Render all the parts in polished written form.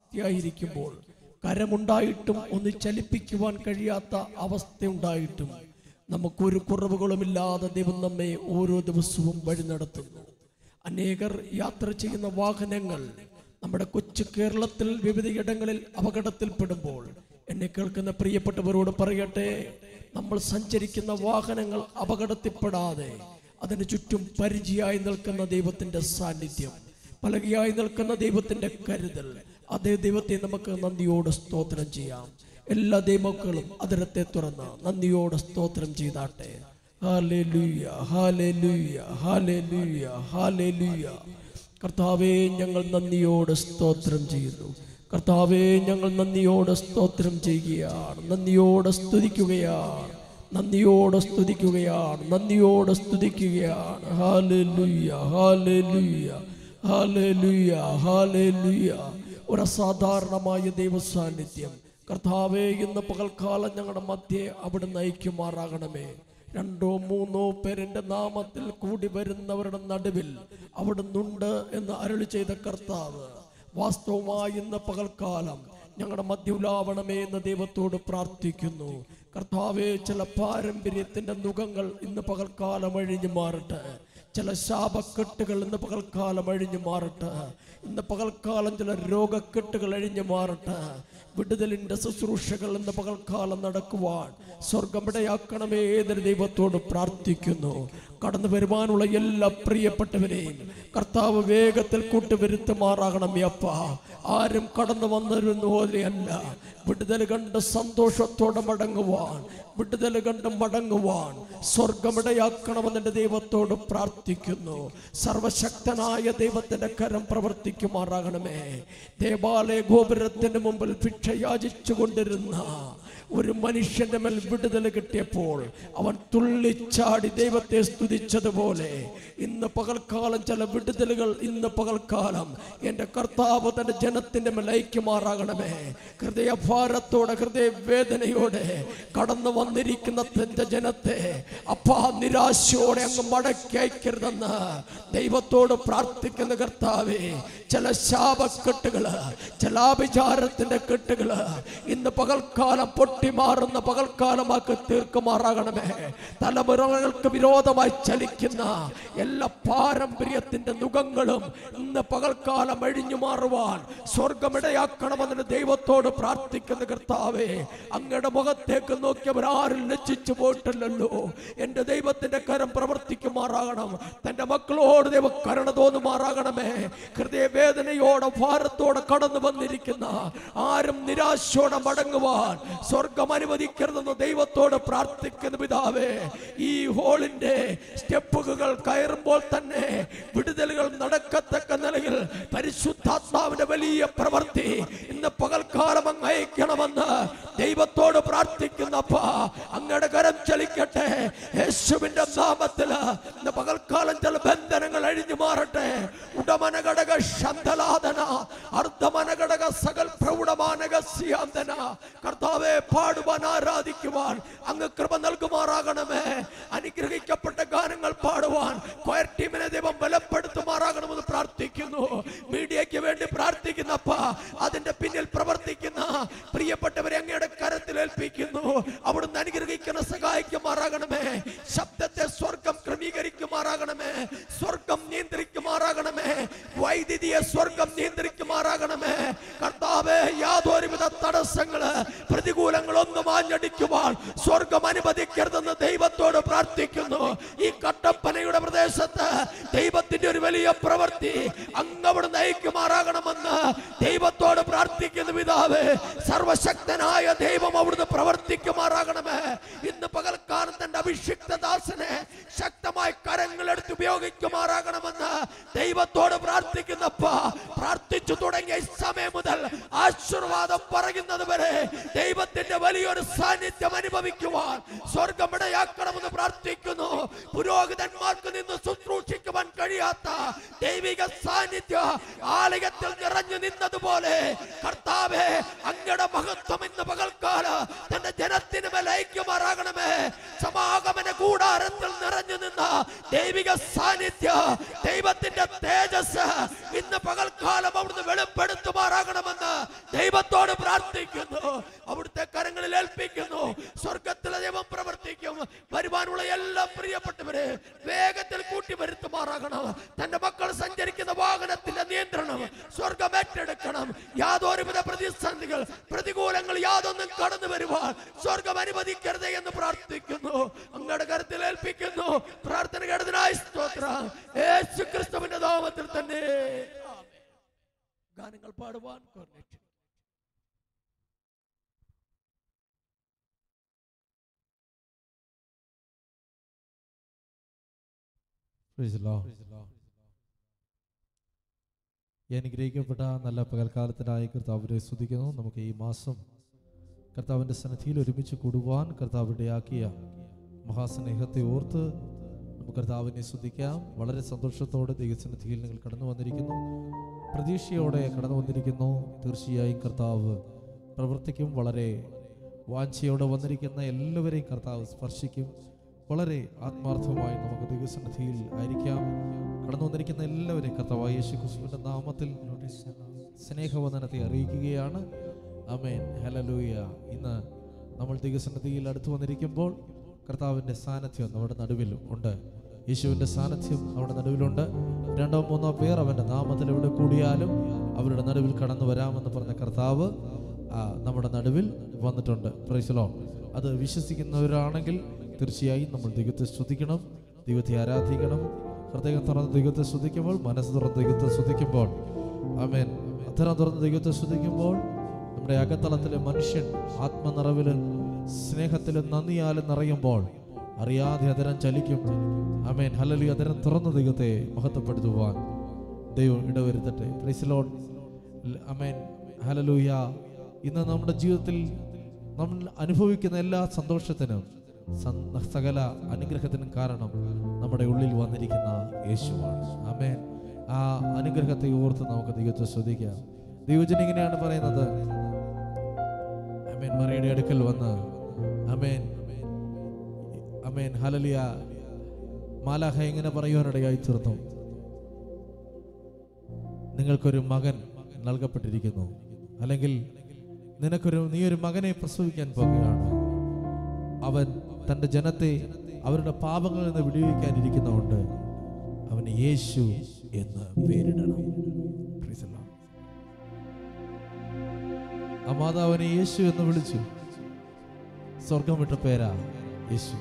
അവസ്ഥയായിരിക്കുമ്പോൾ, കരമുണ്ടായിട്ടും ഒന്ന് ചലിപ്പിക്കുവാൻ കഴിയാത്ത അവസ്ഥയുണ്ടായിട്ടും നമുക്കൊരു കുറവുകളുമില്ലാതെ ദൈവം നമ്മെ ഓരോ ദിവസവും വഴി നടത്തുന്നു. അനേകർ യാത്ര ചെയ്യുന്ന വാഹനങ്ങൾ നമ്മുടെ കൊച്ചു കേരളത്തിൽ വിവിധയിടങ്ങളിൽ അപകടത്തിൽപ്പെടുമ്പോൾ, എന്നെ കേൾക്കുന്ന പ്രിയപ്പെട്ടവരോട് പറയട്ടെ, നമ്മൾ സഞ്ചരിക്കുന്ന വാഹനങ്ങൾ അപകടത്തിൽപ്പെടാതെ അതിന് ചുറ്റും പരിചയമായി നിൽക്കുന്ന ദൈവത്തിന്റെ സാന്നിധ്യം, പലകയായി നിൽക്കുന്ന ദൈവത്തിന്റെ കരുതൽ, അതേ ദൈവത്തെ നമുക്ക് നന്ദിയോട് സ്തോത്രം ചെയ്യാം. എല്ലാ ദൈവമക്കളും അതിരത്തെ തുറന്ന് നന്ദിയോട് സ്തോത്രം ചെയ്താട്ടെ. ഹല്ലേലൂയ, ഹല്ലേലൂയ, ഹല്ലേലൂയ, ഹല്ലേലൂയ. കർത്താവേ, ഞങ്ങൾ നന്ദിയോട് സ്തോത്രം ചെയ്യുന്നു. കർത്താവേ, ഞങ്ങൾ നന്ദിയോട് സ്തോത്രം ചെയ്യുകയാണ്, നന്ദിയോട് സ്തുതിക്കുകയാണ്, നന്ദിയോട് സ്തുതിക്കുകയാണ്, നന്ദിയോട് സ്തുതിക്കുകയാണ്. ഹല്ലേലൂയ, ഹല്ലേലൂയ, ഹല്ലേലൂയ, ഹല്ലേലൂയ. ഒരു അസാധാരണമായ ദൈവ സാന്നിധ്യം കർത്താവേ, ഇന്ന് പകൽക്കാലം ഞങ്ങളുടെ മധ്യേ അവിടുന്ന് നയിക്കുമാറാകണമേ. 2-3 പേരുടെ നാമത്തിൽ കൂടി വരുന്നവരുടെ നടുവിൽ അവിടുന്നുണ്ട് എന്ന് അരുളി ചെയ്ത കർത്താവ് വാസ്തവമായി ഇന്ന് പകൽക്കാലം ഞങ്ങളുടെ മധ്യവുലാവണമേ എന്ന് ദൈവത്തോട് പ്രാർത്ഥിക്കുന്നു. കർത്താവേ, ചില പാരമ്പര്യത്തിന്റെ നുഖങ്ങൾ ഇന്ന് പകൽക്കാലം അഴിഞ്ഞു മാറട്ടെ. ചില ശാപക്കെട്ടുകൾ ഇന്ന് പകൽക്കാലം അഴിഞ്ഞു മാറട്ടെ. ഇന്ന് പകൽക്കാലം ചില രോഗക്കെട്ടുകൾ അഴിഞ്ഞു മാറട്ടെ. വിടുതലിന്റെ ശുശ്രൂഷകൾ ഇന്ന് പകൽക്കാലം നടക്കുവാൻ സ്വർഗമിടയാക്കണമേ എന്നൊരു ദൈവത്തോട് പ്രാർത്ഥിക്കുന്നു. കടന്നു വരുവാനുള്ള എല്ലാ പ്രിയപ്പെട്ടവരെയും കർത്താവ് വേഗത്തിൽ കൂട്ടുവരുത്തുമാറാകണമേ അപ്പ. ആരും കടന്നു വന്നിരുന്ന പോലെയല്ല, വിടുതൽ കണ്ട് സന്തോഷത്തോടെ മടങ്ങുവാൻ, വിടുതൽ കണ്ട് മടങ്ങുവാൻ സ്വർഗമിടയാക്കണമെന്നെ ദൈവത്തോട് പ്രാർത്ഥിക്കുന്നു. സർവശക്തനായ ദൈവത്തിന്റെ കരം പ്രവർത്തിക്കുമാറാകണമേ. ദേവാലയ ഗോപുരത്തിന് മുമ്പിൽ ഭിക്ഷ യാചിച്ചു കൊണ്ടിരുന്ന ഒരു മനുഷ്യന്റെ മേൽ വിടുതൽ കിട്ടിയപ്പോൾ അവൻ തുള്ളിച്ചാടി ദൈവത്തെ സ്തുതിച്ചതുപോലെ ഇന്ന് പകൽക്കാലം ചില വിടുതലുകൾ ഇന്ന് പകൽക്കാലം എൻ്റെ കർത്താവ് തന്റെ ജനത്തിന്റെ മേൽ അയക്കുമാറാകണമേ. ഹൃദയഭാരത്തോടെ, ഹൃദയവേദനയോടെ കടന്നു വന്നിരിക്കുന്ന തന്റെ ജനത്തെ അപ്പാ നിരാശയോടെ അങ്ങ് മടക്കി അയക്കരുതെന്ന് ദൈവത്തോട് പ്രാർത്ഥിക്കുന്ന കർത്താവേ, ചില ശാപക്കെട്ടുകള്, ചില ആഭിചാരത്തിന്റെ കെട്ടുകള് ഇന്ന് പകൽക്കാലം പൊട്ടിമാറുന്ന പകൽക്കാലമാക്കി തീർക്കുമാറാകണമേ. തലമുറകൾക്ക് വിരോധമായി ചലിക്കുന്ന എല്ലാ പാരമ്പര്യത്തിന്റെ നുഖങ്ങളും ഇന്ന് പകൽക്കാലം അഴിഞ്ഞു മാറുവാൻ സ്വർഗമിടയാക്കണമെന്ന് ദൈവത്തോട് പ്രാർത്ഥിക്കുന്ന കർത്താവേ, അങ്ങയുടെ മുഖത്തേക്ക് നോക്കിയവരാരും ലജ്ജിച്ചു പോയിട്ടില്ലല്ലോ. എന്റെ ദൈവത്തിന്റെ കരം പ്രവർത്തിക്കുമാറാകണം. തന്റെ മക്കളോട് ദൈവം കരുണ തോന്നുമാറാകണമേ. ഹൃദയവേദനയോടെ ഭാരത്തോടെ കടന്നു വന്നിരിക്കുന്ന ആരും നിരാശയോടെ മടങ്ങുവാൻ സ്വർഗം അനുവദിക്കരുതെന്ന് ദൈവത്തോട് പ്രാർത്ഥിക്കുന്ന പിതാവേ, ഈ ഹോളിന്റെ സ്റ്റെപ്പുകൾ കയറുമ്പോൾ തന്നെ വിടുതലുകൾ നടക്കത്തക്ക നിലയിൽ പരിശുദ്ധാത്മാവിന്റെ വലിയ പ്രവൃത്തി ഇന്ന് പകൽക്കാലം അങ്ങ് അയക്കണമെന്ന് ദൈവത്തോട് പ്രാർത്ഥിക്കുന്നപ്പ അങ്ങയുടെ കരം ചലിക്കട്ടെ. യേശുവിന്റെ നാമത്തിൽ ഇന്ന് പകൽക്കാലം ചില ബന്ധനങ്ങൾ അഴിഞ്ഞു മാറട്ടെ. ഉടമനഘടക ശന്തലാദന അർദ്ധമനഘടക സകൽ പ്രൗഢമാനക സിയാന്തന. കർത്താവെ, പാടുവാൻ ആരാധിക്കുവാൻ അങ്ങ് കൃപ നൽകുമാറാകണമേ. അനുഗ്രഹിക്കപ്പെട്ട ഗാനങ്ങൾ പാടുവാൻ കൊയർ ടീമിനെ ദൈവം ബലപ്പെടുത്തുമാറാകണമെന്ന് പ്രാർത്ഥിക്കുന്നു. മീഡിയയ്ക്ക് വേണ്ടി പ്രാർത്ഥിക്കുന്നപ്പ അതിന്റെ പിന്നിൽ പ്രവർത്തിക്കുന്ന പ്രിയപ്പെട്ടവരെ അങ്ങയുടെ കരത്തിൽ ഏൽപ്പിക്കുന്നു. അവിടുന്ന് അനുഗ്രഹിക്കുന്ന സഹായിക്കുമാറാകണമേ. ശബ്ദത്തെ സ്വർഗം ക്രമീകരിക്കുമാറാകണമേ. സ്വർഗം നിയന്ത്രിക്കുമാറാകണമേ. വൈദ്യുതിയെ സ്വർഗം നിയന്ത്രിക്കുമാറാകണമേ. കർത്താവേ, യാതൊരുവിധ തടസ്സങ്ങള്, പ്രതികൂലങ്ങളൊന്നും ആഞ്ഞടിക്കുവാൻ സ്വർഗം അനുവദിക്കരുതെന്ന് ദൈവത്തോട് പ്രാർത്ഥിക്കുന്നു. ഈ കട്ടപ്പനയുടെ പ്രദേശത്ത് ദൈവത്തിന്റെ ഒരു വലിയ പ്രവൃത്തി അങ്ങവിടെ നയിക്കുമാറാകണമെന്ന് ദൈവത്തോട് പ്രാർത്ഥിക്കുന്ന പിതാവേ, സർവശക്തനായ ദൈവം അവിടുന്ന് പ്രവർത്തിക്കുമാറാകണമേ. ഇന്ന് പകൽക്കാലം തന്റെ അഭിഷിക്ത ദാസനെ ശക്തമായി കരങ്ങളെടുത്ത് ഉപയോഗിക്കുമാറാകണമെന്ന് ദൈവത്തോട് പ്രാർത്ഥിക്കുന്നപ്പ പ്രാർത്ഥിച്ചു തുടങ്ങിയ സമയം മുതൽ ആശീർവാദം പറയുന്നത് വരെ ദൈവത്തിന്റെ വലിയൊരു സാന്നിധ്യം അനുഭവിക്കുവാൻ സ്വർഗമിടയാക്കണമെന്ന് പ്രാർത്ഥിക്കുന്നു. പുരോഹിതന്മാർക്ക് നിന്ന് ശുശ്രൂഷിക്കുവാൻ കഴിയാത്ത ദൈവിക സാന്നിധ്യം ആലയത്തിൽ നിറഞ്ഞു നിന്നതുപോലെ കർത്താവേ, അങ്ങയുടെ മഹത്വം ഇന്ന് പകൽക്കാലം തന്റെ ജനത്തിന് മേൽ അയക്കുമാറാകണമേ. സമാഗമന കൂടാരത്തിൽ നിറഞ്ഞു നിന്ന ദൈവിക സാന്നിധ്യം, ദൈവത്തിന്റെ തേജസ് ഇന്ന് പകൽക്കാലം അവിടുന്ന് വെളിപ്പെടുത്തുമാറാകണമെന്ന് ദൈവത്തോട് പ്രാർത്ഥിക്കുന്നു, അവിടുത്തെ കരങ്ങളിൽ ഏൽപ്പിക്കുന്നു. സ്വർഗത്തിലെ ദൈവം പ്രവർത്തിക്കും. വരുവാനുള്ള എല്ലാ പ്രിയപ്പെട്ടവരെ വേഗത്തിൽ കൂട്ടി വരുത്തുമാറാകണം. തന്റെ മക്കൾ സഞ്ചരിക്കുന്ന വാഹനത്തിന്റെ നിയന്ത്രണം സ്വർഗം ഏറ്റെടുക്കണം. യാതൊരുവിധ പ്രതിസന്ധികൾ, പ്രതികൂലങ്ങൾ യാതൊന്നും കടന്നു വരുവാൻ സ്വർഗം അനുവദിക്കരുത് എന്ന് പ്രാർത്ഥിക്കുന്നു. അങ്ങയുടെ കരത്തിൽ ഏൽപ്പിക്കുന്നു. പ്രാർത്ഥന കേട്ടതിനായി സ്തോത്രം. യേശുക്രിസ്തുവിന്റെ നാമത്തിൽ തന്നെ ഗാനങ്ങൾ പാടുവാൻ അനുഗ്രഹിക്കപ്പെട്ട നല്ല പകൽക്കാലത്തിനായി കർത്താവിനെ സ്തുതിക്കുന്നു. നമുക്ക് ഈ മാസം കർത്താവിൻ്റെ സന്നിധിയിൽ ഒരുമിച്ച് കൂടുവാൻ കർത്താവിടയാക്കിയ മഹാസ്നേഹത്തെ ഓർത്ത് നമുക്ക് കർത്താവിനെ സ്തുതിക്കാം. വളരെ സന്തോഷത്തോടെ ദൈവസന്നിധിയിൽ നിങ്ങൾ കടന്നു വന്നിരിക്കുന്നു, പ്രതീക്ഷയോടെ കടന്നു വന്നിരിക്കുന്നു. തീർച്ചയായും കർത്താവ് പ്രവർത്തിക്കും. വളരെ വാഞ്ചയോടെ വന്നിരിക്കുന്ന എല്ലാവരെയും കർത്താവ് സ്പർശിക്കും. വളരെ ആത്മാർത്ഥമായി നമുക്ക് ദൈവസന്നിധിയിൽ ആയിരിക്കാം. കടന്നു വന്നിരിക്കുന്ന എല്ലാവരെയും കർത്താവായ യേശുക്രിസ്തുവിന്റെ നാമത്തിൽ സ്നേഹവന്ദനത്തെ അറിയിക്കുകയാണ്. ആമേൻ, ഹല്ലേലൂയ. ഇന്ന് നമ്മൾ ദൈവസന്നിധിയിൽ അടുത്ത് വന്നിരിക്കുമ്പോൾ കർത്താവിൻ്റെ സാന്നിധ്യം നമ്മുടെ നടുവിൽ ഉണ്ട്. യേശുവിൻ്റെ സാന്നിധ്യം നമ്മുടെ നടുവിലുണ്ട്. 2-3 പേർ അവൻ്റെ നാമത്തിൽ എവിടെ കൂടിയാലും അവരുടെ നടുവിൽ കടന്നു വരാമെന്ന് പറഞ്ഞ കർത്താവ് നമ്മുടെ നടുവിൽ വന്നിട്ടുണ്ട്. Praise the Lord. അത് വിശ്വസിക്കുന്നവരാണെങ്കിൽ തീർച്ചയായും നമ്മൾ ദൈവത്തെ സ്തുതിക്കണം, ദൈവത്തെ ആരാധിക്കണം. ഹൃദയം തുറന്ന് ദൈവത്തെ സ്തുതിക്കുമ്പോൾ, മനസ്സ് തുറന്ന് ദൈവത്തെ സ്തുതിക്കുമ്പോൾ, ആമേൻ, അധരം തുറന്ന് ദൈവത്തെ സ്തുതിക്കുമ്പോൾ നമ്മുടെ അകത്തളത്തിലെ മനുഷ്യൻ ആത്മനിറവിലും സ്നേഹത്തിലും നന്ദിയാലും നിറയുമ്പോൾ അറിയാതെ അധരം ചലിക്കും. ആമേൻ, ഹല്ലേലൂയ. അധരം തുറന്ന് ദൈവത്തെ മഹത്വപ്പെടുത്തുവാൻ ദൈവം ഇടവരുത്തട്ടെ. Praise the Lord. ആമേൻ, ഹല്ലേലൂയ. ഇന്ന് നമ്മുടെ ജീവിതത്തിൽ നമ്മൾ അനുഭവിക്കുന്ന എല്ലാ സന്തോഷത്തിനും സകല അനുഗ്രഹത്തിനും കാരണം നമ്മുടെ ഉള്ളിൽ വന്നിരിക്കുന്ന യേശുവാണ്. ആമേൻ. ആ അനുഗ്രഹത്തെ ഓർത്ത് നമുക്ക് ദൈവത്തെ സ്തുതിക്കാം. ദൈവജനം ഇങ്ങനെയാണ് പറയുന്നത്. ആമേൻ. മറിയയുടെ അടുക്കൽ വന്ന് ആമേൻ, ആമേൻ, ഹല്ലേലൂയ, മാലാഖ ഇങ്ങനെ പറയുവാനിടയായി തീർന്നു, നിങ്ങൾക്കൊരു മകൻ നൽകപ്പെട്ടിരിക്കുന്നു, അല്ലെങ്കിൽ നീ ഒരു മകനെ പ്രസവിക്കാൻ പോകുകയാണ്. അവൻ തൻ്റെ ജനത്തെ അവരുടെ പാപങ്ങളിൽ നിന്ന് വിടുവിക്കാനിരിക്കുന്നതുകൊണ്ട് അവന് യേശു എന്ന് പേരിടണം. ആ മാതാവിനെ യേശു എന്ന് വിളിച്ചു. സ്വർഗം വിട്ട പേരാ യേശു.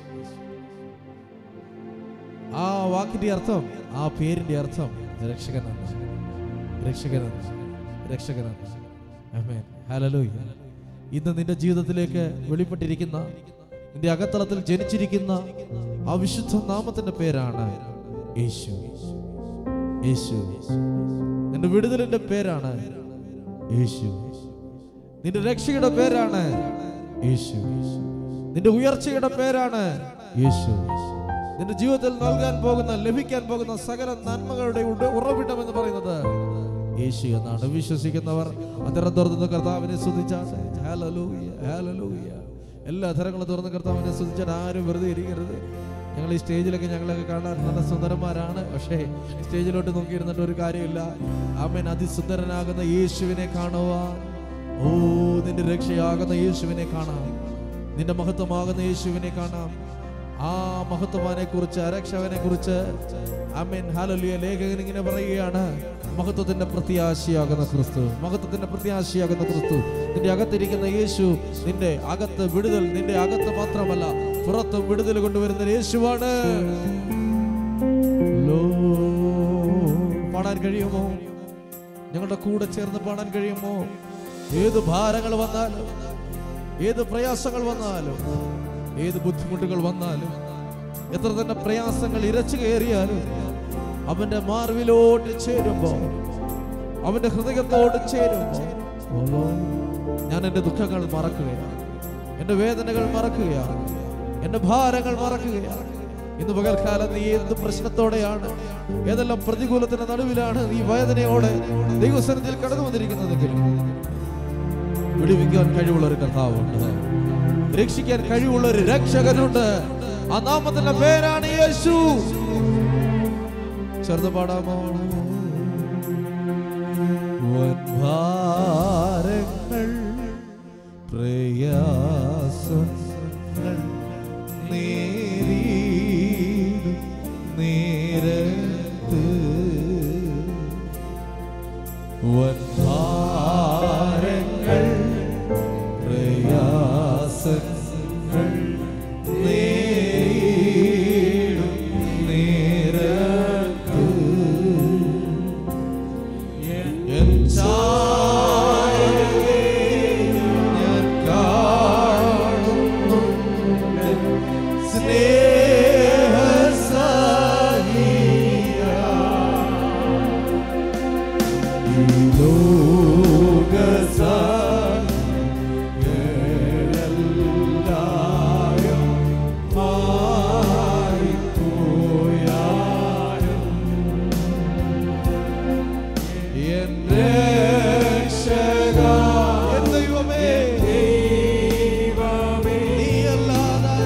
ആ വാക്കിന്റെ അർത്ഥം, ആ പേരിന്റെ അർത്ഥം രക്ഷകനാണ്, രക്ഷകനാണ്, രക്ഷകനാണ്. ആമേൻ, ഹല്ലേലൂയ. ഇന്ന് നിന്റെ ജീവിതത്തിലേക്ക് വെളിപ്പെട്ടിരിക്കുന്ന, നിന്റെ അകത്തളത്തിൽ ജനിച്ചിരിക്കുന്ന ആ വിശുദ്ധ നാമത്തിന്റെ പേരാണ് യേശു. യേശു. നിന്റെ വിടുതലിന്റെ പേരാണ് യേശു. നിന്റെ രക്ഷയുടെ പേരാണ് യേശു. നിന്റെ ഉയർച്ചയുടെ പേരാണ് യേശു. നിന്റെ ജീവിതത്തിൽ നൽകാൻ പോകുന്ന, ലഭിക്കാൻ പോകുന്ന സകല നന്മകളുടെ ഉറവിടം എന്ന് പറയുന്നത് യേശു എന്നാണ്. വിശ്വസിക്കുന്നവർ അധരം തുറന്ന് കർത്താവിനെ സ്തുതിച്ചാട്ടെ. ഹല്ലേലൂയ, ഹല്ലേലൂയ. എല്ലാ അധരങ്ങളും തുറന്ന് കർത്താവിനെ സ്തുതിച്ചാൽ ആരും വെറുതെ ഇരിക്കരുത്. ഞങ്ങൾ ഈ സ്റ്റേജിലൊക്കെ ഞങ്ങളൊക്കെ കാണാൻ നല്ല സുന്ദരന്മാരാണ്, പക്ഷേ സ്റ്റേജിലോട്ട് നോക്കിയിരുന്നിട്ട് ഒരു കാര്യമില്ല. ആമേൻ. അതിസുന്ദരനാകുന്ന യേശുവിനെ കാണുവാൻ, ഓ, നിന്റെ രക്ഷയാകുന്ന യേശുവിനെ കാണാം, നിന്റെ മഹത്വമാകുന്ന യേശുവിനെ കാണാം. ആ മഹത്വമാനെ കുറിച്ച്, രക്ഷകനെ കുറിച്ച് ആമേൻ, ഹല്ലേലൂയ, ലേഖകൻ ഇങ്ങനെ പറയുകയാണ്, മഹത്വത്തിന്റെ പ്രത്യാശയാകുന്ന ക്രിസ്തു, മഹത്വത്തിന്റെ പ്രത്യാശയാകുന്ന ക്രിസ്തു, നിന്റെ അകത്തിരിക്കുന്ന യേശു, നിന്റെ അകത്ത് വിടുതൽ, നിന്റെ അകത്ത് മാത്രമല്ല പുറത്തും വിടുതൽ കൊണ്ടുവരുന്ന യേശുവാണ്. പാടാൻ കഴിയുമോ? ഞങ്ങളുടെ കൂടെ ചേർന്ന് പാടാൻ കഴിയുമോ? ഏത് ഭാരങ്ങൾ വന്നാലും, ഏത് പ്രയാസങ്ങൾ വന്നാലും, ഏത് ബുദ്ധിമുട്ടുകൾ വന്നാലും, എത്ര തന്നെ പ്രയാസങ്ങൾ ഇരച്ചു കയറിയാലും, അവന്റെ മാർവിലോട്ട് ചേരുമ്പോ, അവന്റെ ഹൃദയത്തോട് ചേരുമ്പോ, ഞാൻ എന്റെ ദുഃഖങ്ങൾ മറക്കുകയാണ്, എന്റെ വേദനകൾ മറക്കുകയാണ്, എന്റെ ഭാരങ്ങൾ മറക്കുകയാണ്. ഇന്ന് പകൽക്കാലം നീ എന്ത് പ്രശ്നത്തോടെയാണ്, ഏതെല്ലാം പ്രതികൂലത്തിന്റെ നടുവിലാണ് നീ വേദനയോടെ ദൈവസന്നിധിയിൽ കടന്നു വന്നിരിക്കുന്നതെങ്കിൽ, വിടുവിക്കാൻ കഴിവുള്ള ഒരു കർത്താവുണ്ട്, രക്ഷിക്കാൻ കഴിവുള്ള ഒരു രക്ഷകനുണ്ട്. ആ നാമത്തിന്റെ പേരാണ് യേശു. ചേർന്ന് പാടാമോ? ഭാരങ്ങൾ വൻഭാരങ്ങൾ പ്രയാസങ്ങൾ നേരിടും നേരത്ത് എൻ ചായയെ ഞാൻ കാണുന്നുണ്ട് സ്നേഹസഖിയ ഈ ലോകസാഗരമെല്ലായും മാറിപ്പോയാലും എൻ രക്ഷക എൻ ദൈവമേ നീയല്ലാതെ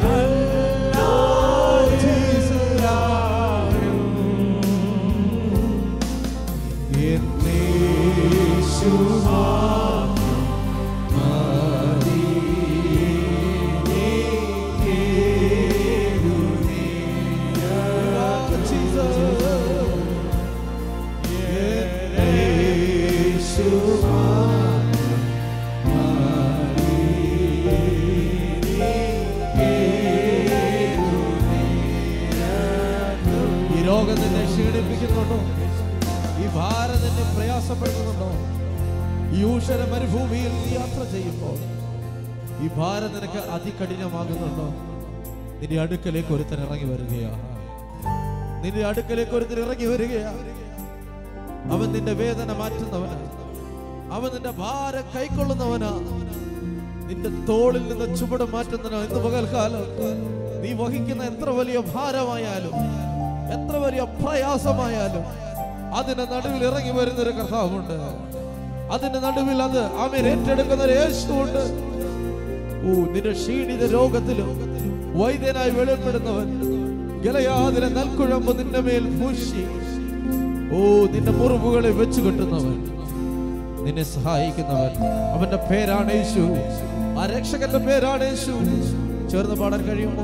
ഈ രോഗം നിന്നെ ക്ഷീണിപ്പിക്കുന്നുണ്ടോ? ഈ ഭാരം നിന്നെ പ്രയാസപ്പെടുത്തുന്നുണ്ടോ? ഈ ഊഷര മരുഭൂമിയിൽ നീ യാത്ര ചെയ്യുമ്പോൾ ഈ ഭാരം നിനക്ക് അതികഠിനമാകുന്നുണ്ടോ? നിന്റെ അടുക്കലേക്ക് ഒരുത്തൻ ഇറങ്ങി വരികയാ. നിന്റെ അടുക്കലേക്ക് ഒരുത്തൻ ഇറങ്ങി വരികയാ. അവൻ നിന്റെ വേദന മാറ്റുന്നവനാ. അവൻ നിന്റെ ഭാരം കൈക്കൊള്ളുന്നവനാ. നിന്റെ തോളിൽ നിന്ന് ചുവട് മാറ്റുന്നവനാ. ഇന്ന് പകൽക്കാലം നീ വഹിക്കുന്ന എത്ര വലിയ ഭാരമായാലും എത്ര വലിയ പ്രയാസമായാലും അതിന്റെ നടുവിൽ ഇറങ്ങി വരുന്നൊരു കർത്താവുണ്ട്. അതിന്റെ നടുവിൽ അത് അവൻ ഏറ്റെടുക്കുന്ന ഒരു യേശുവുണ്ട്. ഓ, നിന്റെ ക്ഷീണിത രോഗത്തിലും വൈദ്യനായി വെളിപ്പെടുന്നവൻ, ഗലയാദിലെ നൽക്കുഴമ്പ് നിന്റെ മേൽ പൂശി ഓ നിന്റെ മുറിവുകളെ വെച്ചു കെട്ടുന്നവൻ, നിന്നെ സഹായിക്കുന്നവൻ, അവന്റെ പേരാണ് യേശു. ആ രക്ഷകന്റെ പേരാണ് യേശു. ചേർന്ന് പാടാൻ കഴിയുമോ?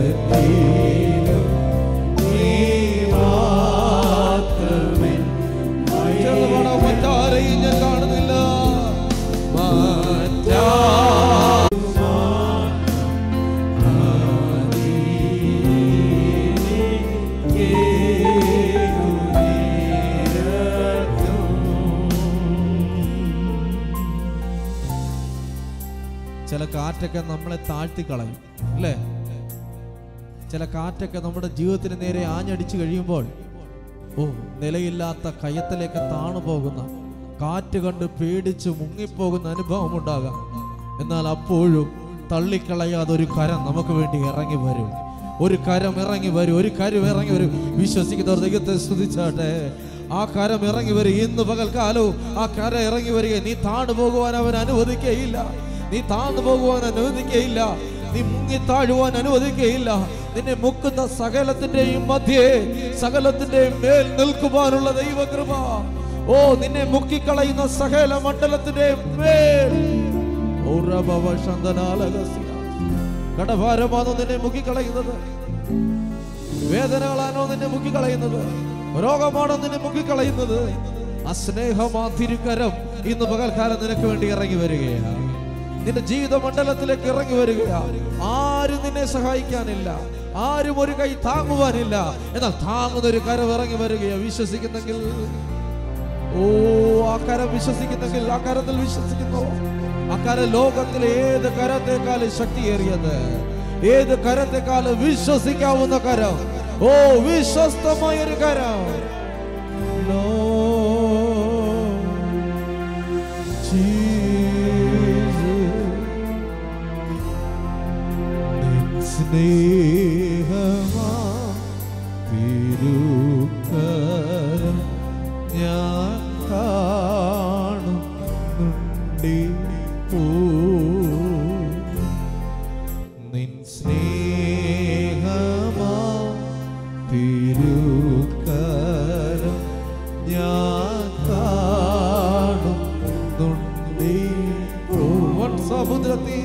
ചേർന്ന് പാടാൻ മറ്റാരെയും ഞാൻ കാണുന്നില്ല. ചില കാറ്റൊക്കെ നമ്മളെ താഴ്ത്തിക്കളയും അല്ലേ? ചില കാറ്റൊക്കെ നമ്മുടെ ജീവിതത്തിന് നേരെ ആഞ്ഞടിച്ചു കഴിയുമ്പോൾ ഓ നിലയില്ലാത്ത കയത്തിലേക്ക് താണു പോകുന്ന, കാറ്റ് കണ്ട് പേടിച്ച് മുങ്ങിപ്പോകുന്ന അനുഭവം ഉണ്ടാകാം. എന്നാൽ അപ്പോഴും തള്ളിക്കളയാതെ ഒരു കരം നമുക്ക് വേണ്ടി ഇറങ്ങി വരും. ഒരു കരം ഇറങ്ങി വരും. ഒരു കരം ഇറങ്ങി വരും. വിശ്വസിക്കുന്നവർ ദൈവത്തെ സ്തുതിച്ചാട്ടെ. ആ കരം ഇറങ്ങി വരും. ഇന്ന് പകൽക്കാലവും ആ കരം ഇറങ്ങി വരിക. നീ താണു പോകുവാൻ അവൻ അനുവദിക്കുകയില്ല. നീ താഴ്ന്നു പോകുവാൻ അനുവദിക്കുകയില്ല. നീ മുങ്ങിത്താഴുവാൻ അനുവദിക്കുകയില്ല. നിന്നെ മുക്കുന്ന സകലത്തിന്റെയും മധ്യേ സകലത്തിന്റെയും മേൽ നിൽക്കുവാനുള്ള ദൈവകൃപ. ഓ നിന്നെ മുക്കിക്കളയുന്ന സകല മണ്ഡലത്തിന്റെയും മേൽ കടഭാരമാണോ നിന്നെ മുക്കിക്കളയുന്നത്? വേദനകളാണോ നിന്നെ മുക്കിക്കളയുന്നത്? രോഗമാണോ നിന്നെ മുക്കിക്കളയുന്നത്? ആ സ്നേഹമാതിരുക്കരം ഇന്ന് പകൽക്കാലം നിനക്ക് വേണ്ടി ഇറങ്ങി വരികയാണ്. നിന്റെ ജീവിത മണ്ഡലത്തിലേക്ക് ഇറങ്ങി വരികയാ. ആരും നിന്നെ സഹായിക്കാനില്ല. ആരും ഒരു കൈ താങ്ങുവാനില്ല. എന്നാൽ താങ്ങുന്ന ഒരു കരം ഇറങ്ങി വരികയാ. വിശ്വസിക്കുന്നെങ്കിൽ ഓ ആ കരം വിശ്വസിക്കുന്നെങ്കിൽ ആ കരത്തിൽ വിശ്വസിക്കുന്നു. ആ കരം ലോകത്തിലെ ഏത് കരത്തെക്കാളും ശക്തിയേറിയത്, ഏത് കരത്തെക്കാളും വിശ്വസിക്കാവുന്ന കരം. ഓ വിശ്വസ്തമായ ഒരു കരം. സ്നേഹമാ തിരുക്കരം ഞാൻ കാണുന്നുണ്ടേ. നിൻ സ്നേഹമാ തിരുക്കരം ഞാൻ കാണുന്നുണ്ടേ. സമുദ്രത്തിൽ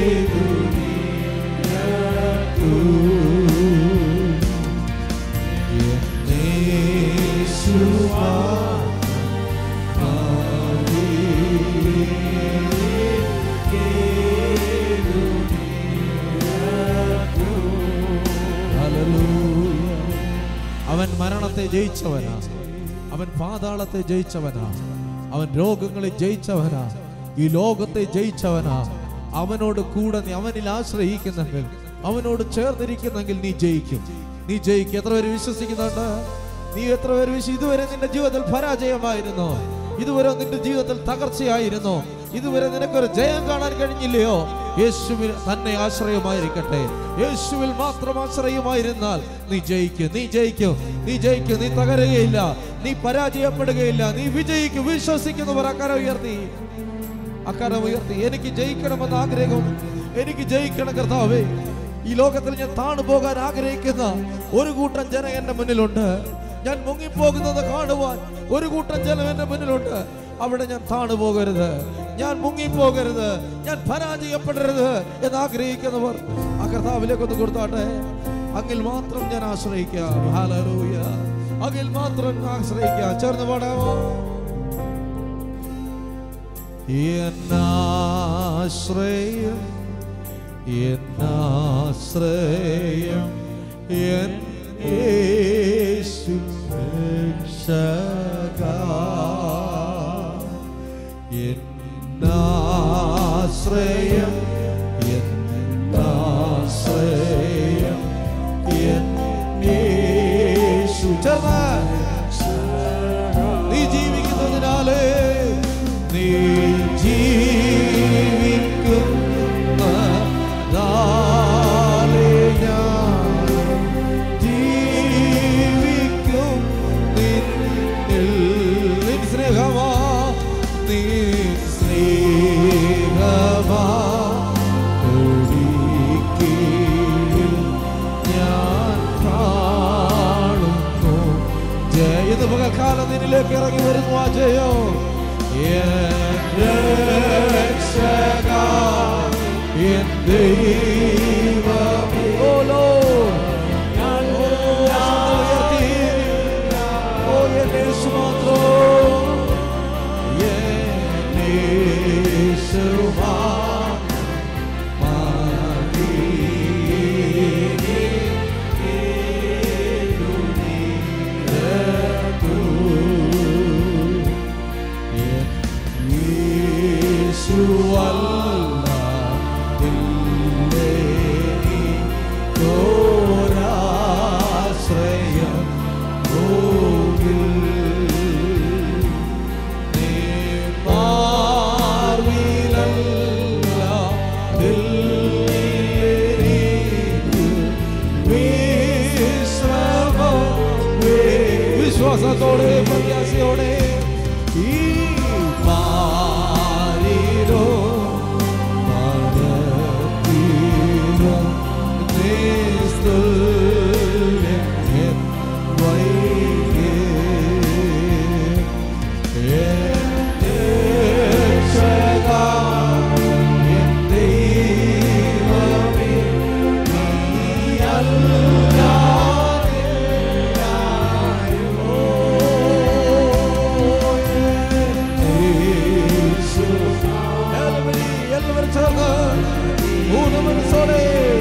അവൻ മരണത്തെ ജയിച്ചവനാ, അവൻ പാതാളത്തെ ജയിച്ചവനാ, അവൻ രോഗങ്ങളെ ജയിച്ചവനാ, ഈ ലോകത്തെ ജയിച്ചവനാ. അവനോട് കൂടെ നീ അവനിൽ ആശ്രയിക്കുന്നെങ്കിൽ, അവനോട് ചേർന്നിരിക്കുന്നെങ്കിൽ നീ ജയിക്കും, നീ ജയിക്കും. എത്ര പേര് വിശ്വസിക്കുന്നുണ്ട്? നീ എത്ര പേര് ഇതുവരെ നിന്റെ ജീവിതത്തിൽ പരാജയമായിരുന്നോ? ഇതുവരെ നിന്റെ ജീവിതത്തിൽ തകർച്ചയായിരുന്നോ? ഇതുവരെ നിനക്കൊരു ജയം കാണാൻ കഴിഞ്ഞില്ലയോ? യേശുവിൽ തന്നെ ആശ്രയമായിരിക്കട്ടെ. യേശുവിൽ മാത്രം ആശ്രയമായിരുന്നാൽ നീ ജയിക്കും, നീ ജയിക്കും, നീ ജയിക്കും. നീ തകരുകയില്ല, നീ പരാജയപ്പെടുകയില്ല, നീ വിജയിക്കും. വിശ്വസിക്കുന്നവർ അക്കരം ഉയർത്തി, അക്കരം ഉയർത്തി. എനിക്ക് ജയിക്കണമെന്ന് ആഗ്രഹം, എനിക്ക് ജയിക്കണം കർത്താവേ. ഈ ലോകത്തിൽ ഞാൻ താണു പോകാൻ ആഗ്രഹിക്കുന്ന ഒരു കൂട്ടം ജനം എന്റെ മുന്നിലുണ്ട്. ഞാൻ മുങ്ങിപ്പോകുന്നത് കാണുവാൻ ഒരു കൂട്ടം ജനം എന്റെ മുന്നിലുണ്ട്. അവിടെ ഞാൻ താണു പോകരുത്, ഞാൻ മുങ്ങിപ്പോകരുത്, ഞാൻ പരാജയപ്പെടരുത് എന്ന് ആഗ്രഹിക്കുന്നവർ ആ കർത്താവിലേക്ക് ഒന്ന് കൊടുത്താട്ടെ. അങ്ങിൽ മാത്രം ഞാൻ ആശ്രയിക്കാം. ഹല്ലേലൂയ. അങ്ങിൽ മാത്രം ആശ്രയിക്കാം. ചേർന്ന് പാടാമോ? എന്നാശ്രയം, എന്നാശ്രയം എൻ യേശു രക്ഷകാ. എന്നാശ്രയം, എന്നാശ്രയം എൻ യേശു. നീ ജീവിക്കുന്നതിനാലേ, നീ ജീവിക്കുന്നതാലേ ഞാൻ ജീവിക്കും. നിന്നിൽ നിൻ സ്നേഹമാ, നിൻ സ്നേഹമാ ഒഴുകിയിൽ ഞാൻ കാണുന്നു. ജയത് പകൽക്കാലം നിന്നിലേക്ക് ഇറങ്ങി വരുന്നു. ആ ജയോ രക്ഷകാ, എൻ ദൈവമേ. ഓ ലോർഡ്, ഞാൻ ഉയർത്തി, ഓ എൻ യേശു മാത്രം, എൻ യേശു വിശ്വാസത്തോടെ പ്രത്യാശയോടെ ഈ മാരിലോ മരത്തിലോ നിസ്തുല്യം വൈകി രക്ഷകാ, എൻ ദൈവമേ, നീയല്ലാതെ എല്ലാവരും ചേർന്ന് മൂന്ന് മനസ്സോടെ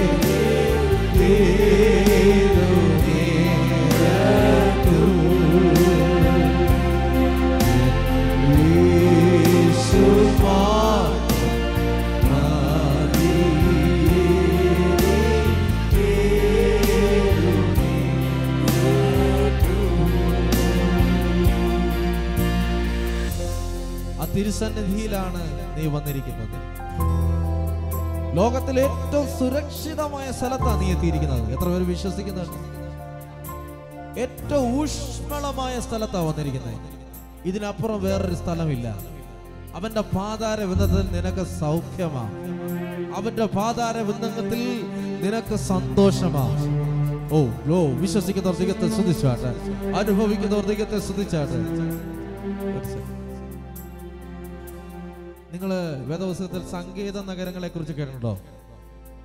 ആ തിരുസന്നിധിയിലാണ് നീ വന്നിരിക്കുന്നത്. ലോകത്തിലെ ഏറ്റവും സുരക്ഷിതമായ സ്ഥലത്താണ് നീ എത്തിയിരിക്കുന്നത്. എത്ര പേര് വിശ്വസിക്കുന്നുണ്ട്? ഏറ്റവും ഊഷ്മളമായ സ്ഥലത്താണ് വന്നിരിക്കുന്നത്. ഇതിനപ്പുറം വേറൊരു സ്ഥലമില്ല. അവന്റെ പാതാര വിന്ദത്തിൽ നിനക്ക് സൗഖ്യമാ, അവന്റെ പാതാര വിന്ദത്തിൽ നിനക്ക് സന്തോഷമാ. ഓ ലോ വിശ്വസിക്കുന്നവർ ദൈവത്തെ സ്തുതിച്ചാട്ടെ, അനുഭവിക്കുന്നവർ ദൈവത്തെ സ്തുതിച്ചാട്ടെ. നിങ്ങള് വേദപുസ്തകത്തിൽ സങ്കേത നഗരങ്ങളെ കുറിച്ച് കേട്ടിട്ടുണ്ടോ?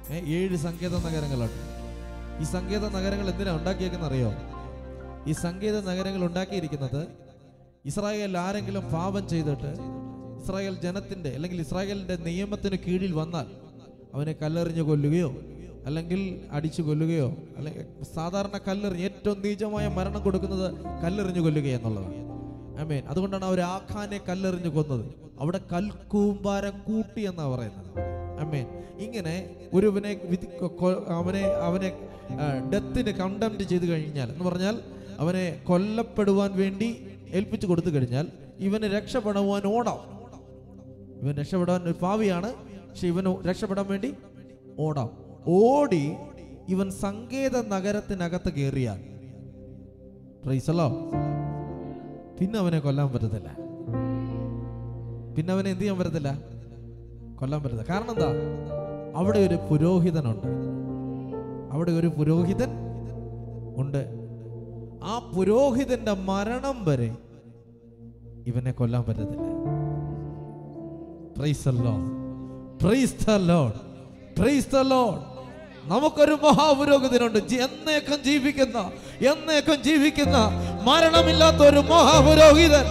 7 സങ്കേത നഗരങ്ങളുണ്ട്. ഈ സങ്കേത നഗരങ്ങൾ എന്തിനാ ഉണ്ടാക്കിയേക്കെന്ന് അറിയോ? ഈ സങ്കേത നഗരങ്ങൾ ഉണ്ടാക്കിയിരിക്കുന്നത് ഇസ്രായേൽ ആരെങ്കിലും പാപം ചെയ്തിട്ട് ഇസ്രായേൽ ജനത്തിന്റെ അല്ലെങ്കിൽ ഇസ്രായേലിന്റെ നിയമത്തിന് കീഴിൽ വന്നാൽ അവനെ കല്ലെറിഞ്ഞ് കൊല്ലുകയോ അല്ലെങ്കിൽ അടിച്ചു കൊല്ലുകയോ, അല്ലെങ്കിൽ സാധാരണ കല്ലെറിഞ്ഞ് ഏറ്റവും നീചമായ മരണം കൊടുക്കുന്നത് കല്ലെറിഞ്ഞു കൊല്ലുക എന്നുള്ളതാണ്. ആമേൻ. അതുകൊണ്ടാണ് അവർ ആഖാനെ കല്ലെറിഞ്ഞു കൊന്നത്. അവിടെ കൽക്കൂമ്പാരം കൂട്ടി എന്നാ പറയുന്നത്. ആമേൻ. ഇങ്ങനെ ഒരുവനെ അവനെ ഡെത്തിന് കണ്ടംപ്റ്റ് ചെയ്ത് കഴിഞ്ഞാൽ, എന്ന് പറഞ്ഞാൽ അവനെ കൊല്ലപ്പെടുവാൻ വേണ്ടി ഏൽപ്പിച്ചു കൊടുത്തു കഴിഞ്ഞാൽ ഇവന് രക്ഷപ്പെടുവാൻ ഓടാം. ഇവൻ രക്ഷപ്പെടാൻ ഒരു പാവിയാണ്, പക്ഷെ ഇവന് രക്ഷപ്പെടാൻ വേണ്ടി ഓടാം. ഓടി ഇവൻ സങ്കേത നഗരത്തിനകത്ത് കയറിയാൽ പ്രൈസല്ലോ, പിന്നെ അവനെ കൊല്ലാൻ പറ്റത്തില്ല. പിന്നെ അവനെ എന്ത് ചെയ്യാൻ പറ്റത്തില്ല? കൊല്ലാൻ പറ്റത്തില്ല. കാരണം എന്താ? അവിടെ ഒരു പുരോഹിതനുണ്ട്. അവിടെ ഒരു പുരോഹിതൻ ഉണ്ട്. ആ പുരോഹിതന്റെ മരണം വരെ ഇവനെ കൊല്ലാൻ പറ്റത്തില്ല. Praise the Lord, praise the Lord, praise the Lord. നമുക്കൊരു മഹാപുരോഹിതനുണ്ട്. എന്നേക്കും ജീവിക്കുന്ന മരണമില്ലാത്ത ഒരു മഹാപുരോഹിതൻ.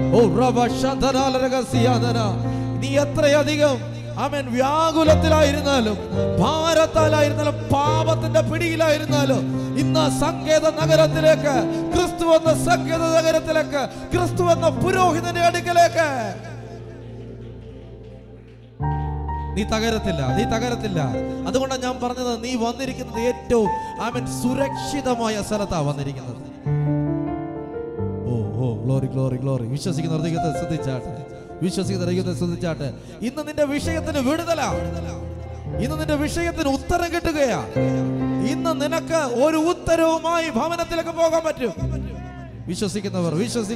നീ എത്രയധികം അവൻ വ്യാകുലത്തിലായിരുന്നാലും, ഭാരത്താലായിരുന്നാലും, പാപത്തിന്റെ പിടിയിലായിരുന്നാലും, ഇന്ന് സങ്കേത നഗരത്തിലേക്ക്, ക്രിസ്തു എന്ന സങ്കേത നഗരത്തിലേക്ക്, ക്രിസ്തു എന്ന പുരോഹിതന്റെ അടുക്കലേക്ക് നീ തകരത്തില്ല. അതുകൊണ്ടാണ് ഞാൻ പറഞ്ഞത്, നീ വന്നിരിക്കുന്നത് ഏറ്റവും സുരക്ഷിതമായ സ്ഥലത്താണ് വന്നിരിക്കുന്നത്. Oh glory glory glory. വിശ്വസിക്കുന്ന ദൈവത്തെ ശ്രദ്ധിച്ചാട്ടെ. ഇന്ന് നിന്റെ വിഷയത്തിന് വിടുതല, ഇന്ന് നിന്റെ വിഷയത്തിന് ഉത്തരം കിട്ടുകയാ. ഇന്ന് നിനക്ക് ഒരു ഉത്തരവുമായി ഭവനത്തിലേക്ക് പോകാൻ പറ്റും. വിശ്വസിക്കുന്നവർ.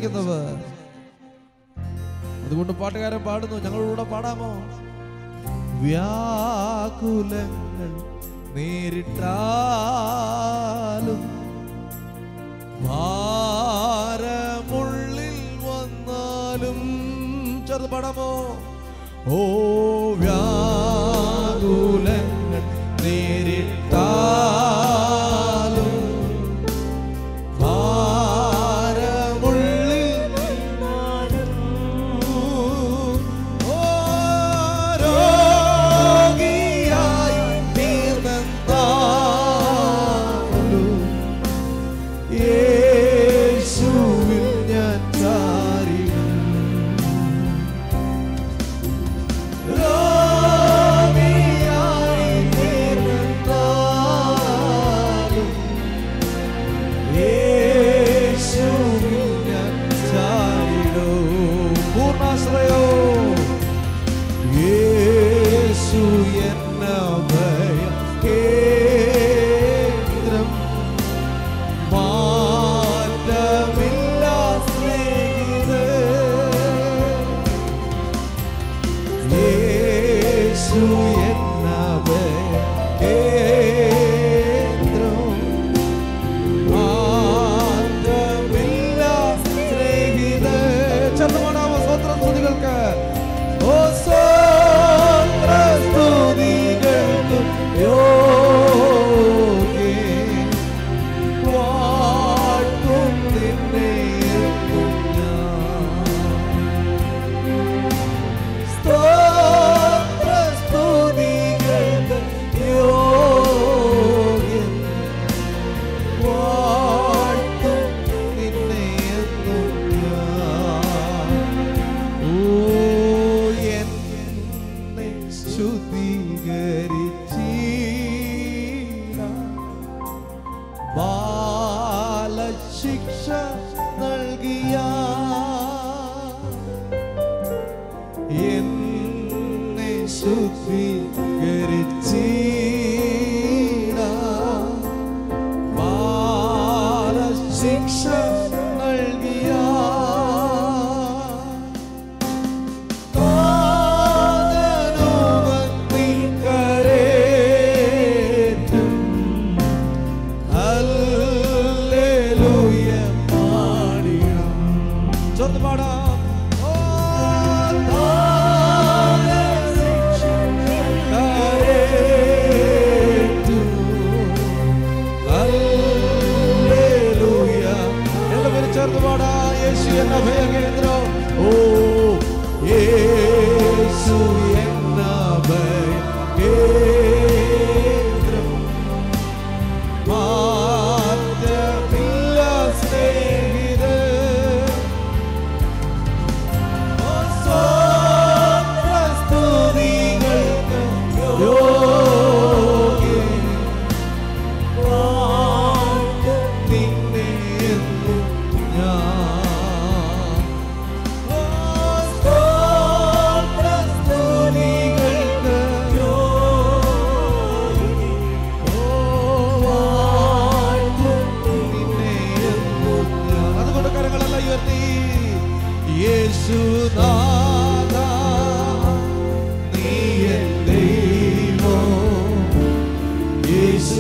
അതുകൊണ്ട് പാട്ടുകാരൻ പാടുന്നു, ഞങ്ങളോട് പാടാമോ? വ്യാകുലങ്ങൾ നേരിട്ടാലും, ഭാരമുള്ളിൽ വന്നാലും, ചെറുത് പാടാമോ? ഓ വ്യാകുലങ്ങൾ നേരിട്ടാലും, Oh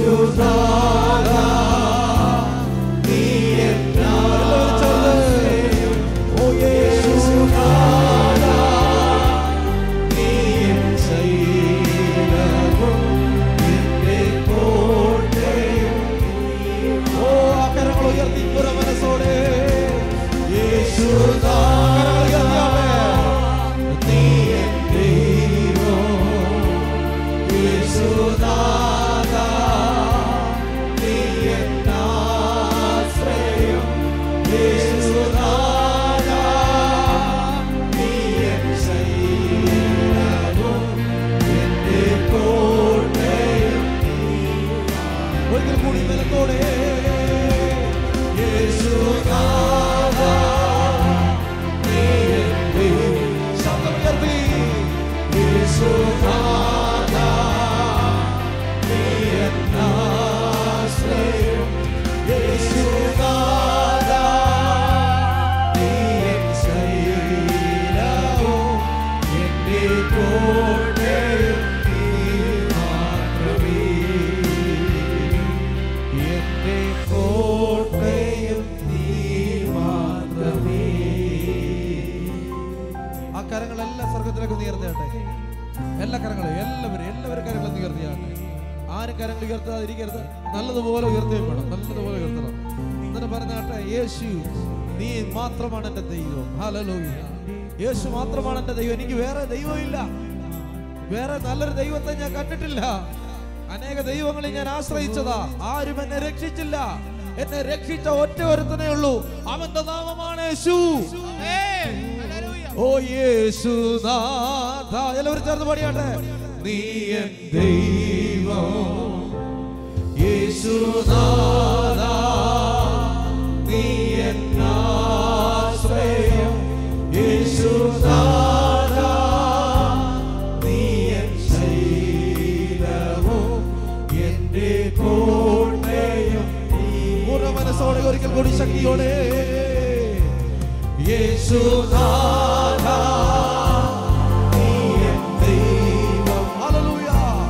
നല്ലതുപോലെ ഉയർത്തുകയും വേണം, നല്ലതുപോലെ ഉയർത്തണം. എന്നിട്ട് പറഞ്ഞാട്ടെ, യേശു നീ മാത്രമാണ് എൻ്റെ ദൈവം. ഹല്ലേലൂയ. യേശു മാത്രമാണ് എൻ്റെ ദൈവം, എനിക്ക് വേറെ ദൈവമില്ല. വേറെ നല്ലൊരു ദൈവത്തെ ഞാൻ കണ്ടിട്ടില്ല. അനേക ദൈവങ്ങളെ ഞാൻ ആശ്രയിച്ചതാ, ആരും എന്നെ രക്ഷിച്ചില്ല. എന്നെ രക്ഷിച്ച ഒറ്റ ഒരുത്തനേ ഉള്ളൂ, അവന്റെ നാമമാണ് യേശു. ഓ യേശുനാഥ, എല്ലാവരും ചേർന്ന് പാടിയാട്ടെ. നീ എൻ ദൈവം യേശുനാഥ, നീ എൻ ആശ്രയം യേശുനാഥ, നീ എൻ ശൈലവും എന്റെ കോട്ടയും. പൂർണ്ണ മനസ്സോടെ ഒരിക്കൽ കൂടി ശക്തിയോടെ യേശുനാഥ, നീ എൻ ദൈവം. ഹല്ലേലൂയ.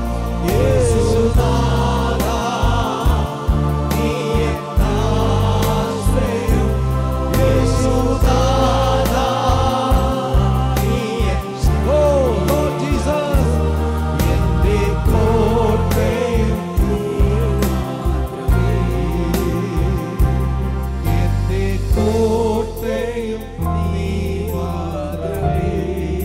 യേശുനാഥ, നീ എൻ ആശ്രയം യേശുനാഥ, നീ എൻ ഓ ലോർഡ് ജീസസ് എന്റെ കോട്ടയും എന്റെ കോട്ടയും നീ മാത്രമേ,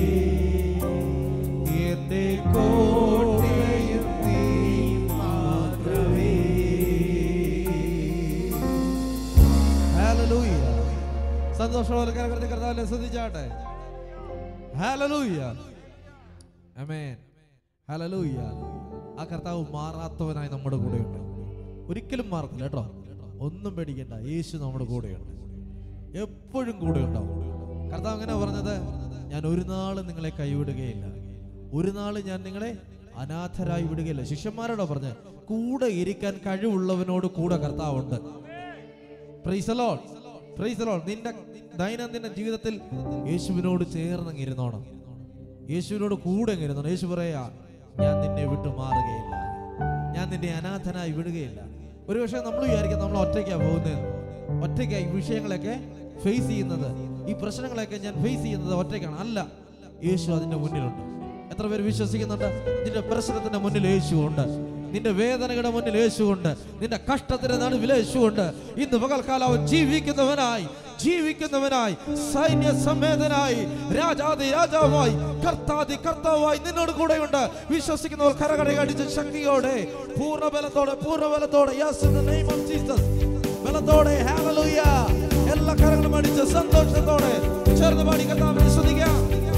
എന്റെ കോട്ടയും നീ മാത്രമേ. ഹല്ലേലൂയ. സന്തോഷത്തോടെ കരകരത്തെ കർത്താവിനെ സ്തുതിച്ചാട്ടെ. ഹല്ലേലൂയ. ആമേൻ. ഹല്ലേലൂയ. ആ കർത്താവ് മാറാത്തവനായി നമ്മുടെ കൂടെയുണ്ട്. ഒരിക്കലും മാറത്തില്ല കേട്ടോ, ഒന്നും പേടിക്കണ്ട. യേശു നമ്മുടെ കൂടെയുണ്ട്, എപ്പോഴും കൂടെ ഉണ്ടാവും. കർത്താവ് അങ്ങനെ പറഞ്ഞത്, ഞാൻ ഒരു നാളും നിങ്ങളെ കൈവിടുകയില്ല, ഒരു നാളും ഞാൻ നിങ്ങളെ അനാഥരായി വിടുകയില്ല. ശിഷ്യന്മാരോടാ പറഞ്ഞത്, കൂടെ ഇരിക്കാൻ കഴിവുള്ളവനോട് കൂടെ കർത്താവുണ്ട്. Praise the Lord, praise the Lord. നിന്റെ ദൈനംദിന ജീവിതത്തിൽ യേശുവിനോട് ചേർന്ന് ഇരുന്നോണം, യേശുവിനോട് കൂടെ ഇരുന്നോണം. യേശു പറയാ, ഞാൻ നിന്നെ വിട്ടു മാറുകയില്ല, ഞാൻ നിന്നെ അനാഥനായി വിടുകയില്ല. ഒരുപക്ഷെ നമ്മൾ വിചാരിക്കാം നമ്മൾ ഒറ്റയ്ക്കാണ് പോകുന്നത്, ഒറ്റയ്ക്കായി വിഷയങ്ങളൊക്കെ ഫേസ് ചെയ്യുന്നത്, ഈ പ്രശ്നങ്ങളൊക്കെ ഞാൻ ഫേസ് ചെയ്യുന്നത് ഒറ്റയ്ക്കാണ്. അല്ല, യേശു അതിന്റെ മുന്നിലുണ്ട്. എത്ര പേര് വിശ്വസിക്കുന്നുണ്ട്? നിന്റെ പ്രശ്നത്തിന്റെ മുന്നിൽ യേശു ഉണ്ട്, നിന്റെ വേദനയുടെ മുന്നിൽ യേശു ഉണ്ട്, നിന്റെ കഷ്ടത്തിന്റെ നടുവിൽ യേശു ഉണ്ട്. ഇന്ന് പകൽക്കാലം ജീവിക്കുന്നവനായി, ജീവിക്കുന്നവനായി, സൈന്യ സമേതനായി, രാജാതി രാജാവായി, കർത്താതി കർത്താവായി നിന്നോട് കൂടെയുണ്ട്. വിശ്വസിക്കുന്നവർ കരകട അടിച്ച ശക്തിയോടെ, പൂർണ്ണബലത്തോടെ, പൂർണ്ണബലത്തോടെ, yes in the name of Jesus, ബലത്തോടെ, ഹല്ലേലൂയ. എല്ലാ കരങ്ങളും അടിച്ച് സന്തോഷത്തോടെ ചേർന്ന് പാടി കർത്താവിനെ സ്തുതിക്കാം.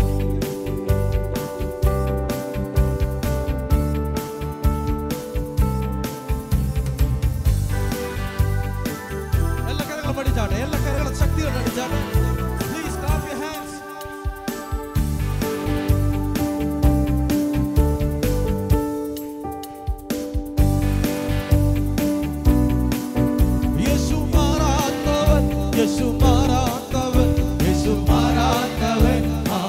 എല്ലാ കരങ്ങളും അടിച്ചാട്ടെ, എല്ലാ കരങ്ങളും ശക്തിയോടെ അടിച്ചാട്ടെ. Please clap your hands. യേശു മാറാത്തവൻ, യേശു മാറാത്തവൻ, യേശു മാറാത്തവൻ, ആ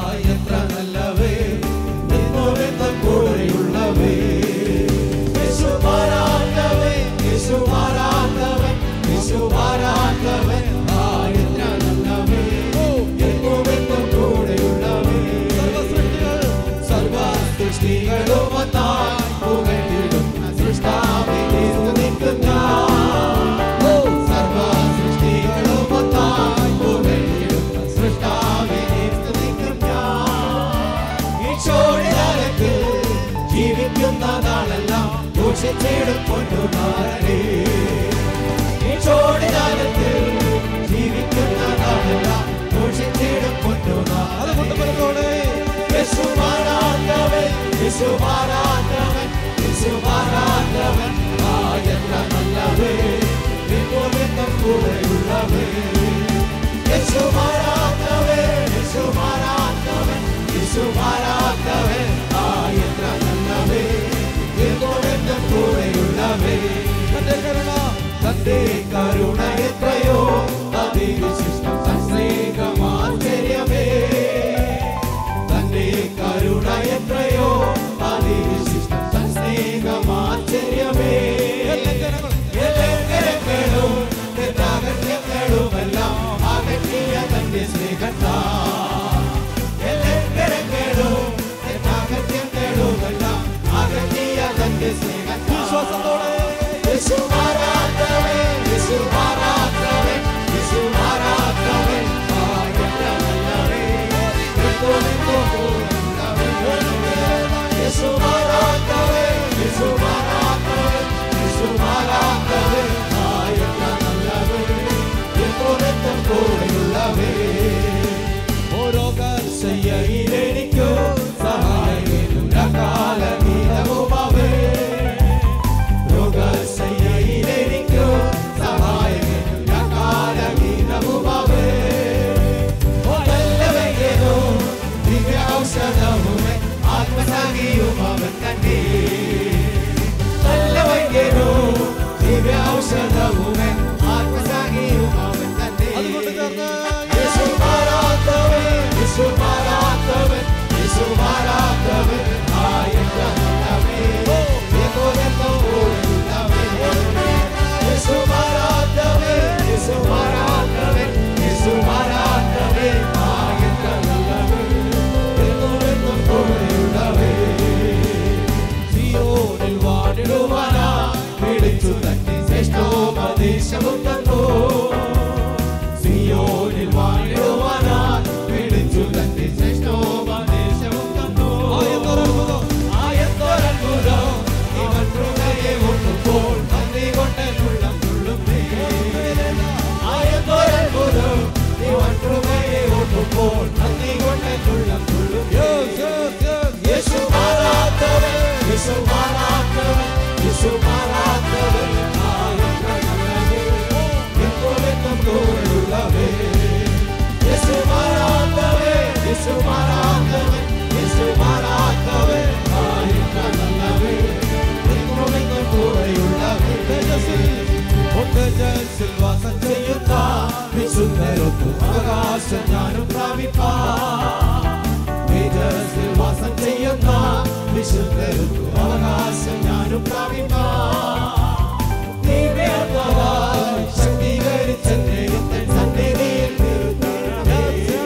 ഘോഷിച്ചിടും പൊന്നുനാഥനേ. ഈ ചോടിനാലത്തിൽ ജീവിക്കുന്ന നാളെല്ലാം ഘോഷിച്ചിടും പൊന്നുനാഥനേ. യേശു മാറാത്തവൻ, യേശു മാറാത്തവൻ, യേശു മാറാത്തവൻ, എത്ര നല്ലവൻ, എന്നും കൂടെയുള്ളവൻ. യേശു മാറാത്തവൻ, യേശു മാറാത്തവൻ, യേശു മാറാത്തവൻ, എത്ര നല്ലവൻ, എന്നും കൂടെയുള്ളവൻ. തന്റെ കരുണ എത്രയോ അതിവിശിഷ്ടം സ്നേഹമാശ്ചര്യമേ. തന്റെ കരുണ എത്രയോ അതിവിശിഷ്ടം സ്നേഹമാശ്ചര്യമേ. എല്ലാം തെറ്റാകര്യങ്ങളുമെല്ലാം അകറ്റിയ തന്റെ സ്നേഹത്താൽ. എല്ലാം തെറ്റാകര്യങ്ങളുമെല്ലാം അകറ്റിയ തന്റെ സ്നേഹത്താൽ. യേശു മാറാത്തവൻ, യേശു മാറാത്തവൻ, യേശു മാറാത്തവൻ, എത്ര നല്ലവൻ, എന്നും കൂടെയുള്ളവൻ. യേശു മാറാത്തവൻ, യേശു മാറാത്തവൻ, യേശു മാറാത്തവൻ, എത്ര നല്ലവൻ, എന്നും കൂടെയുള്ളവൻ. ഓരോ കർശയിലെനിക്കോ സഹായകനും കാലഗീതവുമവൻ. രോഗശയ്യയിലെനിക്കോ സഹായകനും കാലഗീതവുമവൻ. നല്ലവയ്ക്കോ ദിവ്യ ഔഷധവുമേ ആത്മസഖിയും അവൻ തന്നെ. നല്ലവയ്ക്കോ ദിവ്യ ഔഷധവുമേ ആത്മസഖിയും അവൻ തന്നെ. യേശു മാറാത്തവൻ, യേശു മാറാത്തവൻ, യേശു മാറാത്തവൻ, എത്ര നല്ലവൻ, എന്നും കൂടെയുള്ളവൻ. യേശു മാറാത്തവൻ, യേശു മാറാത്തവൻ, യേശു മാറാത്തവൻ, എത്ര നല്ലവൻ, എന്നും കൂടെയുള്ളവൻ. സിയോനിൽ വാണിടുവാനാ വിളിച്ചു തന്റെ ശ്രേഷ്ഠോപദേശവും തന്നു. സിയോനിൽ വാണിടുവാനാ വിളിച്ചു തന്റെ ശ്രേഷ്ഠോപദേശവും തന്നു. ആയത്തൊരത്ഭുതം ഇവൻ ഹൃദയെ ഒട്ടുമ്പോൾ നന്ദി കൊണ്ടുള്ളം തുള്ളുന്നേ. ആയത്തൊരത്ഭുതം ഇവൻ ഹൃദയെ ഒട്ടുമ്പോൾ നന്ദി കൊണ്ടുള്ളം തുള്ളുന്നേ. യേശു മാറാത്തവൻ, യേശു മാറാത്തവൻ, യേശു മാറാത്തവൻ, എന്നും കൂടെയുള്ളവൻ. യേശു മാറാത്തവൻ, യേശു മാറാത്തവൻ, യേശു മാറാത്തവൻ, എത്ര നല്ലവൻ, എന്നും കൂടെയുള്ളവൻ. തേജസ്സിൽ വാസം ചെയ്യുന്ന വിശുദ്ധരൊത്തു അവകാശം ഞാനും പ്രാപിപ്പാൻ. തേജസ്സിൽ വാസം ചെയ്യുന്ന വിശുദ്ധരൊത്തു അവകാശം ഞാനും പ്രാപിപ്പാൻ. ദിവ്യാത്മാവാൽ ശക്തീകരിച്ചെന്നെ തൻ സന്നിധിയിൽ നിർത്തണമേ.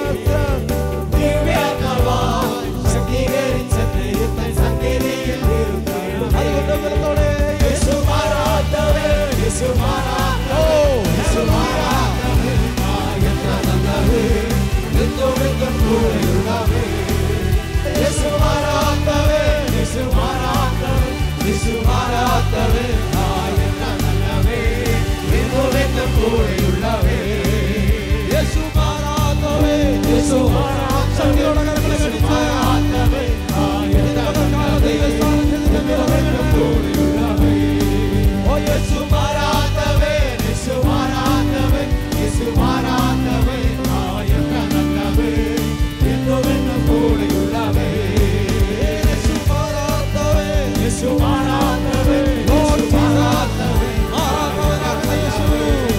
ദിവ്യാത്മാവാൽ ശക്തീകരിച്ചെന്നെ തൻ സന്നിധിയിൽ നിർത്തണമേ. യേശു മാറാത്തവൻ, യേശു മാറാത്തവൻ, യേശു മാറാത്തവൻ, എത്ര നല്ലവൻ, എന്നും കൂടെയുള്ളവൻ. യേശു മാറാത്തവൻ, യേശു മാറാത്തവൻ, യേശു മാറാത്തവൻ, എത്ര നല്ലവൻ, എന്നും കൂടെയുള്ളവൻ. യേശു മാറാത്തവൻ, യേശു മാറാത്തവൻ, യേശു മാറാത്തവൻ, എത്ര നല്ലവൻ, എന്നും കൂടെയുള്ളവൻ. ഓ യേശു മാറാത്തവൻ, യേശു മാറാത്തവൻ, യേശു മാറാത്തവൻ, എത്ര നല്ലവൻ, എന്നും കൂടെയുള്ളവൻ. യേശു മാറാത്തവൻ, യേശു മാറാത്തവൻ, യേശു മാറാത്തവൻ,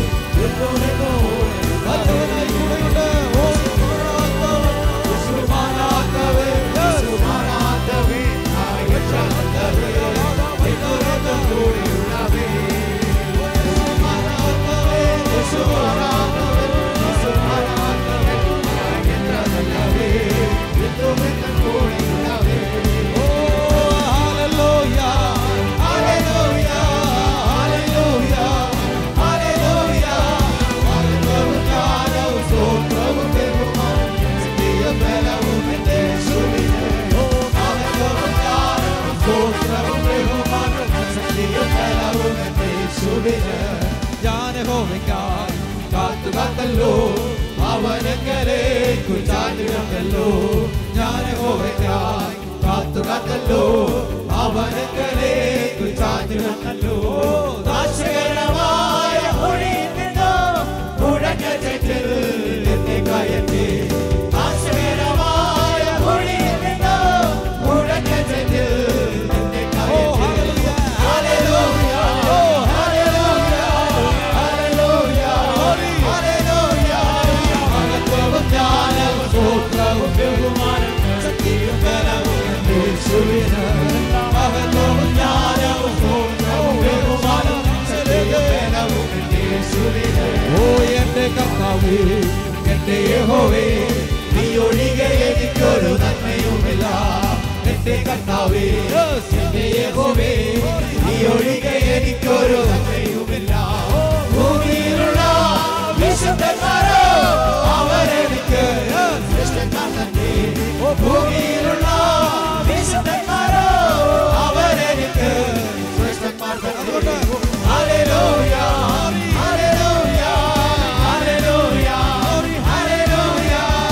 യേശു യേശുവിന് ഞാൻ യഹോവയ്ക്കായി കാത്തു കാത്തല്ലോ അവനെങ്കലേക്കു ചാഞ്ഞിടല്ലോ ഞാൻ യഹോവയ്ക്കായി കാത്തു കാത്തല്ലോ അവനെങ്കലേക്കു ചാഞ്ഞിടല്ലോ നാശകരമായ ഒഴിയിൽ നിന്നോ ഉടഞ്ഞ ചെറ്റിൽ എന്നെ കയറ്റി നാശകരമായ ഒഴിയിൽ നിന്നോ ഉടഞ്ഞ ചെറ്റിൽ എന്നെ കയറ്റി ഹല്ലേലൂയ ഹല്ലേലൂയ ഹല്ലേലൂയ ഹല്ലേലൂയ മഹത്വവും ജ്ഞാനവും സ്തോത്രവും ബഹുമാനവും ശക്തിയും ബലവും യേശുവിന് മഹത്വവും ജ്ഞാനവും സ്തോത്രവും ബഹുമാനവും ശക്തിയും ബലവും യേശുവിന് ഓ എന്റെ കർത്താവേ എന്റെ യഹോവേ നീ ഒഴികെ എനിക്കൊരു നന്മയുമില്ല എന്റെ കർത്താവേ എന്റെ യഹോവേ നീ ഒഴികെ എനിക്കൊരു നന്മയുമില്ല ഭൂമിയിലുള്ള വിശുദ്ധന്മാരോ അവരെനിക്ക് ശ്രേഷ്ഠന്മാർ തന്നെ ഭൂമിയിലുള്ള വിശുദ്ധന്മാരോ അവരെനിക്ക് ശ്രേഷ്ഠന്മാർ തന്നെ ഹല്ലേലൂയ ഹല്ലേലൂയ ഹല്ലേലൂയ ഹല്ലേലൂയ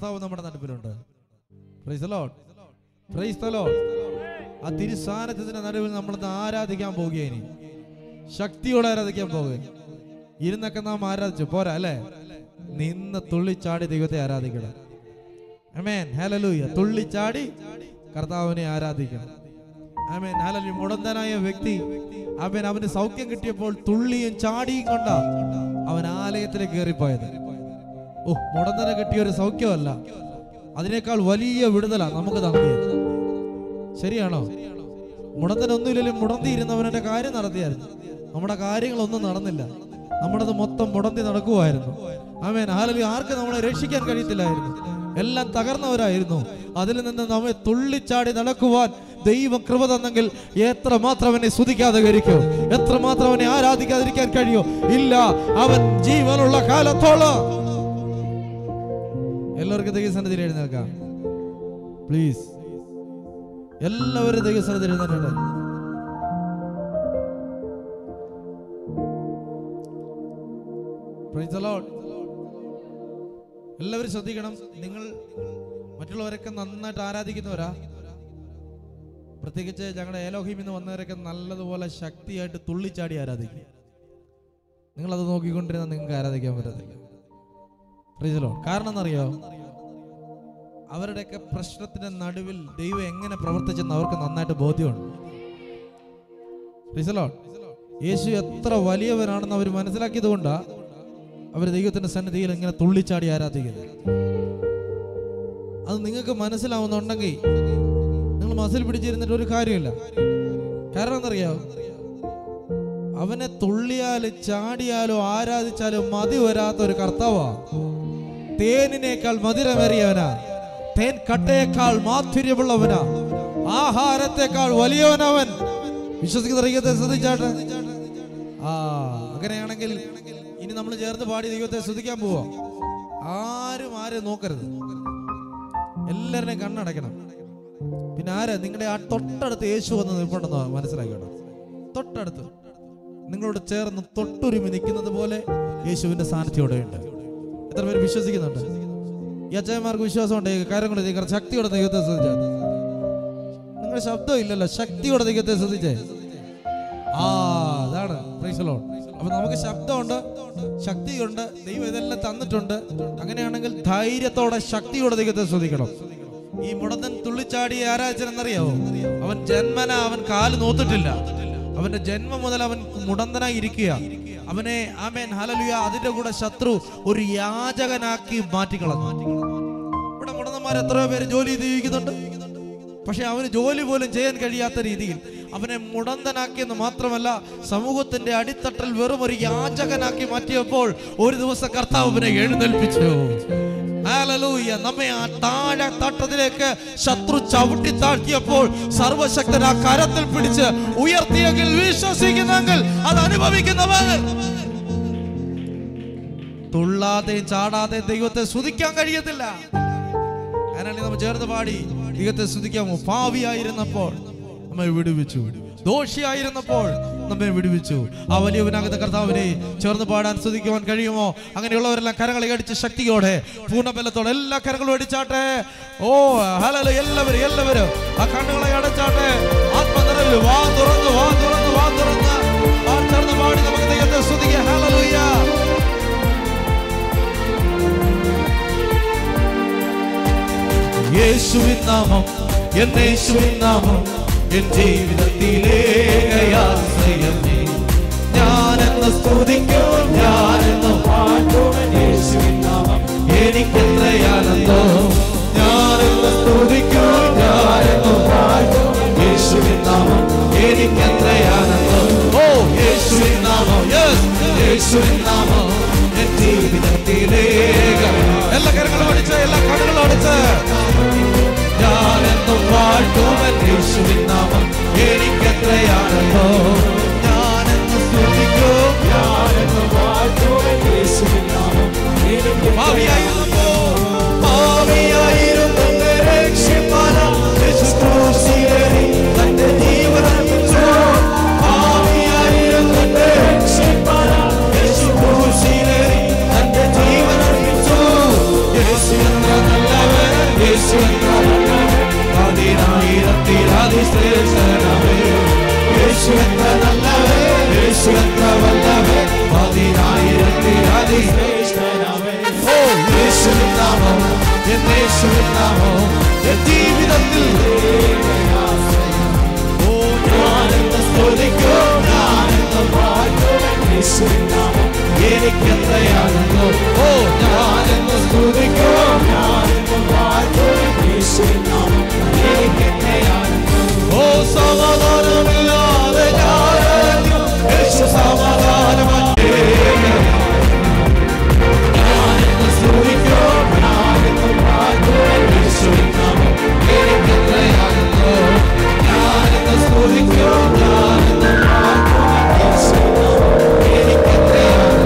കർത്താവ് നമ്മുടെ നടുവിലുണ്ട്. Praise the Lord, praise the Lord. ആ തിരുസാന്നിധ്യത്തിന്റെ നടുവിൽ നമ്മൾ ആരാധിക്കാൻ പോവുകയാണ്. ശക്തിയോടെ ആരാധിക്കാൻ പോകുക. ഇരുന്നൊക്കെ നാം ആരാധിച്ചു പോരാ അല്ലേ? നിന്ന് തുള്ളിച്ചാടി ദൈവത്തെ ആരാധിക്കണം. ആമേൻ, ഹല്ലേലൂയ. തുള്ളിച്ചാടി കർത്താവിനെ ആരാധിക്കണം. ആമേൻ, ഹല്ലേലൂയ. മുടന്തനായ വ്യക്തി ആമേൻ അവന് സൗഖ്യം കിട്ടിയപ്പോൾ തുള്ളിയും ചാടിയും കൊണ്ട അവൻ ആലയത്തിലേക്ക് കയറിപ്പോയത്. മുടന്തനെ കിട്ടിയ ഒരു സൗഖ്യമല്ല, അതിനേക്കാൾ വലിയ വിടുതലാണ് നമുക്ക് നൽകിയത്. ശരിയാണോ? മുടന്തനൊന്നുമില്ലെങ്കിലും മുടന്തിയിരുന്നവനെ കാര്യം നടത്തിയായിരുന്നു. നമ്മുടെ കാര്യങ്ങളൊന്നും നടന്നില്ല, നമ്മുടേത് മൊത്തം മുടന്തി നടക്കുമായിരുന്നു. ആമേൻ, ഹല്ലേലൂയ. ആർക്ക് നമ്മളെ രക്ഷിക്കാൻ കഴിയത്തില്ലായിരുന്നു, എല്ലാം തകർന്നവരായിരുന്നു. അതിൽ നിന്ന് നമ്മെ തുള്ളിച്ചാടി നടക്കുവാൻ ദൈവം കൃപ തന്നെങ്കിൽ എത്രമാത്രം അവനെ സ്തുതിക്കാതെ കഴിക്കോ, എത്രമാത്രം അവനെ ആരാധിക്കാതിരിക്കാൻ കഴിയോ? ഇല്ല, അവൻ ജീവനുള്ള കാലത്തോളം. എല്ലാവർക്കും ദൈവസന്നിധിയിൽ എഴുന്നേൽക്കാം പ്ലീസ്. എല്ലാവരും ദൈവസന്നിധിയിൽ എഴുന്നേൽക്കട്ടെ. Price the Lord. എല്ലാവരും ശ്രദ്ധിക്കണം. നിങ്ങൾ മറ്റുള്ളവരൊക്കെ നന്നായിട്ട് ആരാധിക്കുന്നവരാ. പ്രത്യേകിച്ച് ഞങ്ങളുടെ ഏലോഹിം എന്ന് വന്നവരൊക്കെ നല്ലതുപോലെ ശക്തിയായിട്ട് തുള്ളിച്ചാടി ആരാധിക്കും. നിങ്ങളത് നോക്കിക്കൊണ്ടിരുന്നാൽ നിങ്ങൾക്ക് ആരാധിക്കാൻ പറ്റത്തില്ല. Praise the Lord. കാരണം എന്നറിയോ? അവരുടെയൊക്കെ പ്രശ്നത്തിന്റെ നടുവിൽ ദൈവം എങ്ങനെ പ്രവർത്തിച്ചെന്ന് അവർക്ക് നന്നായിട്ട് ബോധ്യമുണ്ട്. Price the Lord. യേശു എത്ര വലിയവനാണെന്ന് അവർ മനസ്സിലാക്കിയത് കൊണ്ടാ അവർ ദൈവത്തിന്റെ സന്നിധിയിൽ ഇങ്ങനെ തുള്ളിച്ചാടി ആരാധിക്കുന്നത്. അത് നിങ്ങൾക്ക് മനസ്സിലാവുന്നുണ്ടെങ്കിൽ നിങ്ങൾ മസിൽ പിടിച്ചിരുന്നിട്ട് ഒരു കാര്യമില്ല. കാരണം എന്നറിയാം, അവനെ തുള്ളിയാലും ചാടിയാലോ ആരാധിച്ചാലോ മതി വരാത്ത ഒരു കർത്താവാ. തേനിനേക്കാൾ മധുരമേറിയവനാ, തേൻ കട്ടയേക്കാൾ മാധുര്യമുള്ളവനാ, ആഹാരത്തെക്കാൾ വലിയവനവൻ. വിശ്വസിക്കുന്ന ദൈവത്തെ ശ്രദ്ധിച്ചാട്ടെ. അങ്ങനെയാണെങ്കിൽ ഇനി നമ്മൾ ചേർന്ന് പാടി ദൈവത്തെ സ്തുതിക്കാൻ പോവാ. ആരും നോക്കരുത്, എല്ലാവരുടെയും കണ്ണടയ്ക്കണം. പിന്നെ ആരാ നിങ്ങളുടെ ആ തൊട്ടടുത്ത് യേശു വന്ന് നിൽപ്പുണ്ടെന്ന് മനസ്സിലാക്കണം. തൊട്ടടുത്ത് നിങ്ങളോട് ചേർന്ന് തൊട്ടുരുമി നിൽക്കുന്നത് പോലെ യേശുവിന്റെ സാന്നിധ്യം ഉണ്ട്. എത്ര പേര് വിശ്വസിക്കുന്നുണ്ട്? ഈ അച്ഛന്മാർക്ക് വിശ്വാസമുണ്ട്. കാര്യം കൊണ്ട് ശക്തിയോടെ ദൈവത്തെ ശ്രദ്ധിച്ചാൽ. നിങ്ങളുടെ ശബ്ദം ഇല്ലല്ലോ, ശക്തിയോടെ ദൈവത്തെ ശ്രദ്ധിച്ചേ. അതാണ് പ്രൈസ് ദി ലോർഡ്. അപ്പൊ നമുക്ക് ശബ്ദമുണ്ട്, ശക്തിയുണ്ട്, ദൈവം ഇതെല്ലാം തന്നിട്ടുണ്ട്. അങ്ങനെയാണെങ്കിൽ ധൈര്യത്തോടെ ശക്തിയോടെ ദൈവത്തെ ശ്രദ്ധിക്കണം. ഈ മുടന്തൻ തുള്ളിച്ചാടി ആരാധിച്ചെന്നറിയാവോ? അവൻ ജന്മന അവൻ കാല് നോത്തിട്ടില്ല. അവന്റെ ജന്മം മുതൽ അവൻ മുടന്തനായി ഇരിക്കുക. അവനെ ആമേൻ ഹല്ലേലൂയ അതിന്റെ കൂടെ ശത്രു ഒരു യാചകനാക്കി മാറ്റിക്കളഞ്ഞു. ഇവിടെ മുടന്തന്മാർ എത്രയോ പേര് ജോലി ജീവിക്കുന്നുണ്ട്. പക്ഷെ അവന് ജോലി പോലും ചെയ്യാൻ കഴിയാത്ത രീതിയിൽ അവനെ മുടന്തനാക്കിയെന്ന് മാത്രമല്ല, സമൂഹത്തിന്റെ അടിത്തട്ടിൽ വെറും ഒരു യാചകനാക്കി മാറ്റിയപ്പോൾ ഒരു ദിവസം കർത്താവ് അവനെ എഴുന്നേൽപ്പിച്ചു. ഹല്ലേലൂയ. നമ്മെ ആ താഴെ തട്ടത്തിലേക്ക് ശത്രു ചവിട്ടി താഴ്ത്തിയപ്പോൾ സർവശക്തൻ ആ കരത്തിൽ പിടിച്ച് ഉയർത്തിയെങ്കിൽ വിശ്വസിക്കുന്നെങ്കിൽ അത് അനുഭവിക്കുന്നവർ തുള്ളാതെയും ചാടാതെയും ദൈവത്തെ സ്തുതിക്കാൻ കഴിയത്തില്ല. അതിനാണ് നമ്മൾ ചേർന്ന് പാടി ദൈവത്തെ സ്തുതിക്കാമോ? പാവിയായിരുന്നപ്പോൾ നമ്മെ വിടുവിച്ചു, ദോഷിയായിരുന്നപ്പോൾ നമ്മെ വിടുവിച്ചു. ആ വലിയവനാകുന്ന കർത്താവിനെ ചേർന്ന് പാടാൻ സ്തുതിക്കുവാൻ കഴിയുമോ? അങ്ങനെയുള്ളവരെല്ലാം കരങ്ങളെ അടിച്ച് ശക്തിയോടെ പൂർണ്ണബലത്തോടെ എല്ലാ കരങ്ങളും അടിച്ചാട്ടെ. ഹല്ലേലൂയ. എല്ലാവരും ആ കണ്ണുകളെ അടച്ചാട്ടെ. ആത്മനിറവിൽ വാ തുറന്ന് ചേർന്ന് പാടി നമുക്ക് ദൈവത്തെ സ്തുതിക്കാം. ഹല്ലേലൂയ. യേശുവിൻ നാമം, യേശുവിൻ നാമം എൻ ജീവിതത്തിലേകയാശ്രയമേ. ഞാനെന്ന് സ്തുതിക്കും, ഞാനെന്ന് പാടും യേശുവിൻ നാമം എനിക്കെത്രയാനന്ദം. ഞാനെന്ന് സ്തുതിക്കും, ഞാനെന്ന് പാടും യേശുവിൻ നാമം എനിക്കെത്രയാനന്ദം. യേശുവിൻ നാമം, യേശുവിൻ നാമം എൻ ജീവിതത്തിലേക. എല്ലാ കരങ്ങളും അടിച്ച്, എല്ലാ കണ്ണുകളും അടിച്ച് ഞാനെന്നും പാടുവൻ യേശുവിൻ നാമം എനിക്കെത്രയാണല്ലോ. ഞാനെന്ന് സ്തുതിക്കും, ഞാനെന്ന് അതിശ്രേഷ്ഠനവേ യേശു എത്ര നല്ലവൻ യേശു എത്ര വല്ലവൻ പതിനായിരത്തിൽ അതിശ്രേഷ്ഠനവേ ഓ യേശുവിൻ നാമം എൻ യേശുവിൻ നാമം എൻ ജീവിതത്തിൽ ഓ ഞാനെന്ന് സ്തുതിക്കും ഞാനെന്ന് പാടും യേശുവിൻ നാമം എനിക്കെത്രയാണെന്നോ ഓ ഞാനെന്ന് സ്തുതിക്കും ഞാനെന്ന് പാടും യേശുവിൻ നാമം എനിക്കെത്രയാണെന്നോ ഓ സമാധാനമില്ലാതെ ഞാനറിഞ്ഞു യേശു സമാധാനമേ ഞാനെന്ന് സ്തുതിക്കും ഞാനെന്ന് പാടും യേശുവിൻ നാമം എനിക്കെത്രയാണെന്നോ ഞാനെന്ന് സ്തുതിക്കും ഞാനെന്ന് പാടും യേശുവിൻ നാമം എനിക്കെത്രയാണെന്നോ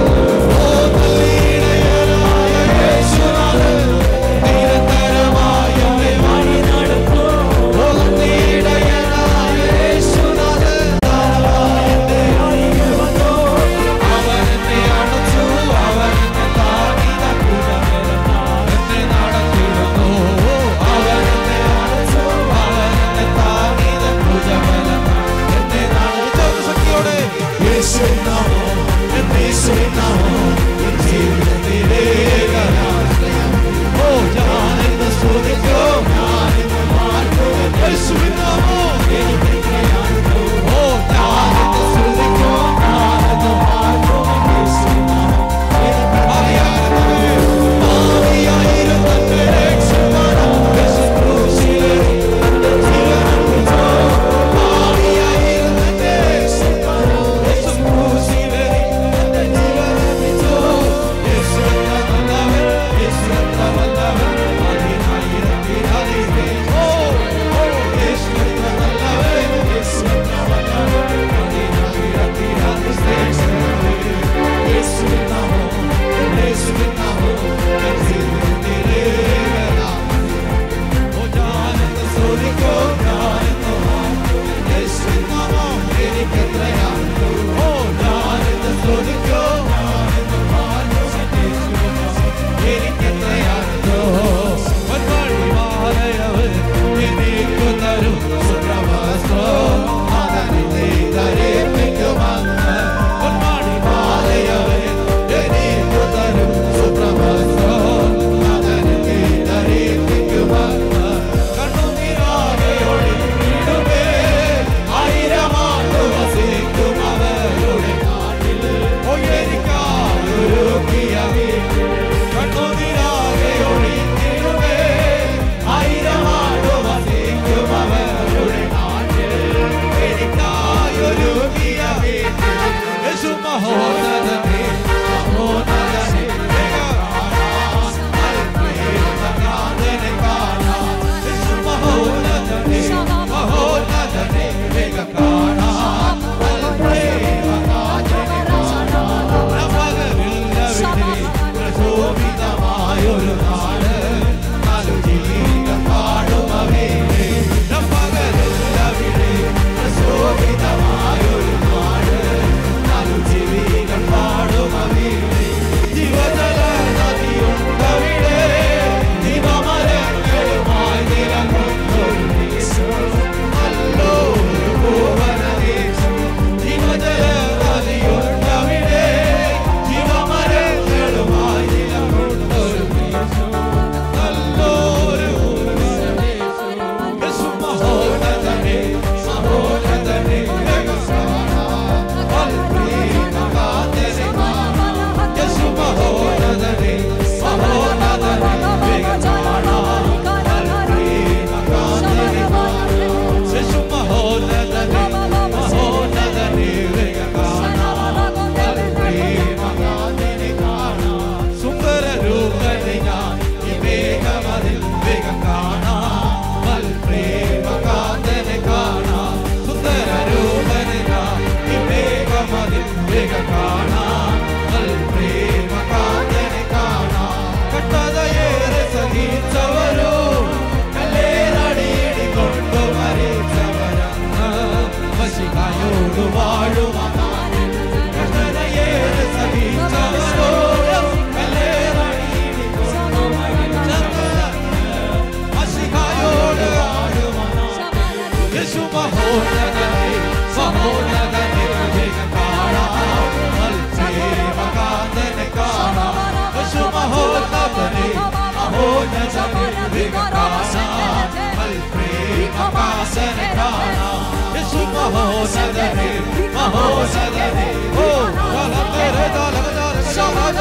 യേശു മഹോന്നതനെ മഹോന്നതനെ വേഗം കാണാം പ്രേമകാന്തനെ കാണാം യേശു മഹോന്നതനെ മഹോന്നതനെ വേഗം കാണാം പ്രേമകാന്തനെ കാണാം യേശു മഹോന്നതനെ മഹോന്നതനെ ഓ ദലതരെ ദലതരെ ശാരാജ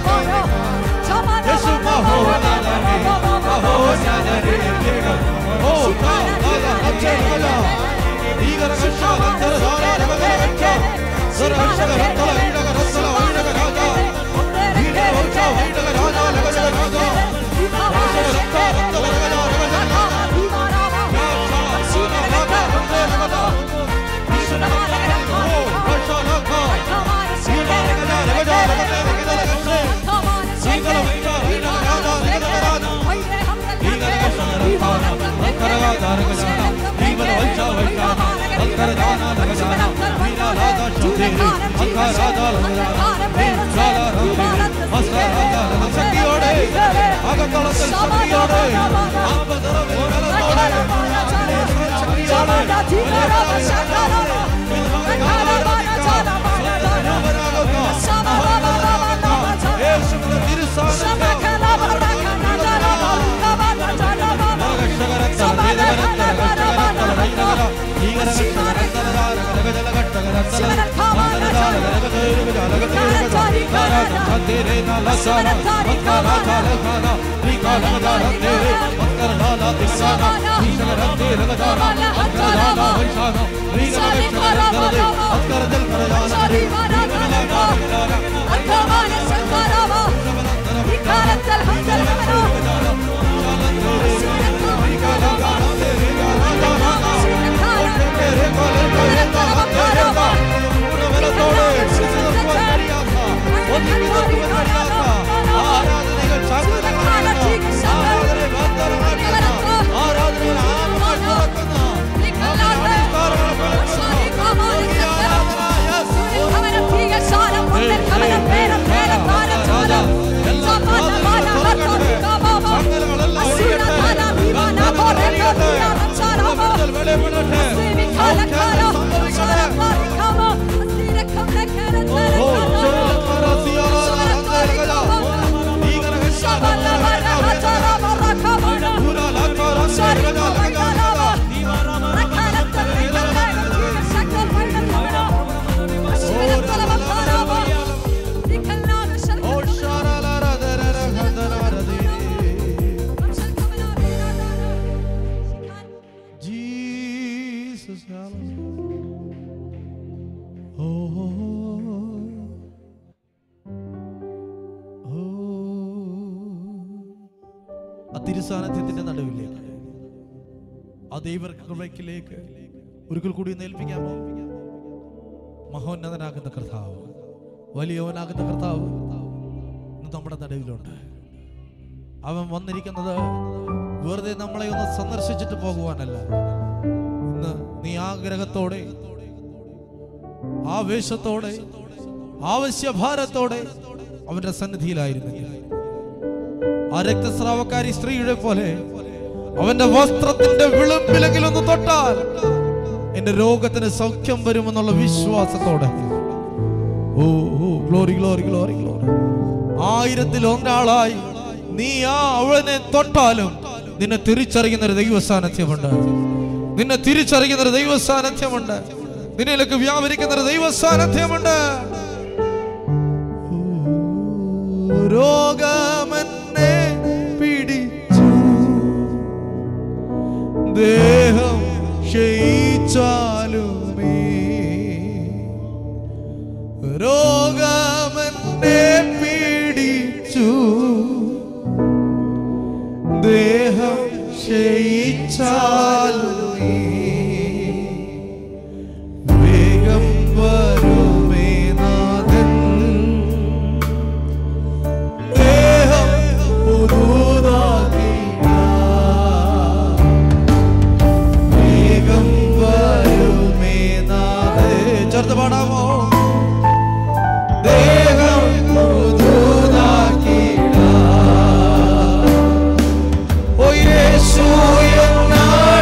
യേശു മഹോന്നതനെ മഹോന്നതനെ വേഗം ഓ ദാദാ അച്ഛേ രാജാ ഈഗര ശാലന്തര ധാരാ രഗരച്ച സർവശക രത്തല ഈടക രത്തല വൈടക രാജാ ഈടക വംശ വൈടക രാജാ ലഗജ രാജാ സർവശക രത്ത രത്തല രഗജ രഗജ തിരുസാന്നിധ്യത്തിന്റെ നടുവിലേക്ക് ആ ദൈവകൃപയ്ക്കിലേക്ക് ഒരിക്കൽ കൂടി ഏൽപ്പിക്കാമോ? മഹോന്നതനാകുന്ന കർത്താവ്, വലിയവനാകുന്ന കർത്താവ് ഇന്ന് നമ്മുടെ നടുവിലുണ്ട്. അവൻ വന്നിരിക്കുന്നത് വെറുതെ നമ്മളെ ഒന്ന് സന്ദർശിച്ചിട്ട് പോകുവാനല്ല. ഇന്ന് നീ ആഗ്രഹത്തോടെ, ആവേശത്തോടെ, ആവശ്യഭാരത്തോടെ അവന്റെ സന്നിധിയിലായിരുന്നെങ്കിൽ ആ രക്തസ്രാവക്കാരി സ്ത്രീയുടെ പോലെ അവന്റെ വസ്ത്രത്തിന്റെ വിളിമ്പിലെങ്കിലും ഒന്ന് തൊട്ടാൽ എന്റെ രോഗത്തിന് സൗഖ്യം വരുമെന്നുള്ള വിശ്വാസത്തോടെ, oh glory glory glory glory, 1000-ൽ 1 നീ ആ അവനെ തൊട്ടാലും നിന്നെ തിരിച്ചറിയുന്ന ഒരു ദൈവ സാന്നിധ്യമുണ്ട്. നിന്നെ തിരിച്ചറിയുന്ന ഒരു ദൈവ സാന്നിധ്യമുണ്ട്. നിന്നിലേക്ക് വ്യാപരിക്കുന്ന ഒരു ദൈവ സാന്നിധ്യമുണ്ട്. രോഗമെന്നെ പിടിച്ചു, ദേഹം ക്ഷയിച്ചാലുമേ, രോഗമെന്നെ പിടിച്ചു, ദേഹം ക്ഷയിച്ചാലുമേ, വേഗം വരുമേ നാഥൻ, ദേഹം പുതുതാക്കിടാം, വേഗം വരുമേ നാഥൻ. ചേർത്ത് പാടാമോ? ദേഹം പുതുതാക്കിടാം, ഓ യേശു എന്നാ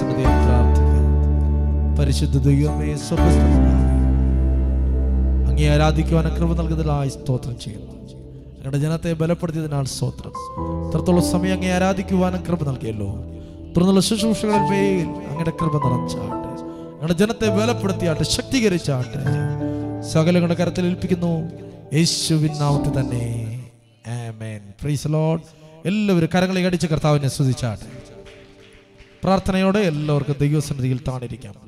ദൈവസന്നിധിയിൽ പ്രാർത്ഥിക്കാം. പരിശുദ്ധ ദൈവമേ, സ്വർഗ്ഗസ്ഥനായ അങ്ങേ ആരാധിക്കുവാൻ കൃപ നൽകുന്നതിനായി സ്തോത്രം ചെയ്യുന്നു. ഞങ്ങളുടെ ജനത്തെ ബലപ്പെടുത്തിയതിനാൽ സ്തോത്രം. ഇത്രത്തോളം സമയം അങ്ങേ ആരാധിക്കുവാനും കൃപ നൽകിയല്ലോ. തുടർന്നുള്ള ശുശ്രൂഷകളിൽ മേൽ അങ്ങയുടെ കൃപ നിറച്ചാട്ടെ. ഞങ്ങളുടെ ജനത്തെ ബലപ്പെടുത്തിയാട്ടെ, ശക്തീകരിച്ചാട്ടെ. സകലങ്ങളുടെ കരത്തിൽ ഏൽപ്പിക്കുന്നു, യേശുവിൻ നാമത്തിൽ തന്നെ. ആമേൻ. Praise the Lord. എല്ലാവരും കരങ്ങളെ അടിച്ച് കർത്താവിനെ സ്തുതിച്ചാട്ടെ. പ്രാർത്ഥനയോടെ എല്ലാവർക്കും ദൈവസന്നിധിയിൽ താണിരിക്കാമല്ല.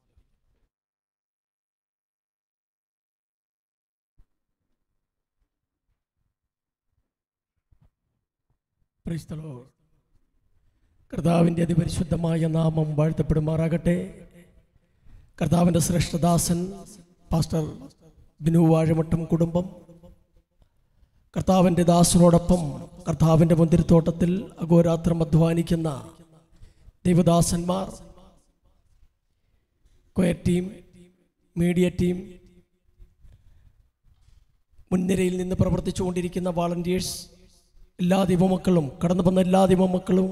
Price the Lord. കർത്താവിൻ്റെ അതിപരിശുദ്ധമായ നാമം വാഴ്ത്തപ്പെടുമാറാകട്ടെ. കർത്താവിൻ്റെ ശ്രേഷ്ഠദാസൻ പാസ്റ്റർ ബിനു വാഴമട്ടം കുടുംബം കർത്താവിൻ്റെ ദാസനോടൊപ്പം കർത്താവിൻ്റെ മുന്തിരിത്തോട്ടത്തിൽ അഹോരാത്രം അധ്വാനിക്കുന്ന ദൈവദാസന്മാർ, കൊയർ ടീം, മീഡിയ ടീം, മുൻനിരയിൽ നിന്ന് പ്രവർത്തിച്ചുകൊണ്ടിരിക്കുന്ന വാളണ്ടിയേഴ്സ്, എല്ലാ ദൈവമക്കളും, കടന്നു വന്ന എല്ലാ ദൈവമക്കളും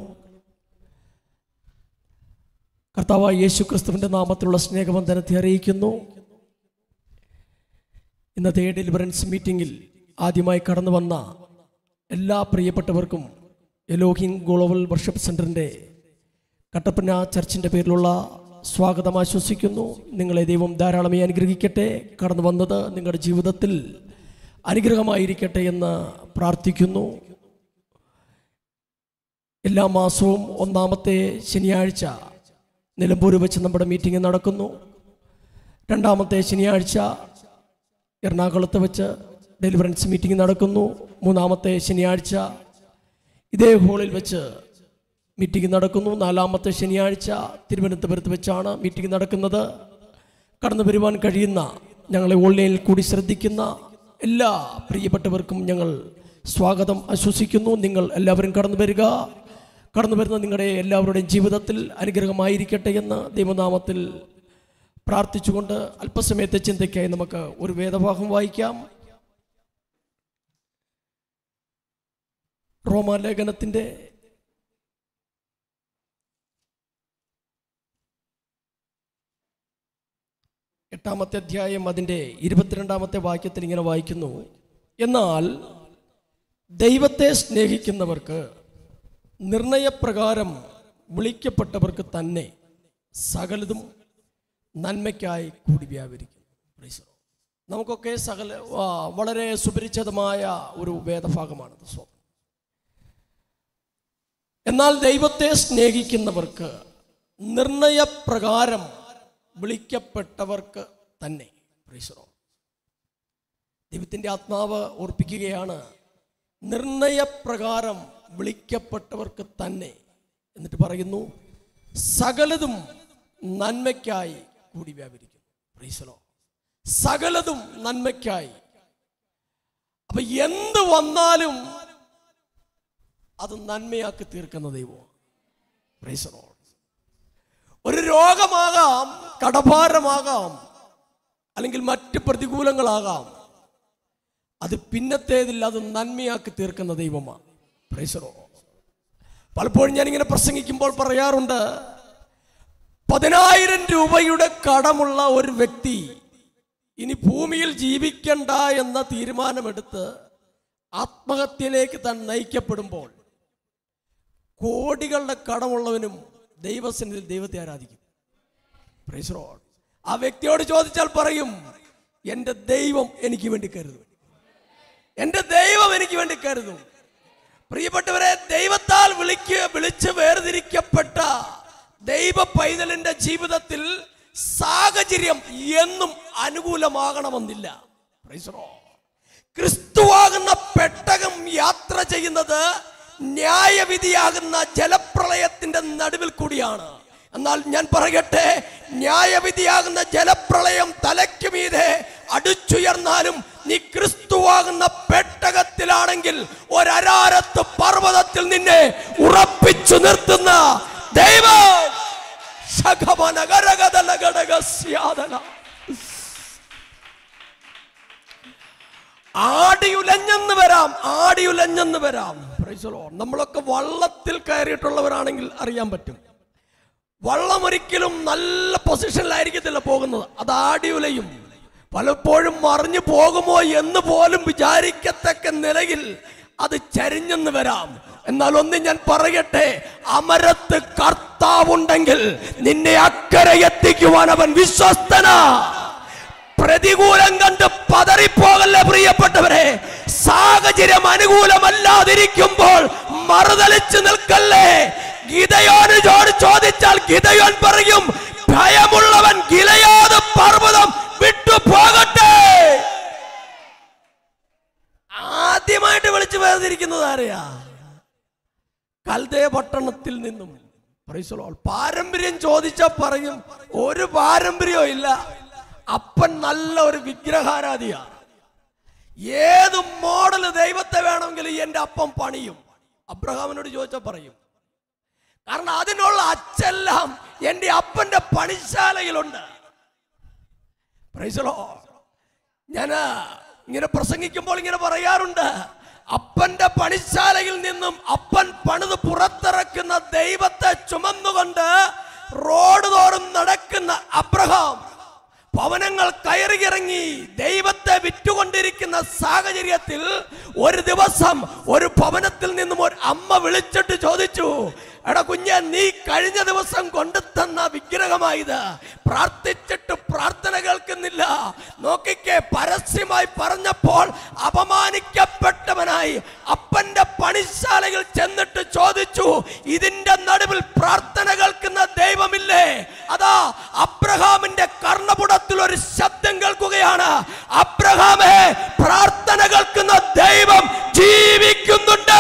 കർത്താവായ യേശു ക്രിസ്തുവിൻ്റെ നാമത്തിലുള്ള സ്നേഹവന്ദനത്തെ അറിയിക്കുന്നു. ഇന്നത്തെ ഡെലിവറൻസ് മീറ്റിംഗിൽ ആദ്യമായി കടന്നു വന്ന എല്ലാ പ്രിയപ്പെട്ടവർക്കും എലോഹിം ഗ്ലോബൽ വർഷിപ്പ് സെൻ്ററിൻ്റെ കട്ടപ്പന ചർച്ചിൻ്റെ പേരിലുള്ള സ്വാഗതം ആശംസിക്കുന്നു. നിങ്ങളെ ദൈവം ധാരാളമായി അനുഗ്രഹിക്കട്ടെ. കടന്നു വന്നത് നിങ്ങളുടെ ജീവിതത്തിൽ അനുഗ്രഹമായിരിക്കട്ടെ എന്ന് പ്രാർത്ഥിക്കുന്നു. എല്ലാ മാസവും ഒന്നാമത്തെ ശനിയാഴ്ച നിലമ്പൂർ വെച്ച് നമ്മുടെ മീറ്റിംഗ് നടക്കുന്നു. രണ്ടാമത്തെ ശനിയാഴ്ച എറണാകുളത്ത് വെച്ച് ഡെലിവറൻസ് മീറ്റിംഗ് നടക്കുന്നു. മൂന്നാമത്തെ ശനിയാഴ്ച ഇതേ ഹോളിൽ വെച്ച് മീറ്റിംഗ് നടക്കുന്നു. നാലാമത്തെ ശനിയാഴ്ച തിരുവനന്തപുരത്ത് വെച്ചാണ് മീറ്റിംഗ് നടക്കുന്നത്. കടന്നു വരുവാൻ കഴിയുന്ന, ഞങ്ങളെ ഓൺലൈനിൽ കൂടി ശ്രദ്ധിക്കുന്ന എല്ലാ പ്രിയപ്പെട്ടവർക്കും ഞങ്ങൾ സ്വാഗതം ആശംസിക്കുന്നു. നിങ്ങൾ എല്ലാവരും കടന്നു വരിക. കടന്നു വരുന്ന നിങ്ങളുടെ എല്ലാവരുടെയും ജീവിതത്തിൽ അനുഗ്രഹമായിരിക്കട്ടെ എന്ന് ദൈവനാമത്തിൽ പ്രാർത്ഥിച്ചുകൊണ്ട് അല്പസമയത്തെ ചിന്തയ്ക്കായി നമുക്ക് ഒരു വേദഭാഗം വായിക്കാം. റോമാലേഖനത്തിൻ്റെ 8-ാമത്തെ അധ്യായം അതിൻ്റെ 22-ാമത്തെ വാക്യത്തിൽ ഇങ്ങനെ വായിക്കുന്നു: എന്നാൽ ദൈവത്തെ സ്നേഹിക്കുന്നവർക്ക് നിർണയപ്രകാരം വിളിക്കപ്പെട്ടവർക്ക് തന്നെ സകലതും നന്മയ്ക്കായി കൂടി വ്യാപരിക്കും. നമുക്കൊക്കെ വളരെ സുപരിചിതമായ ഒരു വേദഭാഗമാണത്. എന്നാൽ ദൈവത്തെ സ്നേഹിക്കുന്നവർക്ക് നിർണയപ്രകാരം വിളിക്കപ്പെട്ടവർക്ക് തന്നെ. ദൈവത്തിൻ്റെ ആത്മാവ് ഓർപ്പിക്കുകയാണ്, നിർണയപ്രകാരം വിളിക്കപ്പെട്ടവർക്ക് തന്നെ. എന്നിട്ട് പറയുന്നു, സകലതും നന്മയ്ക്കായി കൂടി വ്യാപരിക്കും. സകലതും നന്മയ്ക്കായി. അപ്പൊ എന്ത് വന്നാലും അത് നന്മയാക്കി തീർക്കുന്ന ദൈവം. ഒരു രോഗമാകാം, കടഭാരമാകാം, അല്ലെങ്കിൽ മറ്റ് പ്രതികൂലങ്ങളാകാം, അത് പിന്നത്തേതിൽ അത് നന്മയാക്കി തീർക്കുന്ന ദൈവമാണ്. പലപ്പോഴും ഞാനിങ്ങനെ പ്രസംഗിക്കുമ്പോൾ പറയാറുണ്ട്, 10,000 രൂപയുടെ കടമുള്ള ഒരു വ്യക്തി ഇനി ഭൂമിയിൽ ജീവിക്കണ്ട എന്ന തീരുമാനമെടുത്ത് ആത്മഹത്യയിലേക്ക് താൻ നയിക്കപ്പെടുമ്പോൾ കോടികളുടെ കടമുള്ളവനും ദൈവസന്നിധിയിൽ ദൈവത്തെ ആരാധിക്കും. ആ വ്യക്തിയോട് ചോദിച്ചാൽ പറയും, എൻ്റെ ദൈവം എനിക്ക് വേണ്ടി കരുതും, എൻ്റെ ദൈവം എനിക്ക് വേണ്ടി കരുതും. പ്രിയപ്പെട്ടവരെ, ദൈവത്താൽ വിളിച്ച് വേർതിരിക്കപ്പെട്ട ദൈവ പൈതലിന്റെ ജീവിതത്തിൽ സാഹചര്യം എന്നും അനുകൂലമാകണമെന്നില്ല. ക്രിസ്തുവാകുന്ന പെട്ടകം യാത്ര ചെയ്യുന്നത് ന്യായവിധിയാകുന്ന ജലപ്രളയത്തിന്റെ നടുവിൽ കൂടിയാണ്. എന്നാൽ ഞാൻ പറയട്ടെ, ന്യായവിധിയാകുന്ന ജലപ്രളയം തലയ്ക്ക് മീതെ അടിച്ചുയർന്നാലും നീ ക്രിസ്തുവാകുന്ന പെട്ടകത്തിലാണെങ്കിൽ ഒരരാരത്ത് പർവ്വതത്തിൽ നിന്നെ ഉറപ്പിച്ചു നിർത്തുന്ന ദൈവം. ആടിയുലഞ്ഞെന്ന് വരാം. നമ്മളൊക്കെ വള്ളത്തിൽ കയറിയിട്ടുള്ളവരാണെങ്കിൽ അറിയാൻ പറ്റും. വള്ളം ഒരിക്കലും നല്ല പൊസിഷനിലായിരിക്കത്തില്ല പോകുന്നത്, അത് ആടിയുലയും. പലപ്പോഴും മറിഞ്ഞു പോകുമോ എന്ന് പോലും വിചാരിക്കത്തക്ക നിലയിൽ അത് ചരിഞ്ഞെന്ന് വരാം. എന്നാൽ ഒന്ന് ഞാൻ പറയട്ടെ, അമരത്ത് കർത്താവുണ്ടെങ്കിൽ നിന്നെ അക്കരെ എത്തിക്കുവാൻ അവൻ വിശ്വസ്തനാ. പ്രതികൂലം കണ്ട് പതറിപ്പോകല്ലേ പ്രിയപ്പെട്ടവരെ. സാഹചര്യം അനുകൂലമല്ലാതിരിക്കുമ്പോൾ മറുതലിച്ച് നിൽക്കല്ലേ. ഗിദെയോനോട് ചോദിച്ചാൽ ഗിദെയോൻ പറയും, ഭയമുള്ളവൻ ഗിലെയാദ് പർവ്വതം വിട്ടു പോകട്ടെ. ആദ്യമായിട്ട് വിളിച്ചു വേർതിരിക്കുന്നത് ആരെയാ? കൽദയ പട്ടണത്തിൽ നിന്നും. പാരമ്പര്യം ചോദിച്ചാൽ പറയും ഒരു പാരമ്പര്യവും ഇല്ല, അപ്പൻ നല്ല ഒരു വിഗ്രഹാരാധിയാ. ഏത് മോഡൽ ദൈവത്തെ വേണമെങ്കിലും എന്റെ അപ്പം പണിയും. അബ്രഹാമിനോട് ചോദിച്ചാൽ പറയും, കാരണം അതിനുള്ള അച്ചെല്ലാം എന്റെ അപ്പന്റെ പണിശാലയിലുണ്ട്. ഞാൻ ഇങ്ങനെ പ്രസംഗിക്കുമ്പോൾ ഇങ്ങനെ പറയാറുണ്ട്, അപ്പന്റെ പണിശാലയിൽ നിന്നും അപ്പൻ പണിത് പുറത്തിറക്കുന്ന ദൈവത്തെ ചുമന്നുകൊണ്ട് റോഡ് തോറും നടക്കുന്ന അബ്രഹാം ഭവനങ്ങൾ കയറിയിറങ്ങി ദൈവത്തെ വിറ്റുകൊണ്ടിരിക്കുന്ന സാഹചര്യത്തിൽ ഒരു ദിവസം ഒരു ഭവനത്തിൽ നിന്നും ഒരു അമ്മ വിളിച്ചിട്ട് ചോദിച്ചു, എടാ കുഞ്ഞെ, നീ കഴിഞ്ഞ ദിവസം കൊണ്ടുതന്ന വിഗ്രഹമായത്, പ്രാർത്ഥിച്ചിട്ട് പ്രാർത്ഥന കേൾക്കുന്നില്ല. നോക്കിക്കേ, പരസ്യമായി പറഞ്ഞപ്പോൾ അപമാനിക്കപ്പെട്ടവനായി അപ്പന്റെ പണിശാലയിൽ ചെന്നിട്ട് ചോദിച്ചു, ഇതിന്റെ നടുവിൽ പ്രാർത്ഥന കേൾക്കുന്ന ദൈവമില്ലേ? അതാ അബ്രഹാമിന്റെ കർണപുടത്തിൽ ഒരു ശബ്ദം കേൾക്കുകയാണ്, അബ്രഹാമേ, പ്രാർത്ഥന കേൾക്കുന്ന ദൈവം ജീവിക്കുന്നുണ്ട്.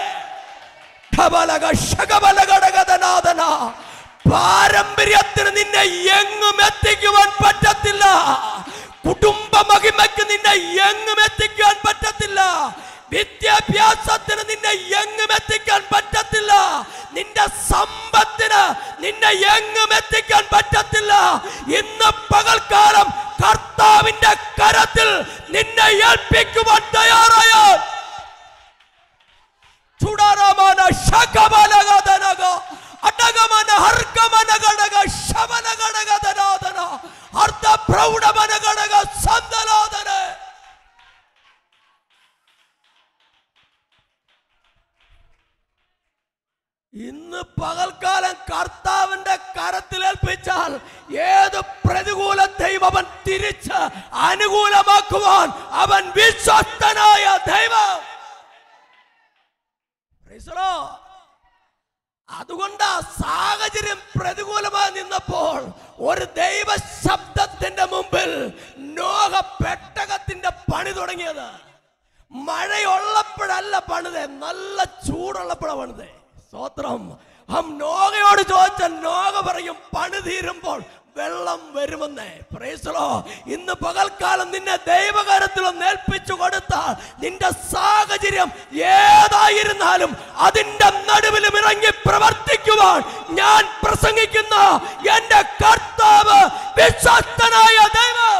പാരമ്പര്യത്തിന് നിന്നെ എങ്ങും എത്തിക്കുവാൻ പറ്റത്തില്ല. കുടുംബ മഹിമയ്ക്ക് നിന്നെ എങ്ങും എത്തിക്കാൻ പറ്റത്തില്ല. വിദ്യാഭ്യാസത്തിന് നിന്നെ എങ്ങും എത്തിക്കാൻ പറ്റത്തില്ല. നിന്റെ സമ്പത്തിന് നിന്നെ എങ്ങും എത്തിക്കാൻ പറ്റത്തില്ല. ഇന്ന് പകൽക്കാലം കർത്താവിന്റെ കരത്തിൽ നിന്നെ ഏൽപ്പിക്കുവാൻ തയ്യാറായാൽ ചുടാരമാന ശകബലഗദനഗ അടഗമന ഹർഗമനഗടഗ ശബലഗടഗദനാദന അർദ്ധ പ്രൗഢമനഗടഗ സന്തലാദന. ഇന്ന് പകൽക്കാലം കർത്താവിന്റെ കരത്തിൽ ഏൽപ്പിച്ചാൽ ഏത് പ്രതികൂലത്തെയും അവൻ തിരിച്ച് അനുകൂലമാക്കുവാൻ അവൻ വിശ്വസ്തനായ ദൈവം. അതുകൊണ്ട് സാഹചര്യം പ്രതികൂലമായി നിന്നപ്പോൾ ഒരു ദൈവ ശബ്ദത്തിന്റെ മുമ്പിൽ നോഹ പെട്ടകത്തിന്റെ പണി തുടങ്ങിയത്. മഴയുള്ളപ്പോഴല്ല പണിതേ, നല്ല ചൂടുള്ളപ്പോഴാണ് പണിതേ. സ്തോത്രം. നോഹയോട് ചോദിച്ച നോഹ പറയും, പണി തീരുമ്പോൾ വെള്ളം വരുമെന്നേ. പ്രൈസ്. ഇന്ന് പകൽക്കാലം നിന്നെ ദൈവകരത്തിൽ ഏൽപ്പിച്ചു കൊടുത്താൽ നിന്റെ സാഹചര്യം ഏതായിരുന്നാലും അതിന്റെ നടുവിലും ഇറങ്ങി പ്രവർത്തിക്കുവാൻ ഞാൻ പ്രസംഗിക്കുന്ന എന്റെ കർത്താവ് വിശ്വസ്തനായ ദൈവം.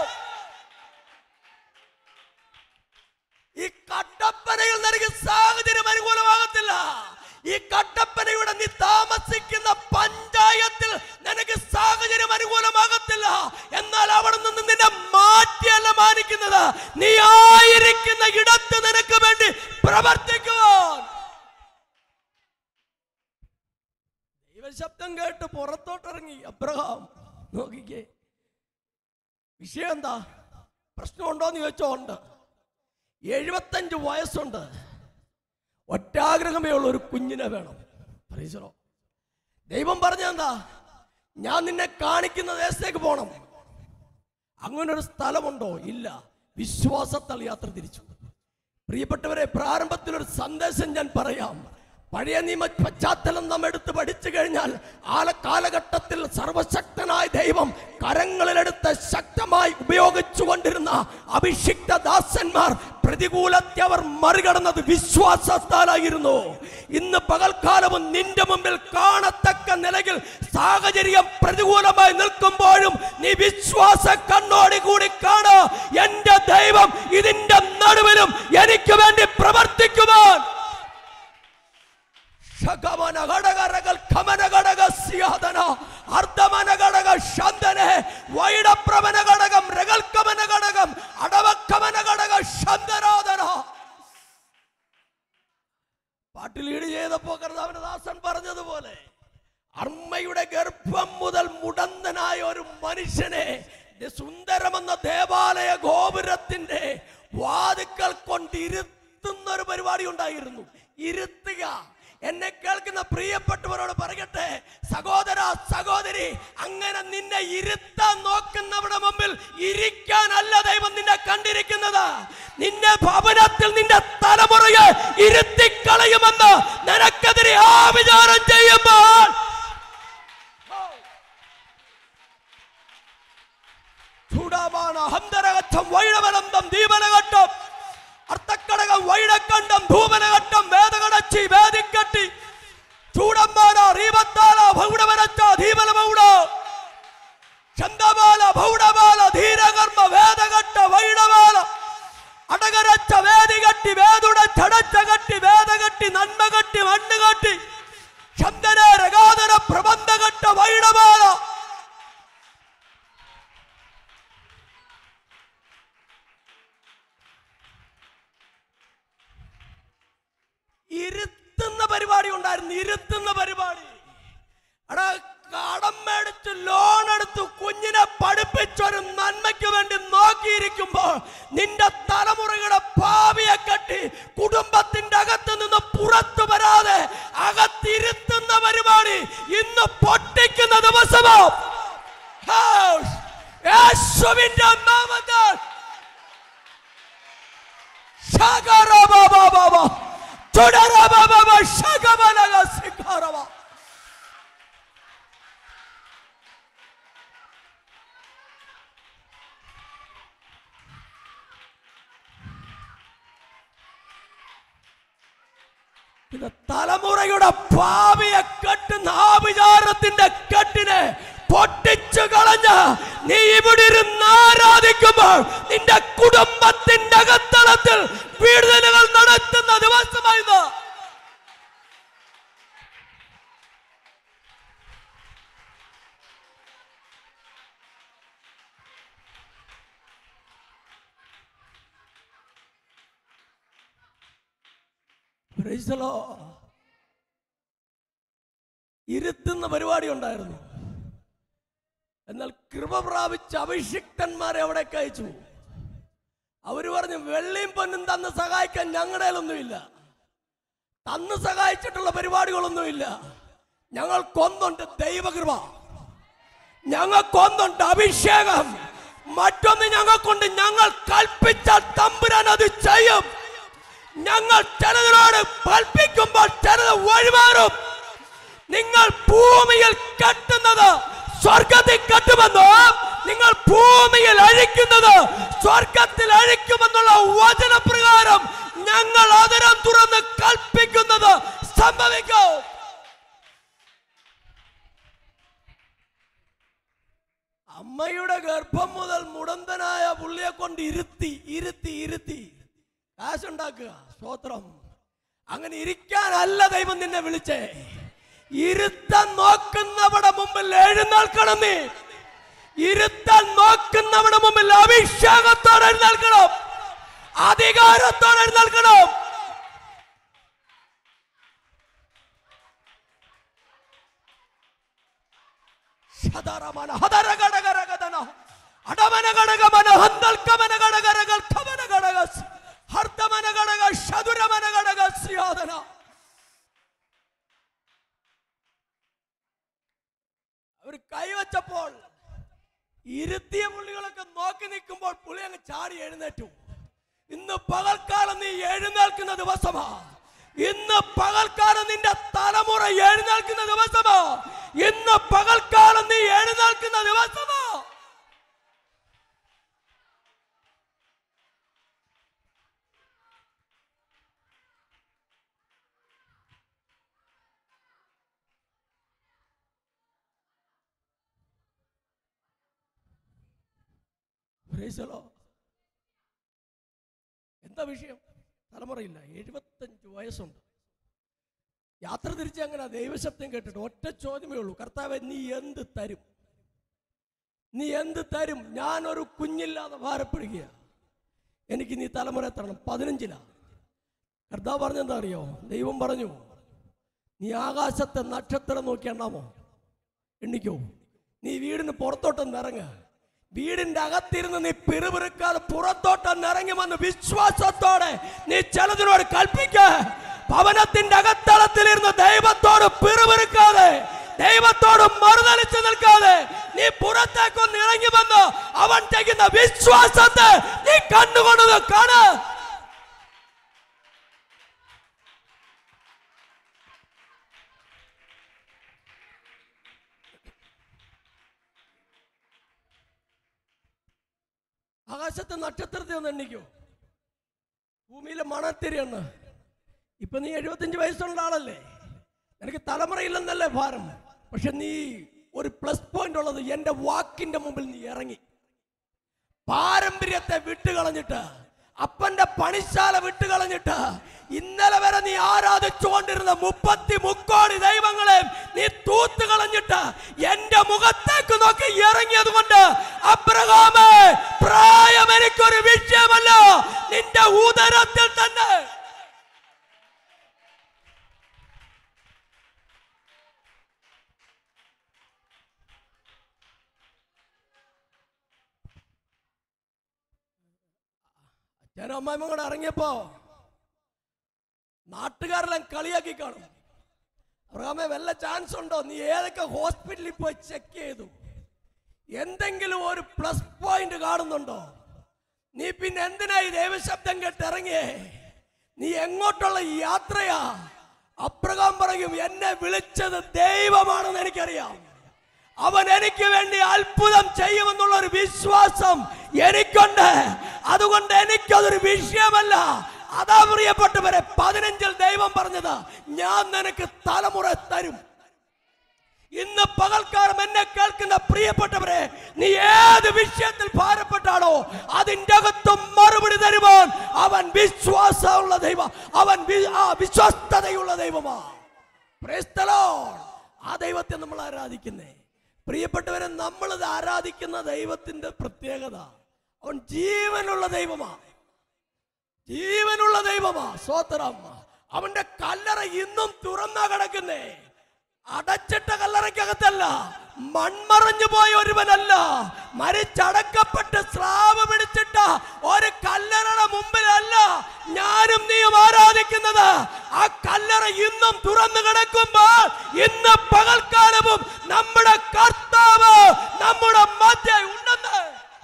ഈ കട്ടപ്പനയിൽ നിനക്ക് സാഹചര്യം അനുകൂലമാകത്തില്ല. ഈ കട്ടപ്പനയുടെ നീ താമസിക്കുന്ന പഞ്ചായത്തിൽ നിനക്ക് സാഹചര്യം അനുകൂലമാകത്തില്ല. എന്നാൽ അവിടെ നിന്ന് നിന്നെ മാറ്റിയല്ല മാനിക്കുന്നത്, നീ ആയിരിക്കുന്ന ഇടത്ത് നിനക്ക് വേണ്ടി പ്രവർത്തിക്കുവാൻ. ദൈവശബ്ദം കേട്ട് പുറത്തോട്ടിറങ്ങി അബ്രഹാം. നോക്കിക്കേ, വിഷയം എന്താ? പ്രശ്നമുണ്ടോന്ന് ചോദിച്ചോ? ഉണ്ട്. 75 വയസ്സുണ്ട്. ഒറ്റാഗ്രഹമേ ഉള്ള ഒരു കുഞ്ഞിനെ വേണം. ദൈവം പറഞ്ഞെന്താ? ഞാൻ നിന്നെ കാണിക്കുന്ന ദേശത്തേക്ക് പോകണം. അങ്ങനെ ഒരു സ്ഥലമുണ്ടോ? ഇല്ല. വിശ്വാസത്താൽ യാത്ര തിരിച്ചു. പ്രിയപ്പെട്ടവരെ, പ്രാരംഭത്തിൽ ഒരു സന്ദേശം ഞാൻ പറയാം. പഴയ നിയമ പശ്ചാത്തലം നാം എടുത്ത് പഠിച്ചു കഴിഞ്ഞാൽ ആ കാലഘട്ടത്തിൽ സർവശക്തനായ ദൈവം കരങ്ങളിലെടുത്ത് ശക്തമായി ഉപയോഗിച്ചു കൊണ്ടിരുന്ന അഭിഷിക്ത ദാസന്മാർ പ്രതികൂലത്തെ അവർ മറികടന്നത് വിശ്വാസത്താലായിരുന്നു. ഇന്ന് പകൽക്കാലവും നിന്റെ മുമ്പിൽ കാണത്തക്ക നിലയിൽ സാഹചര്യം പ്രതികൂലമായി നിൽക്കുമ്പോഴും നീ വിശ്വാസ കണ്ണോടി കൂടി കാണുക. എന്റെ ദൈവം ഇതിന്റെ നടുവിലും എനിക്ക് വേണ്ടി പ്രവർത്തിക്കുവാൻ ശകമന ഘടകരകൾ ഖമന ഘടക സിയാദന അർദ്ധമന ഘടക ശന്തനെ വൈഡപ്രമന ഘടകം രഗൽക്കമന ഘടകം അടവക്കമന ഘടക ശന്തനാദന. പാട്ട് ലീഡ് ചെയ്തപ്പോ കർത്താവിന്റെ ദാസൻ പറഞ്ഞതുപോലെ അമ്മയുടെ ഗർഭം മുതൽ മുടന്തനായ ഒരു മനുഷ്യനെ സുന്ദരമെന്ന ദേവാലയ ഗോപുരത്തിന്റെ വാതുക്കൾ കൊണ്ടിരുത്തുന്ന ഒരു പരിപാടി ഉണ്ടായിരുന്നു. ഇരുത്തുക. എന്നെ കേൾക്കുന്ന പ്രിയപ്പെട്ടവരോട് പറയട്ടെ, സഹോദര സഹോദരി, അങ്ങനെ നിന്നെ ഇരുത്താൻ നോക്കുന്നവരുടെ മുമ്പിൽ ഇരിക്കാനല്ല ദൈവം നിന്നെ കണ്ടിരിക്കുന്നത്. നിന്നെ ഭവനത്തിൽ നിന്റെ തലമുറയെ ഇരുത്തിക്കളയുമെന്ന് നിനക്കെതിരെ ആവിചാരം ചെയ്യുമ്പോൾ ചൂടാമാണ് ഹന്തരകച്ചം വൈഴവലന്തം ദീപനഘട്ടം അർത്ഥക്കടകം വൈടക്കണ്ടം ധൂപനഘട്ടം വേദകടച്ചി വേദിക്കട്ടി ചൂടമ്മാല റീപത്താല ഭൗഡവരച്ച ധീപനമൗഡ ചന്ദമാല ഭൗഡമാല ധീരകർമ്മ വേദഘട്ട വൈടമാല അടകരച്ച വേദികട്ടി വേദുട ചടച്ച കട്ടി വേദകട്ടി നന്മകട്ടി മണ്ണുകട്ടി ചന്ദന രഗാതര പ്രബന്ധഘട്ട വൈടമാല ഇരുത്തുന്ന പരിപാടി ഉണ്ടായിരുന്നു. ഇരുത്തുന്ന പരിപാടി. എടാ, കടം മേടിച്ച് ലോൺ എടുത്തു കുഞ്ഞിനെ പഠിപ്പിച്ചൊരു നന്മയ്ക്ക് വേണ്ടി നോക്കിയിരിക്കുമ്പോൾ നിന്റെ തലമുറയുടെ ഭാവിയെ കെട്ടി കുടുംബത്തിന്റെ അകത്ത് നിന്ന് പുറത്തു വരാതെ അകത്തിരുത്തുന്ന പരിപാടി ഇന്ന് പൊട്ടിക്കുന്ന ദിവസമോ യേശുവിന്റെ നാമത്തിൽ തലമുറയുടെ ഭാവിയെ കെട്ടുന്ന ആഭിചാരത്തിന്റെ കെട്ടിനെ പൊട്ടിച്ചു കളഞ്ഞ് നീ ഇവിടെ ഇരുന്ന് ആരാധിക്കുമ്പോൾ നിന്റെ കുടുംബത്തിന്റെ അകത്തളത്തിൽ വിടുതലുകൾ നടത്തുന്ന ദിവസമായത്. ഇരുത്തുന്ന പരിപാടി ഉണ്ടായിരുന്നു. എന്നാൽ കൃപ പ്രാപിച്ച അഭിഷിക്തന്മാരെ അവിടെ അയച്ചു. അവര് പറഞ്ഞു, വെള്ളിയും പൊന്നും തന്ന് സഹായിക്കാൻ ഞങ്ങളുടെ ഒന്നുമില്ല, തന്ന് സഹായിച്ചിട്ടുള്ള പരിപാടികളൊന്നുമില്ല. ഞങ്ങൾക്കൊന്നുണ്ട് ദൈവകൃപ, ഞങ്ങൾക്കൊന്നുണ്ട് അഭിഷേകം, മറ്റൊന്ന് ഞങ്ങൾക്കുണ്ട്. ഞങ്ങൾ കൽപ്പിച്ചാൽ തമ്പുരാൻ അത് ചെയ്യും. ഞങ്ങൾ ചിലതിനോട് കൽപ്പിക്കുമ്പോൾ ചിലത് വഴിമാറും. നിങ്ങൾ ഭൂമിയിൽ കെട്ടുന്നത് സ്വർഗത്തിൽ കെട്ടുമെന്നോ, നിങ്ങൾ ഭൂമിയിൽ അഴിക്കുന്നത് സ്വർഗത്തിൽ അഴിക്കുമെന്നുള്ള വചനപ്രകാരം ഞങ്ങൾ അതിരം തുറന്ന് കൽപ്പിക്കുന്നത് സംഭവിക്കും. അമ്മയുടെ ഗർഭം മുതൽ മുടന്തനായ പുള്ളിയെ കൊണ്ട് ഇരുത്തി ഇരുത്തി ഇരുത്തി കാശുണ്ടാക്കുക. സ്തോത്രം. അങ്ങനെ ഇരിക്കാനല്ല ദൈവം നിന്നെ വിളിച്ചേ. ഇരുത്താൻ നോക്കുന്നവരുടെ മുമ്പിൽ എഴുന്നേൽക്കണം. നീ ഇരുത്താൻ നോക്കുന്നവരുടെ മുമ്പിൽ അഭിഷേകത്തോടെ എഴുന്നേൽക്കണം, അധികാരത്തോടെ എഴുന്നേൽക്കണം. അവർ കൈവച്ചപ്പോൾ ഇരുത്തിയ പുള്ളികളൊക്കെ നോക്കി നിൽക്കുമ്പോൾ പുള്ളി അങ്ങ് ചാടി എഴുന്നേറ്റു. ഇന്ന് പകൽക്കാലം നീ എഴുന്നേൽക്കുന്ന ദിവസമാ. ഇന്ന് പകൽക്കാലം നിന്റെ തലമുറ എഴുന്നേൽക്കുന്ന ദിവസമാ. ഇന്ന് പകൽക്കാലം നീ എഴുന്നേൽക്കുന്ന ദിവസമാ. എന്താ വിഷയം? തലമുറയില്ല. 75 വയസ്സുണ്ട്. യാത്ര തിരിച്ച് അങ്ങനെ ദൈവശബ്ദം കേട്ടിട്ട് ഒറ്റ ചോദ്യമേ ഉള്ളൂ, കർത്താവേ നീ എന്ത് തരും? നീ എന്ത് തരും? ഞാനൊരു കുഞ്ഞില്ലാതെ ഭാരപ്പെടുക, എനിക്ക് നീ തലമുറ തരണം. 15 കർത്താവ് പറഞ്ഞെന്താ അറിയോ? ദൈവം പറഞ്ഞു, നീ ആകാശത്തെ നക്ഷത്രം നോക്കി എണ്ണാമോ? എണ്ണിക്കോ. നീ വീടിന് പുറത്തോട്ടൊന്ന് ഇറങ്ങ, വീടിന്റെ അകത്തിരുന്ന് നീ പിറുപിറുക്കാതെ പുറത്തോട്ടൊന്ന് ഇറങ്ങി വന്ന് വിശ്വാസത്തോടെ നീ ചിലതിനോട് കൽപ്പിക്ക. ഭവനത്തിന്റെ അകത്തളത്തിലിരുന്ന് ദൈവത്തോട് പിറുപിറുക്കാതെ, ദൈവത്തോട് മറുതലിച്ച് നിൽക്കാതെ നീ പുറത്തേക്കൊന്ന് ഇറങ്ങി വന്ന് അവൻ ചെയ്യുന്ന വിശ്വാസത്തെ നീ കണ്ടുകൊണ്ടത് കാണ. ആകാശത്തെ നക്ഷത്രത്തെ ഒന്ന് എണ്ണിക്കോ, ഭൂമിയിലെ മണത്തിരി എണ്ണ. ഇപ്പൊ നീ 75 വയസ്സുള്ള ആളല്ലേ, നിനക്ക് തലമുറയില്ലെന്നല്ലേ ഭാരം. പക്ഷെ നീ ഒരു പ്ലസ് പോയിന്റ് ഉള്ളത്, എന്റെ വാക്കിന്റെ മുമ്പിൽ നീ ഇറങ്ങി. പാരമ്പര്യത്തെ വിട്ടുകളഞ്ഞിട്ട്, അപ്പന്റെ പണിശാല വിട്ടുകളഞ്ഞിട്ട്, ഇന്നലെ വരെ നീ ആരാധിച്ചുകൊണ്ടിരുന്ന 33 ദൈവങ്ങളെ നീ തൂത്ത് കളഞ്ഞിട്ട് എന്റെ മുഖത്തേക്ക് നോക്കി ഇറങ്ങിയത് കൊണ്ട് അബ്രഹാമേ, പ്രായം എനിക്കൊരു വിഷയമല്ല, നിന്റെ ഉദരത്തിൽ തന്നെ അച്ഛനമ്മയും കൂടെ ഇറങ്ങിയപ്പോ നാട്ടുകാരെല്ലാം കളിയാക്കി കാണും. അബ്രഹാമേ, വല്ല ചാൻസ് ഉണ്ടോ? നീ ഏതൊക്കെ ഹോസ്പിറ്റലിൽ പോയി ചെക്ക് ചെയ്തു? എന്തെങ്കിലും ഒരു പ്ലസ് പോയിന്റ് കാണുന്നുണ്ടോ? നീ പിന്നെ എന്തിനായി ദൈവശബ്ദം കേട്ടിറങ്ങിയേ? നീ എങ്ങോട്ടുള്ള യാത്രയാ? അബ്രഹാം പറയും, എന്നെ വിളിച്ചത് ദൈവമാണെന്ന് എനിക്കറിയാം, അവൻ എനിക്ക് വേണ്ടി അത്ഭുതം ചെയ്യുമെന്നുള്ള ഒരു വിശ്വാസം എനിക്കുണ്ട്. അതുകൊണ്ട് എനിക്കതൊരു വിഷയമല്ല. അതാ പ്രിയപ്പെട്ടവരെ, 15 ദൈവം പറഞ്ഞത്, ഞാൻ നിനക്ക് തലമുറ തരും. ഇന്ന് പകൽക്കാലം എന്നെ കേൾക്കുന്ന പ്രിയപ്പെട്ടവരെ, നീ ഏത് വിഷയത്തിൽ ഭാരപ്പെട്ടാണോ അതിൻ്റെ അകത്തും മറുപടി തരുവാൻ അവൻ വിശ്വാസമുള്ള ദൈവം, അവൻ വിശ്വസ്തതയുള്ള ദൈവമാ. Praise the Lord. ആ ദൈവത്തെ നമ്മൾ ആരാധിക്കുന്നേ. പ്രിയപ്പെട്ടവരെ, നമ്മളിത് ആരാധിക്കുന്ന ദൈവത്തിന്റെ പ്രത്യേകത, അവൻ ജീവനുള്ള ദൈവമാ, ജീവനുള്ള ദൈവമാ. സ്വോത്രം. അവന്റെ കല്ലറ ഇന്നും തുറന്നാ കിടക്കുന്നേ. അടച്ചിട്ട കല്ലറയ്ക്കകത്തല്ല, മൺമറഞ്ഞു പോയ ഒരുവനല്ല, മരിച്ചടക്കപ്പെട്ട് സ്രാവ് പിടിച്ചിട്ട ഒരു കല്ലറയുടെ മുമ്പിലല്ല ഞാനും നീയും ആരാധിക്കുന്നത്. ആ കല്ലറ ഇന്നും തുറന്നു കിടക്കുമ്പോൾ ഇന്ന് പകൽക്കാലവും നമ്മുടെ കർത്താവ് നമ്മുടെ മധ്യ ഉണ്ടെന്ന്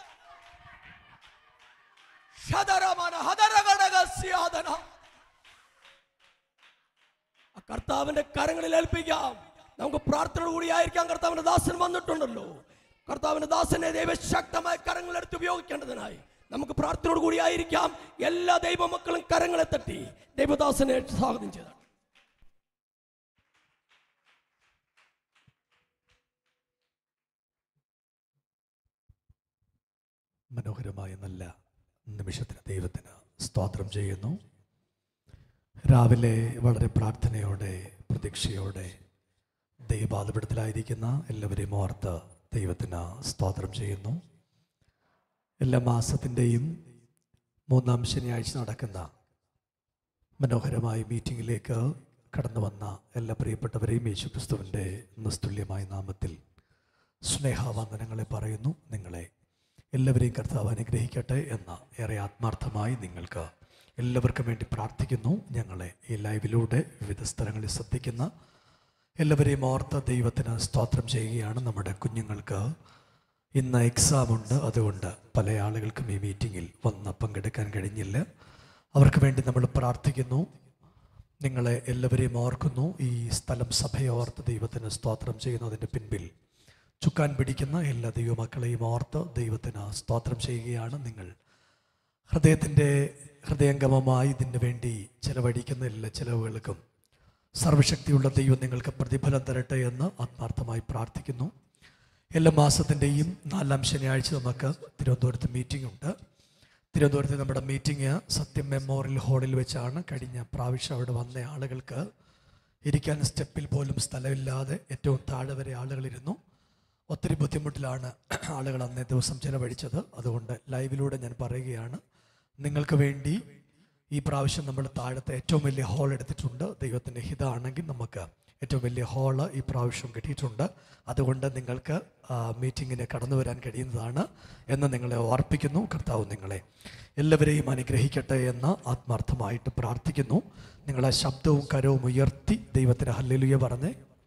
കർത്താവിന്റെ കരങ്ങളിൽ ഏൽപ്പിക്കാം. നമുക്ക് പ്രാർത്ഥനയോട് കൂടി ആയിരിക്കാം. കർത്താവിന്റെ ദാസൻ വന്നിട്ടുണ്ടല്ലോ. കർത്താവിന്റെ ദാസനെ ദൈവശക്തമായ കരങ്ങളെടുത്ത് ഉപയോഗിക്കേണ്ടതിനായി നമുക്ക് പ്രാർത്ഥനയോട് കൂടി ആയിരിക്കാം. എല്ലാ ദൈവമക്കളും കരങ്ങളെ തട്ടി ദൈവദാസനെ സ്വാഗതം ചെയ്താണ്. മനോഹരമായ നല്ല നിമിഷത്തിന് ദൈവത്തിന് സ്തോത്രം ചെയ്യുന്നു. രാവിലെ വളരെ പ്രാർത്ഥനയോടെ പ്രതീക്ഷയോടെ ദൈവപാദപീഠത്തിലായിരിക്കുന്ന എല്ലാവരെയും ഓർത്ത് ദൈവത്തിന് സ്തോത്രം ചെയ്യുന്നു. എല്ലാ മാസത്തിൻ്റെയും 3-ാം ശനിയാഴ്ച നടക്കുന്ന മനോഹരമായ മീറ്റിങ്ങിലേക്ക് കടന്നു വന്ന എല്ലാ പ്രിയപ്പെട്ടവരെയും യേശുക്രിസ്തുവിൻ്റെ നിസ്തുല്യമായ നാമത്തിൽ സ്നേഹവന്ദനങ്ങളെ പറയുന്നു. നിങ്ങളെ എല്ലാവരെയും കർത്താവ് അനുഗ്രഹിക്കട്ടെ എന്ന് ഏറെ ആത്മാർത്ഥമായി നിങ്ങൾക്ക് എല്ലാവർക്കും വേണ്ടി പ്രാർത്ഥിക്കുന്നു. ഞങ്ങളെ ഈ ലൈവിലൂടെ വിവിധ സ്ഥലങ്ങളിൽ ശ്രദ്ധിക്കുന്ന എല്ലാവരെയും ഓർത്ത് ദൈവത്തിന് സ്തോത്രം ചെയ്യുകയാണ്. നമ്മുടെ കുഞ്ഞുങ്ങൾക്ക് ഇന്ന് എക്സാം ഉണ്ട്, അതുകൊണ്ട് പല ആളുകൾക്കും ഈ മീറ്റിങ്ങിൽ വന്ന് പങ്കെടുക്കാൻ കഴിഞ്ഞില്ല. അവർക്ക് വേണ്ടി നമ്മൾ പ്രാർത്ഥിക്കുന്നു. നിങ്ങളെ എല്ലാവരെയും ഓർക്കുന്നു. ഈ സ്ഥലം സഭയെ ഓർത്ത് ദൈവത്തിന് സ്തോത്രം ചെയ്യുന്നതിൻ്റെ പിൻപിൽ ചുക്കാൻ പിടിക്കുന്ന എല്ലാ ദൈവമക്കളെയും ഓർത്ത് ദൈവത്തിന് സ്തോത്രം ചെയ്യുകയാണ്. നിങ്ങൾ ഹൃദയംഗമമായി ഇതിനു വേണ്ടി ചെലവഴിക്കുന്ന എല്ലാ ചെലവുകൾക്കും സർവശക്തിയുള്ള ദൈവം നിങ്ങൾക്ക് പ്രതിഫലം തരട്ടെ എന്ന് ആത്മാർത്ഥമായി പ്രാർത്ഥിക്കുന്നു. എല്ലാ മാസത്തിൻ്റെയും 4-ാം ശനിയാഴ്ച നമുക്ക് തിരുവനന്തപുരത്ത് മീറ്റിംഗ് ഉണ്ട്. തിരുവനന്തപുരത്ത് നമ്മുടെ മീറ്റിംഗ് സത്യം മെമ്മോറിയൽ ഹാളിൽ വെച്ചാണ്. കഴിഞ്ഞ പ്രാവശ്യം അവിടെ വന്ന ആളുകൾക്ക് ഇരിക്കാൻ സ്റ്റെപ്പിൽ പോലും സ്ഥലമില്ലാതെ ഏറ്റവും താഴെ വരെ ആളുകളിരുന്നു. ഒത്തിരി ബുദ്ധിമുട്ടിലാണ് ആളുകൾ അന്നേ ദിവസം ചിലവഴിച്ചത്. അതുകൊണ്ട് ലൈവിലൂടെ ഞാൻ പറയുകയാണ്, നിങ്ങൾക്ക് വേണ്ടി ഈ പ്രാവശ്യം നമ്മൾ താഴത്തെ ഏറ്റവും വലിയ ഹാൾ എടുത്തിട്ടുണ്ട്. ദൈവത്തിൻ്റെ ഹിതമാണെങ്കിൽ നമുക്ക് ഏറ്റവും വലിയ ഹാള് ഈ പ്രാവശ്യം കിട്ടിയിട്ടുണ്ട്. അതുകൊണ്ട് നിങ്ങൾക്ക് മീറ്റിങ്ങിന് കടന്നു വരാൻ കഴിയുന്നതാണ് എന്ന് നിങ്ങളെ ഓർപ്പിക്കുന്നു. കർത്താവ് നിങ്ങളെ എല്ലാവരെയും അനുഗ്രഹിക്കട്ടെ എന്ന് ആത്മാർത്ഥമായിട്ട് പ്രാർത്ഥിക്കുന്നു. നിങ്ങളെ ശബ്ദവും കരവും ഉയർത്തി ദൈവത്തിന് ഹല്ലേലൂയ പറഞ്ഞ്.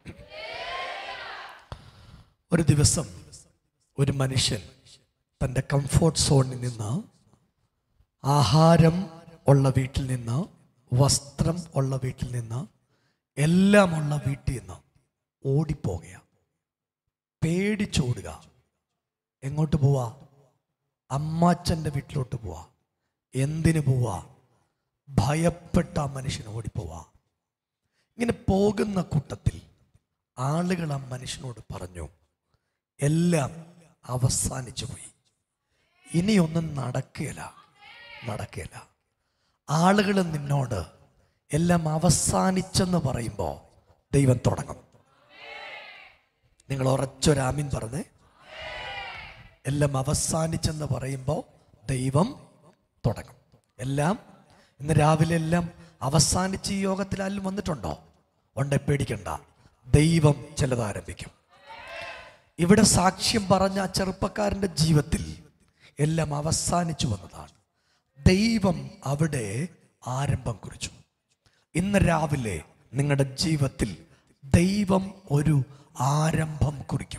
ഒരു ദിവസം ഒരു മനുഷ്യൻ തൻ്റെ കംഫോർട്ട് സോണിൽ നിന്ന്, ആഹാരം ഉള്ള വീട്ടിൽ നിന്ന്, വസ്ത്രം ഉള്ള വീട്ടിൽ നിന്ന്, എല്ലാമുള്ള വീട്ടിൽ നിന്ന് ഓടിപ്പോകുക, പേടിച്ചോടുക. എങ്ങോട്ട് പോവാ? അമ്മാച്ചൻ്റെ വീട്ടിലോട്ട് പോവാ. എന്തിനു പോവാ? ഭയപ്പെട്ട ആ മനുഷ്യൻ ഓടിപ്പോവാ. ഇങ്ങനെ പോകുന്ന കൂട്ടത്തിൽ ആളുകൾ ആ മനുഷ്യനോട് പറഞ്ഞു, എല്ലാം അവസാനിച്ചു പോയി, ഇനിയൊന്നും നടക്കുകയില്ല. ആളുകൾ നിന്നോട് എല്ലാം അവസാനിച്ചെന്ന് പറയുമ്പോൾ ദൈവം തുടങ്ങും. നിങ്ങൾ ഉറച്ചൊരാമീൻ പറഞ്ഞേ. എല്ലാം അവസാനിച്ചെന്ന് പറയുമ്പോൾ ദൈവം തുടങ്ങും. എല്ലാം ഇന്ന് രാവിലെ എല്ലാം അവസാനിച്ച് ഈ യോഗത്തിൽ ആരും വന്നിട്ടുണ്ടോ? ഉണ്ടെ പേടിക്കണ്ട, ദൈവം ചിലത് ആരംഭിക്കും. ഇവിടെ സാക്ഷ്യം പറഞ്ഞ ആ ചെറുപ്പക്കാരൻ്റെ ജീവിതത്തിൽ എല്ലാം അവസാനിച്ചു വന്നതാണ്. ദൈവം അവിടെ ആരംഭം കുറിച്ചു. ഇന്ന് രാവിലെ നിങ്ങളുടെ ജീവിതത്തിൽ ദൈവം ഒരു ആരംഭം കുറിക്കും.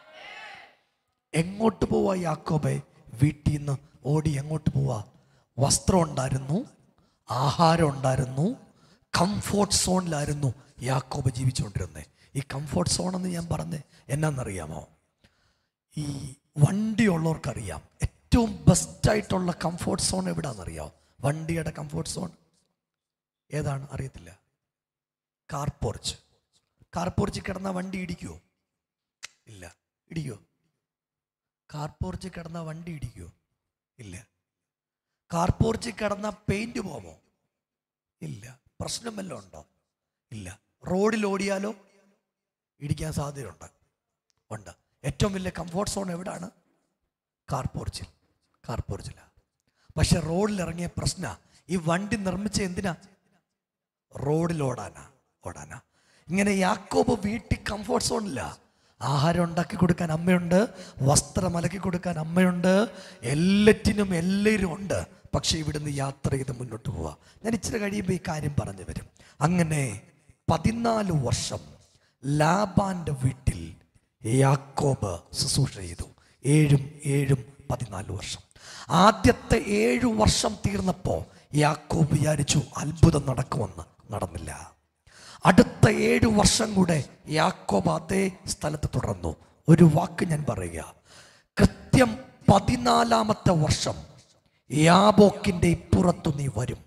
എങ്ങോട്ട് പോവാ യാക്കോബേ? വീട്ടിൽ നിന്ന് ഓടി എങ്ങോട്ട് പോവാ? വസ്ത്രം ഉണ്ടായിരുന്നു, ആഹാരം ഉണ്ടായിരുന്നു, കംഫോർട്ട് സോണിലായിരുന്നു യാക്കോബ് ജീവിച്ചുകൊണ്ടിരുന്നത്. ഈ കംഫോർട്ട് സോൺ എന്ന് ഞാൻ പറഞ്ഞ് എന്നാന്നറിയാമോ? ഈ വണ്ടിയുള്ളവർക്കറിയാം ഏറ്റവും ബെസ്റ്റായിട്ടുള്ള കംഫോർട്ട് സോൺ എവിടാണെന്നറിയാമോ? വണ്ടിയുടെ കംഫോർട്ട് സോൺ ഏതാണ് അറിയത്തില്ല. Car porch. കാർ പോർച്ചിൽ കിടന്ന വണ്ടി ഇടിക്കുമോ? ഇല്ല. ഇടിക്കുമോ? കാർ പോർച്ചിൽ കിടന്ന വണ്ടി ഇടിക്കുമോ? ഇല്ല. കാർ പോർച്ചിൽ കിടന്ന പെയിന്റ് പോമോ? ഇല്ല. പ്രശ്നം വല്ലതും ഉണ്ടോ? ഇല്ല. റോഡിൽ ഓടിയാലോ ഇടിക്കാൻ സാധ്യതയുണ്ട്. ഉണ്ട്. ഏറ്റവും വലിയ കംഫോർട്ട് സോൺ എവിടാണ്? കാർ പോർച്ചിലാണ്. പക്ഷെ റോഡിൽ ഇറങ്ങിയ പ്രശ്ന, ഈ വണ്ടി നിർമ്മിച്ച എന്തിനാ? റോഡിൽ ഓടാനാ. ഇങ്ങനെ യാക്കോബ് വീട്ടിൽ കംഫോർട്ട് സോണില്ല. ആഹാരം ഉണ്ടാക്കി കൊടുക്കാൻ അമ്മയുണ്ട്, വസ്ത്രം അലക്കി കൊടുക്കാൻ അമ്മയുണ്ട്, എല്ലാവരും ഉണ്ട്. പക്ഷെ ഇവിടുന്ന് യാത്ര ചെയ്ത് മുന്നോട്ട് പോവാ. ഞാൻ ഇച്ചിരി കഴിയുമ്പോൾ ഈ കാര്യം പറഞ്ഞു വരും. അങ്ങനെ 14 വർഷം ലാബാന്റെ വീട്ടിൽ യാക്കോബ് ശുശ്രൂഷ ചെയ്തു. 7 14 വർഷം. ആദ്യത്തെ 7 വർഷം തീർന്നപ്പോൾ യാക്കോബ് വിചാരിച്ചു അത്ഭുതം നടക്കുമെന്ന്. നടന്നില്ല. അടുത്ത 7 വർഷം കൂടെ യാക്കോബ് അതേ സ്ഥലത്ത് തുടർന്നു. ഒരു വാക്ക് ഞാൻ പറയുക, കൃത്യം 14ാമത്തെ വർഷം യാബോക്കിന്റെ ഇപ്പുറത്തു നീ വരും.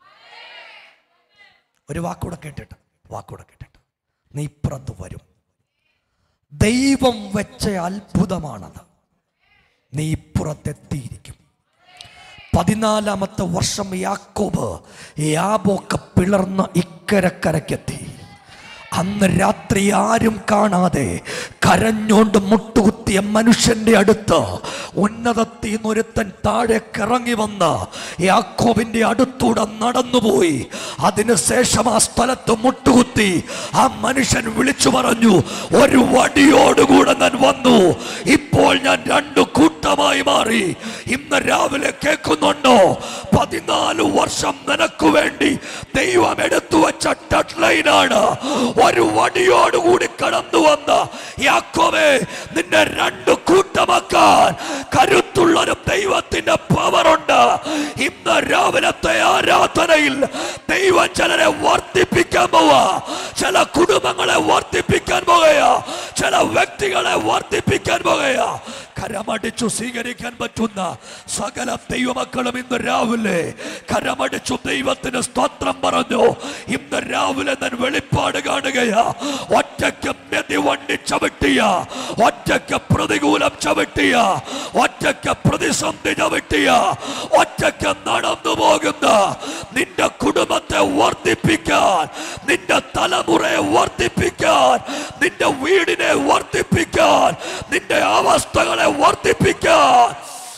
ഒരു വാക്കൂടെ കേട്ടിട്ട് നീ ഇപ്പുറത്ത് വരും. ദൈവം വെച്ച അത്ഭുതമാണത്. നീ ഇപ്പുറത്തെത്തിയിരിക്കും. 14ാമത്തെ വർഷം യാബോക്ക് പിളർന്ന ഇക്കരക്കരക്കെത്തി. അന്ന് രാത്രി ആരും കാണാതെ കരഞ്ഞോണ്ട് മുട്ടുകുത്തിയ മനുഷ്യന്റെ അടുത്ത് ഉന്നതത്തിൽ നിന്നൊരുത്തൻ താഴേക്ക് ഇറങ്ങി വന്ന് യാക്കോബിന്റെ അടുത്തൂടെ നടന്നുപോയി. അതിനുശേഷം ആ സ്ഥലത്ത് മുട്ടുകുത്തി ആ മനുഷ്യൻ വിളിച്ചു പറഞ്ഞു, ഒരു വടിയോടുകൂടെ ഞാൻ വന്നു, ഇപ്പോൾ ഞാൻ 2 കൂട്ടമായി മാറി. ഇന്ന് രാവിലെ കേൾക്കുന്നുണ്ടോ? 14 വർഷം നിനക്ക് വേണ്ടി ദൈവം എടുത്തു വെച്ച ഡെഡ് ലൈനാണ്. ഒരു വടിയോടുകൂടി കടന്നു വന്ന യാക്കോബേ, നിന്നെ 2 കൂട്ടമാക്കാൻ കരുത്തുള്ളൊരു ദൈവത്തിന്റെ പവറുണ്ട്. ഇന്ന് രാവിലത്തെ ആരാധനയിൽ ദൈവം ചിലരെ വർദ്ധിപ്പിക്കാൻ പോവാ. ചില കുടുംബങ്ങളെ വർദ്ധിപ്പിക്കാൻ പോവുകയാ. ചില വ്യക്തികളെ വർദ്ധിപ്പിക്കാൻ പോവുകയാ. കരമടിച്ചു സ്വീകരിക്കാൻ പറ്റുന്ന സകല ദൈവമക്കളും ഇന്ന് രാവിലെ കരമടിച്ചു ദൈവത്തിന് സ്തോത്രം പറഞ്ഞു. ഇന്ന് രാവിലെ ഞാൻ വെളിപ്പാട് കാണുകയാ. ഒറ്റയ്ക്ക് മെതിവണ്ടി ചവിട്ടിയ, ഒറ്റയ്ക്ക് പ്രതികൂലം ചവിട്ടിയ, ഒറ്റ ഒറ്റയ്ക്ക് പ്രതിസന്ധി ചവിട്ടിയ, ഒറ്റയ്ക്ക് നടന്നു പോകുന്ന നിന്റെ കുടുംബത്തെ വർദ്ധിപ്പിക്കാൻ, നിന്റെ തലമുറയെ വർദ്ധിപ്പിക്കാൻ, നിന്റെ വീടിനെ വർദ്ധിപ്പിക്കാൻ, നിന്റെ അവസ്ഥകളെ വർദ്ധിപ്പിക്കാൻ,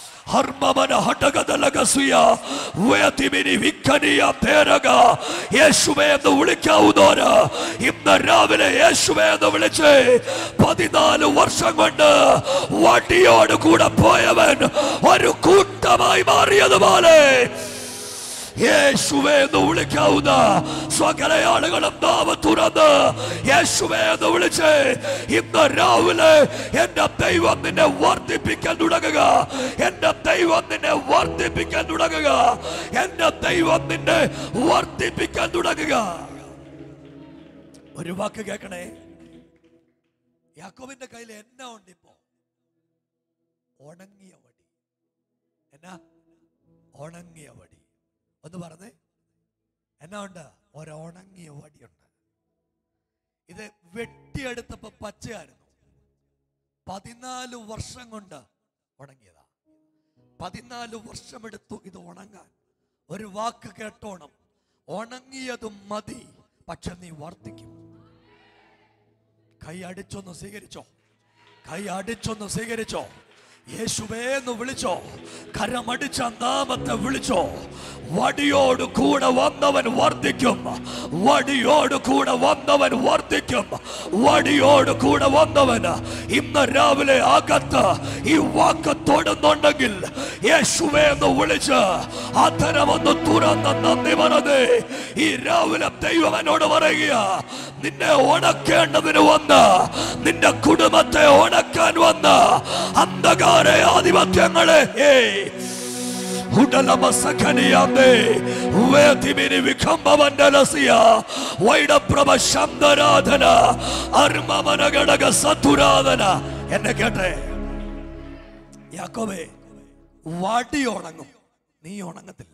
യേശുവേ എന്ന് വിളിക്കാവുന്നവര് ഇന്ന് രാവിലെ യേശുവേ എന്ന് വിളിച്ച് 14 വർഷം കൊണ്ട് വടിയോട് കൂടെ പോയവൻ ഒരു കൂട്ടമായി മാറിയതുപോലെ യേശുവേ എന്ന് വിളിക്കാവുന്ന സകല ആളുകളും നാവ് തുറന്ന് യേശുവേ എന്ന് വിളിച്ച് ഇന്ന് രാവിലെ എന്റെ ദൈവം നിന്നെ വർദ്ധിപ്പിക്കാൻ തുടങ്ങുക, എന്റെ ദൈവം നിന്നെ വർദ്ധിപ്പിക്കാൻ തുടങ്ങുക, എന്റെ ദൈവം നിന്നെ വർദ്ധിപ്പിക്കാൻ തുടങ്ങുക. ഒരു വാക്ക് കേൾക്കണേ, യാക്കോബിന്റെ കയ്യിൽ എന്നാ ഉണ്ട് ഇപ്പോ? ഉണങ്ങിയ വടി. എന്നാ? ഉണങ്ങിയ വടി. ഒന്ന് പറഞ്ഞേ, എന്നാ ഉണ്ട്? ഒരുണങ്ങിയ വടിയുണ്ട്. ഇത് വെട്ടിയെടുത്തപ്പോ പച്ചയായിരുന്നു. 14 വർഷം കൊണ്ട് ഉണങ്ങിയതാ. 14 വർഷം എടുത്തു ഇത് ഉണങ്ങാൻ. ഒരു വാക്ക് കേട്ടോണം, ഉണങ്ങിയതും മതി, പക്ഷെ നീ വർദ്ധിക്കും. കൈ അടിച്ചൊന്ന് സ്വീകരിച്ചോ, കൈ അടിച്ചൊന്ന് സ്വീകരിച്ചോ. യേശുവേ എന്ന് വിളിച്ചോ, കരമടിച്ച നാമത്തെ വിളിച്ചോ. വടിയോട് കൂടെ വന്നവൻ വർദ്ധിക്കും, വടിയോട് കൂടെ വന്നവൻ വർദ്ധിക്കും, വടിയോട് കൂടെ വന്നവൻ. ഇന്ന് രാവിലെ അകത്ത് ഈ വാക്ക് തൊടുന്നുണ്ടെങ്കിൽ യേശുവേ എന്ന് വിളിച്ച് അധരമൊന്ന് തുറന്ന് നന്ദി പറഞ്ഞേ. ഈ രാവിലെ ദൈവം എന്നോട് പറയുക, നിന്നെ ഉണക്കേണ്ടതിന് വന്ന്, നിന്റെ കുടുംബത്തെ ഉണക്കാൻ വന്ന് അന്ധകാര ആധിപത്യങ്ങളെ എന്നെ കേട്ടെ യാക്കോബേ, വടി ഉണങ്ങും, നീ ഉണങ്ങത്തില്ല.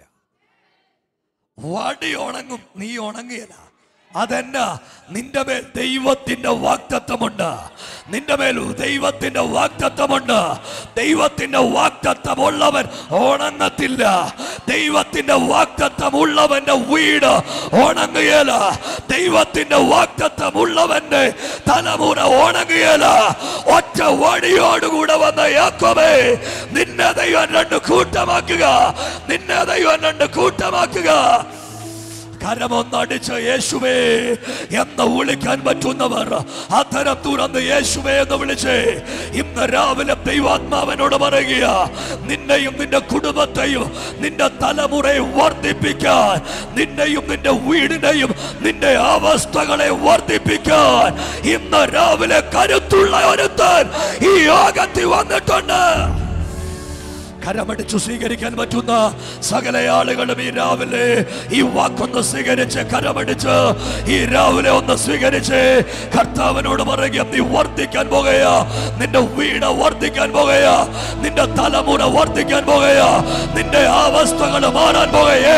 വടി ഉണങ്ങും, നീ ഉണങ്ങിയല്ല. അതെന്നാ? നിന്റെ മേൽ ദൈവത്തിന്റെ വാഗ്ദത്തമുണ്ട്, നിന്റെ മേൽ ദൈവത്തിന്റെ വാഗ്ദത്തമുണ്ട്. ദൈവത്തിന്റെ വാഗ്ദത്തമുള്ളവൻ ഉണങ്ങത്തില്ല. ദൈവത്തിന്റെ വാഗ്ദത്തമുള്ളവന്റെ വീട് ഉണങ്ങുകയില്ല. ദൈവത്തിന്റെ വാഗ്ദത്തമുള്ളവന്റെ തലമുറ ഉണങ്ങുകയില്ല. ഒറ്റ വടിയോടുകൂടെ വന്ന യാക്കോബേ, നിന്നെ ദൈവം 2 കൂട്ടമാക്കുക, നിന്നെ ദൈവം 2 കൂട്ടമാക്കുക. കരമൊന്നടിച്ച് യേശുവേ എന്ന് വിളിക്കാൻ പറ്റുന്നവർ അധരം തുറന്ന് യേശുവേ എന്ന് വിളിച്ച് ഇന്ന് രാവിലെ ദൈവാത്മാവനോട് പറയുക, നിന്നെയും നിന്റെ കുടുംബത്തെയും നിന്റെ തലമുറയെ വർദ്ധിപ്പിക്കാൻ, നിന്നെയും നിന്റെ വീടിനെയും നിന്റെ അവസ്ഥകളെ വർദ്ധിപ്പിക്കാൻ ഇന്ന് രാവിലെ കരുത്തുള്ള ഒരുത്തൻ ഈ യോഗത്തിൽ വന്നിട്ടുണ്ട്. കരമടിച്ചു സ്വീകരിക്കാൻ പറ്റുന്ന സകല ആളുകളും ഈ രാവിലെ ഈ വാക്കൊന്ന് സ്വീകരിച്ച്, കരമടിച്ച് ഈ രാവിലെ ഒന്ന് സ്വീകരിച്ച് കർത്താവിനോട് പറയുക, നീ വർദ്ധിക്കാൻ പോകുകയാ, നിന്റെ വീട് വർദ്ധിക്കാൻ പോകുകയാ, നിന്റെ തലമുറ വർദ്ധിക്കാൻ പോകുകയാ, നിന്റെ അവസ്ഥകൾ മാറാൻ പോകുകയേ.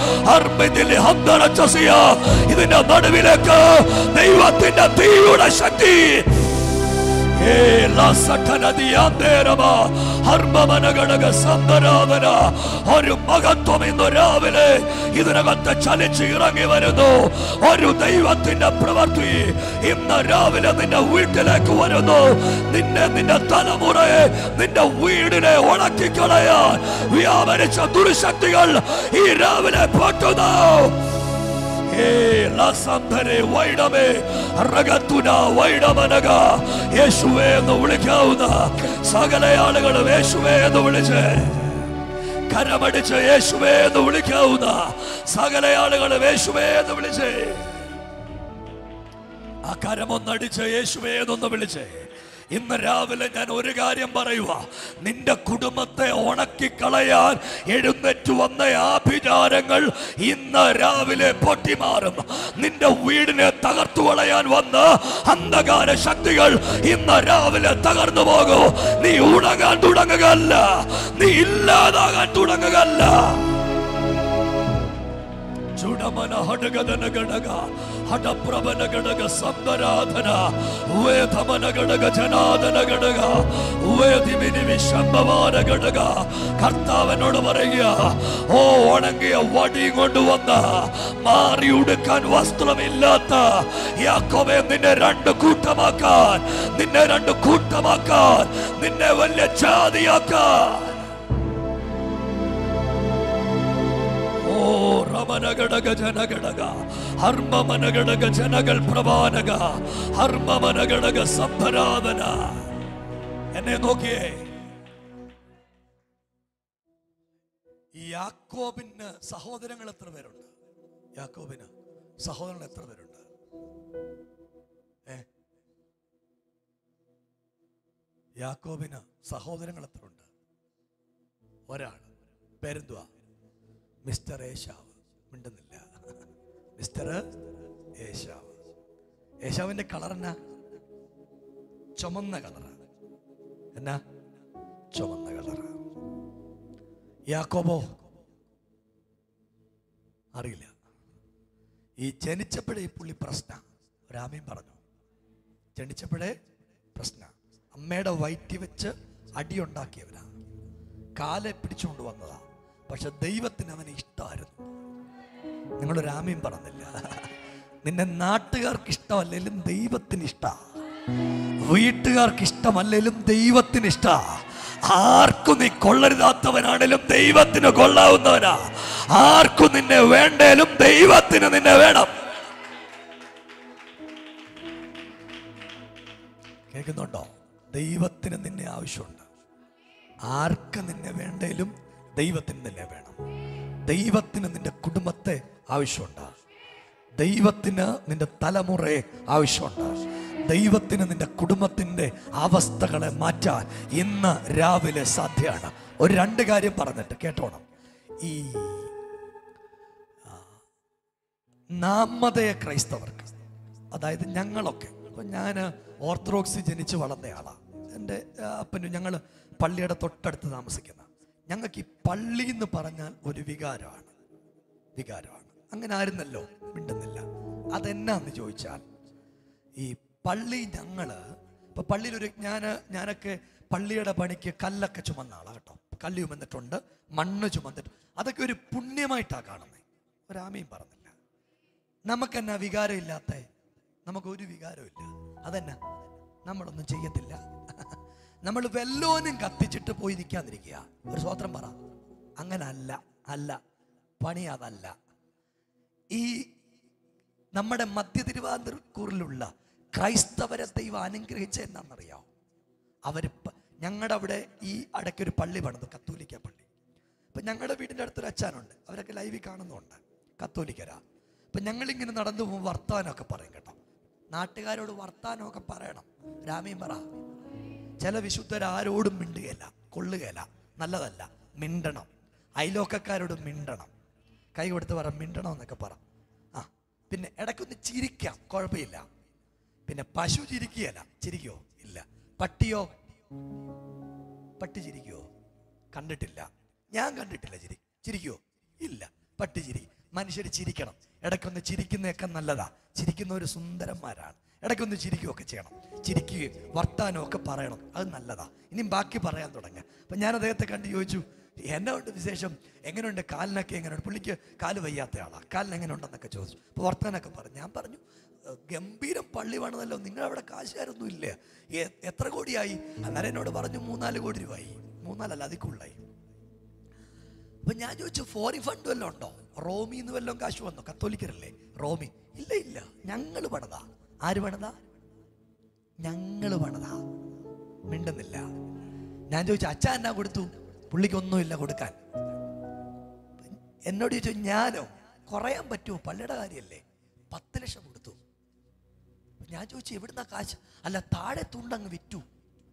ഇതിന്റെ നടുവിലേക്ക് ദൈവത്തിന്റെ തീയുടെ ശക്തി ഒരു മഹത്വം ഇന്ന് രാവിലെ ഇതിനകത്ത് ചലിച്ച് ഇറങ്ങി വരുന്നു. ഒരു ദൈവത്തിന്റെ പ്രവൃത്തി ഇന്ന് രാവിലെ നിന്റെ വീട്ടിലേക്ക് വരുന്നു. നിന്റെ തലമുറയെ, നിന്റെ വീടിനെ ഉണക്കിക്കളയാൻ വ്യാപരിച്ച ദുർശക്തികൾ ഈ രാവിലെ പൊട്ടുന്നു. യേശുവേ എന്ന് വിളിക്കാവുന്ന സകല ആളുകളും യേശുവേ എന്ന് വിളിച്ച്, കരമടിച്ച് യേശുവേ എന്ന് വിളിക്കാവുന്ന സകല ആളുകളും യേശുവേ എന്ന് വിളിച്ച്, ആ കരമൊന്നടിച്ച് യേശുവേ എന്നൊന്ന് വിളിച്ച് ഇന്ന് രാവിലെ ഞാൻ ഒരു കാര്യം പറയുക, നിന്റെ കുടുംബത്തെ ഉണക്കിക്കളയാൻ എഴുന്നേറ്റ് വന്ന ആഭിചാരങ്ങൾ ഇന്ന് രാവിലെ പൊട്ടിമാറും. നിന്റെ വീടിനെ തകർത്തു കളയാൻ വന്ന അന്ധകാര ശക്തികൾ ഇന്ന് രാവിലെ തകർന്നു പോകും. നീ ഉണങ്ങാൻ തുടങ്ങുകയല്ല, നീ ഇല്ലാതാകാൻ തുടങ്ങുകയല്ല. ರಮನ ಹಡಗದನ ಗಡಗ ಹಡಪ್ರಭನ ಗಡಗ ಸಂಬರಾಧನ ವೇದಮನ ಗಡಗ ಜನಾದನ ಗಡಗ വേദിമിനി വിശംഭവാന ഘടക കർത്താവിനോട് പറയുക, ഓ ഉണങ്ങിയ വടി കൊണ്ടുവന്ന മാറി ഉടുക്കാൻ വസ്ത്രമില്ലാത്ത യാക്കോബേ, നിന്നെ രണ്ട് കൂട്ടമാക്കാൻ, നിന്നെ രണ്ട് കൂട്ടമാക്കാൻ, നിന്നെ വലിയ ജാതിയാക്കാൻ. ഓ രമനഘടക ജനഘടക ഹർമ്മമനഘടക ജനകൾ പ്രവാനക ഹർമ്മമനഘടക സംഭരാധന. എന്നെ നോക്കിയേ, യാക്കോബിന് സഹോദരങ്ങൾ എത്ര പേരുണ്ട്? യാക്കോബിന് സഹോദരങ്ങൾ എത്ര പേരുണ്ട്? യാക്കോബിന് സഹോദരങ്ങൾ എത്ര ഉണ്ട്? ഒരാൾ. പേരെന്തുവാ? മിസ്റ്റർ ഏശാവ്. മിണ്ടുന്നില്ല. മിസ്റ്റർ ഏശാവ്. ഏശാവിന്റെ കളർ എന്നാ? ചുമന്ന കളറാണ്. എന്നാ? ചുമന്ന കളറാണ്. യാക്കോബോ അറിയില്ല. ഈ ജനിച്ചപ്പോഴേ ഈ പുള്ളി പ്രശ്ന. രാമയും പറഞ്ഞു, ജനിച്ചപ്പോഴേ പ്രശ്ന. അമ്മയുടെ വയറ്റി വെച്ച് അടിയുണ്ടാക്കിയവരാ, കാലെ പിടിച്ചുകൊണ്ട് വന്നതാ. പക്ഷെ ദൈവത്തിന് അവന് ഇഷ്ടമായിരുന്നു. നിങ്ങൾ രാമയും പറഞ്ഞില്ല. നിന്നെ നാട്ടുകാർക്ക് ഇഷ്ടമല്ലെങ്കിലും ദൈവത്തിന് ഇഷ്ടാ, വീട്ടുകാർക്ക് ഇഷ്ടമല്ലെങ്കിലും ദൈവത്തിന് ഇഷ്ടാ. ആർക്കും നീ കൊള്ളരുതാത്തവനാണേലും ദൈവത്തിന് കൊള്ളാവുന്നവനാ. ആർക്കും നിന്നെ വേണ്ടേലും ദൈവത്തിന് നിന്നെ വേണം. കേൾക്കുന്നുണ്ടോ? ദൈവത്തിന് നിന്നെ ആവശ്യമുണ്ട്. ആർക്ക് നിന്നെ വേണ്ടേലും ദൈവത്തിന് നിന്നെ വേണം. ദൈവത്തിന് നിന്റെ കുടുംബത്തെ ആവശ്യമുണ്ട്. ദൈവത്തിന് നിന്റെ തലമുറയെ ആവശ്യമുണ്ട്. ദൈവത്തിന് നിന്റെ കുടുംബത്തിന്റെ അവസ്ഥകളെ മാറ്റാൻ ഇന്ന് രാവിലെ സാധ്യമാണ്. ഒരു രണ്ട് കാര്യം പറഞ്ഞിട്ട് കേട്ടോണം. ഈ നാമധേയ ക്രൈസ്തവർക്ക്, അതായത് ഞങ്ങളൊക്കെ, ഇപ്പം ഞാൻ ഓർത്തഡോക്സ് ജനിച്ച് വളർന്നയാളാണ്. എൻ്റെ അപ്പനും ഞങ്ങൾ പള്ളിയുടെ തൊട്ടടുത്ത് താമസിക്കുന്ന. ഞങ്ങൾക്ക് ഈ പള്ളി എന്ന് പറഞ്ഞാൽ ഒരു വികാരമാണ്. അങ്ങനെ ആയിരുന്നല്ലോ. മിണ്ടുന്നില്ല. അതെന്നാന്ന് ചോദിച്ചാൽ, ഈ പള്ളി ഇപ്പൊ പള്ളിയിലൊരു ഞാനൊക്കെ പള്ളിയുടെ പണിക്ക് കല്ലൊക്കെ ചുമന്ന ആളാണ് കേട്ടോ. കല്ല് ചുമന്നിട്ടുണ്ട്, മണ്ണ് ചുമന്നിട്ട്, അതൊക്കെ ഒരു പുണ്യമായിട്ടാണ് കാണുന്നത്. ഒരാമയും പറഞ്ഞില്ല. നമുക്കെന്നാ വികാരമില്ലാത്ത? നമുക്കൊരു വികാരമില്ല. അതെന്നാ? നമ്മളൊന്നും ചെയ്യത്തില്ല. നമ്മൾ വെല്ലോനും കത്തിച്ചിട്ട് പോയി നിൽക്കാതിരിക്കുക. ഒരു സ്വോത്രം പറ. അങ്ങനെ അല്ല പണി. അതല്ല. ഈ നമ്മുടെ മധ്യ തിരുവാതിർക്കൂറിലുള്ള ക്രൈസ്തവരെ ദൈവം അനുഗ്രഹിച്ച എന്നാണെന്നറിയാം. ഞങ്ങളുടെ അവിടെ ഈ അടയ്ക്കൊരു പള്ളി പണിതു, കത്തോലിക്ക പള്ളി. അപ്പം ഞങ്ങളുടെ വീടിൻ്റെ അടുത്തൊരു അച്ഛനുണ്ട്, അവരൊക്കെ ലൈവിൽ കാണുന്നുണ്ട്, കത്തോലിക്കരാ. അപ്പം ഞങ്ങളിങ്ങനെ നടന്നു പോകുമ്പോൾ വർത്താനമൊക്കെ പറയും കേട്ടോ. നാട്ടുകാരോട് വർത്താനമൊക്കെ പറയണം. രാമയും പറ. ചില വിശുദ്ധരാരോടും മിണ്ടുകയില്ല, കൊള്ളുകയില്ല, നല്ലതല്ല. മിണ്ടണം. അയലോക്കക്കാരോട് മിണ്ടണം. കൈ കൊടുത്ത് പറ, മിണ്ടണം എന്നൊക്കെ പറ. പിന്നെ ഇടയ്ക്കൊന്ന് ചിരിക്കാം, കുഴപ്പമില്ല. പിന്നെ പശു ചിരിക്കുകയല്ല. ചിരിക്കോ? ഇല്ല. പട്ടിയോ? പട്ടി ചിരിക്കുവോ? കണ്ടിട്ടില്ല. ഞാൻ കണ്ടിട്ടില്ല. ചിരിക്കുവോ? ഇല്ല. പട്ടി ചിരി. മനുഷ്യർ ചിരിക്കണം. ഇടയ്ക്കൊന്ന് ചിരിക്കുന്നതൊക്കെ നല്ലതാ. ചിരിക്കുന്നവർ സുന്ദരന്മാരാണ്. ഇടയ്ക്കൊന്ന് ചിരിക്കുകയൊക്കെ ചെയ്യണം. ചിരിക്കുകയും വർത്താനമൊക്കെ പറയണം. അത് നല്ലതാ. ഇനിയും ബാക്കി പറയാൻ തുടങ്ങുക. അപ്പം ഞാൻ അദ്ദേഹത്തെ കണ്ട് ചോദിച്ചു, എന്നാ ഉണ്ട് വിശേഷം? എങ്ങനെയുണ്ട്? കാലിനൊക്കെ എങ്ങനെയുണ്ട്? പുള്ളിക്ക് കാല് വയ്യാത്ത ആളാണ്. കാലിന് എങ്ങനെ ഉണ്ടെന്നൊക്കെ ചോദിച്ചു. അപ്പോൾ വർത്താനൊക്കെ പറഞ്ഞു. ഞാൻ പറഞ്ഞു, ഗംഭീരം പള്ളി വേണമല്ലോ, നിങ്ങളവിടെ കാശുകാരൊന്നും ഇല്ല. എത്ര കോടിയായി? അന്നേരം എന്നോട് പറഞ്ഞു 3-4 കോടി രൂപയായി. 3-4 അതിൽ കൂടുതലായി. അപ്പം ഞാൻ ചോദിച്ചു, ഫോറിൻ ഫണ്ട് വല്ലതും ഉണ്ടോ? റോമിന്ന് വല്ലതും കാശ് വന്നോ? കത്തോലിക്കരല്ലേ റോമി? ഇല്ല. ഞങ്ങൾ പണിതാ. ആര് പണിതാ? ഞങ്ങൾ പണിതാ. മിണ്ടുന്നില്ല. ഞാൻ ചോദിച്ചു, അച്ഛാ എന്നാ കൊടുത്തു? പുള്ളിക്കൊന്നുമില്ല കൊടുക്കാൻ. എന്നോട് ചോദിച്ചു, ഞാനോ? കുറയാൻ പറ്റുമോ? പള്ളിയുടെ കാര്യമല്ലേ. 10 ലക്ഷം കൊടുത്തു. ഞാൻ ചോദിച്ചു, എവിടുന്നാ കാശ്? അല്ല, താഴെ തുണ്ടങ്ങ് വിറ്റു.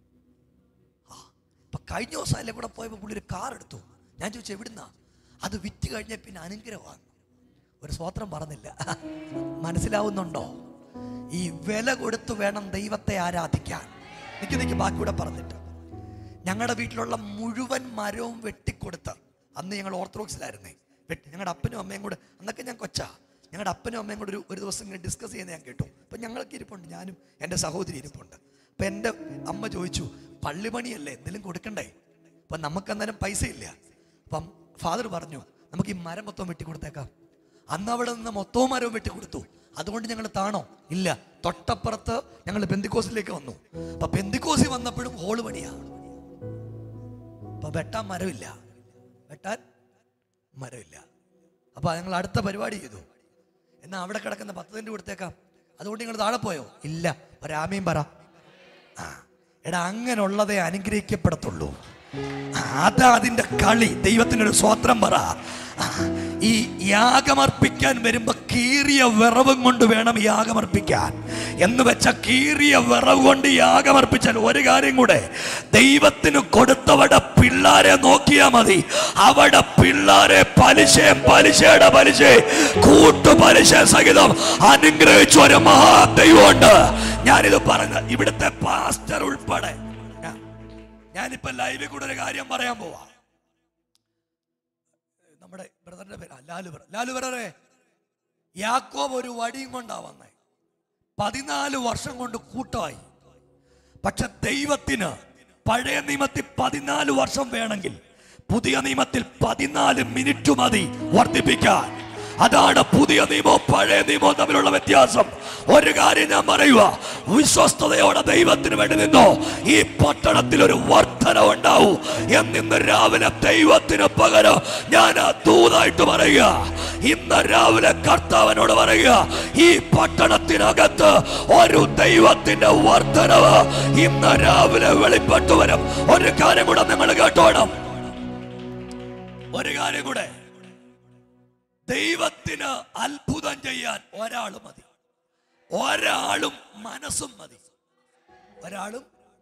അപ്പൊ കഴിഞ്ഞ ദിവസം അല്ലെ കൂടെ പോയപ്പോൾ പുള്ളി ഒരു കാർ എടുത്തു. ഞാൻ ചോദിച്ചു, എവിടുന്നാ? അത് വിറ്റ് കഴിഞ്ഞ പിന്നെ അനുഗ്രഹമാണ്. ഒരു സ്വോത്രം പറഞ്ഞില്ല. മനസ്സിലാവുന്നുണ്ടോ? ഈ വില കൊടുത്തു വേണം ദൈവത്തെ ആരാധിക്കാൻ. നിക്ക് ബാക്കിയൂടെ പറഞ്ഞിട്ട്, ഞങ്ങളുടെ വീട്ടിലുള്ള മുഴുവൻ മരവും വെട്ടിക്കൊടുത്ത്, അന്ന് ഞങ്ങൾ ഓർത്തഡോക്സിലായിരുന്നേ, ഞങ്ങളുടെ അപ്പനും അമ്മയും കൂടെ, അന്നൊക്കെ ഞാൻ കൊച്ചാ, ഞങ്ങളുടെ അപ്പനും അമ്മയും കൂടെ ഒരു ദിവസം ഇങ്ങനെ ഡിസ്കസ് ചെയ്യുന്നത് ഞാൻ കേട്ടു. അപ്പം ഞങ്ങൾക്ക് ഇരിപ്പുണ്ട്, ഞാനും എൻ്റെ സഹോദരി ഇരിപ്പുണ്ട്. അപ്പം എൻ്റെ അമ്മ ചോദിച്ചു, പള്ളിപണിയല്ലേ എന്തെങ്കിലും കൊടുക്കണ്ടേ? അപ്പം നമുക്ക് അന്നേരം പൈസ ഇല്ല. അപ്പം ഫാദർ പറഞ്ഞു, നമുക്ക് ഈ മരം മൊത്തം വെട്ടിക്കൊടുത്തേക്കാം. അന്ന് അവിടെ നിന്ന് മൊത്തവും മരവും വെട്ടിക്കൊടുത്തു. അതുകൊണ്ട് ഞങ്ങൾ താണോ? ഇല്ല. തൊട്ടപ്പുറത്ത് ഞങ്ങൾ പെന്തിക്കോസിലേക്ക് വന്നു. അപ്പൊ പെന്തിക്കോസി വന്നപ്പോഴും ഹോള് പണിയാ. അപ്പൊ വെട്ടാൻ മരമില്ല. അപ്പൊ ഞങ്ങൾ അടുത്ത പരിപാടി ചെയ്തു. എന്നാ അവിടെ കിടക്കുന്ന 10 സെന്റ് കൊടുത്തേക്കാം. അതുകൊണ്ട് നിങ്ങൾ താഴെ പോയോ? ഇല്ല. ഒരാമയും പറ. എടാ, അങ്ങനെയുള്ളതേ അനുഗ്രഹിക്കപ്പെടത്തുള്ളൂ. അതാ അതിന്റെ കളി. ദൈവത്തിനൊരു സ്വോത്രം പറ. ഈ യാഗമർപ്പിക്കാൻ വരുമ്പോ കീറിയ വിറവും കൊണ്ട് വേണം യാഗമർപ്പിക്കാൻ. എന്ന് വെച്ച കീറിയ വിറവ് കൊണ്ട് യാഗമർപ്പിച്ചാൽ ഒരു കാര്യം കൂടെ, ദൈവത്തിന് കൊടുത്തവരുടെ പിള്ളാരെ നോക്കിയാൽ മതി. അവിടെ പിള്ളാരെ പലിശയുടെ പലിശ കൂട്ടുപലിശ സഹിതം അനുഗ്രഹിച്ച ഒരു മഹാദൈവമുണ്ട്. ഞാനിത് പറഞ്ഞ ഇവിടുത്തെ പാസ്റ്റർ ഉൾപ്പെടെ ഞാനിപ്പോ ലൈവിൽ കൂടെ ഒരു കാര്യം പറയാൻ പോവാ. നമ്മുടെ ബ്രദറിന്റെ പേര് ലാലു ബ്രദറെ, യാക്കോബ് ഒരു വടിയും കൊണ്ടാ വന്നേ. 14 വർഷം കൊണ്ട് കൂട്ടമായി. പക്ഷെ ദൈവത്തിന് പഴയ നിയമത്തിൽ 14 വർഷം വേണമെങ്കിൽ പുതിയ നിയമത്തിൽ 14 മിനിറ്റ് മതി വർദ്ധിപ്പിക്കാൻ. അതാണ് പുതിയ നിയമവും പഴയ നിയമവും തമ്മിലുള്ള വ്യത്യാസം. ഒരു കാര്യം ഞാൻ പറയുക, വിശ്വസ്തയോടെ ദൈവത്തിന് വേണ്ടി നിന്നോ, ഈ പട്ടണത്തിൽ ഒരു വർധന ഉണ്ടാവൂ എന്നിന്ന് രാവിലെ ദൈവത്തിന് പകരം ഞാൻ ദൂതായിട്ട് പറയുക. ഇന്ന് രാവിലെ കർത്താവിനോട് പറയുക, ഈ പട്ടണത്തിനകത്ത് ഒരു ദൈവത്തിന്റെ വർധനവ് ഇന്ന് രാവിലെ വെളിപ്പെട്ടു വരും. ഒരു കാര്യം കൂടെ നിങ്ങൾ കേട്ടോണം. ഒരു കാര്യം കൂടെ, ദൈവത്തിന് അത്ഭുതം ചെയ്യാൻ ഒരാളും മതി. ഒരാളും മനസ്സും മതി. ഒരാളും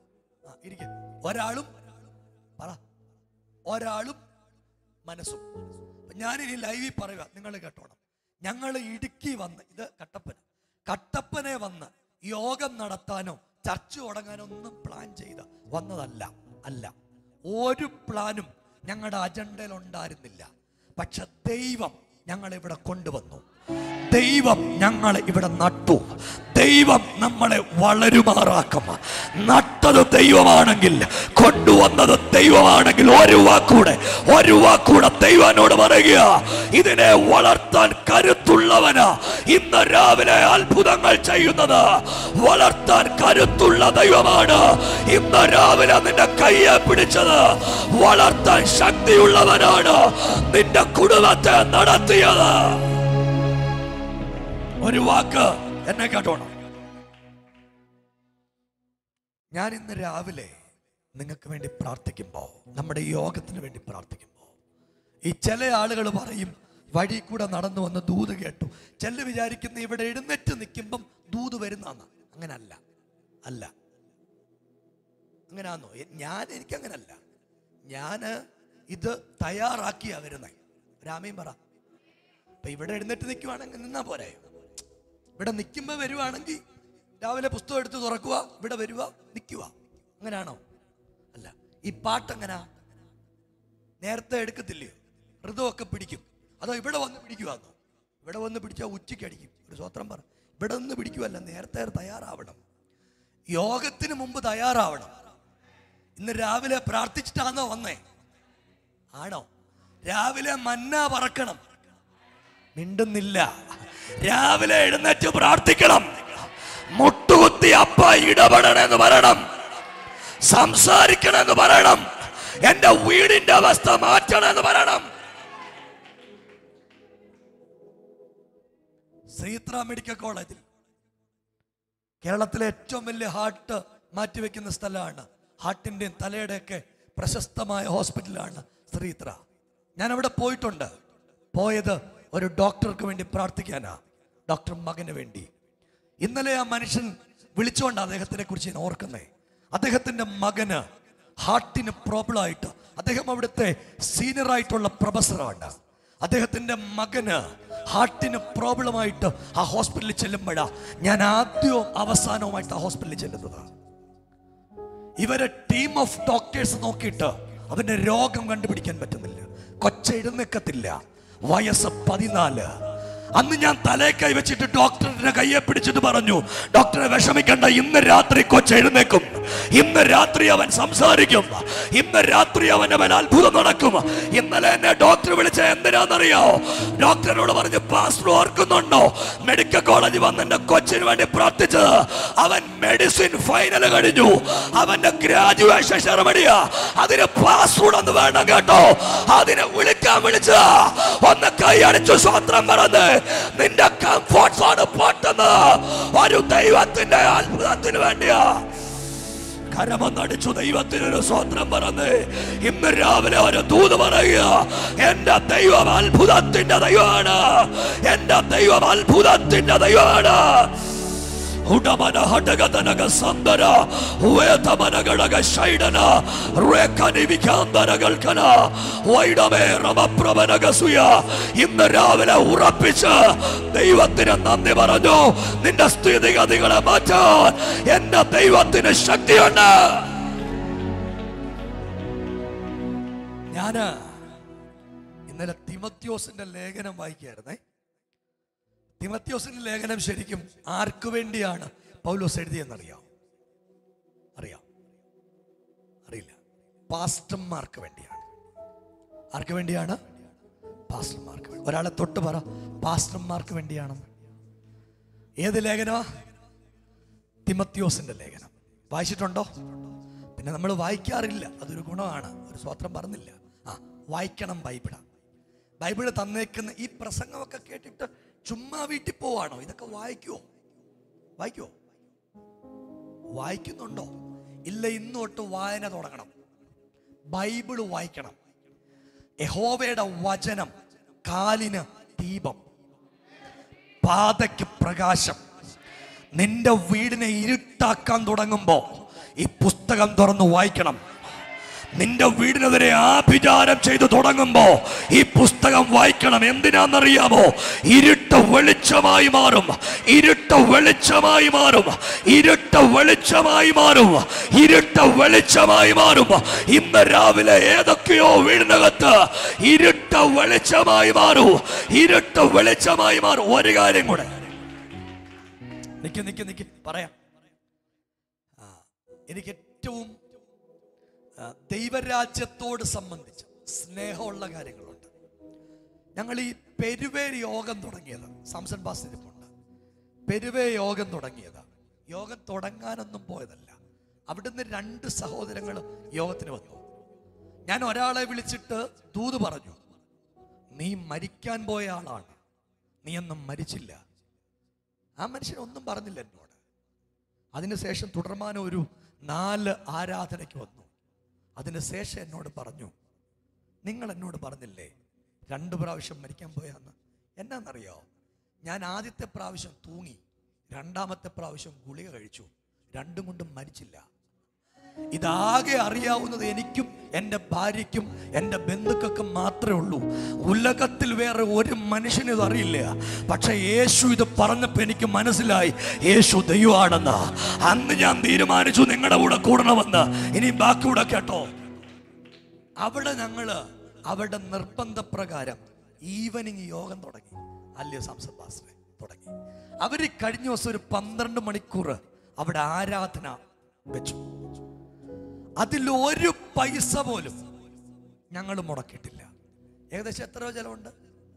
മനസ്സും. ഞാനിനി ലൈവിൽ പറയുക, നിങ്ങൾ കേട്ടോണം. ഞങ്ങൾ ഇടുക്കി വന്ന്, ഇത് കട്ടപ്പനെ വന്ന് യോഗം നടത്താനോ ചർച്ച തുടങ്ങാനോ ഒന്നും പ്ലാൻ ചെയ്ത് വന്നതല്ല. ഒരു പ്ലാനും ഞങ്ങളുടെ അജണ്ടയിൽ ഉണ്ടായിരുന്നില്ല. പക്ഷെ ദൈവം ഞങ്ങളെ ഇവിടെ കൊണ്ടുവന്നു. ദൈവം ഞങ്ങളെ ഇവിടെ നട്ടു. ദൈവം നമ്മളെ വളരുമാറാക്കും. നട്ടത് ദൈവമാണെങ്കിൽ, കൊണ്ടുവന്നത് ദൈവമാണെങ്കിൽ, ഒരു വാക്കൂടെ ദൈവനോട് പറയുക, ഇതിനെ വളർത്താൻ കരുത്തുള്ളവനാ ഇന്ന് രാവിലെ അത്ഭുതങ്ങൾ ചെയ്യുന്നത്. വളർത്താൻ കരുത്തുള്ള ദൈവമാണ് ഇന്ന് രാവിലെ നിന്റെ കയ്യെ പിടിച്ചത്. വളർത്താൻ ശക്തിയുള്ളവനാണ് നിന്റെ കുടുംബത്തെ നടത്തിയത്. ഒരു വാക്ക് എന്നെ കേട്ടോണം. ഞാൻ ഇന്ന് രാവിലെ നിങ്ങൾക്ക് വേണ്ടി പ്രാർത്ഥിക്കുമ്പോ, നമ്മുടെ യോഗത്തിന് വേണ്ടി പ്രാർത്ഥിക്കുമ്പോ, ഈ ചില ആളുകൾ പറയും വഴി കൂടെ നടന്നു വന്ന് ദൂത് കേട്ടു. ചില വിചാരിക്കുന്ന ഇവിടെ എഴുന്നേറ്റ് നിൽക്കുമ്പം ദൂത് വരുന്നാന്ന്. അങ്ങനാന്നോ? എനിക്കങ്ങനല്ല. ഞാന് ഇത് തയ്യാറാക്കിയാ വരുന്നേ. രാമയും പറ. അപ്പൊ ഇവിടെ എഴുന്നേറ്റ് നിൽക്കുവാണെങ്കിൽ നിന്നാ പോരെ. ഇവിടെ നിൽക്കുമ്പോ വരുവാണെങ്കിൽ രാവിലെ പുസ്തകം എടുത്ത് തുറക്കുക, ഇവിടെ വരുക, നിൽക്കുക. അങ്ങനാണോ? അല്ല. ഈ പാട്ടെങ്ങനാ? നേരത്തെ എടുക്കത്തില്ലയോ? ഋതുവൊക്കെ പിടിക്കും. അതോ ഇവിടെ വന്ന് പിടിക്കുവാന്നോ? ഇവിടെ വന്ന് പിടിച്ചാൽ ഉച്ചയ്ക്ക് അടിക്കും. ഒരു സ്വത്രം പറ. ഇവിടെ നിന്ന് പിടിക്കുവല്ല, നേരത്തെ തയ്യാറാവണം. യോഗത്തിന് മുമ്പ് തയ്യാറാവണം. ഇന്ന് രാവിലെ പ്രാർത്ഥിച്ചിട്ടാണോ വന്നേ? ആണോ? രാവിലെ മന്ന പറക്കണം. മിണ്ടുന്നില്ല. രാവിലെ എഴുന്നേറ്റ് പ്രാർത്ഥിക്കണം. മുട്ടുകുത്തി അപ്പ ഇടപെടണമെന്ന് പറയണം. സംസാരിക്കണമെന്ന് പറയണം. എന്റെ വീടിന്റെ അവസ്ഥ മാറ്റണമെന്ന് പറയണം. ശ്രീത്ര മെഡിക്കൽ കോളേജിൽ കേരളത്തിലെ ഏറ്റവും വലിയ ഹാർട്ട് മാറ്റിവെക്കുന്ന സ്ഥലമാണ്. ഹാർട്ടിന്റെയും തലയുടെയൊക്കെ പ്രശസ്തമായ ഹോസ്പിറ്റലാണ് ശ്രീത്ര. ഞാൻ അവിടെ പോയിട്ടുണ്ട്. പോയത് ഒരു ഡോക്ടർക്ക് വേണ്ടി പ്രാർത്ഥിക്കാനാ, ഡോക്ടർ മകന് വേണ്ടി. ഇന്നലെ ആ മനുഷ്യൻ വിളിച്ചുകൊണ്ട് അദ്ദേഹത്തിനെ കുറിച്ച് ഞാൻ ഓർക്കുന്നേ. അദ്ദേഹത്തിന്റെ മകന് ഹാർട്ടിന് പ്രോബ്ലം ആയിട്ട്, അദ്ദേഹം അവിടുത്തെ സീനിയറായിട്ടുള്ള പ്രൊഫസറാണ്. അദ്ദേഹത്തിന്റെ മകന് ഹാർട്ടിന് പ്രോബ്ലമായിട്ട് ആ ഹോസ്പിറ്റലിൽ ചെല്ലുമ്പോഴാ ഞാൻ ആദ്യവും അവസാനവുമായിട്ട് ആ ഹോസ്പിറ്റലിൽ ചെല്ലുന്നത്. ഇവരെ ടീം ഓഫ് ഡോക്ടേഴ്സ് നോക്കിയിട്ട് അവന്റെ രോഗം കണ്ടുപിടിക്കാൻ പറ്റുന്നില്ല. കൊച്ചെഴുന്നേക്കത്തില്ല. വയസ്സ് 14. അന്ന് ഞാൻ തലേ കൈ വെച്ചിട്ട് ഡോക്ടറിന്റെ കയ്യെ പിടിച്ചിട്ട് പറഞ്ഞു, ഡോക്ടറെ വിഷമിക്കണ്ട, ഇന്ന് രാത്രി കൊച്ച് എഴുന്നേക്കും, ഇന്ന് രാത്രി അവൻ സംസാരിക്കും, ഇന്ന് രാത്രി അവൻ അത്ഭുതം നടക്കും. ഇന്നലെ എന്നെ ഡോക്ടർ വിളിച്ച എന്തിനാണെന്നറിയാമോ? ഡോക്ടറിനോട് പറഞ്ഞു, പാസ്റ്റർ ഓർക്കുന്നുണ്ടോ മെഡിക്കൽ കോളേജ് വന്ന് എന്റെ കൊച്ചിന് വേണ്ടി പ്രാർത്ഥിച്ചത്? അവൻ മെഡിസിൻ ഫൈനൽ കഴിഞ്ഞു, അവന്റെ ഗ്രാജുവേഷൻ സെറമണിയാ. അതിന് പാസ്വേഡ് ഒന്ന് വേണം കേട്ടോ. അതിനെ വിളിക്കാൻ വിളിച്ച ഒന്ന് കൈയടിച്ചു സ്വത്രം പറഞ്ഞ് നിന്റെ കംഫോർട്ട്സ് ആണ് പൊട്ടുന്നത്. ഒരു ദൈവത്തിന്റെ അത്ഭുതത്തിന് വേണ്ടിയാ. കരമൊന്നടിച്ചു ദൈവത്തിനൊരു സ്വത്രം പറഞ്ഞ് ഇന്ന് രാവിലെ ഒരു ദൂത് പറയുക, എന്റെ ദൈവം അത്ഭുതത്തിന്റെ ദൈവമാണ്, എന്റെ ദൈവം അത്ഭുതത്തിന്റെ ദൈവമാണ്. ഉടമന ഹടകതനക സന്ദര വേതമനഗടക ശൈഡന റേഖനിവികാന്തരകൽക്കന വൈഡമേ റമപ്രവനകസുയ. ഇന്ന് രാവിലെ ഉറപ്പിച്ച് ദൈവത്തിന് നന്ദി പറഞ്ഞു. നിന്റെ സ്ഥിതിഗതികളെ മാറ്റാൻ എന്റെ ദൈവത്തിന് ശക്തിയുണ്ട്. ഞാന് ഇന്നലെ തിമോത്തിയോസിന്റെ ലേഖനം വായിക്കുകയായിരുന്നേ. തിമോത്തിയോസിന്റെ ലേഖനം ശരിക്കും ആർക്കു വേണ്ടിയാണ് പൗലോസ് എഴുതിയെന്നറിയാം? അറിയില്ല. പാസ്റ്റർമാർക്ക് വേണ്ടിയാണ്. ആർക്ക് വേണ്ടിയാണ്? പാസ്റ്റർമാർക്ക് വേണ്ടി. ഒരാളെ തൊട്ട് പറ, പാസ്റ്റർമാർക്ക് വേണ്ടിയാണെന്ന്. ഏത് ലേഖനമാ? തിമോത്തിയോസിന്റെ ലേഖനം. വായിച്ചിട്ടുണ്ടോ? പിന്നെ നമ്മൾ വായിക്കാറില്ല, അതൊരു ഗുണമാണ്. ഒരു സ്വത്രം പറഞ്ഞില്ല. വായിക്കണം. ബൈബിള് തന്നേക്കുന്ന ഈ പ്രസംഗമൊക്കെ കേട്ടിട്ട് ചുമ്മാ വീട്ടിൽ പോവാണോ? ഇതൊക്കെ വായിക്കുവോ? വായിക്കുന്നുണ്ടോ? ഇല്ല. ഇന്ന് തൊട്ട് വായന തുടങ്ങണം. ബൈബിള് വായിക്കണം. യഹോവയുടെ വചനം കാലിന് ദീപം, പാതയ്ക്ക് പ്രകാശം. നിന്റെ വീടിനെ ഇരുട്ടാക്കാൻ തുടങ്ങുമ്പോ ഈ പുസ്തകം തുറന്ന് വായിക്കണം. നിന്റെ വീടിനെതിരെ ആഭിചാരം ചെയ്തു തുടങ്ങുമ്പോ ഈ പുസ്തകം വായിക്കണം. എന്തിനാണെന്നറിയാമോ? ഇരുട്ട് വെളിച്ചമായി മാറും, ഇരുട്ട് വെളിച്ചമായി മാറും, ഇരുട്ട് വെളിച്ചമായി മാറും, ഇരുട്ട് വെളിച്ചമായി മാറും. ഇന്ന് രാവിലെ ഏതൊക്കെയോ വീടിനകത്ത് ഇരുട്ട് വെളിച്ചമായി മാറും, ഇരുട്ട് വെളിച്ചമായി മാറും. ഒരു കാര്യം കൂടെ, നിക്ക് പറയാം. എനിക്ക് ഏറ്റവും ദൈവരാജ്യത്തോട് സംബന്ധിച്ച് സ്നേഹമുള്ള കാര്യങ്ങളുണ്ട്. ഞങ്ങൾ ഈ പെരുവേര് യോഗം തുടങ്ങിയത്, സാംസൺ പാസ്റ്ററിപ്പുണ്ട്, പെരുവേ യോഗം തുടങ്ങിയത്. യോഗം തുടങ്ങാനൊന്നും പോയതല്ല. അവിടുന്ന് 2 സഹോദരങ്ങൾ യോഗത്തിന് വന്നു. ഞാൻ ഒരാളെ വിളിച്ചിട്ട് ദൂത് പറഞ്ഞു, നീ മരിക്കാൻ പോയ ആളാണ്, നീ ഒന്നും മരിച്ചില്ല. ആ മനുഷ്യനൊന്നും പറഞ്ഞില്ല എന്നോട്. അതിനുശേഷം തുടർമാനം ഒരു 4 ആരാധനയ്ക്ക് വന്നു. അതിനുശേഷം എന്നോട് പറഞ്ഞു, നിങ്ങൾ എന്നോട് പറഞ്ഞില്ലേ 2 പ്രാവശ്യം മരിക്കാൻ പോയാന്ന്? എന്നാന്നറിയോ? ഞാൻ ആദ്യത്തെ പ്രാവശ്യം തൂങ്ങി, 2ാമത്തെ പ്രാവശ്യം ഗുളിക കഴിച്ചു, 2ഉം കൊണ്ടും മരിച്ചില്ല. ഇതാകെ അറിയാവുന്നത് എനിക്കും എൻ്റെ ഭാര്യയ്ക്കും എൻ്റെ ബന്ധുക്കൾക്കും മാത്രമേ ഉള്ളൂ. ഉലകത്തിൽ വേറെ ഒരു മനുഷ്യനും ഇത് അറിയില്ല. പക്ഷെ യേശു ഇത് പറഞ്ഞപ്പോൾ എനിക്ക് മനസ്സിലായി യേശു ദൈവമാണെന്ന്. അന്ന് ഞാൻ തീരുമാനിച്ചു നിങ്ങളുടെ കൂടെ കൂടണമെന്ന്. ഇനി ബാക്കി കൂടെ കേട്ടോ. അവിടെ നിർബന്ധപ്രകാരം ഈവനിങ് യോഗം തുടങ്ങി. അല്ലയോ സാംസൺ പാസ്റ്ററെ? തുടങ്ങി. അവര് കഴിഞ്ഞ ദിവസം ഒരു 12 മണിക്കൂർ അവിടെ ആരാധന വെച്ചു. അതിൽ 1 പൈസ പോലും ഞങ്ങൾ മുടക്കിയിട്ടില്ല. ഏകദേശം എത്ര രൂപ ചെലവുണ്ട്?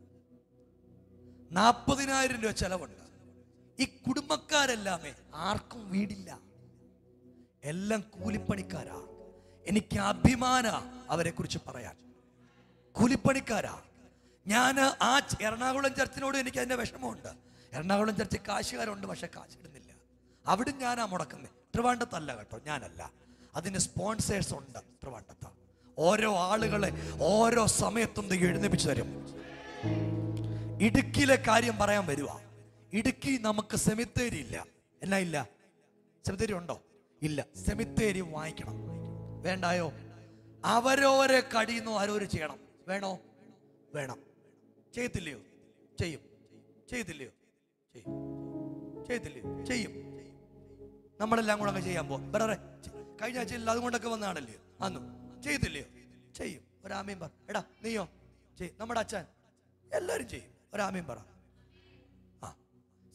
40,000 രൂപ ചെലവുണ്ട്. ഈ കുടുംബക്കാരെല്ലാമേ ആർക്കും വീടില്ല, എല്ലാം കൂലിപ്പണിക്കാരാ. എനിക്ക് അഭിമാന അവരെ കുറിച്ച് പറയാൻ. കൂലിപ്പണിക്കാരാ. ഞാൻ ആ എറണാകുളം ചർച്ചിനോട് എനിക്ക് അതിൻ്റെ വിഷമമുണ്ട്. എറണാകുളം ചർച്ച് കാശുകാരുണ്ട്, പക്ഷെ കാശിടുന്നില്ല. അവിടെ ഞാനാ മുടക്കുന്നത്. ട്രിവാൻഡ്രത്തല്ല കേട്ടോ, ഞാനല്ല. അതിന് സ്പോൺസേഴ്സ് ഉണ്ട് ട്രിവാൻഡ്രത്ത്. ഓരോ ആളുകളെ ഓരോ സമയത്തും എഴുന്നേപ്പിച്ചു തരും. ഇടുക്കിയിലെ കാര്യം പറയാൻ വരുക. ഇടുക്കി നമുക്ക് സെമിത്തേരി ഇല്ല. എന്നാ ഇല്ല? സെമിത്തേരി ഉണ്ടോ? ഇല്ല. സെമിത്തേരി വാങ്ങിക്കണം. വേണ്ടായോ? അവരോരെ കടിയുന്നു ആരോര് ചെയ്യണം. വേണോ? വേണം. ചെയ്യത്തില്ലയോ? ചെയ്യും. ചെയ്യത്തില്ലയോ? ചെയ്യും. ചെയ്യത്തില്ലയോ? ചെയ്യും. നമ്മളെല്ലാം കൂടെ അങ്ങ് ചെയ്യാൻ പോകും. വേറെ കഴിഞ്ഞ ആഴ്ചയിൽ അതുകൊണ്ടൊക്കെ വന്നാണല്ലേ അന്നു. ചെയ്യത്തില്ലയോ? ചെയ്യും. ഒരാമയും പറ. എടാ നീയോ? ചെയ്യും. നമ്മുടെ അച്ഛൻ എല്ലാവരും ചെയ്യും. ഒരാമയും പറ.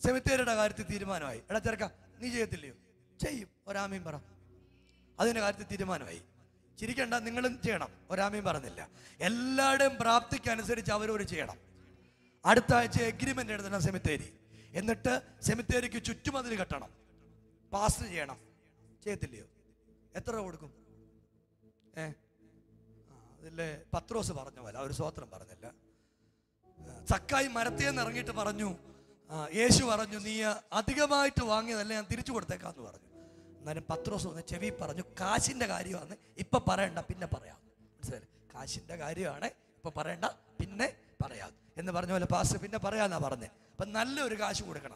സെമിത്തേരിയുടെ കാര്യത്തിൽ തീരുമാനമായി. എടാ ചെറുക്ക, നീ ചെയ്യത്തില്ലയോ? ചെയ്യും. ഒരാമയും പറ. അതിൻ്റെ കാര്യത്തിൽ തീരുമാനമായി. ചിരിക്കണ്ട, നിങ്ങളും ചെയ്യണം. ഒരാമയും പറഞ്ഞില്ല. എല്ലാവരുടെയും പ്രാപ്തിക്കനുസരിച്ച് അവരവർ ചെയ്യണം. അടുത്ത ആഴ്ച എഗ്രിമെന്റ് എഴുതണം സെമിത്തേരി. എന്നിട്ട് സെമിത്തേരിക്ക് ചുറ്റുമതിൽ കെട്ടണം. പാസ് ചെയ്യണം. ചെയ്യത്തില്ലയോ? എത്ര രൂപ കൊടുക്കും? അതിലെ പത്രോസ് പറഞ്ഞ പോലെ ഒരു സ്വോത്രം പറഞ്ഞില്ല. സക്കായി മരത്തേന്ന് ഇറങ്ങിയിട്ട് പറഞ്ഞു, യേശു പറഞ്ഞു, നീ അധികമായിട്ട് വാങ്ങിയതല്ല, ഞാൻ തിരിച്ചു കൊടുത്തേക്കാന്ന് പറഞ്ഞു. എന്നാലും പത്രോസ് ഒന്ന് ചെവി പറഞ്ഞു, കാശിന്റെ കാര്യമാണ്, ഇപ്പൊ പറയണ്ട, പിന്നെ പറയാം. മനസ്സിലായി? കാശിന്റെ കാര്യമാണ്, ഇപ്പൊ പറയണ്ട, പിന്നെ പറയാം എന്ന് പറഞ്ഞ പോലെ പാസ് പിന്നെ പറയാന്നാ പറഞ്ഞേ. അപ്പൊ നല്ലൊരു കാശ് കൊടുക്കണം.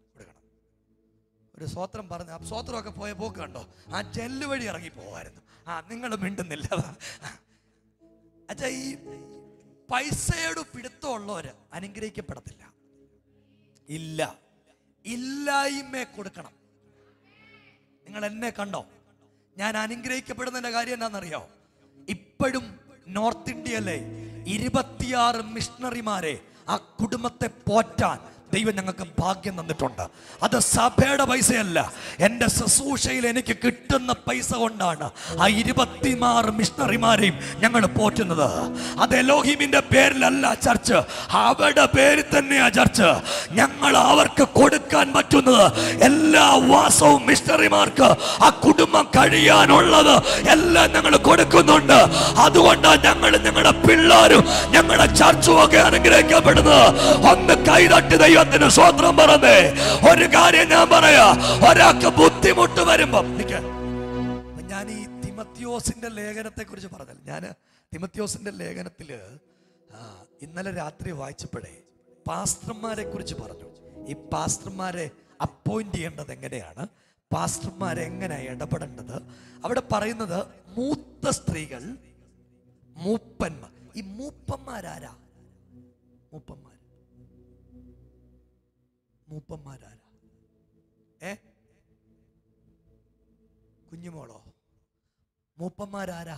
ഒരു സ്വോത്രം പറഞ്ഞു. ആ സ്വോത്രമൊക്കെ പോയ പോക്ക് കണ്ടോ? ആ ജെല്ല് വഴി ഇറങ്ങി പോവായിരുന്നു. നിങ്ങൾ മിണ്ടുന്നില്ല. അച്ഛാ, ഈ പൈസയോട് പിടുത്തമുള്ളവര് അനുഗ്രഹിക്കപ്പെടത്തില്ല. ഇല്ല, ഇല്ലായ്മ കൊടുക്കണം. നിങ്ങൾ എന്നെ കണ്ടോ? ഞാൻ അനുഗ്രഹിക്കപ്പെടുന്നതിന്റെ കാര്യം എന്താണെന്നറിയോ? ഇപ്പോഴും നോർത്ത് ഇന്ത്യയിലെ 26 മിഷണറിമാരെ ആ കുടുംബത്തെ പോറ്റാൻ ദൈവം ഞങ്ങൾക്ക് ഭാഗ്യം തന്നിട്ടുണ്ട്. അത് സഭയുടെ പൈസയല്ല, എൻ്റെ ശുശ്രൂഷയിൽ എനിക്ക് കിട്ടുന്ന പൈസ കൊണ്ടാണ് ആ 26 മിഷണറിമാരെയും ഞങ്ങൾ പോറ്റുന്നത്. അത് എലോഹിമിന്റെ പേരിലല്ല ചർച്ച്, അവരുടെ പേരിൽ തന്നെയാ ചർച്ച്. ഞങ്ങൾ അവർക്ക് കൊടുക്കാൻ പറ്റുന്നത് എല്ലാ വാസവും മിഷണറിമാർക്ക് ആ കുടുംബം കഴിയാനുള്ളത് എല്ലാം ഞങ്ങൾ കൊടുക്കുന്നുണ്ട്. അതുകൊണ്ടാണ് ഞങ്ങളുടെ പിള്ളേരും ഞങ്ങളുടെ ചർച്ചും ഒക്കെ അനുഗ്രഹിക്കപ്പെടുന്നത്. ഒന്ന് കൈതട്ടി ദൈവത്തിന് സ്വോത്രം പറഞ്ഞേ. ഒരു കാര്യം ഞാൻ പറയാ, ഒരാൾക്ക് ബുദ്ധിമുട്ട് വരുമ്പം ഞാൻ ഈ തിമത്തിയോസിന്റെ ലേഖനത്തെ കുറിച്ച് പറഞ്ഞാൽ, ഞാൻ തിമത്തിയോസിന്റെ ലേഖനത്തില് ഇന്നലെ രാത്രി വായിച്ചപ്പോഴേ പാസ്റ്റർമാരെ കുറിച്ച് പറഞ്ഞു. ഈ പാസ്റ്റർമാരെ അപ്പോയിന്റ് ചെയ്യേണ്ടത് എങ്ങനെയാണ്, പാസ്റ്റർമാരെ എങ്ങനെയാണ് ഇടപെടേണ്ടത്. അവിടെ പറയുന്നത് മൂത്ത സ്ത്രീകൾ, മൂപ്പന്മാർ. ഈ മൂപ്പന്മാരാരാ? മൂപ്പന്മാരാരാ? കുഞ്ഞുമോളോ? മൂപ്പന്മാരാരാ?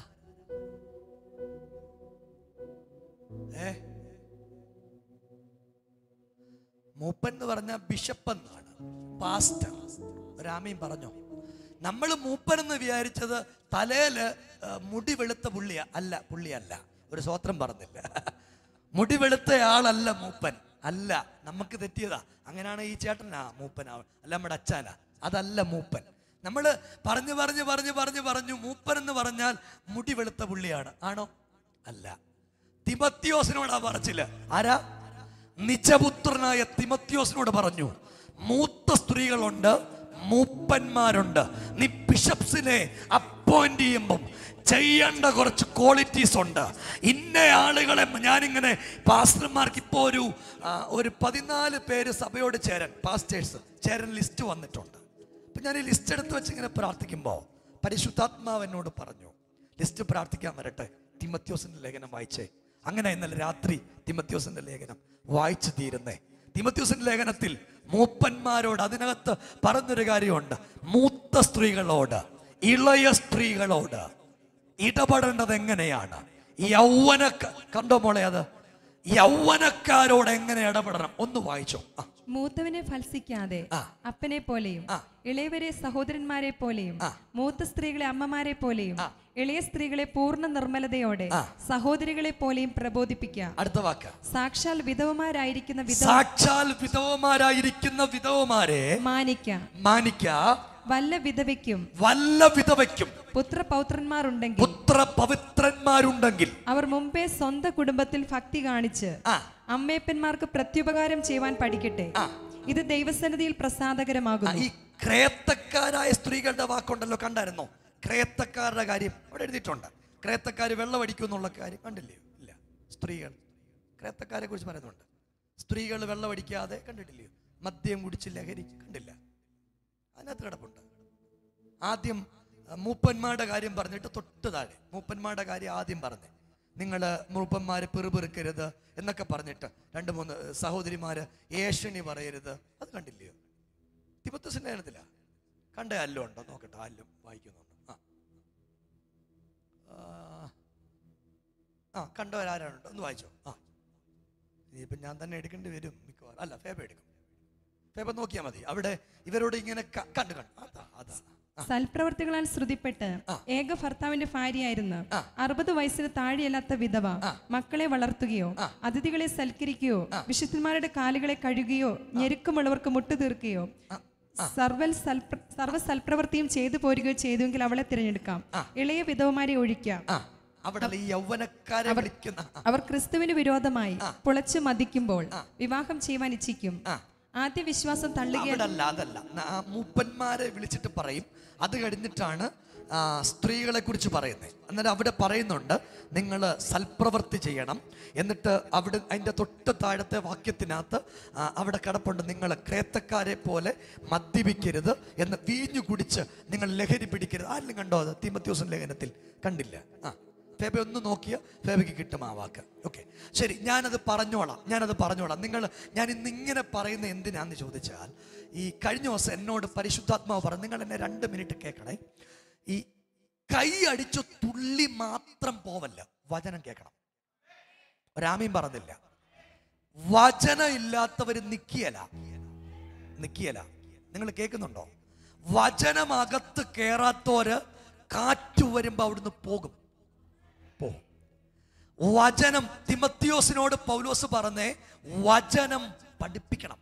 മൂപ്പൻ എന്ന് പറഞ്ഞ ബിഷപ്പ് എന്നാണ്, പാസ്റ്റർ. രാമയും പറഞ്ഞോ? നമ്മൾ മൂപ്പൻ എന്ന് വിചാരിച്ചത് തലയില് മുടി വെളുത്ത പുള്ളിയല്ല. ഒരു സ്വോത്രം പറഞ്ഞില്ല. മുടി വെളുത്ത ആളല്ല മൂപ്പൻ. അല്ല, നമുക്ക് തെറ്റിയതാ. അങ്ങനെയാണ് ഈ ചേട്ടനാ മൂപ്പനാ, അല്ല നമ്മുടെ അച്ഛനാ. അതല്ല മൂപ്പൻ. നമ്മൾ പറഞ്ഞു മൂപ്പൻ എന്ന് പറഞ്ഞാൽ മുടി വെളുത്ത പുള്ളിയാണ്. ആണോ? അല്ല. തിമത്തിയോസിനോടാ പറച്ചില്ല. ആരാ? നിജപുത്രനായ തിമത്തിയോസിനോട് പറഞ്ഞു, മൂത്ത സ്ത്രീകളുണ്ട്, മൂപ്പന്മാരുണ്ട്. നീ ബിഷപ്സിനെ അപ്പോയിന്റ് ചെയ്യുമ്പം ചെയ്യേണ്ട കുറച്ച് ക്വാളിറ്റീസ് ഉണ്ട്. ഇന്ന ആളുകളെ ഞാനിങ്ങനെ പാസ്റ്റർമാർക്ക് ഇപ്പോൾ ഒരു 14 പേര് സഭയോട് പാസ്റ്റേഴ്സ് ചേരാൻ ലിസ്റ്റ് വന്നിട്ടുണ്ട്. അപ്പൊ ഞാൻ ഈ ലിസ്റ്റ് എടുത്ത് വെച്ച് ഇങ്ങനെ പ്രാർത്ഥിക്കുമ്പോൾ പരിശുദ്ധാത്മാവ് എന്നോട് പറഞ്ഞു, ലിസ്റ്റ് പ്രാർത്ഥിക്കാൻ വരട്ടെ, തിമത്തിയോസിന്റെ ലേഖനം വായിച്ചേ. അങ്ങനെ ഇന്നലെ രാത്രി തിമത്തിയോസിന്റെ ലേഖനം വായിച്ചു തീരുന്നേ. തിമത്തിയോസിന്റെ ലേഖനത്തിൽ മൂപ്പന്മാരോട് അതിനകത്ത് പറഞ്ഞൊരു കാര്യമുണ്ട്. മൂത്ത സ്ത്രീകളോട്, ഇളയ സ്ത്രീകളോട് ഇടപെടേണ്ടത് എങ്ങനെയാണ്? കണ്ടോ മോളെ? അത് യൗവനക്കാരോട് എങ്ങനെ ഇടപെടണം ഒന്ന് വായിച്ചോ. മൂത്തവനെ ഫൽസിക്കാതെ അപ്പനെ പോലെയും ഇളയവരെ സഹോദരന്മാരെ പോലെയും മൂത്ത സ്ത്രീകളെ അമ്മമാരെ പോലെയും ഇളയ സ്ത്രീകളെ പൂർണ്ണ നിർമ്മലതയോടെ സഹോദരികളെ പോലെയും പ്രബോധിപ്പിക്കുക. അടുത്ത വാക്ക്, സാക്ഷാൽ വിധവമാരായിരിക്കുന്ന വിധവമാരെ മാനിക്ക. വല്ല വിധവയ്ക്കും പുത്രപൗത്രന്മാരുണ്ടെങ്കിൽ അവർ മുമ്പേ സ്വന്തം കുടുംബത്തിൽ ഭക്തി കാണിച്ച് അമ്മയപ്പന്മാർക്ക് പ്രത്യുപകാരം ചെയ്യുവാൻ പഠിക്കട്ടെ. ഇത് ദൈവസന്നിധിയിൽ പ്രസാദകരമാകുന്നു. ഈ ക്രേത്തക്കാരായ സ്ത്രീകളുടെ വാക്കുണ്ടല്ലോ, കണ്ടായിരുന്നോ? ക്രേത്തക്കാരുടെ കാര്യം അവിടെ എഴുതിയിട്ടുണ്ട്. ക്രേത്തക്കാര് വെള്ളമടിക്കും എന്നുള്ള കാര്യം കണ്ടില്ലയോ? ഇല്ല. സ്ത്രീകൾ ക്രേത്തക്കാരെ കുറിച്ച് പറയുന്നുണ്ട്. സ്ത്രീകൾ വെള്ളമടിക്കാതെ കണ്ടിട്ടില്ലയോ? മദ്യം കുടിച്ച് ലഹരി കണ്ടില്ല? അതിനകത്ത് കിടപ്പുണ്ട്. ആദ്യം മൂപ്പന്മാരുടെ കാര്യം പറഞ്ഞിട്ട് തൊട്ട് താഴെ മൂപ്പന്മാരുടെ കാര്യം ആദ്യം പറഞ്ഞേ. നിങ്ങൾ മൂപ്പന്മാരെ പെറുപെറുക്കരുത് എന്നൊക്കെ പറഞ്ഞിട്ട് 2-3 സഹോദരിമാര് ഏഷണി പറയരുത്. അത് കണ്ടില്ലയോ? തിമത്തിയോസിന്റെ ലേഖനത്തില കണ്ടേ? അല്ലോ ഉണ്ടോ നോക്കട്ടെ. അല്ലും വായിക്കുന്നുണ്ട്. കണ്ടവരാരുണ്ടോ ഒന്ന് വായിച്ചോ. ഇനിയിപ്പം ഞാൻ തന്നെ എടുക്കേണ്ടി വരും മിക്കവാറും. അല്ല, ഫേബ എടുക്കും. പേപ്പർ നോക്കിയാൽ മതി. അവിടെ ഇവരോട് ഇങ്ങനെ കണ്ടു സൽപ്രവർത്തികളാൽ ശ്രുതിപ്പെട്ട് ഏക ഭർത്താവിന്റെ ഭാര്യയായിരുന്ന 60 വയസ്സിന് താഴെയല്ലാത്ത വിധവ മക്കളെ വളർത്തുകയോ അതിഥികളെ സൽക്കരിക്കുകയോ വിശുദ്ധന്മാരുടെ കാലുകളെ കഴുകുകയോ ഞെരുക്കമുള്ളവർക്ക് മുട്ടുതീർക്കുകയോ സർവ്വ സൽപ്രവൃത്തിയും ചെയ്തു പോരുകയോ ചെയ്തുവെങ്കിൽ അവളെ തിരഞ്ഞെടുക്കാം. ഇളയ വിധവമാരെ ഒഴിക്കാം. അവർ ക്രിസ്തുവിന് വിരോധമായി പുളച്ചു മതിക്കുമ്പോൾ വിവാഹം ചെയ്യുവാൻ ഇച്ഛിക്കും. ആദ്യ വിശ്വാസം അതല്ല മൂപ്പന്മാരെ വിളിച്ചിട്ട് പറയും. അത് കഴിഞ്ഞിട്ടാണ് സ്ത്രീകളെ കുറിച്ച് പറയുന്നത്. അന്നേരം അവിടെ പറയുന്നുണ്ട് നിങ്ങൾ സൽപ്രവൃത്തി ചെയ്യണം. എന്നിട്ട് അവിടെ അതിൻ്റെ തൊട്ട് താഴത്തെ വാക്യത്തിനകത്ത് അവിടെ കിടപ്പുണ്ട്, നിങ്ങൾ ക്രേത്തക്കാരെ പോലെ മദ്യപിക്കരുത് എന്ന്, വീഞ്ഞു കുടിച്ച് നിങ്ങൾ ലഹരി പിടിക്കരുത്. ആരെങ്കിലും കണ്ടോ അത്? തീമോഥെയോസ് ലേഖനത്തിൽ കണ്ടില്ല? ഫേബ ഒന്ന് നോക്കിയ ഫേബയ്ക്ക് കിട്ടും ആ വാക്ക്. ഓക്കെ, ശരി, ഞാനത് പറഞ്ഞോളാം. ഞാൻ ഇന്ന് ഇങ്ങനെ പറയുന്നത് എന്തിനാന്ന് ചോദിച്ചാൽ, ഈ കഴിഞ്ഞ ദിവസം എന്നോട് പരിശുദ്ധാത്മാവ് പറഞ്ഞു, നിങ്ങൾ എന്നെ 2 മിനിറ്റ് കേൾക്കണേ. ഈ കൈ അടിച്ചു തുള്ളി മാത്രം പോവല്ല, വചനം കേൾക്കണം. ഒരാമീൻ പറഞ്ഞില്ല. വചനം ഇല്ലാത്തവർ നിക്കിയല. നിങ്ങൾ കേൾക്കുന്നുണ്ടോ? വചനമകത്ത് കേറാത്തോര് കാറ്റു വരുമ്പോ അവിടുന്ന് പോകും. വചനം തിമോഥെയോസിനോട് പൗലോസ് പറഞ്ഞേ, വചനം പഠിപ്പിക്കണം.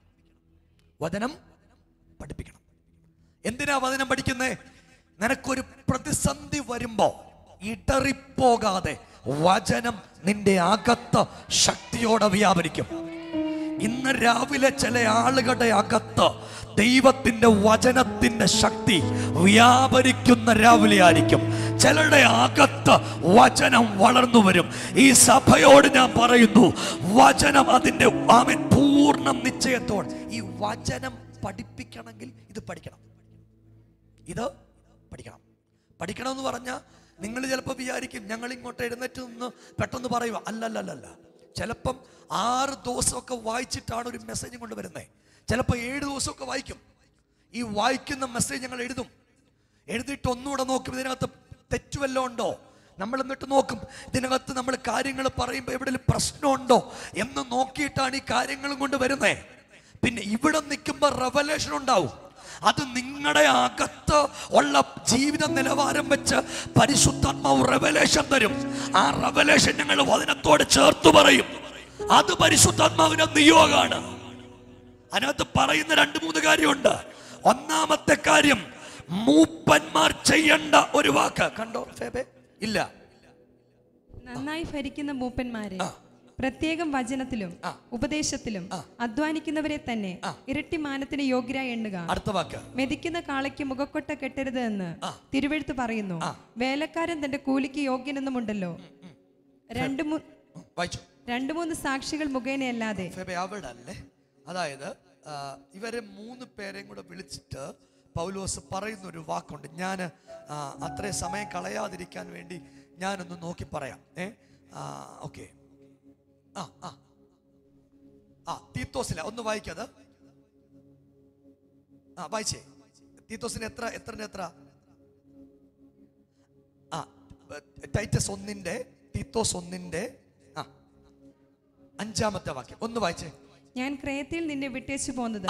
എന്തിനാ വചനം പഠിക്കുന്നേ? നിനക്കൊരു പ്രതിസന്ധി വരുമ്പോ ഇടറിപ്പോകാതെ വചനം നിന്റെ അകത്ത് ശക്തിയോടെ വ്യാപരിക്കും. ഇന്ന് രാവിലെ ചില ആളുകളുടെ അകത്ത് ദൈവത്തിന്റെ വചനത്തിന്റെ ശക്തി വ്യാപരിക്കുന്ന രാവിലെ ആയിരിക്കും. ചിലരുടെ അകത്ത് വചനം വളർന്നു വരും. ഈ സഭയോട് ഞാൻ പറയുന്നു, വചനം അതിന്റെ പൂർണ്ണ നിശ്ചയത്തോടെ ഈ വചനം പഠിപ്പിക്കണമെങ്കിൽ ഇത് പഠിക്കണം. എന്ന് പറഞ്ഞാൽ നിങ്ങൾ ചിലപ്പോൾ വിചാരിക്കും ഞങ്ങൾ ഇങ്ങോട്ട് എഴുന്നേറ്റ് നിന്ന് പെട്ടെന്ന് പറയുക. അല്ലല്ല, ചിലപ്പം 6 ദിവസമൊക്കെ വായിച്ചിട്ടാണ് ഒരു മെസ്സേജ് കൊണ്ട് വരുന്നത്. ചിലപ്പോൾ 7 ദിവസമൊക്കെ വായിക്കും. ഈ വായിക്കുന്ന മെസ്സേജ് ഞങ്ങൾ എഴുതിയിട്ട് ഒന്നുകൂടെ നോക്കും, ഇതിനകത്ത് തെറ്റുവല്ലോ ഉണ്ടോ. നമ്മൾ എന്നിട്ട് നോക്കും ഇതിനകത്ത് നമ്മൾ കാര്യങ്ങൾ പറയുമ്പോൾ എവിടെയെങ്കിലും പ്രശ്നമുണ്ടോ എന്ന് നോക്കിയിട്ടാണ് ഈ കാര്യങ്ങളും കൊണ്ട് വരുന്നത്. പിന്നെ ഇവിടെ നിൽക്കുമ്പോൾ റെവലേഷൻ ഉണ്ടാവും. അത് നിങ്ങളുടെ അകത്ത് ഉള്ള ജീവിത നിലവാരം വെച്ച് പരിശുദ്ധാത്മാവ് റെവലേഷൻ തരും. ആ റെവലേഷൻ ഞങ്ങൾ വചനത്തോട് ചേർത്ത് പറയും. അത് പരിശുദ്ധാത്മാവിന്റെ നിയോഗമാണ്. അതിനകത്ത് പറയുന്ന 2-3 കാര്യമുണ്ട്. ഒന്നാമത്തെ കാര്യം, മൂപ്പന്മാർ ചെയ്യേണ്ട ഒരു വാക്ക് കണ്ടോ ഫേബേ? ഇല്ല, നന്നായി ഭരിക്കുന്ന മൂപ്പന്മാരെ പ്രത്യേകം വചനത്തിലും ഉപദേശത്തിലും അധ്വാനിക്കുന്നവരെ തന്നെ ഇരട്ടി മാനത്തിന് യോഗ്യരായി എണ്ണുക. അടുത്ത വാക്ക്, മെതിക്കുന്ന കാളയ്ക്ക് മുഖക്കൊട്ട കെട്ടരുത് എന്ന് തിരുവെഴുത്ത് പറയുന്നു. വേലക്കാരൻ തന്റെ കൂലിക്ക് യോഗ്യനെന്നുമുണ്ടല്ലോ. 2-3 സാക്ഷികൾ മുഖേനയല്ലാതെ. അതായത് ഇവരെ 3 പേരെയും കൂടെ വിളിച്ചിട്ട് പൗലോസ് പറയുന്ന ഒരു വാക്കുണ്ട്. ഞാൻ അത്രയും സമയം കളയാതിരിക്കാൻ വേണ്ടി ഞാനൊന്ന് നോക്കി പറയാം. ഓക്കെ, തീത്തോസില ഒന്ന് വായിക്കത്. വായിച്ചേ. തീത്തോസിന് എത്ര ടൈറ്റസ് 1-ന്റെ തീത്തോസ് 1-ന്റെ 5-ാമത്തെ വാക്യം ഒന്ന് വായിച്ചേ. ഞാൻ ക്രേത്തയിൽ നിന്നെ വിട്ടേച്ചു പോന്നത്,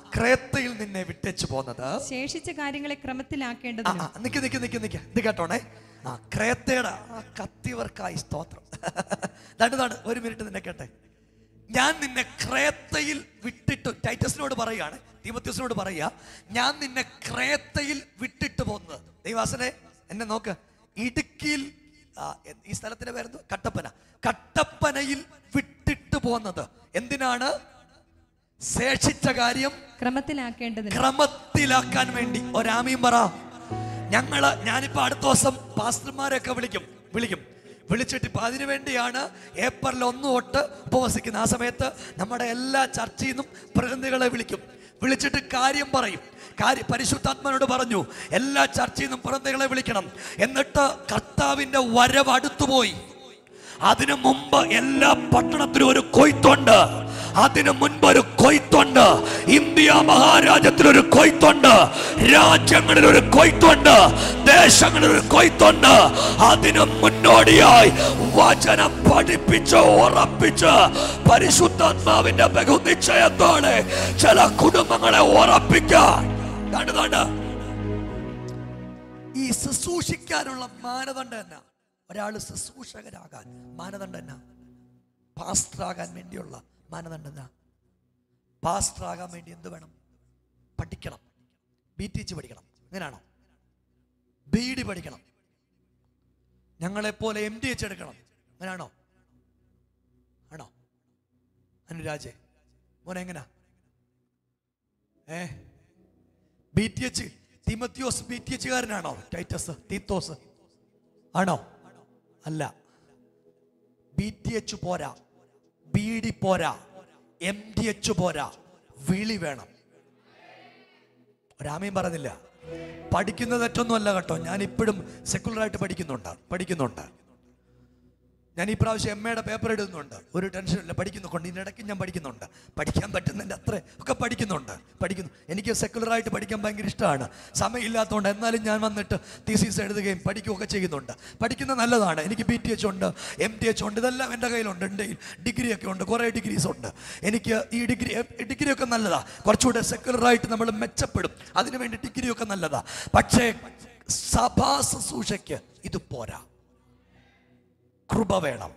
ശേഷിച്ച കാര്യങ്ങളെ ക്രമത്തിലാക്കേണ്ടത്. ഇത് കേട്ടോണേ. ക്രേത്തയുടെ കത്തിവർക്കായി സ്തോത്രം. ഇതാണ് 1 മിനിറ്റ് നിന്നെ കേട്ടെ. ഞാൻ നിന്നെ ക്രേത്തയിൽ വിട്ടിട്ട്, ടൈറ്റസിനോട് പറയുകയാണ്, തീമോഥെയോസിനോട് പറയുക, ഞാൻ നിന്നെ ക്രേത്തയിൽ വിട്ടിട്ട് പോകുന്നത്. ദൈവാസനെ എന്നെ നോക്ക്. ഇടുക്കിയിൽ ഈ സ്ഥലത്തിന്റെ പേരെന്ത്? കട്ടപ്പനയിൽ വിട്ടിട്ട് പോകുന്നത് എന്തിനാണ്? ശേഷിച്ച കാര്യം ക്രമത്തിലാക്കാൻ വേണ്ടി. ഒരാമീൻ പറ. ഞാനിപ്പോ അടുത്ത ദിവസം പാസ്റ്റർമാരെയൊക്കെ വിളിച്ചിട്ട് ഇപ്പൊ അതിനു വേണ്ടിയാണ് ഏപ്രിൽ 1 തൊട്ട് ഉപവസിക്കുന്നത്. ആ സമയത്ത് നമ്മുടെ എല്ലാ ചർച്ചയിൽ നിന്നും പ്രതിനിധികളെ വിളിച്ചിട്ട് കാര്യം പറയും. പരിശുദ്ധാത്മാനോട് പറഞ്ഞു എല്ലാ ചർച്ചയിൽ നിന്നും പ്രതിനിധികളെ വിളിക്കണം. എന്നിട്ട് കർത്താവിന്റെ വരവ് അടുത്തുപോയി. അതിനു മുമ്പ് എല്ലാ പട്ടണത്തിലും ഒരു കൊയ്ത്തുണ്ട്. അതിനു മുൻപൊരു കൊയ്ത്തുണ്ട്. ഇന്ത്യ മഹാരാജ്യത്തിലൊരു കൊയ്ത്തുണ്ട്, രാജ്യങ്ങളിലൊരു കൊയ്ത്തുണ്ട്, ദേശങ്ങളിലൊരു കൊയ്ത്തുണ്ട്. അതിനു മുന്നോടിയായി വചനം പഠിപ്പിച്ച് ഉറപ്പിച്ച് പരിശുദ്ധാത്മാവിന്റെ ബഹുനിശ്ചയത്തോടെ ചില കുടുംബങ്ങളെ ഉറപ്പിക്കാൻ. ഈ ശുശ്രൂഷിക്കാനുള്ള മാനദണ്ഡം എന്നാ? ഒരാൾ ശുശ്രൂഷകരാകാൻ മാനദണ്ഡം എന്നാ? പാസ്റ്ററാകാൻ വേണ്ടിയുള്ള മാനദണ്ഡം എന്നാ? പാസ്റ്ററാകാൻ വേണ്ടി എന്ത് വേണം? പഠിക്കണം. BTH പഠിക്കണം. അങ്ങനെയാണോ? BD പഠിക്കണം. ഞങ്ങളെപ്പോലെ MDH എടുക്കണം. അങ്ങനെയാണോ? ആണോ? അനുരാജെ മോനെ എങ്ങനാ? BTH തിമോത്തിയോസ് BTH കാരനാണോ? ടൈറ്റസ്, തീത്തോസ് ആണോ? അല്ല. BTH പോരാ, BD പോരാ, MDH പോരാ, വിളി വേണം. ഒരാമയും പറഞ്ഞില്ല. പഠിക്കുന്നത് തെറ്റൊന്നുമല്ല കേട്ടോ. ഞാൻ ഇപ്പോഴും സെക്കുലറായിട്ട് പഠിക്കുന്നുണ്ട്. ഞാൻ ഈ പ്രാവശ്യം MA പേപ്പർ എഴുതുന്നുണ്ട്. ഒരു ടെൻഷനില്ല, പഠിക്കുന്നുണ്ട്. ഇതിനിടയ്ക്ക് ഞാൻ പഠിക്കുന്നുണ്ട്. പഠിക്കാൻ പറ്റുന്നതിൻ്റെ അത്ര ഒക്കെ പഠിക്കുന്നു. എനിക്ക് സെക്കുലറായിട്ട് പഠിക്കാൻ ഭയങ്കര ഇഷ്ടമാണ്. സമയമില്ലാത്തതുകൊണ്ട് എന്നാലും ഞാൻ വന്നിട്ട് തീസിസ് എഴുതുകയും പഠിക്കുകയൊക്കെ ചെയ്യുന്നുണ്ട്. പഠിക്കുന്നത് നല്ലതാണ്. എനിക്ക് BTH ഉണ്ട്, MTH ഉണ്ട്, ഇതെല്ലാം എൻ്റെ കയ്യിലുണ്ട്. എൻ്റെ ഡിഗ്രിയൊക്കെ ഉണ്ട്, കുറേ ഡിഗ്രീസ് ഉണ്ട്. എനിക്ക് ഈ ഡിഗ്രിയൊക്കെ നല്ലതാണ്. കുറച്ചുകൂടെ സെക്കുലറായിട്ട് നമ്മൾ മെച്ചപ്പെടും. അതിനുവേണ്ടി ഡിഗ്രിയൊക്കെ നല്ലതാണ്. പക്ഷേ സഭാ ശുശ്രൂഷയ്ക്ക് ഇത് പോരാ. കൃപ വേണം.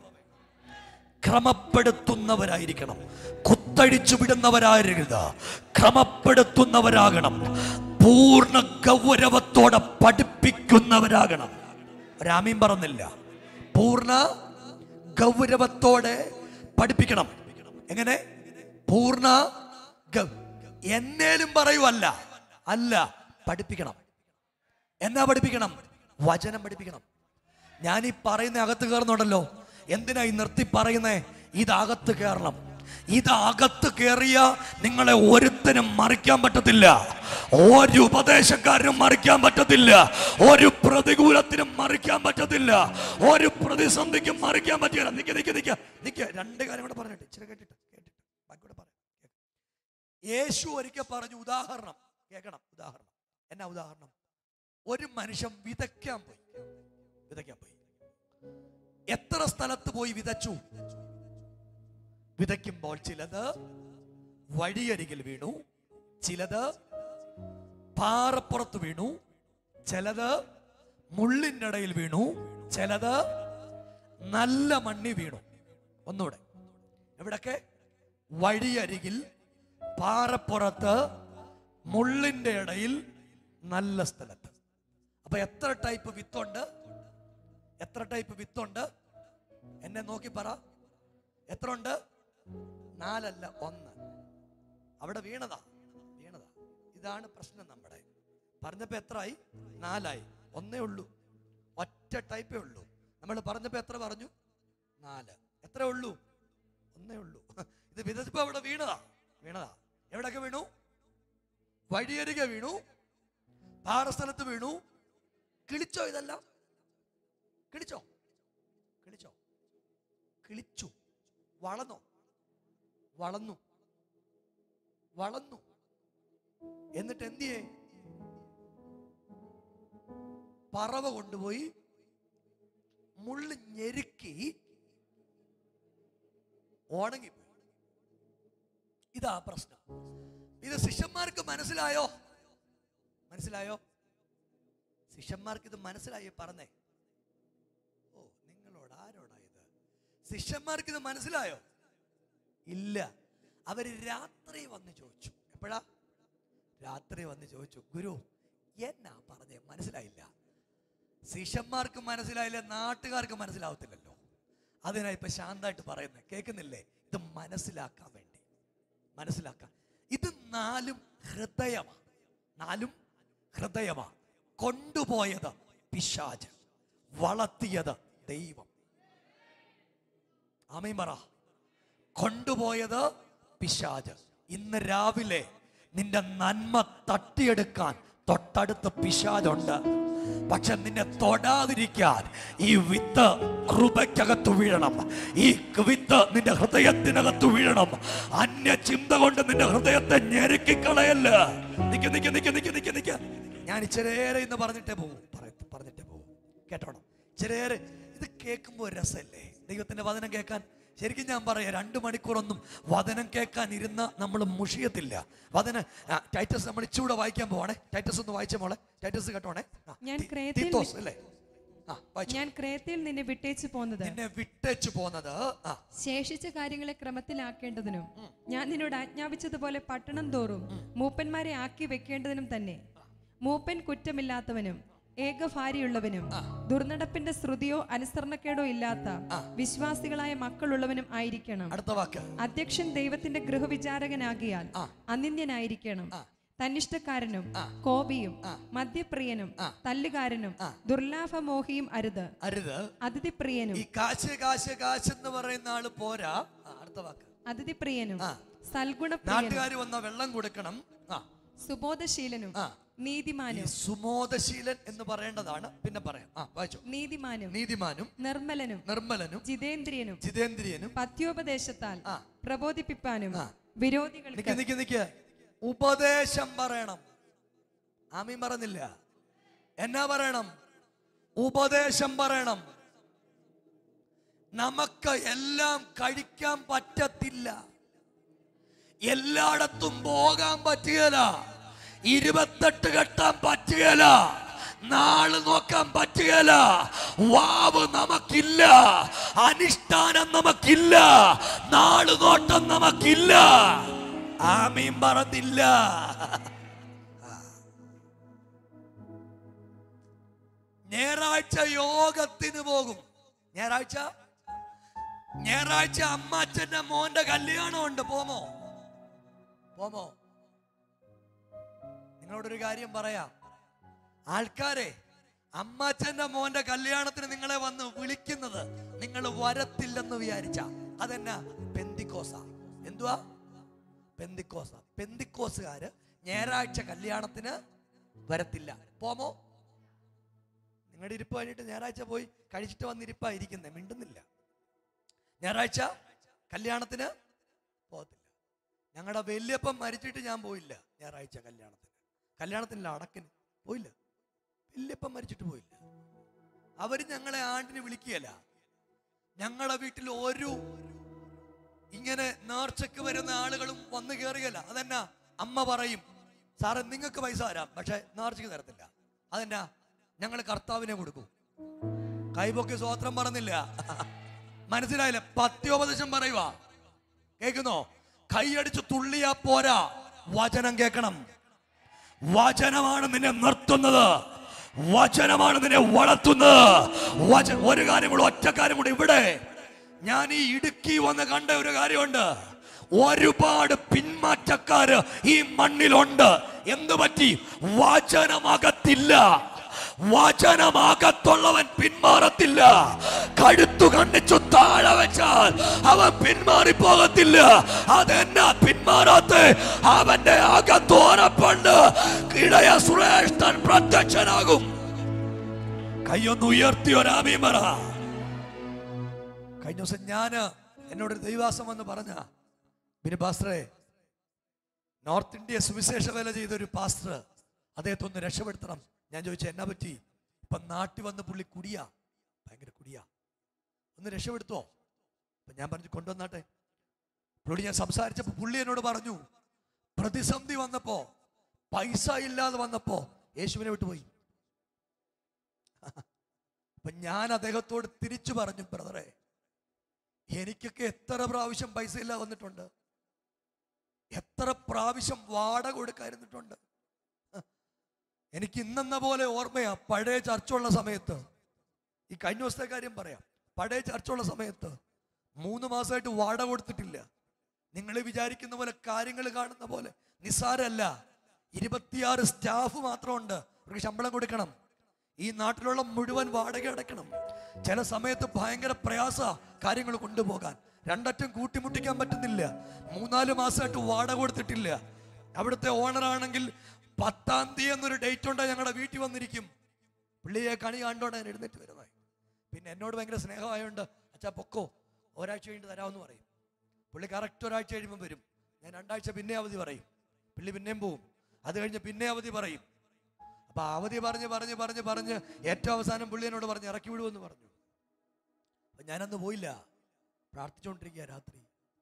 ക്രമപ്പെടുത്തുന്നവരായിരിക്കണം. കുത്തഴിച്ചു വിടുന്നവരാകരുത്, ക്രമപ്പെടുത്തുന്നവരാകണം. പൂർണ്ണ ഗൗരവത്തോടെ പഠിപ്പിക്കുന്നവരാകണം. രാമീൻ പറഞ്ഞില്ല, പൂർണ്ണ ഗൗരവത്തോടെ പഠിപ്പിക്കണം. എങ്ങനെ? പൂർണ്ണ എന്നേലും പറയുവല്ല, അല്ല, പഠിപ്പിക്കണം. എന്നാ പഠിപ്പിക്കണം? വചനം പഠിപ്പിക്കണം. ഞാൻ ഈ പറയുന്ന അകത്ത് കയറുന്നുണ്ടല്ലോ. എന്തിനാ ഈ നിർത്തി പറയുന്നേ? ഇതകത്ത് കയറണം. ഇതകത്ത് കയറിയ നിങ്ങളെ ഒരുത്തനും മറിക്കാൻ പറ്റത്തില്ല. ഒരു ഉപദേശക്കാരനും മറിക്കാൻ പറ്റത്തില്ല. ഒരു പ്രതികൂലത്തിനും മറിക്കാൻ പറ്റത്തില്ല. ഒരു പ്രതിസന്ധിക്കും മറിക്കാൻ പറ്റില്ല. നിക്ക് രണ്ട് കാര്യം കൂടെ പറഞ്ഞിട്ട് ഇച്ചിരി കേട്ടിട്ട് ബാക്കിയോടെ പറയാം. യേശു ഒരിക്കൽ പറഞ്ഞു, ഉദാഹരണം കേൾക്കണം. എന്നാ ഉദാഹരണം? ഒരു മനുഷ്യൻ വിതയ്ക്കാൻ പോയി. എത്ര സ്ഥലത്ത് പോയി വിതച്ചു? വിതയ്ക്കുമ്പോൾ ചിലത് വഴിയരികിൽ വീണു, ചിലത് പാറപ്പുറത്ത് വീണു, ചിലത് മുള്ളിൻ്റെ ഇടയിൽ വീണു, ചിലത് നല്ല മണ്ണി വീണു. ഒന്നുകൂടെ, എവിടൊക്കെ? വഴിയരികിൽ, പാറപ്പുറത്ത്, മുള്ളിൻ്റെ ഇടയിൽ, നല്ല സ്ഥലത്ത്. അപ്പൊ എത്ര ടൈപ്പ് വിത്തുണ്ട്? എന്നെ നോക്കി പറ. എത്ര ഉണ്ട്? 4 അല്ല 1. അവിടെ വീണതാ. ഇതാണ് പ്രശ്നം. നമ്മുടെ പറഞ്ഞപ്പോ എത്രയായി? 4 ആയി. 1 ഉള്ളൂ. ഒറ്റ ടൈപ്പേ ഉള്ളൂ. നമ്മൾ പറഞ്ഞപ്പോ എത്ര പറഞ്ഞു? 4. എത്ര ഉള്ളൂ? 1 ഉള്ളൂ. ഇത് വിതച്ചപ്പോ അവിടെ വീണതാ. എവിടൊക്കെ വീണു? വഴിയരികെ വീണു, പാറസ്ഥലത്ത് വീണു. കിളിച്ചോ? ഇതെല്ലാം കിളിച്ചു. വളർന്നു. എന്നിട്ട് എന്തിയെ? പറവ കൊണ്ടുപോയി മുള്ളി ഞെരുക്കി ഉണങ്ങിപ്പോയി. ഇതാ പ്രശ്നം. ഇത് ശിഷ്യന്മാർക്ക് മനസ്സിലായോ? ശിഷ്യന്മാർക്ക് ഇത് മനസ്സിലായി? പറഞ്ഞേ. ഓ, നിങ്ങളോട് ആരോടാ ഇത്? ശിഷ്യന്മാർക്ക് ഇത് മനസ്സിലായോ? ഇല്ല. അവര് രാത്രി വന്ന് ചോദിച്ചു. എപ്പോഴാ? രാത്രി വന്ന് ചോദിച്ചു, ഗുരു എന്നാ പറഞ്ഞേ? മനസ്സിലായില്ല. ശിഷ്യന്മാർക്ക് മനസ്സിലായില്ല, നാട്ടുകാർക്ക് മനസ്സിലാവത്തില്ലല്ലോ. അതിനാ ഇപ്പൊ ശാന്തമായിട്ട് പറയുന്നത്. കേൾക്കുന്നില്ലേ? ഇത് മനസ്സിലാക്കാൻ വേണ്ടി. ഇത് 4 ഹൃദയമാ. കൊണ്ടുപോയത് പിശാച്, വളർത്തിയത് ദൈവം. ആമേൻ പറ. കൊണ്ടുപോയത് പിശാച്. ഇന്ന് രാവിലെ നിന്റെ നന്മ തട്ടിയെടുക്കാൻ തൊട്ടടുത്ത് പിശാചുണ്ട്. പക്ഷെ നിന്നെ തൊടാതിരിക്കാൻ ഈ വിത്ത് കൃപയ്ക്കകത്ത് വീഴണം. ഈ വിത്ത് നിന്റെ ഹൃദയത്തിനകത്ത് വീഴണം. അന്യ ചിന്ത കൊണ്ട് നിന്റെ ഹൃദയത്തെ ഞെരുക്കിക്കളയല്ല. നിക്ക് നിക്ക് നിക്ക് നിക്ക് നിക്ക് നിക്ക്. ഞാൻ ഇച്ചിരേറെ ഇന്ന് പറഞ്ഞിട്ടേ പോകും, പറഞ്ഞിട്ടേ പോകും. കേട്ടോണം. ഇച്ചിരേറെ ഇത് കേൾക്കുമ്പോൾ ഒരു രസമല്ലേ ദൈവത്തിന്റെ വചനം കേൾക്കാൻ? ശരിക്കും ഞാൻ പറയാം, 2 മണിക്കൂറൊന്നും വചനം കേൾക്കാൻ ഇരുന്ന നമ്മൾ മുഷിയത്തില്ല. വചനം ടൈറ്റസ് നമ്മൾ ഇച്ചൂടെ വായിക്കാൻ പോവാണേ. ടൈറ്റസ് ഒന്ന് വായിച്ച മോളെ. ടൈറ്റസ് കേട്ടോണേ. ഞാൻ ക്രേത്തയിൽ നിന്നെ വിട്ടേച്ചു പോന്നത് ശേഷിച്ച കാര്യങ്ങളെ ക്രമത്തിലാക്കേണ്ടതിനും ഞാൻ നിന്നോട് ആജ്ഞാപിച്ചതുപോലെ പട്ടണം തോറും മൂപ്പന്മാരെ ആക്കി വെക്കേണ്ടതിനും തന്നെ. മൂപ്പൻ കുറ്റമില്ലാത്തവനും ഏകഭാര്യയുള്ളവനും ദുർനടപ്പിന്റെ ശ്രുതിയോ അനുസരണക്കേടോ ഇല്ലാത്ത വിശ്വാസികളായ മക്കളുള്ളവനും ആയിരിക്കണം. അധ്യക്ഷൻ ദൈവത്തിന്റെ ഗൃഹവിചാരകനാകിയാൽ അനിന്ദ്യനായിരിക്കണം. തന്നിഷ്ടക്കാരനും കോപിയും മദ്യപ്രിയനും തല്ലുകാരനും ദുർലാഭമോഹിയും അരുത്. അതിഥിപ്രിയനും എന്ന് പറയുന്ന ആള് പോരാ. അതിഥിപ്രിയനും സൽഗുണപ്രിയനും വന്ന വെള്ളം കൊടുക്കണം. സുബോധശീലനും നീതിമാനും. സുമോദശീലൻ എന്ന് പറയേണ്ടതാണ്, പിന്നെ പറയാം. നീതിമാനും നിർമ്മലനും ജിതേന്ദ്രിയനും പത്യോപദേശത്താൽ പ്രബോധിപ്പിപ്പാനും വിരോധികൾക്ക് ഉപദേശം പറയണം. ആമീൻ പറഞ്ഞില്ല? എന്നാ പറയണം? ഉപദേശം പറയണം. നമുക്ക് എല്ലാം കഴിക്കാൻ പറ്റത്തില്ല, എല്ലായിടത്തും പോകാൻ പറ്റുകയില്ല, 28 കെട്ടാൻ പറ്റുകയില്ല, നാള് നോക്കാൻ പറ്റുകയില്ല, വാവ് നമുക്കില്ല, അനുഷ്ഠാനം നമുക്കില്ല, നാള് നോട്ടം നമുക്കില്ല. ആമീൻ പറഞ്ഞില്ല? ഞായറാഴ്ച യോഗത്തിന് പോകും. ഞായറാഴ്ച അമ്മാച്ചന്റെ മോന്റെ കല്യാണമുണ്ട്. പോമോ? നിങ്ങളോടൊരു കാര്യം പറയാം. ആൾക്കാരെ, അമ്മാച്ചന്റെ മോന്റെ കല്യാണത്തിന് നിങ്ങളെ വന്ന് വിളിക്കുന്നത് നിങ്ങൾ വരത്തില്ലെന്ന് വിചാരിച്ച അതെന്നാ? പെന്തിക്കോസ. എന്തുവാ? പെന്തിക്കോസുകാര് ഞായറാഴ്ച കല്യാണത്തിന് വരത്തില്ല. പോമോ? നിങ്ങളുടെ ഇരിപ്പ് കഴിഞ്ഞിട്ട് ഞായറാഴ്ച പോയി കഴിച്ചിട്ട് വന്നിരിപ്പായിരിക്കുന്നേ, മിണ്ടുന്നില്ല. ഞായറാഴ്ച കല്യാണത്തിന് പോകത്തില്ല. ഞങ്ങളുടെ വല്യപ്പൻ മരിച്ചിട്ട് ഞാൻ പോയില്ല ഞായറാഴ്ച കല്യാണത്തിനല്ല, അടക്കിന് പോയില്ല. വല്യപ്പൻ മരിച്ചിട്ട് പോയില്ല. അവര് ഞങ്ങളെ ആണ്ടിന് വിളിക്കുകയല്ല. ഞങ്ങളുടെ വീട്ടിൽ ഒരു ഇങ്ങനെ നേർച്ചക്ക് വരുന്ന ആളുകളും വന്നു കയറിയല്ല. അതെന്നാ? അമ്മ പറയും, സാറേ നിങ്ങൾക്ക് പൈസ തരാം, പക്ഷെ നേർച്ചക്ക് തരത്തില്ല. അതെന്നാ? ഞങ്ങൾ കർത്താവിനെ കൊടുക്കും. കൈപൊക്കി സ്വോത്രം പറഞ്ഞില്ല. മനസ്സിലായില്ല? പത്യോപദേശം പറയുക. കേൾക്കുന്നോ? കൈയടിച്ച് തുള്ളിയാ പോരാ, വചനം കേൾക്കണം. വചനമാണ് നിന്നെ നിർത്തുന്നത്, വചനമാണ് നിന്നെ വളർത്തുന്നത്. ഒരു കാര്യം കൂടെ, ഒറ്റ കാര്യം കൂടെ. ഇവിടെ ഞാൻ ഈ ഇടുക്കി വന്ന് കണ്ട ഒരു കാര്യമുണ്ട്. ഒരുപാട് പിന്മാറ്റക്കാര് ഈ മണ്ണിലുണ്ട്. എന്തു പറ്റി? വചനമകത്തില്ല. വചനമകത്തുള്ളവൻ പിന്മാറത്തില്ല. കഴുത്തു കണ്ണിച്ചു താഴെ വെച്ചാൽ അവൻ പിന്മാറിപ്പോകത്തില്ല. അതെന്നാ പിന്മാറാത്ത? അവന്റെ അകത്തോരപ്പണ്ട് ഇടയ ശ്രേഷ്ഠൻ പ്രത്യക്ഷനാകും. കയ്യൊന്ന് ഉയർത്തി ഒരാമീൻ പറ. കഴിഞ്ഞ ദിവസം എന്നോടൊരു ദൈവാസം വന്ന് പറഞ്ഞ, പിന്നെ പാസ്റ്ററെ, നോർത്ത് ഇന്ത്യ സുവിശേഷ വേല ചെയ്തൊരു പാസ്റ്റർ, അദ്ദേഹത്തെ ഒന്ന് രക്ഷപ്പെടുത്തണം. ഞാൻ ചോദിച്ചു, എന്നാ പറ്റി? ഇപ്പൊ നാട്ടിൽ വന്ന് പുള്ളി ഭയങ്കര കുടിയാ, ഒന്ന് രക്ഷപ്പെടുത്തോ? അപ്പൊ ഞാൻ പറഞ്ഞു, കൊണ്ടുവന്നാട്ടെ. പുള്ളി ഞാൻ സംസാരിച്ചപ്പോ പുള്ളി എന്നോട് പറഞ്ഞു, പ്രതിസന്ധി വന്നപ്പോ, പൈസ ഇല്ലാതെ വന്നപ്പോ യേശുവിനെ വിട്ടുപോയി. അപ്പൊ ഞാൻ അദ്ദേഹത്തോട് തിരിച്ചു പറഞ്ഞു, ബ്രദറെ, എനിക്കൊക്കെ എത്ര പ്രാവശ്യം പൈസ ഇല്ലാതെ വന്നിട്ടുണ്ട്, എത്ര പ്രാവശ്യം വാടക കൊടുക്കാതിരുന്നിട്ടുണ്ട്. എനിക്ക് ഇന്നെന്ന പോലെ ഓർമ്മയാ, പഴയ ചർച്ചുള്ള സമയത്ത്, ഈ കഴിഞ്ഞ ദിവസത്തെ കാര്യം പറയാം, പഴയ ചർച്ചുള്ള സമയത്ത് 3 മാസമായിട്ട് വാടക കൊടുത്തിട്ടില്ല. നിങ്ങൾ വിചാരിക്കുന്ന പോലെ, കാര്യങ്ങൾ കാണുന്ന പോലെ നിസ്സാരമല്ല. 26 സ്റ്റാഫ് മാത്രമുണ്ട്, അവർക്ക് ശമ്പളം കൊടുക്കണം. ഈ നാട്ടിലുള്ള മുഴുവൻ വാടക അടയ്ക്കണം. ചില സമയത്ത് ഭയങ്കര പ്രയാസ കാര്യങ്ങൾ കൊണ്ടുപോകാൻ. 2 അറ്റം കൂട്ടിമുട്ടിക്കാൻ പറ്റുന്നില്ല. 3-4 മാസമായിട്ട് വാടക കൊടുത്തിട്ടില്ല. അവിടുത്തെ ഓണറാണെങ്കിൽ 10-ാം തീയതി എന്നൊരു ഡേറ്റ് ഉണ്ട്, ഞങ്ങളുടെ വീട്ടിൽ വന്നിരിക്കും. പുള്ളിയെ കണി കണ്ടോണ്ട് ഞാൻ എഴുന്നേറ്റ് വരുന്നത്. പിന്നെ എന്നോട് ഭയങ്കര സ്നേഹമായോണ്ട് അച്ഛാ പൊക്കോ, ഒരാഴ്ച കഴിഞ്ഞ് തരാമെന്ന് പറയും. പുള്ളി കറക്റ്റ് ഒരാഴ്ച കഴിയുമ്പോൾ വരും. ഞാൻ 2 ആഴ്ച പിന്നെ അവധി പറയും. പുള്ളി പിന്നെയും പോവും. അത് കഴിഞ്ഞ് പിന്നെ അവധി പറയും. അപ്പൊ അവധി പറഞ്ഞ് ഏറ്റവും അവസാനം പുള്ളി എന്നോട് പറഞ്ഞു ഇറക്കി വിടുമെന്ന് പറഞ്ഞു. അപ്പൊ ഞാനന്ന് പോയില്ല. പ്രാർത്ഥിച്ചുകൊണ്ടിരിക്കുക. രാത്രി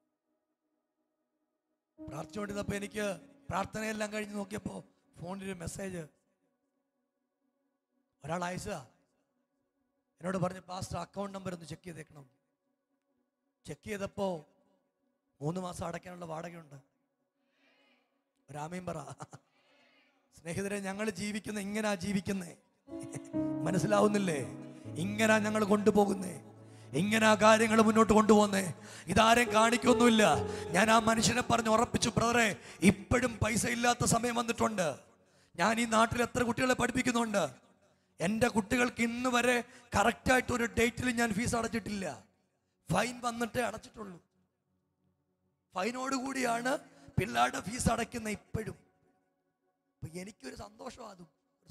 പ്രാർത്ഥിച്ചുകൊണ്ടിരുന്നപ്പോ എനിക്ക് പ്രാർത്ഥനയെല്ലാം കഴിഞ്ഞ് നോക്കിയപ്പോ ഫോണിലൊരു മെസ്സേജ് ഒരാൾ അയച്ചതാ. എന്നോട് പറഞ്ഞു പാസ്റ്റർ അക്കൗണ്ട് നമ്പർ ഒന്ന് ചെക്ക് ചെയ്തേക്കണം. ചെക്ക് ചെയ്തപ്പോ 3 മാസം അടയ്ക്കാനുള്ള വാടകയുണ്ട്. ഒരാമയും പറ. സ്നേഹിതരെ, ഞങ്ങൾ ജീവിക്കുന്ന ഇങ്ങനാ ജീവിക്കുന്നേ. മനസ്സിലാവുന്നില്ലേ? ഇങ്ങനാ ഞങ്ങൾ കൊണ്ടുപോകുന്നേ. ഇങ്ങനെ ആ കാര്യങ്ങൾ മുന്നോട്ട് കൊണ്ടുപോകുന്നേ. ഇതാരെയും കാണിക്കൊന്നുമില്ല. ഞാൻ ആ മനുഷ്യനെ പറഞ്ഞ് ഉറപ്പിച്ചു, ബ്രദറെ ഇപ്പോഴും പൈസ ഇല്ലാത്ത സമയം വന്നിട്ടുണ്ട്. ഞാൻ ഈ നാട്ടിൽ എത്ര കുട്ടികളെ പഠിപ്പിക്കുന്നുണ്ട്. എൻ്റെ കുട്ടികൾക്ക് ഇന്ന് വരെ കറക്റ്റായിട്ട് ഒരു ഡേറ്റിൽ ഞാൻ ഫീസ് അടച്ചിട്ടില്ല. ഫൈൻ വന്നിട്ടേ അടച്ചിട്ടുള്ളൂ. ഫൈനോടുകൂടിയാണ് പിള്ളേരുടെ ഫീസ് അടയ്ക്കുന്നത് ഇപ്പോഴും. അപ്പൊ എനിക്കൊരു സന്തോഷമാണ്.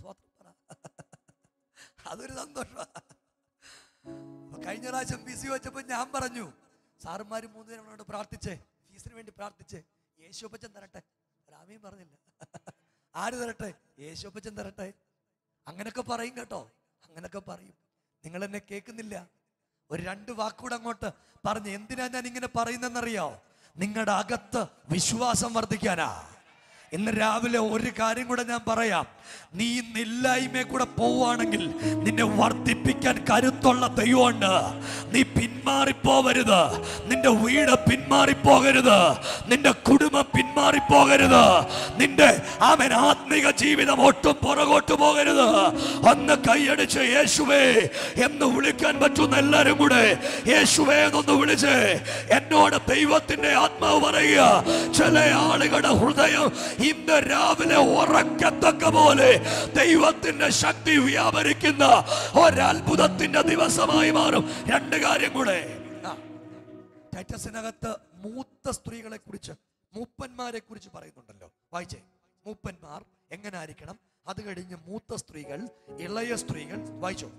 അതൊരു സന്തോഷമാണ്. കഴിഞ്ഞ പ്രാവശ്യം ഫീസ് വെച്ചപ്പോൾ ഞാൻ പറഞ്ഞു, സാറുമാര് 3 പേരോട് പ്രാർത്ഥിച്ചേ, ഫീസിന് വേണ്ടി പ്രാർത്ഥിച്ചേ, യേശുപ്പച്ചൻ തരട്ടെ. രാമയും പറഞ്ഞില്ല. ആര് തരട്ടെ? യേശുപ്പച്ചൻ തരട്ടെ. അങ്ങനൊക്കെ പറയും കേട്ടോ, അങ്ങനൊക്കെ പറയും. നിങ്ങൾ എന്നെ കേൾക്കുന്നില്ല. ഒരു 2 വാക്കുകൂടെ അങ്ങോട്ട് പറഞ്ഞു. എന്തിനാ ഞാൻ ഇങ്ങനെ പറയുന്നതെന്നറിയോ? നിങ്ങളുടെ അകത്ത് വിശ്വാസം വർദ്ധിക്കാനാ. ഇന്ന് രാവിലെ ഒരു കാര്യം കൂടെ ഞാൻ പറയാം. നീ ഇല്ലായ്മയെ കൂടെ പോവുകയാണെങ്കിൽ നിന്നെ വർദ്ധിപ്പിക്കാൻ കരുത്തുള്ള ദൈവമുണ്ട്. നീ പിന്മാറിപ്പോകരുത്. നിന്റെ വീട് പിന്മാറിപ്പോകരുത്. നിന്റെ കുടുംബം പിന്മാറിപ്പോകരുത്. നിന്റെ ആത്മീക ജീവിതം ഒട്ടും പുറകോട്ട് പോകരുത്. ഒന്ന് കൈയടിച്ച് യേശുവേ എന്ന് വിളിക്കാൻ പറ്റുന്ന എല്ലാവരും കൂടെ യേശുവേ എന്നൊന്ന് വിളിച്ച് എന്നോട് ദൈവത്തിന്റെ ആത്മാവ് പറയുക. ചില ആളുകളുടെ ഹൃദയം ഇന്ന് രാവിലെ ഉറക്കത്തക്ക പോലെ ദൈവത്തിന്റെ ശക്തി വ്യാപരിക്കുന്ന ഒരത്ഭുതത്തിന്റെ ദിവസമായി മാറും. 2 കാര്യം കൂടെ. ടൈറ്റസിനകത്ത് മൂത്ത സ്ത്രീകളെ കുറിച്ച്, മൂപ്പന്മാരെ കുറിച്ച് പറയുന്നുണ്ടല്ലോ. വായിച്ചേ. മൂപ്പന്മാർ എങ്ങനെ ആയിരിക്കണം, അത് കഴിഞ്ഞ് മൂത്ത സ്ത്രീകൾ, ഇളയ സ്ത്രീകൾ. വായിച്ചോ.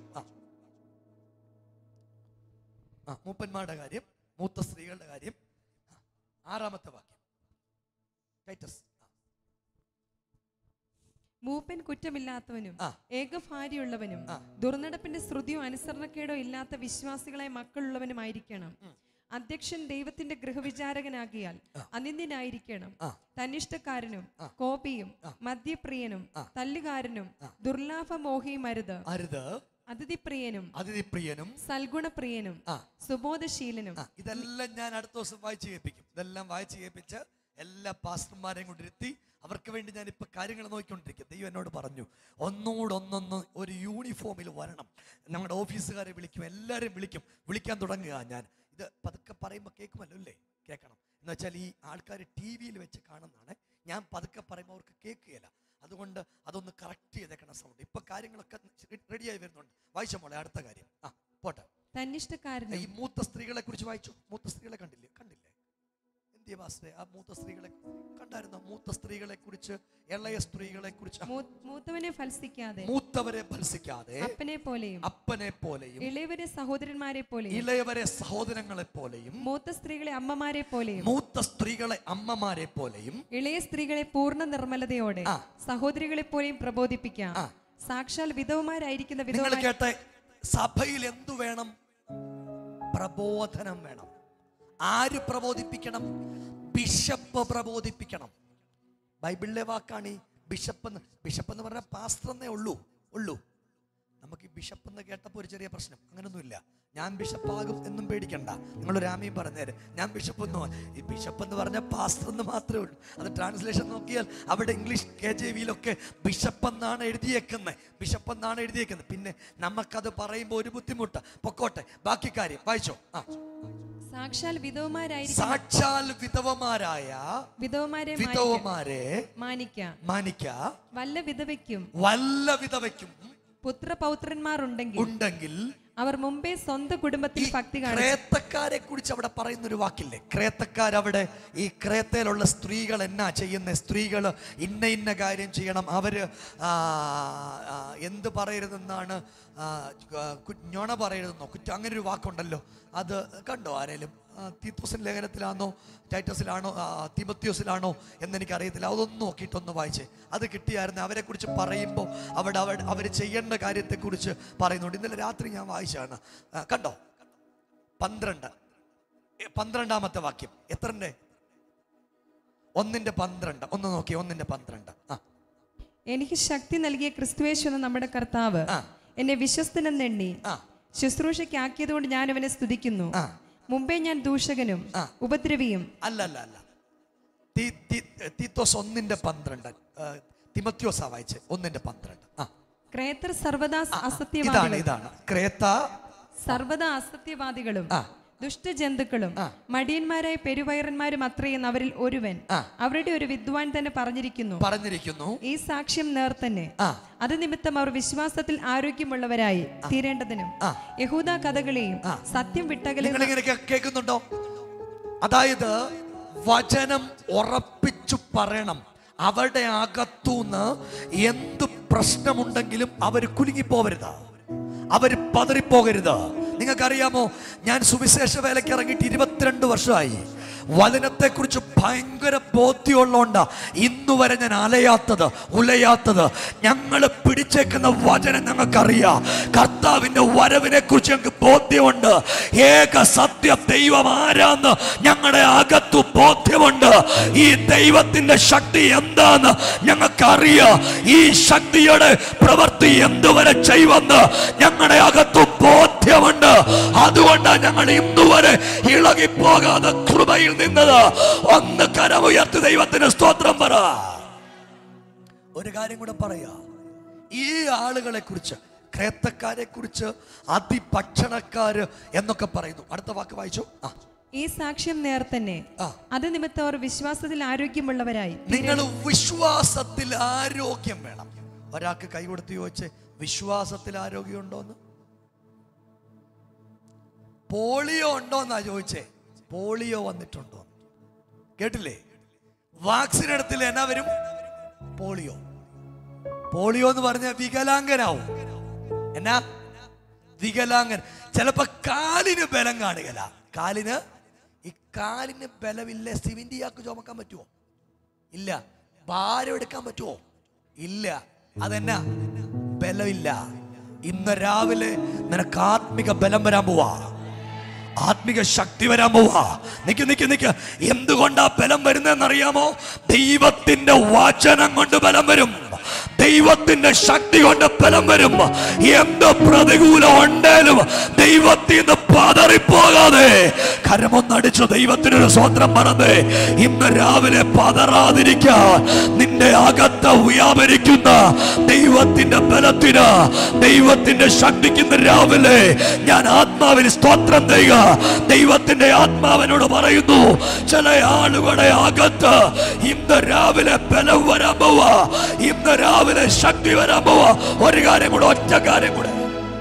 മൂപ്പന്മാരുടെ കാര്യം, മൂത്ത സ്ത്രീകളുടെ കാര്യം. 6ാമത്തെ വാക്യം. ടൈറ്റസ്. മൂപ്പൻ കുറ്റമില്ലാത്തവനും ഏകഭാര്യയുള്ളവനും ദുർനടപ്പിന്റെ ശ്രുതിയോ അനുസരണക്കേടോ ഇല്ലാത്ത വിശ്വാസികളായ മക്കളുള്ളവനുമായിരിക്കണം. അധ്യക്ഷൻ ദൈവത്തിന്റെ ഗൃഹവിചാരകനാകിയാൽ അനിന്ദ്യനായിരിക്കണം. തന്നിഷ്ടക്കാരനും കോപിയും മദ്യപ്രിയനും തല്ലുകാരനും ദുർലാഭമോഹിയും അരുത്. അതിഥിപ്രിയനും സൽഗുണപ്രിയനും സുബോധശീലനും. ഇതെല്ലാം ഞാൻ അടുത്ത ദിവസം വായിച്ചു കേൾപ്പിക്കും. ഇതെല്ലാം വായിച്ചു കേൾപ്പിച്ച് എല്ലാ പാസ്റ്റർമാരെയും കൊണ്ടിരുത്തി അവർക്ക് വേണ്ടി ഞാൻ ഇപ്പൊ കാര്യങ്ങൾ നോക്കിക്കൊണ്ടിരിക്കും. ദൈവം എന്നോട് പറഞ്ഞു, ഒന്നൊന്ന് ഒരു യൂണിഫോമിൽ വരണം. നമ്മുടെ ഓഫീസുകാരെ വിളിക്കും, എല്ലാവരെയും വിളിക്കാൻ തുടങ്ങുക. ഞാൻ ഇത് പതുക്കെ പറയുമ്പോൾ കേൾക്കുമല്ലോ അല്ലേ? കേൾക്കണം എന്ന് വെച്ചാൽ ഈ ആൾക്കാർ TV-യിൽ വെച്ച് കാണുന്നതാണ്. ഞാൻ പതുക്കെ പറയുമ്പോൾ അവർക്ക് കേൾക്കുകയില്ല. അതുകൊണ്ട് അതൊന്ന് കറക്റ്റ് ചെയ്തേക്കണം സൗണ്ട്. ഇപ്പൊ കാര്യങ്ങളൊക്കെ റെഡിയായി വരുന്നുണ്ട്. വായിച്ച മോളെ അടുത്ത കാര്യം. പോട്ടെ. തന്നിഷ്ടക്കാരൻ. ഈ മൂത്ത സ്ത്രീകളെ കുറിച്ച് വായിച്ചു. മൂത്ത സ്ത്രീകളെ കണ്ടില്ലേ? ആ മൂത്ത സ്ത്രീകളെ കണ്ടായിരുന്നു. മൂത്ത സ്ത്രീകളെ കുറിച്ച്, ഇളയ സ്ത്രീകളെ കുറിച്ച്. മൂത്തവരെ ഫൽസിക്കാതെ അപ്പനെ പോലെയും ഇളയവരെ സഹോദരന്മാരെ പോലെയും മൂത്ത സ്ത്രീകളെ അമ്മമാരെ പോലെയും ഇളയ സ്ത്രീകളെ പൂർണ്ണ നിർമ്മലതയോടെ സഹോദരികളെ പോലെയും പ്രബോധിപ്പിക്കാം. സാക്ഷാൽ വിധവമാരായിരിക്കുന്ന വിധവ. കേട്ടെ, സഭയിൽ എന്തു വേണം? പ്രബോധനം വേണം. ആര് പ്രബോധിപ്പിക്കണം? ബിഷപ്പ് പ്രബോധിപ്പിക്കണം. ബൈബിളിലെ വാക്കാണ് ഈ ബിഷപ്പ് എന്ന് പറഞ്ഞാൽ പാസ്റ്റർ എന്നേ ഉള്ളൂ. നമുക്ക് ഈ ബിഷപ്പ് എന്ന് കേട്ടപ്പോൾ ഒരു ചെറിയ പ്രശ്നം. അങ്ങനൊന്നുമില്ല. ഞാൻ ബിഷപ്പാകും എന്നും പേടിക്കണ്ട. നിങ്ങളൊരു ആമയും പറഞ്ഞേര്. ഞാൻ ബിഷപ്പ് ഈ ബിഷപ്പ് എന്ന് പറഞ്ഞാൽ പാസ്റ്റർ എന്ന് മാത്രമേ ഉള്ളൂ. അത് ട്രാൻസ്ലേഷൻ നോക്കിയാൽ അവിടെ ഇംഗ്ലീഷ് KJV-യിലൊക്കെ ബിഷപ്പ് എന്നാണ് എഴുതിയേക്കുന്നത്. പിന്നെ നമുക്കത് പറയുമ്പോൾ ഒരു ബുദ്ധിമുട്ട്. പൊക്കോട്ടെ, ബാക്കി കാര്യം വായിച്ചോ. സാക്ഷാൽ വിധവമാരായ വിധവമാരെ മാനിക്ക. വല്ല വിധവയ്ക്കും പുത്രപൗത്രന്മാർ ഉണ്ടെങ്കിൽ അവർ മുമ്പേ സ്വന്തം കുടുംബത്തിൽ ഭക്തി കാണിച്ചു. ക്രേത്തക്കാരെ കുറിച്ച് അവിടെ പറയുന്ന ഒരു വാക്കില്ലേ, ക്രേത്തക്കാരവിടെ ഈ ക്രേത്തയിലുള്ള സ്ത്രീകൾ എന്നാ ചെയ്യുന്ന, സ്ത്രീകൾ ഇന്ന ഇന്ന കാര്യം ചെയ്യണം, അവര് എന്ത് പറയരുതെന്നാണ്, ഞൊണ പറയരുതെന്നോ കുറ്റം, അങ്ങനെ ഒരു വാക്കുണ്ടല്ലോ. അത് കണ്ടോ ആരേലും? തീത്തോസിന്റെ ലേഖനത്തിലാണോ ടൈറ്റസിലാണോ തിമോത്തിയോസിലാണോ എന്നെനിക്കറിയത്തില്ല. അതൊന്നും നോക്കിയിട്ടൊന്ന് വായിച്ചേ, അത് കിട്ടിയായിരുന്നു. അവരെ കുറിച്ച് പറയുമ്പോൾ അവർ ചെയ്യേണ്ട കാര്യത്തെക്കുറിച്ച് പറയുന്നുണ്ട്. ഇന്നലെ രാത്രി ഞാൻ വായിച്ചാണ്, കണ്ടോ 12-ാമത്തെ വാക്യം. എത്രന്റെ? 1:12. ഒന്ന് നോക്കി, 1:12. എനിക്ക് ശക്തി നൽകിയ ക്രിസ്തുയേശു എന്ന നമ്മുടെ കർത്താവ് എന്നെ വിശ്വസ്തനെന്നെണ്ണി ശുശ്രൂഷയ്ക്ക് ആക്കിയത് കൊണ്ട് ഞാൻ അവനെ സ്തുതിക്കുന്നു. മുമ്പേ ഞാൻ ദൂഷകനും ഉപദ്രവിയും അല്ല. തീത്തോസ് 1:12. തിമോത്തിയോസാ വായിച്ചേ 1:12. ക്രേത്തർ സർവദാ അസത്യവാദികളും, ഇതാണ് ക്രേത്ത സർവദാ അസത്യവാദികളും ദുഷ്ടജന്തുക്കളും മടിയന്മാരായ പെരുവയറന്മാരും അത്രയെന്ന് അവരിൽ ഒരുവൻ, അവരുടെ ഒരു വിദ്വാൻ തന്നെ പറഞ്ഞിരിക്കുന്നു, ഈ സാക്ഷ്യം നേർ തന്നെ. അത് നിമിത്തം അവർ വിശ്വാസത്തിൽ ആരോഗ്യമുള്ളവരായി തീരേണ്ടതിനും യഹൂദ കഥകളെയും സത്യം വിട്ടകലെ കേൾക്കുന്നുണ്ടോ? അതായത് വചനം ഉറപ്പിച്ചു പറയണം. അവരുടെ അകത്തുനിന്ന് എന്ത് പ്രശ്നമുണ്ടെങ്കിലും അവർ കുലുങ്ങിപ്പോവരുത്, അവർ പതറിപ്പോകരുത്. നിങ്ങൾക്കറിയാമോ, ഞാൻ സുവിശേഷ വേലയ്ക്ക് ഇറങ്ങിയിട്ട് 22 വർഷമായി. വചനത്തെക്കുറിച്ച് ഭയങ്കര ബോധ്യമുള്ളതുകൊണ്ടാ ഇന്നു വരെ ഞാൻ അലയാത്തത് ഉലയാത്തത്. ഞങ്ങൾ പിടിച്ചേക്കുന്ന വചനം ഞങ്ങൾക്കറിയാം. കർത്താവിന്റെ വരവിനെ കുറിച്ച് ഞങ്ങൾക്ക് ബോധ്യമുണ്ട്. ഏക സത്യ ദൈവം ആരാന്ന് ഞങ്ങളുടെ അകത്തു ബോധ്യമുണ്ട്. ഈ ദൈവത്തിന്റെ ശക്തി എന്താന്ന് ഞങ്ങൾക്കറിയാം. ഈ ശക്തിയുടെ പ്രവൃത്തി എന്തുവരെ ചെയ്യുമെന്ന് ഞങ്ങളുടെ അകത്തു ബോധ്യമുണ്ട്. അതുകൊണ്ടാണ് ഞങ്ങൾ ഇന്നുവരെ ഇളകിപ്പോകാതെ കൃപയിൽ നിന്നത്. ഒന്ന് കരമുയർത്തി ദൈവത്തിന് സ്തോത്രം പറ. ഒരു കാര്യം കൂടെ പറയാ, ഈ ആളുകളെ കുറിച്ച്, ക്രേത്തക്കാരെ കുറിച്ച് അതിഭക്ഷണക്കാര് എന്നൊക്കെ പറയുന്നു. അടുത്ത വാക്ക് വായിച്ചു. ഈ സാക്ഷ്യം നേർ തന്നെ. അത് നിമിത്തം അവർ വിശ്വാസത്തിൽ ആരോഗ്യമുള്ളവരായി. നിങ്ങൾ വിശ്വാസത്തിൽ ആരോഗ്യം വേണം. ഒരാൾക്ക് കൈ കൊടുത്ത് ചോദിച്ചേ, വിശ്വാസത്തിൽ ആരോഗ്യം ഉണ്ടോന്ന്? പോളിയോ ഉണ്ടോന്നാ ചോദിച്ചേ. പോളിയോ വന്നിട്ടുണ്ടോ? കേട്ടില്ലേ? വാക്സിൻ എടുത്തില്ല, എന്നാ വരും? പോളിയോ. പോളിയോ എന്ന് പറഞ്ഞ വികലാംഗനാവും. എന്നാ വികലാംഗൻ. ചിലപ്പോ കാലിന് ബലം കാണുകല. കാലിന് ബലമില്ല. സിവിന്റിയാക്ക് ചുമക്കാൻ പറ്റുമോ? ഇല്ല. ഭാരം എടുക്കാൻ പറ്റുമോ? ഇല്ല. അതെന്നാ? ബലമില്ല. ഇന്ന് രാവിലെ നിനക്ക് ആത്മിക ബലം വരാൻ പോവാ, ആത്മിക ശക്തി വരാൻ പോവാ. നിക്ക്. എന്തുകൊണ്ടാ ബലം വരുന്നതെന്നറിയാമോ? ദൈവത്തിന്റെ വചനം കൊണ്ട് ബലം വരും, ദൈവത്തിന്റെ ശക്തി കൊണ്ട് ബലം വരും. എന്ത് പ്രതികൂലം ഉണ്ടേലും ദൈവത്തിൽ നിന്ന് പതറിപ്പോകാതെ കരമൊന്നടിച്ചു ദൈവത്തിനൊരു സ്വന്തം പറഞ്ഞേ. ഇന്ന് രാവിലെ പതറാതിരിക്കാൻ നിന്റെ അകത്ത് വ്യാപരിക്കുന്ന ദൈവത്തിന്റെ ബലത്തിന്, ദൈവത്തിന്റെ ശക്തിക്ക് രാവിലെ ഞാൻ ആത്മാവിന് സ്തോത്രം ചെയ്യുക. ദൈവത്തിന്റെ ആത്മാവിനോട് പറയുന്നു, ചില ആളുകളുടെ അകത്ത് ഇന്ന് രാവിലെ ബലം വരാൻ പോവാ, ഇന്ന് രാവിലെ ശക്തി വരാൻ പോവാ. ഒരു കാര്യം കൂടെ, ഒറ്റ കാര്യം കൂടെ,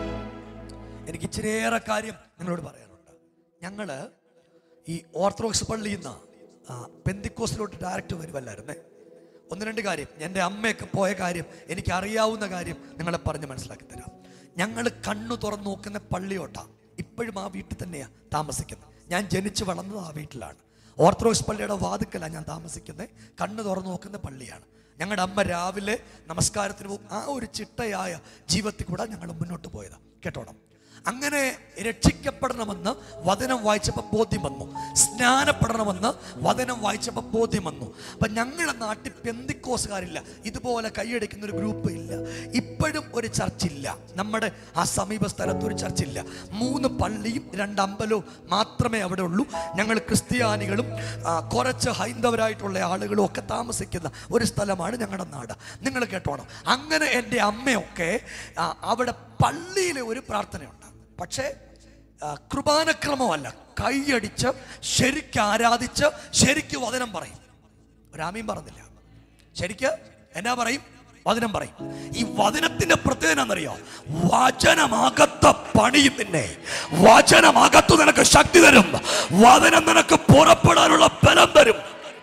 എനിക്ക് ഇച്ചിരിയേറെ കാര്യം നിങ്ങളോട് പറയാനുണ്ട്. ഞങ്ങള് ഈ ഓർത്തഡോക്സ് പള്ളിയിൽ നിന്ന് പെന്തിക്കോസിലോട്ട് ഡയറക്റ്റ് വരുമല്ലായിരുന്നേ. 1-2 കാര്യം, എൻ്റെ അമ്മയൊക്കെ പോയ കാര്യം, എനിക്ക് അറിയാവുന്ന കാര്യം നിങ്ങളെ പറഞ്ഞ് മനസ്സിലാക്കി തരാം. ഞങ്ങൾ കണ്ണു തുറന്നു നോക്കുന്ന പള്ളിയോട്ടാ. ഇപ്പോഴും ആ വീട്ടിൽ തന്നെയാണ് താമസിക്കുന്നത്. ഞാൻ ജനിച്ചു വളർന്നത് ആ വീട്ടിലാണ്. ഓർത്തഡോക്സ് പള്ളിയുടെ വാതുക്കലാണ് ഞാൻ താമസിക്കുന്നത്. കണ്ണു തുറന്നു നോക്കുന്ന പള്ളിയാണ്. ഞങ്ങളുടെ അമ്മ രാവിലെ നമസ്കാരത്തിന് പോകും. ആ ഒരു ചിട്ടയായ ജീവിതത്തിൽ കൂടെ ഞങ്ങൾ മുന്നോട്ട് പോയതാണ്. കേട്ടോണം. അങ്ങനെ രക്ഷിക്കപ്പെടണമെന്ന് വചനം വായിച്ചപ്പോൾ ബോധ്യം വന്നു, സ്നാനപ്പെടണമെന്ന് വചനം വായിച്ചപ്പോൾ ബോധ്യം വന്നു. അപ്പൊ ഞങ്ങളുടെ നാട്ടിൽ പെന്തിക്കോസുകാരില്ല, ഇതുപോലെ കൈയടിക്കുന്ന ഒരു ഗ്രൂപ്പ് ഇല്ല. ഇപ്പോഴും ഒരു ചർച്ചില്ല. നമ്മുടെ ആ സമീപ സ്ഥലത്ത് ഒരു ചർച്ചില്ല. 3 പള്ളിയും 2 അമ്പലവും മാത്രമേ അവിടെ ഉള്ളൂ. ഞങ്ങൾ ക്രിസ്ത്യാനികളും കുറച്ച് ഹൈന്ദവരായിട്ടുള്ള ആളുകളും ഒക്കെ താമസിക്കുന്ന ഒരു സ്ഥലമാണ് ഞങ്ങളുടെ നാട്. നിങ്ങൾ കേട്ടോണം. അങ്ങനെ എൻ്റെ അമ്മയൊക്കെ അവിടെ പള്ളിയിലെ ഒരു പ്രാർത്ഥനയുണ്ട്. പക്ഷേ കൃപാനക്രമമല്ല, കൈയടിച്ച് ശരിക്ക് ആരാധിച്ച് ശരിക്ക് വചനം പറയും. ഒരാമീൻ പറഞ്ഞില്ല. ശരിക്ക് എന്നാ പറയും? വചനം പറയും. ഈ വചനത്തിന്റെ പ്രത്യേകത എന്നറിയോ? വചനമകത്ത് പണിയും നിന്നെ. വചനമകത്തു നിനക്ക് ശക്തി തരും. വചനം നിനക്ക് പുറപ്പെടാനുള്ള ബലം തരും.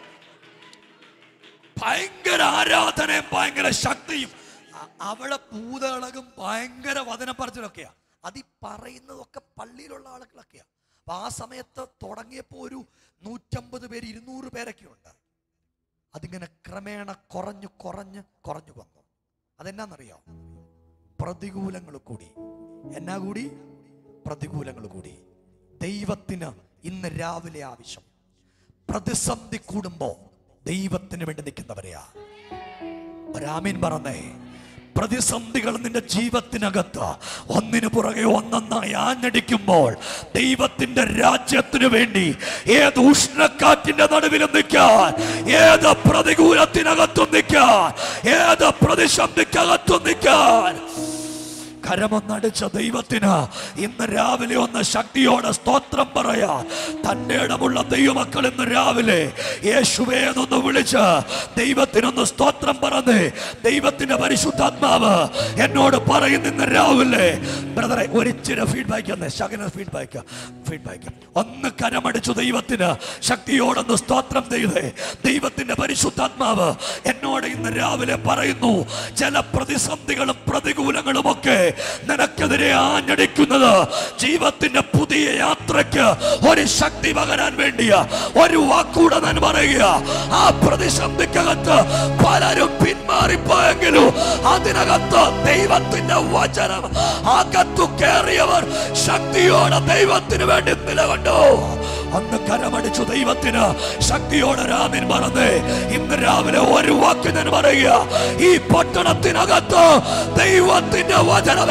ഭയങ്കര ആരാധനയും ഭയങ്കര ശക്തിയും. അവിടെ പൂതളകും ഭയങ്കര വചനം പറച്ചിലൊക്കെയാ. അത് ഈ പറയുന്നതൊക്കെ പള്ളിയിലുള്ള ആളുകളൊക്കെയാ. അപ്പൊ ആ സമയത്ത് തുടങ്ങിയപ്പോൾ ഒരു 150 പേര് 200 പേരൊക്കെ ഉണ്ട്. അതിങ്ങനെ ക്രമേണ കുറഞ്ഞു കുറഞ്ഞു കുറഞ്ഞു വന്നു. അതെന്നാന്നറിയോ? പ്രതികൂലങ്ങൾ കൂടി. എന്നാ കൂടി? പ്രതികൂലങ്ങൾ കൂടി. ദൈവത്തിന് ഇന്ന് രാവിലെ ആവശ്യം പ്രതിസന്ധി കൂടുമ്പോ ദൈവത്തിന് വേണ്ടി നിൽക്കുന്നവരെയാ. ഒരാമീൻ പറഞ്ഞേ. പ്രതിസന്ധികൾ നിന്റെ ജീവിതത്തിനകത്ത് ഒന്നിനു പുറകെ ഒന്നൊന്നായി ആഞ്ഞടിക്കുമ്പോൾ ദൈവത്തിന്റെ രാജ്യത്തിനു വേണ്ടി ഏത് ഉഷ്ണക്കാറ്റിന്റെ നടുവിലും നിൽക്കാൻ, ഏത് പ്രതികൂലത്തിനകത്തും നിൽക്കാൻ, ഏത് പ്രതിസന്ധിക്കകത്തും നിൽക്കാൻ കരമൊന്നടിച്ച ദൈവത്തിന് ഇന്ന് രാവിലെ ഒന്ന് ശക്തിയോടെ സ്തോത്രം പറയാ. തന്റെ ഇടമുള്ള ദൈവമക്കൾ ഇന്ന് രാവിലെ യേശുവേ എന്നൊന്ന് വിളിച്ച് ദൈവത്തിനൊന്ന് സ്തോത്രം പറഞ്ഞ് ദൈവത്തിന്റെ പരിശുദ്ധാത്മാവ് എന്നോട് പറയുന്ന ഇന്ന് രാവിലെ ബ്രദറെ ഒരിച്ചിരി ഫീഡ്ബാക്ക് തന്നെ, ശകന ഫീഡ്ബാക്ക് ഒന്ന് കരമടിച്ചു ദൈവത്തിന് ശക്തിയോടൊന്ന് സ്തോത്രം ചെയ്തേ. ദൈവത്തിന്റെ പരിശുദ്ധാത്മാവ് എന്നോട് ഇന്ന് രാവിലെ പറയുന്നു, ചില പ്രതിസന്ധികളും പ്രതികൂലങ്ങളും ഒക്കെ നിനക്കെതിരെ ആഞ്ഞടിക്കുന്നത് ജീവിതത്തിന്റെ പുതിയ യാത്രയ്ക്ക് ഒരു ശക്തി പകരാൻ വേണ്ടിയാ. ഒരു വാക്കൂടെ ഞാൻ പറയുക, ആ പ്രതിസന്ധിക്കകത്ത് പലരും പിന്മാറിപ്പോയെങ്കിലും അതിനകത്ത് ദൈവത്തിന്റെ വചനം അകത്തു കയറിയവർ ശക്തിയോടെ ദൈവത്തിന് വേണ്ടി നിലകൊണ്ടു. അന്ന് കരമടിച്ചു ദൈവത്തിന് ശക്തിയോടെ രാമൻ പറഞ്ഞേ. ഇന്ന് രാവിലെ ഒരു വാക്ക് ഞാൻ പറയുക, ഈ പട്ടണത്തിനകത്ത് ദൈവത്തിന്റെ വചനമേ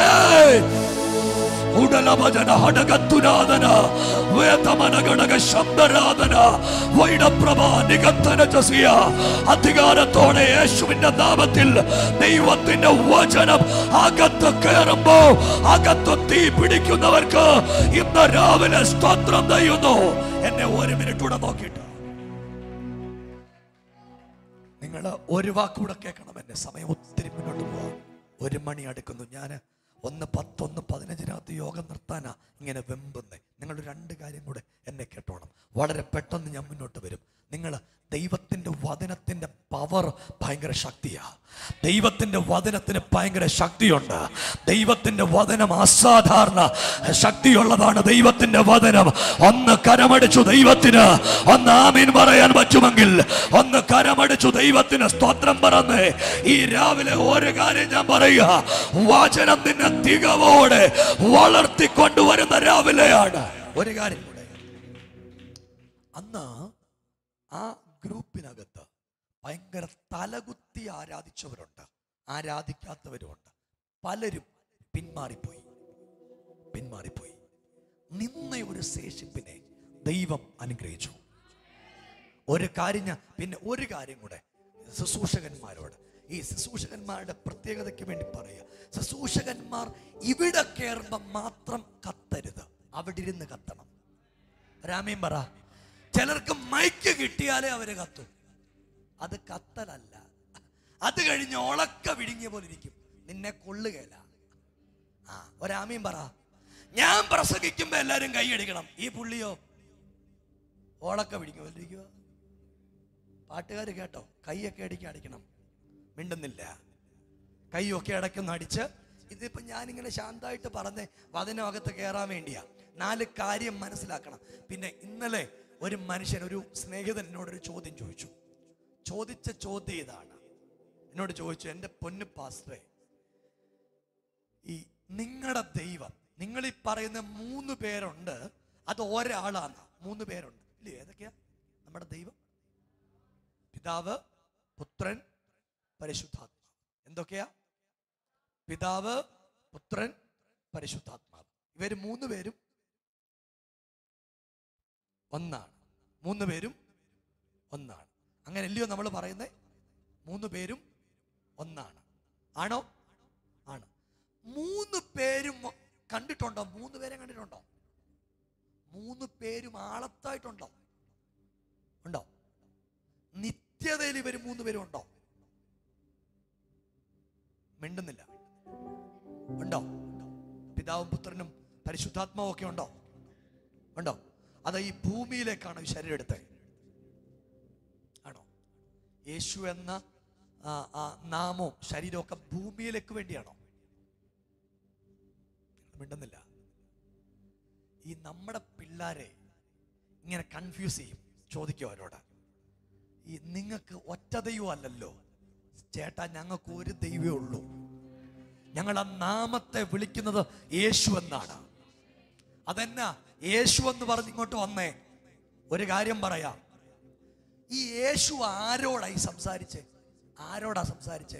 ഉടലവചന ഹടകത്തുനാദന വേദമനഗണക ശബ്ദരാധന വൈഡപ്രഭ നികത്തന ജസിയ അധികാരത്തോടെ യേശുവിന്റെ നാമത്തിൽ ദൈവത്തിന്റെ വചനം അകത്ത് കയറുമ്പോ അകത്ത് തീ പിടിക്കുന്നവർക്ക് ഇന്ന് രാവിലെ സ്തോത്രം ചെയ്യുന്നു. എന്നെ ഒരു മിനിറ്റ് കൂടെ നോക്കിയിട്ട് നിങ്ങൾ ഒരു വാക്കൂടെ കേൾക്കണം. എന്റെ സമയം ഒത്തിരി മുന്നോട്ട് പോവാം. 1 മണി അടുക്കുന്നു. ഞാൻ 1:10 1:15 യോഗം നിർത്താനാ ഇങ്ങനെ വെമ്പുന്നേ. നിങ്ങൾ 2 കാര്യം കൂടെ എന്നെ കേട്ടോണം. വളരെ പെട്ടെന്ന് ഞാൻ മുന്നോട്ട് വരും. നിങ്ങൾ ദൈവത്തിന്റെ വചനത്തിന്റെ പവർ ഭയങ്കര ശക്തിയാ. ദൈവത്തിന്റെ വചനത്തിന് ഭയങ്കര ശക്തിയുണ്ട്. ദൈവത്തിന്റെ വചനം അസാധാരണ ശക്തിയുള്ളതാണ്. ദൈവത്തിന്റെ വചനം ഒന്ന് കരമടിച്ചു ദൈവത്തിന് ഒന്ന് ആമീൻ പറയാൻ പറ്റുമെങ്കിൽ ഒന്ന് കരമടിച്ചു ദൈവത്തിന് സ്തോത്രം പറഞ്ഞ് ഈ രാവിലെ ഒരു കാര്യം ഞാൻ പറയുക, വചനം നിന്നെ തികവോടെ വളർത്തിക്കൊണ്ടുവരുന്ന രാവിലെയാണ്. ഒരു കാര്യം കൂടെ, അന്ന് ആ ഗ്രൂപ്പിനകത്ത് ഭയങ്കര തലകുത്തി ആരാധിച്ചവരുണ്ട്, ആരാധിക്കാത്തവരുമുണ്ട്. പലരും പിന്മാറിപ്പോയി. നിന്ന ഒരു ശേഷിപ്പിനെ ദൈവം അനുഗ്രഹിച്ചു. ഒരു കാര്യം കൂടെ ശുശ്രൂഷകന്മാരോട്, ഈ ശുശ്രൂഷകന്മാരുടെ പ്രത്യേകതയ്ക്ക് വേണ്ടി പറയുക, ശുശ്രൂഷകന്മാർ ഇവിടെ കയറുമ്പോൾ മാത്രം കത്തരുത്, അവിടെ ഇരുന്ന് കത്തണം. രാമീൻ പറ. ചിലർക്ക് മൈക്ക് കിട്ടിയാലേ അവര് കത്തും. അത് കത്തലല്ല. അത് കഴിഞ്ഞ് ഉളക്ക വിഴുങ്ങിയ പോലെ ഇരിക്കും, നിന്നെ കൊള്ളുകയില്ല. ഒരാമീൻ പറ. ഞാൻ പ്രസംഗിക്കുമ്പോ എല്ലാരും കൈയടിക്കണം. ഈ പുള്ളിയോ ഓളക്ക പിടിക്കും പോലെ ഇരിക്കുക. പാട്ടുകാർ കേട്ടോ, കൈയൊക്കെ അടിക്കണം. മിണ്ടുന്നില്ല. കൈയൊക്കെ അടയ്ക്കൊന്ന് അടിച്ച്. ഇതിപ്പോ ഞാനിങ്ങനെ ശാന്തമായിട്ട് പറഞ്ഞ് വചനകത്ത് കയറാൻ വേണ്ടിയാ. 4 കാര്യം മനസ്സിലാക്കണം. പിന്നെ ഇന്നലെ ഒരു മനുഷ്യൻ, ഒരു സ്നേഹിതൻ എന്നോടൊരു ചോദ്യം ചോദിച്ചു. ചോദിച്ച ചോദ്യം ഇതാണ്. എന്നോട് ചോദിച്ചു, എൻ്റെ പൊന്നു പാസ്റ്ററെ, ഈ നിങ്ങളുടെ ദൈവം, നിങ്ങൾ ഈ പറയുന്ന 3 പേരുണ്ട്, അത് ഒരാളാണ്. 3 പേരുണ്ട് ഇല്ലേ? ഏതൊക്കെയാ നമ്മുടെ ദൈവം? പിതാവ്, പുത്രൻ, പരിശുദ്ധാത്മാവ്. എന്തൊക്കെയാ? പിതാവ്, പുത്രൻ, പരിശുദ്ധാത്മാവ്. ഇവര് 3 പേരും ഒന്നാണ്. 3 പേരും ഒന്നാണ്. അങ്ങനെയല്ലയോ നമ്മൾ പറയുന്നേ? 3 പേരും ഒന്നാണ്. ആണോ? ആണ്. 3 പേരും കണ്ടിട്ടുണ്ടോ? 3 പേരെ കണ്ടിട്ടുണ്ടോ? 3 പേരും ആളത്തായിട്ടുണ്ടോ? ഉണ്ടോ? നിത്യതയിൽ ഇവർ 3 പേരും ഉണ്ടോ? മിണ്ടുന്നില്ല. ഉണ്ടോ? പിതാവും പുത്രനും പരിശുദ്ധാത്മാവും ഒക്കെ ഉണ്ടോ? ഉണ്ടോ? അത് ഈ ഭൂമിയിലേക്കാണ് ഈ ശരീരം എടുത്തത് ആണോ? യേശു എന്ന നാമവും ശരീരമൊക്കെ ഭൂമിയിലേക്ക് വേണ്ടിയാണോ? മിണ്ടുന്നില്ല. ഈ നമ്മുടെ പിള്ളേരെ ഇങ്ങനെ കൺഫ്യൂസ് ചെയ്യും. ചോദിക്കും അവരോട്, ഈ നിങ്ങൾക്ക് ഒറ്റ ദൈവം അല്ലല്ലോ ചേട്ടാ, ഞങ്ങൾക്ക് ഒരു ദൈവമേ ഉള്ളൂ. ഞങ്ങൾ ആ നാമത്തെ വിളിക്കുന്നത് യേശു എന്നാണ്. അതെന്നാ യേശു എന്ന് പറഞ്ഞ് ഇങ്ങോട്ട് വന്നേ? ഒരു കാര്യം പറയാം, ഈ യേശു ആരോടായി സംസാരിച്ചേ? ആരോടാ സംസാരിച്ചേ?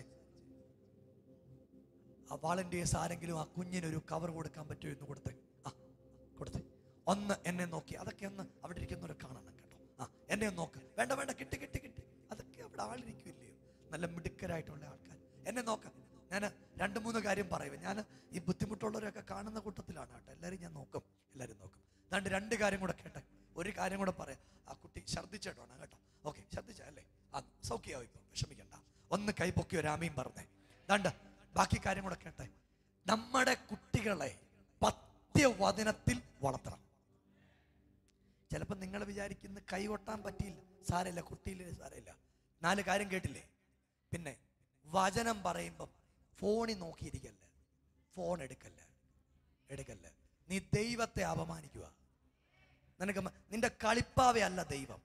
ആ വാളണ്ടിയേഴ്സ് ആരെങ്കിലും ആ കുഞ്ഞിനൊരു കവർ കൊടുക്കാൻ പറ്റുമോ എന്ന് കൊടുത്തേ? കൊടുത്തേ. ഒന്ന് എന്നെ നോക്കി. അതൊക്കെ ഒന്ന് അവിടെ ഇരിക്കുന്നവരെ കാണണം കേട്ടോ. എന്നെ ഒന്ന് നോക്ക്. വേണ്ട വേണ്ട, കിട്ടി കിട്ടി കിട്ടി. അതൊക്കെ അവിടെ ആളിരിക്കില്ലയോ, നല്ല മിടുക്കരായിട്ടുള്ള ആൾക്കാർ. എന്നെ നോക്കാം. ഞാൻ 2-3 കാര്യം പറയുക. ഞാൻ ഈ ബുദ്ധിമുട്ടുള്ളവരൊക്കെ കാണുന്ന കൂട്ടത്തിലാണ് കേട്ടോ. എല്ലാവരും ഞാൻ നോക്കും, എല്ലാവരും നോക്കും. അതുകൊണ്ട് 2 കാര്യം കൂടെ കേട്ടെ. ഒരു കാര്യം കൂടെ പറയാം. ആ കുട്ടി ഛർദ്ദിച്ചിട്ടാണ് കേട്ടോ. ഓക്കെ, ഛർദ്ദിച്ചല്ലേ? സൗഖ്യമാവും, ഇപ്പം വിഷമിക്കണ്ട. ഒന്ന് കൈപൊക്കി ഒരു ആമയും പറഞ്ഞേ. ദാണ്ട് ബാക്കി കാര്യം കൂടെ കേട്ടെ. നമ്മുടെ കുട്ടികളെ പത്യവചനത്തിൽ വളർത്തണം. ചിലപ്പോൾ നിങ്ങൾ വിചാരിക്കുന്ന കൈ കൊട്ടാൻ പറ്റിയില്ല, സാരമില്ല, കുട്ടിയില്ല, സാരമില്ല. 4 കാര്യം കേട്ടില്ലേ? പിന്നെ വചനം പറയുമ്പം ഫോണിൽ നോക്കിയിരിക്കല്ല, ഫോൺ എടുക്കല്ല. നീ ദൈവത്തെ അപമാനിക്കുക. നിനക്ക് നിന്റെ കളിപ്പാവയല്ല ദൈവം.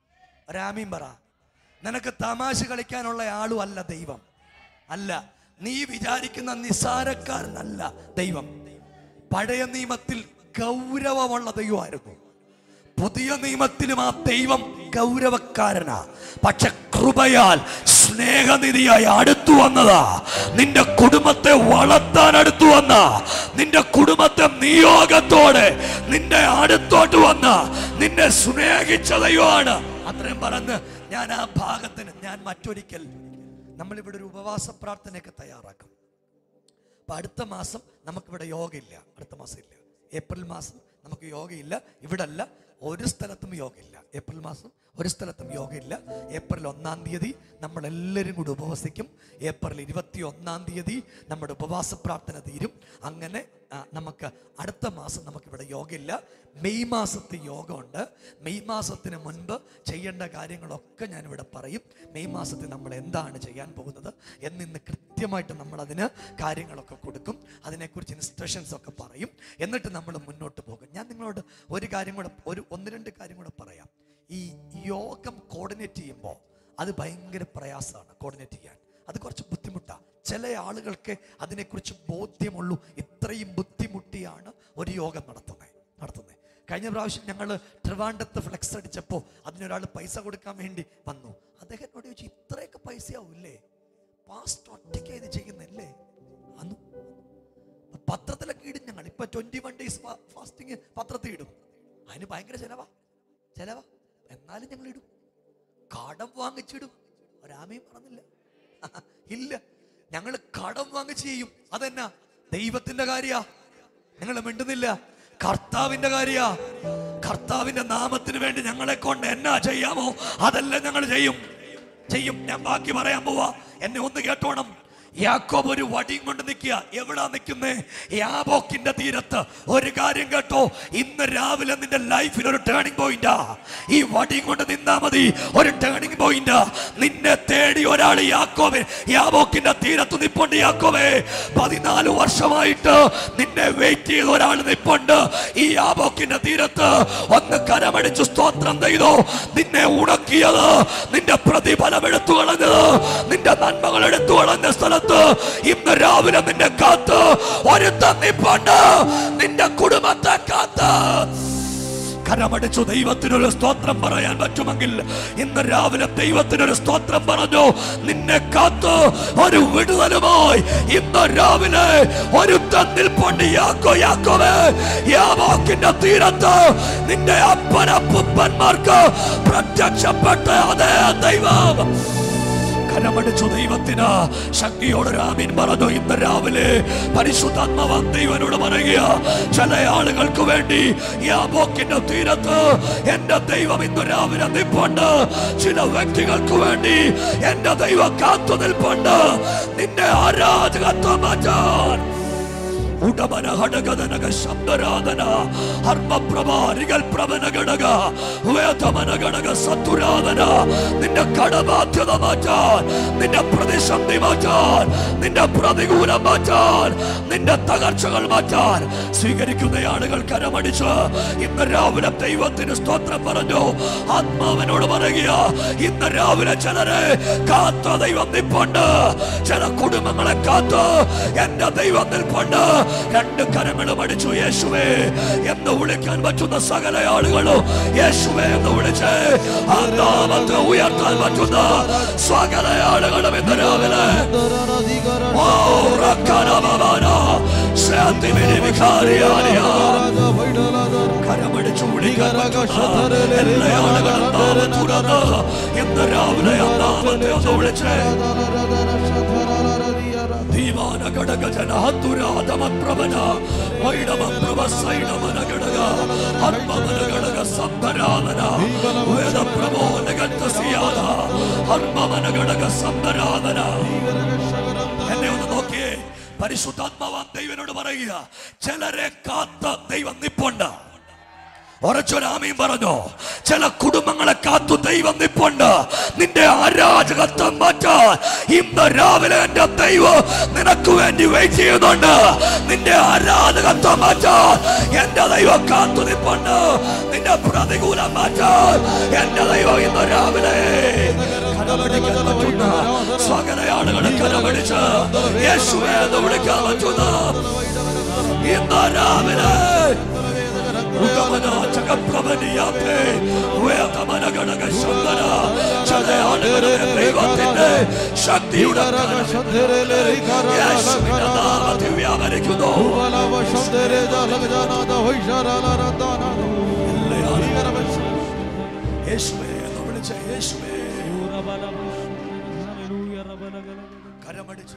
ഒരാമീൻ പറ. നിനക്ക് തമാശ കളിക്കാനുള്ള ആളും അല്ല ദൈവം. അല്ല, നീ വിചാരിക്കുന്ന നിസാരക്കാരനല്ല ദൈവം. പഴയ നിയമത്തിൽ ഗൗരവമുള്ള ദൈവമായിരുന്നു. പുതിയ നിയമത്തിലും ആ ദൈവം ഗൗരവക്കാരനാ. പക്ഷെ കൃപയാൽ സ്നേഹനിധിയായി അടുത്തു വന്നതാ. നിന്റെ കുടുംബത്തെ വളർത്താൻ അടുത്തു വന്ന, നിന്റെ കുടുംബത്തെ നിയോഗത്തോടെ നിന്റെ അടുത്തോട്ട് വന്ന, നിന്നെ സ്നേഹിച്ച ദൈവമാണ്. അത്രയും പറഞ്ഞ് ഞാൻ ആ ഭാഗത്തിന് ഞാൻ മറ്റൊരിക്കൽ നമ്മളിവിടെ ഒരു ഉപവാസ പ്രാർത്ഥനയൊക്കെ തയ്യാറാക്കും. അപ്പൊ അടുത്ത മാസം നമുക്കിവിടെ യോഗ ഇല്ല. അടുത്ത മാസം ഇല്ല. ഏപ്രിൽ മാസം നമുക്ക് യോഗയില്ല. ഇവിടെ അല്ല, ഒരു സ്ഥലത്തും യോഗയില്ല. ഏപ്രിൽ മാസം ഒരു സ്ഥലത്തും യോഗയില്ല. ഏപ്രിൽ 1-ാം തീയതി നമ്മളെല്ലാവരും കൂടി ഉപവസിക്കും. ഏപ്രിൽ 21-ാം തീയതി നമ്മുടെ ഉപവാസ പ്രാർത്ഥന തീരും. അങ്ങനെ നമുക്ക് അടുത്ത മാസം നമുക്കിവിടെ യോഗയില്ല. മെയ് മാസത്തിൽ യോഗമുണ്ട്. മെയ് മാസത്തിന് മുൻപ് ചെയ്യേണ്ട കാര്യങ്ങളൊക്കെ ഞാനിവിടെ പറയും. മെയ് മാസത്തിൽ നമ്മൾ എന്താണ് ചെയ്യാൻ പോകുന്നത് എന്നിന്ന് കൃത്യമായിട്ട് നമ്മളതിന് കാര്യങ്ങളൊക്കെ കൊടുക്കും. അതിനെക്കുറിച്ച് ഇൻസ്ട്രക്ഷൻസ് ഒക്കെ പറയും. എന്നിട്ട് നമ്മൾ മുന്നോട്ട് പോകും. ഞാൻ നിങ്ങളോട് ഒരു കാര്യം കൂടെ, 1-2 കാര്യം കൂടെ പറയാം. ഈ യോഗം കോർഡിനേറ്റ് ചെയ്യുമ്പോൾ അത് ഭയങ്കര പ്രയാസമാണ്. കോർഡിനേറ്റ് ചെയ്യാൻ അത് കുറച്ച് ബുദ്ധിമുട്ടാണ്. ചില ആളുകൾക്ക് അതിനെക്കുറിച്ച് ബോധ്യമുള്ളൂ. ഇത്രയും ബുദ്ധിമുട്ടിയാണ് ഒരു യോഗം നടത്തുന്നത്. കഴിഞ്ഞ പ്രാവശ്യം ഞങ്ങൾ ട്രിവാൻഡ്രത്ത് ഫ്ലെക്സ് അടിച്ചപ്പോൾ അതിനൊരാൾ പൈസ കൊടുക്കാൻ വേണ്ടി വന്നു. അദ്ദേഹത്തിനോട് ചോദിച്ചു, ഇത്രയൊക്കെ പൈസയാവൂല്ലേ? പാസ്റ്റ് ഒറ്റയ്ക്ക് ഇത് ചെയ്യുന്നില്ലേ? അന്ന് പത്രത്തിലൊക്കെ ഇടും. ഞങ്ങൾ ഇപ്പൊ 21 days ഫാസ്റ്റിങ് പത്രത്തിൽ ഇടും. അതിന് ഭയങ്കര ചെലവാ. എന്നാലും ഞങ്ങൾ ഇടും. കടം വാങ്ങിച്ചിടും. ഒരാമയും പറഞ്ഞില്ല. ഇല്ല, ഞങ്ങൾ കടം വാങ്ങിച്ച് ചെയ്യും. അതെന്നാ? ദൈവത്തിന്റെ കാര്യ. ഞങ്ങൾ മിണ്ടുന്നില്ല. കർത്താവിന്റെ കാര്യ. കർത്താവിന്റെ നാമത്തിന് വേണ്ടി ഞങ്ങളെ കൊണ്ട് എന്നാ ചെയ്യാമോ അതെല്ലാം ഞങ്ങൾ ചെയ്യും. ഞാൻ ബാക്കി പറയാൻ പോവാ. എന്നെ ഒന്ന് കേട്ടോണം. യാക്കോബ് ഒരു വടിയും കൊണ്ട് നിൽക്കുക. എവിടാ നിൽക്കുന്നേ? യാബോക്കിന്റെ തീരത്ത്. ഒരു കാര്യം കേട്ടോ, ഇന്ന് രാവിലെ നിന്റെ ലൈഫിൽ ഒരു ടേണിംഗ് പോയിന്റാ. ഈ വടിയും കൊണ്ട് നിന്നാ മതി. ഒരു ടേണിംഗ് പോയിന്റാ. നിന്നെ തേടി ഒരാൾ യാബോക്കിന്റെ തീരത്ത് നിപ്പുണ്ട്. യാക്കോബേ, 14 വർഷമായിട്ട് നിന്നെ വെയിറ്റ് ചെയ്ത ഒരാൾ നിപ്പുണ്ട് ഈ യാബോക്കിന്റെ തീരത്ത്. ഒന്ന് കരമടിച്ച് സ്തോത്രം ചെയ്തോ. നിന്നെ ഉണക്കിയത്, നിന്റെ പ്രതിഫലം എടുത്തു കളഞ്ഞത്, നിന്റെ നന്മകൾ എടുത്തു കളഞ്ഞ സ്ഥലത്ത് ഇന്ന് രാവിലെ നിന്നെ കാത്ത് ഒരു തന്നിപ്പുണ്ട്. നിന്റെ കുടുംബത്തെ കാത്ത്. കരമടിച്ചു ദൈവത്തിനൊരു സ്തോത്രം പറയാൻ പറ്റുമെങ്കിൽ ഇന്ന് രാവിലെ ദൈവത്തിനൊരു സ്തോത്രം പറഞ്ഞു. നിന്നെ കാത്ത് ഒരു വിടുതലുമായി ഇന്ന് രാവിലെ ഒരു തന്നിൽപ്പുണ്ട്. യാക്കോബേ, യാബോക്കിന്റെ തീരത്ത് നിന്റെ അപ്പനപ്പന്മാർക്ക് പ്രത്യക്ഷപ്പെട്ട അതേ ദൈവം. കരമടിച്ചു ദൈവത്തിന് ശക്തിയോടെ ആമീൻ പറഞ്ഞു. ഇന്ന് രാവിലെ പരിശുദ്ധാത്മാവ് ദൈവനോട് പറയുക, ചില ആളുകൾക്ക് വേണ്ടി യാബോക്കിന്റെ തീരത്ത് എന്റെ ദൈവം ഇന്ന് രാവിലെ നിൽപ്പുണ്ട്. ചില വ്യക്തികൾക്ക് വേണ്ടി എന്റെ ദൈവം കാത്തു നിൽപ്പുണ്ട്. നിന്റെ ആരാധകത്വം മാറ്റാൻ ഉടമന ഹടകദനക ശബ്ദരാധന ഹർമ്മപ്രഭാരികൾ പ്രവന ഘടക വേദമന ഘടക സത്തുരാധന. നിന്റെ കടബാധ്യത മാറ്റാൻ, നിന്റെ പ്രതിസന്ധി മാറ്റാൻ, നിന്റെ പ്രതികൂലം മാറ്റാൻ, നിന്റെ തകർച്ചകൾ മാറ്റാൻ സ്വീകരിക്കുന്ന ആളുകൾ കരമടിച്ച് ഇന്ന് രാവിലെ ദൈവത്തിന് സ്തോത്രം പറഞ്ഞു. ആത്മാവിനോട് പറയുക, ഇന്ന് രാവിലെ ചിലരെ കാത്ത ദൈവം നിൽപ്പുണ്ട്. ചില കുടുംബങ്ങളെ കാത്ത് എന്റെ ദൈവം നിൽപ്പുണ്ട്. രണ്ട് കരങ്ങളും അടിച്ചു യേശുവേ എന്ന് വിളിക്കാൻ പറ്റുന്ന സകല ആളുകളും യേശുവേ എന്ന് വിളിച്ച് ആ നാമത്തെ ഉയർത്താൻ പറ്റുന്ന സകല ആളുകളും ഇന്ന് രാവിലെ കരമടിച്ചു വിളിക്കാൻ പറ്റുന്ന എല്ലാ ആളുകളും നാമം തുറന്ന് ഇന്ന് രാവിലെ ആ നാമത്തെ ഒന്ന് വിളിച്ച് ദീവാന ഘടക ജനഹത്തുരാധമപ്രവന വൈഡമപ്രവസൈഡമന ഘടക ഹർമ്മമന ഘടക സംഭരാധന വേദപ്രബോധകത്തസിയാധ ഹർമ്മമന ഘടക സംഭരാധന. എന്നെ ഒന്ന് നോക്കിയേ. പരിശുദ്ധാത്മാവാൻ ദൈവനോട് പറയുക, ചിലരെ കാത്ത ദൈവം നിപ്പുണ്ട്. ഉറച്ചൊരാമീൻ പറഞ്ഞു. ചില കുടുംബങ്ങളെ കാത്തു ദൈവം നിപ്പുണ്ട്. നിന്റെ അരാജകത്വം മാറ്റാൻ ഇന്ന് രാവിലെ എന്റെ ദൈവം നിനക്ക് വേണ്ടി വെയിറ്റ് ചെയ്യുന്നുണ്ട്. നിന്റെ അരാജകത്വം മാറ്റാൻ എന്റെ ദൈവം കാത്തു നിപ്പുണ്ട്. നിന്റെ പ്രതികൂലം മാറ്റാൻ എന്റെ ദൈവം ഇന്ന് രാവിലെ കരമടിക്കാൻ പറ്റുന്ന സകല ആളുകളെ കരമടിച്ച് യേശുവേ എന്ന് വിളിക്കാൻ പറ്റുന്ന ഇന്ന് രാവിലെ ദൈവത്തിന്റെ ശക്തിയുടെ വ്യാപരിക്കുന്നു. യേശുവേ എന്ന് വിളിച്ച യേശുവേ കരമടിച്ചു.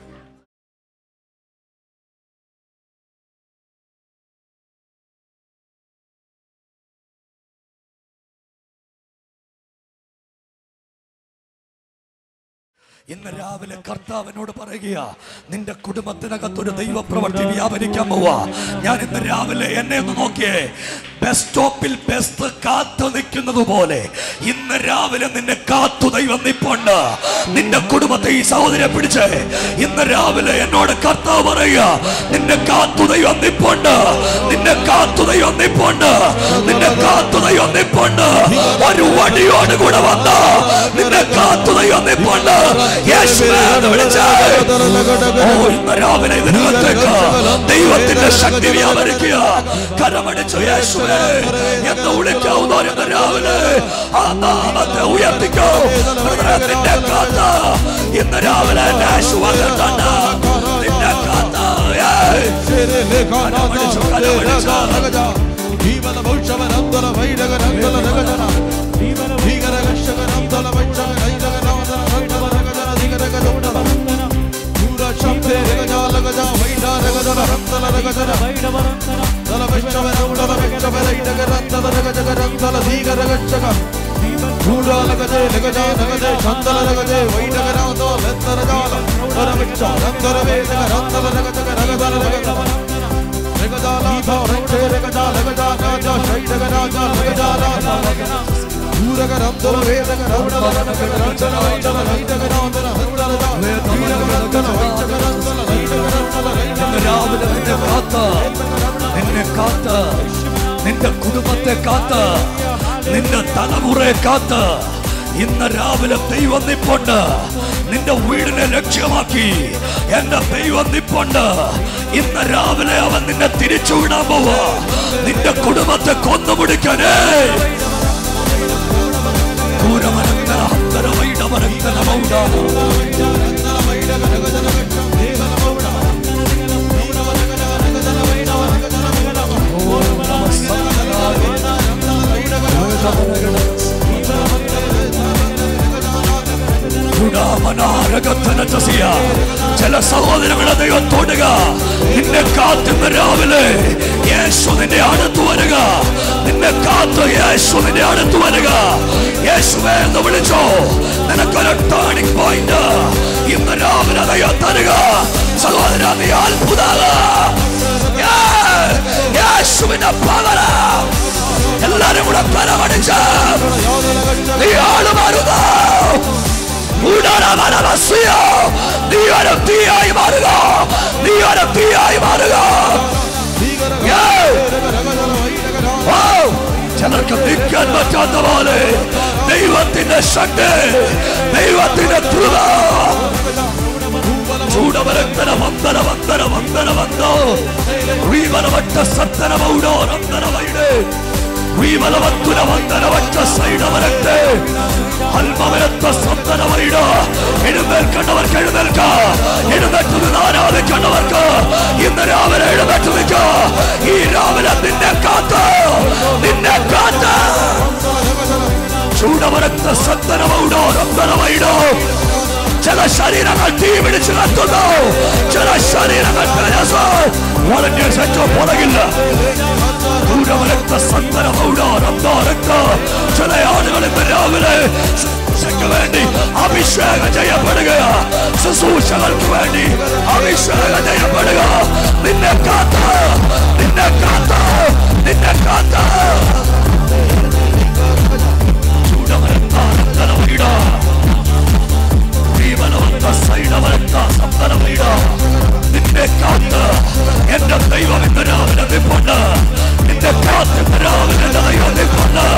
ഇന്ന് രാവിലെ കർത്താവിനോട് പറയുക, നിന്റെ കുടുംബത്തിനകത്തൊരു ദൈവപ്രവൃത്തി വ്യാപരിക്കാൻ പോവാ. ഞാൻ ഇന്ന് രാവിലെ എന്നെ ഒന്ന് നോക്കിയേ. ബസ് സ്റ്റോപ്പിൽ ബസ് കാത്തു നിൽക്കുന്നത് പോലെ ഇന്ന് രാവിലെ നിന്നെ കാത്തു ദൈവം നിപ്പുണ്ട്. നിന്റെ കുടുംബത്തെ ഈ സഹോദരിയെ പിടിച്ച് ഇന്ന് രാവിലെ എന്നോട് കർത്താവ് പറയുക, നിന്നെ കാത്തു ദൈവം നിപ്പുണ്ട്. നിന്നെ കാത്തു ദൈവം നിപ്പുണ്ട്. നിന്നെ കാത്തു ദൈവം നിപ്പുണ്ട്. ഒരു വടിയോട് കൂടെ വന്ന നിന്നെ കാത്തു ദൈവം നിപ്പുണ്ട്. രാവിലെ ഇതിനകത്തേക്ക് ദൈവത്തിന്റെ ശക്തി വ്യാപരിക്കുക. കരമടിച്ചു യേശുവേ എന്ന് വിളിക്കാവുന്ന രാവിലെ ആ നാമത്തെ ഉയർത്തിക്കോ. നിന്നെ കാത്ത ഇന്ന് രാവിലെ യേശു വന്നിട്ടുണ്ട്. നിന്നെ കാത്ത നിന്നെ കാത്ത, നിന്റെ കുടുംബത്തെ കാത്ത, നിന്റെ തലമുറയെ കാത്ത ഇന്ന് രാവിലെ ദൈവം നിപ്പുണ്ട്. നിന്റെ വീടിനെ ലക്ഷ്യമാക്കി എന്റെ ദൈവം നിപ്പുണ്ട്. ഇന്ന് രാവിലെ അവൻ നിന്നെ തിരിച്ചു വിടാൻ പോവാ. നിന്റെ കുടുംബത്തെ കൊന്നുപിടിക്കാനേ ചില സഹോദരങ്ങളെ ദൈവം തൊടുക. നിന്നെ കാത്തുന്ന രാവിലെ യേശു നിന്റെ അടുത്ത് വരിക. നിന്നെ കാത്ത് യേശു നിന്റെ അടുത്ത് വരിക. യേശുവേ എന്ന് വിളിച്ചോ. നിനക്കൊരു ടേണിംഗ് പോയിന്റ് ഇന്ന് രാവിലെ ദൈവം തരിക. സഹോദര, നീ അത്ഭുതമാക. യേശുവിന്റെ പവർ എല്ലാരും കൂടെ പരമടിച്ച് നീ ആള് മാറുക. നീ ഒരു തീയായി മാറുക. നീ ഒരു തീയായി മാറുക. ചിലർക്ക് നിൽക്കാൻ പറ്റാത്ത പോലെ ദൈവത്തിന്റെ ശക്തി, ദൈവത്തിന്റെ കൃപ. ചൂടവരത്തന വന്ദന വന്ദന വന്ദന വന്നോ വീവനവട്ട സത്തന മൗഡോ നന്ദന വൈഡ് വീവനവത്തുന വന്ദന വട്ട സൈഡവരത്തെ അൽമവരത്ത സത്തന വൈഡ്. എഴുന്നേൽക്കേണ്ടവർക്ക് എഴുന്നേൽക്ക. എഴുന്നേറ്റ് നിന്ന് ആരാധിക്കേണ്ടവർക്ക് ഇന്ന് രാവിലെ എഴുന്നേറ്റ് നിൽക്ക. ഈ രാവിലെ നിന്നെ കാത്ത്, നിന്നെ കാത്ത്. ചൂടവരത്ത സത്തന മൗഡോ നന്ദന വൈഡോ. ചില ശരീരങ്ങൾ തീ പിടിച്ച് കത്തുന്നു. ചില ശരീരങ്ങൾ പുറകില്ല. ചില ആളുകൾ ഇന്ന് രാവിലെ ശുശ്രൂഷയ്ക്ക് വേണ്ടി അഭിഷേകം ചെയ്യപ്പെടുക. ശുശ്രൂഷകൾക്ക് വേണ്ടി അഭിഷേകം ചെയ്യപ്പെടുക. നിന്നെ കാത്ത, നിന്നെ കാത്ത, നിന്നെ കാത്ത. നിന്നെ കാത്ത് എന്റെ ദൈവം ഇന്ന് രാവിലെ നിൽപ്പുണ്ട്. നിന്നെ കാത്ത് ഇന്ന് രാവിലെ എന്റെ ദൈവം നിൽപ്പുണ്ട്.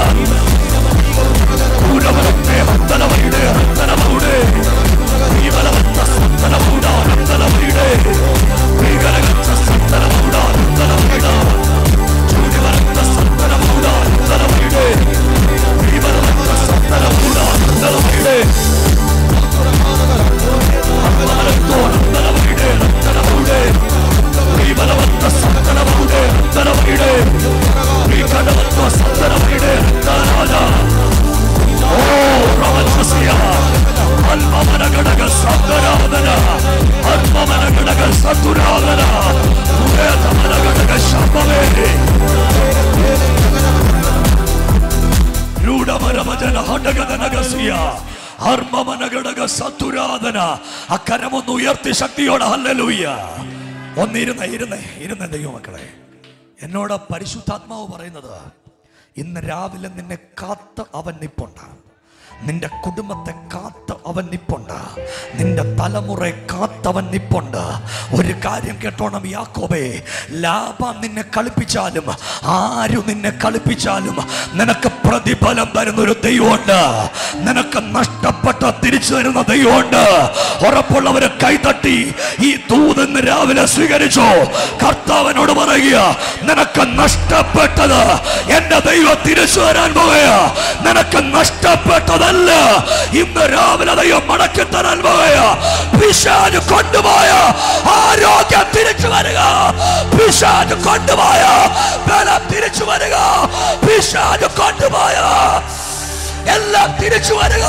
അക്കരമൊന്ന് ഉയർത്തി ശക്തിയോടെ ഹല്ലേലൂയ. ഇരുന്ന ദൈവമക്കളെ, എന്നോട് പരിശുദ്ധാത്മാവ് പറയുന്നത് ഇന്ന് രാവിലെ നിന്നെ കാത്ത് അവൻ നിപ്പുണ്ട്. നിന്റെ കുടുംബത്തെ കാത്ത് അവൻ നിപ്പുണ്ട്. നിന്റെ തലമുറയെ കാത്തവൻ നിപ്പുണ്ട്. ഒരു കാര്യം കേട്ടോണം യാക്കോബേ, ലാബാൻ നിന്നെ കളിപ്പിച്ചാലും ആരും നിന്നെ കളിപ്പിച്ചാലും നിനക്ക് പ്രതിഫലം തരുന്നൊരു ദൈവമുണ്ട്. നിനക്ക് നഷ്ടപ്പെട്ട തിരിച്ചു തരുന്ന ദൈവമുണ്ട്. ഉറപ്പുള്ളവരെ കൈതട്ടി ഈ ദൂതെന്ന് രാവിലെ സ്വീകരിച്ചോ. കർത്താവിനോട് പറയുക, നിനക്ക് നഷ്ടപ്പെട്ടത് എന്റെ ദൈവം തിരിച്ചു തരാൻ പോവുക. നിനക്ക് നഷ്ടപ്പെട്ടത് ഇന്ന് രാവിലെ ദൈവം മടക്കി തരാൻ പോവുക. പിശാച് കൊണ്ടുപോയ ആരോഗ്യം തിരിച്ചു വരിക. പിശാച് കൊണ്ടുപോയ ബലം തിരിച്ചു വരിക. പിശാച് കൊണ്ടുപോയ എല്ലാം തിരിച്ചു വരിക.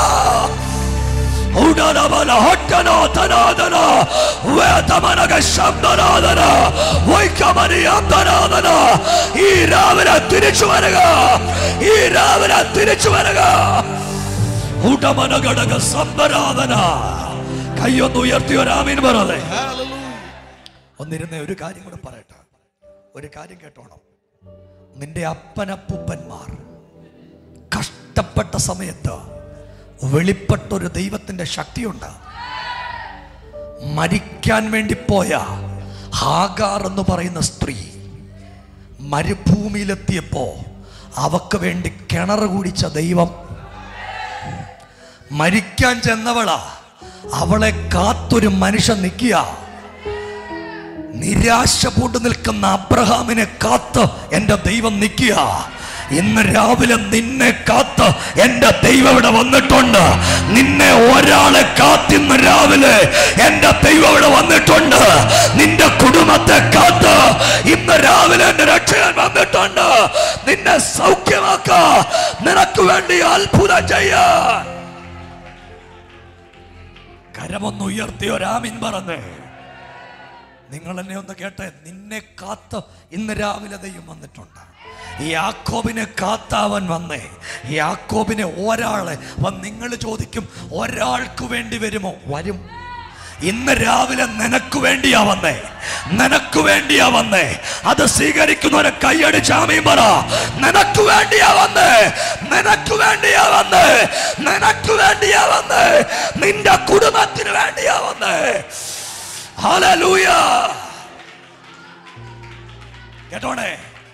ഈ രാവിലെ തിരിച്ചു വരിക. ഈ രാവിലെ തിരിച്ചു വരിക. കയ്യൊന്ന് ഉയർത്തി ഒരാമീൻ പറയേ. ഒന്നിരുന്ന ഒരു കാര്യം കൂടെ പറയട്ടെ. ഒരു കാര്യം കേട്ടോണം. നിന്റെ അപ്പനപ്പൂപ്പന്മാർ കഷ്ടപ്പെട്ട സമയത്ത് വെളിപ്പെട്ടൊരു ദൈവത്തിന്റെ ശക്തിയുണ്ട്. മരിക്കാൻ വേണ്ടി പോയ ഹാഗാർ എന്ന് പറയുന്ന സ്ത്രീ മരുഭൂമിയിലെത്തിയപ്പോ അവക്ക് വേണ്ടി കിണർ കുടിച്ച ദൈവം. മരിക്കാൻ ചെന്നവളാ, അവളെ കാത്തൊരു മനുഷ്യൻ നിൽക്കുക. നിരാശ പൂണ്ടു നിൽക്കുന്ന അബ്രഹാമിനെ കാത്ത് എന്റെ ദൈവം നിൽക്കുക. ഇന്ന് രാവിലെ നിന്നെ കാത്ത് എന്റെ ദൈവം ഇവിടെ വന്നിട്ടുണ്ട്. നിന്നെ ഒരാളെ കാത്തിന്ന് രാവിലെ എന്റെ ദൈവം ഇവിടെ വന്നിട്ടുണ്ട്. നിന്റെ കുടുംബത്തെ കാത്ത് ഇന്ന് രാവിലെ എന്റെ രക്ഷകൻ വന്നിട്ടുണ്ട്. നിന്നെ സൗഖ്യമാക്ക, നിനക്ക് വേണ്ടി അത്ഭുതം ചെയ്യാൻ. കരമൊന്ന് ഉയർത്തിയൊരാമീൻ പറഞ്ഞേ. നിങ്ങൾ എന്നെ ഒന്ന് കേട്ടെ. നിന്നെ കാത്ത് ഇന്ന് രാവിലെ ദൈവം വന്നിട്ടുണ്ട്. യാക്കോബിനെ കാത്തവൻ വന്നേ. യാക്കോബിനെ ഒരാളെ നിങ്ങൾ ചോദിക്കും ഒരാൾക്ക് വേണ്ടി വരുമോ? വരും. ഇന്ന് രാവിലെ നിനക്ക് വേണ്ടിയാ വന്നേ, നിനക്ക് വേണ്ടിയാ വന്നേ. അത് സ്വീകരിക്കുന്നവരെ കൈയടിച്ച് ആമീൻ പറ. നിനക്ക് വേണ്ടിയാ വന്നേ, നിനക്ക് വേണ്ടിയാ വന്നേ, നിനക്ക് വേണ്ടിയാ വന്നേ, നിന്റെ കുടുംബത്തിന് വേണ്ടിയാ വന്നേ. ഹല്ലേലൂയ. കേട്ടോണേ,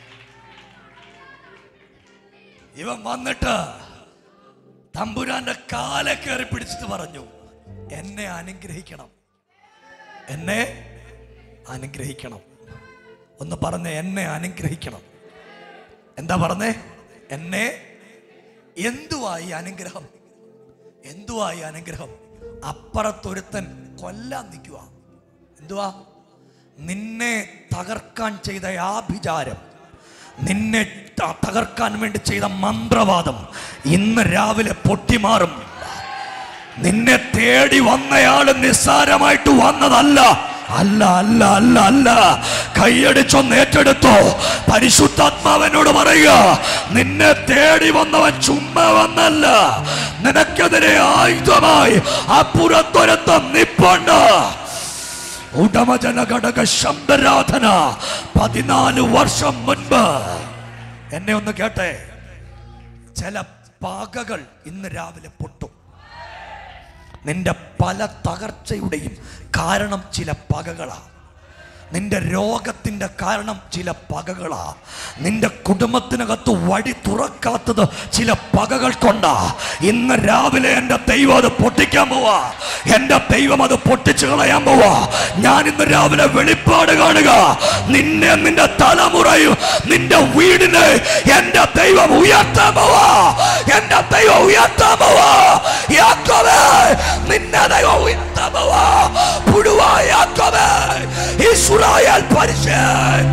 ഇവൻ വന്നിട്ട് തമ്പുരാന്റെ കാലെ കയറി പിടിച്ചിട്ട് പറഞ്ഞു, എന്നെ അനുഗ്രഹിക്കണം, എന്നെ അനുഗ്രഹിക്കണം. ഒന്ന് പറഞ്ഞേ, എന്നെ അനുഗ്രഹിക്കണം. എന്താ പറഞ്ഞേ? എന്നെ. എന്തുവായി അനുഗ്രഹം? എന്തുവായി അനുഗ്രഹം? അപ്പുറത്തൊരുത്തൻ കൊല്ലാൻ നിൽക്കുക. എന്തുവാ? നിന്നെ തകർക്കാൻ ചെയ്ത ആഭിചാരം, നിന്നെ തകർക്കാൻ വേണ്ടി ചെയ്ത മന്ത്രവാദം ഇന്ന് രാവിലെ പൊട്ടിമാറും. നിന്നെ തേടി വന്നയാള് നിസ്സാരമായിട്ട് വന്നതല്ല. അല്ല അല്ല അല്ല അല്ല. കൈയടിച്ചൊന്ന് ഏറ്റെടുത്തോ. പരിശുദ്ധാത്മാവനോട് പറയുക, നിന്നെ തേടി വന്നവൻ ചുമ്മാ വന്നല്ല. നിനക്കെതിരെ ആയുധമായി അപ്പുറത്തൊരുത്തം നിപ്പുണ്ട്. ഉടമജന ഘടക ശബ്ദരാധന 14 വർഷം മുൻപ്. എന്നെ ഒന്ന് കേട്ടെ, ചില പകകൾ ഇന്ന് രാവിലെ പൊട്ടും. നിന്റെ പല തകർച്ചയുടെയും കാരണം ചില പകകളാ. നിന്റെ രോഗത്തിന്റെ കാരണം ചില പകകളാ. നിന്റെ കുടുംബത്തിനകത്ത് വഴി തുറക്കാത്തത് ചില പകകൾ കൊണ്ടാ. ഇന്ന് രാവിലെ എൻ്റെ ദൈവം അത് പൊട്ടിക്കാൻ പോവാ. എൻ്റെ ദൈവം അത് പൊട്ടിച്ചു കളയാൻ പോവാ. ഞാൻ ഇന്ന് രാവിലെ വെളിപ്പാട് കാണുക. നിന്നെ, നിന്റെ തലമുറയും നിന്റെ വീടിനെ എൻ്റെ ദൈവം ഉയർത്താൻ പോവാ. എൻ്റെ ദൈവം ഉയർത്താൻ പോവാ. യാക്കോബേ, നിന്നെ ദൈവം ഉയർത്താൻ പോവാ. പുഴുവായ യാക്കോബേ, ഇസ്രായേൽ പരിശുദ്ധൻ,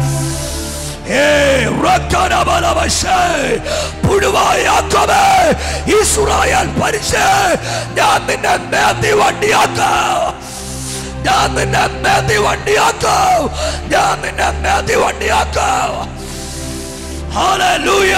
പുഴുവായ യാക്കോബേ, ഇസ്രായേൽ പരിശുദ്ധൻ, ഞാൻ നിന്നെ മേത്തി വണ്ടിയാക്കാം. ഞാൻ നിന്നെ മേത്തി വണ്ടിയാക്കാം. ഞാൻ നിന്നെ മേത്തി വണ്ടിയാക്കാം. ഹല്ലേലൂയ.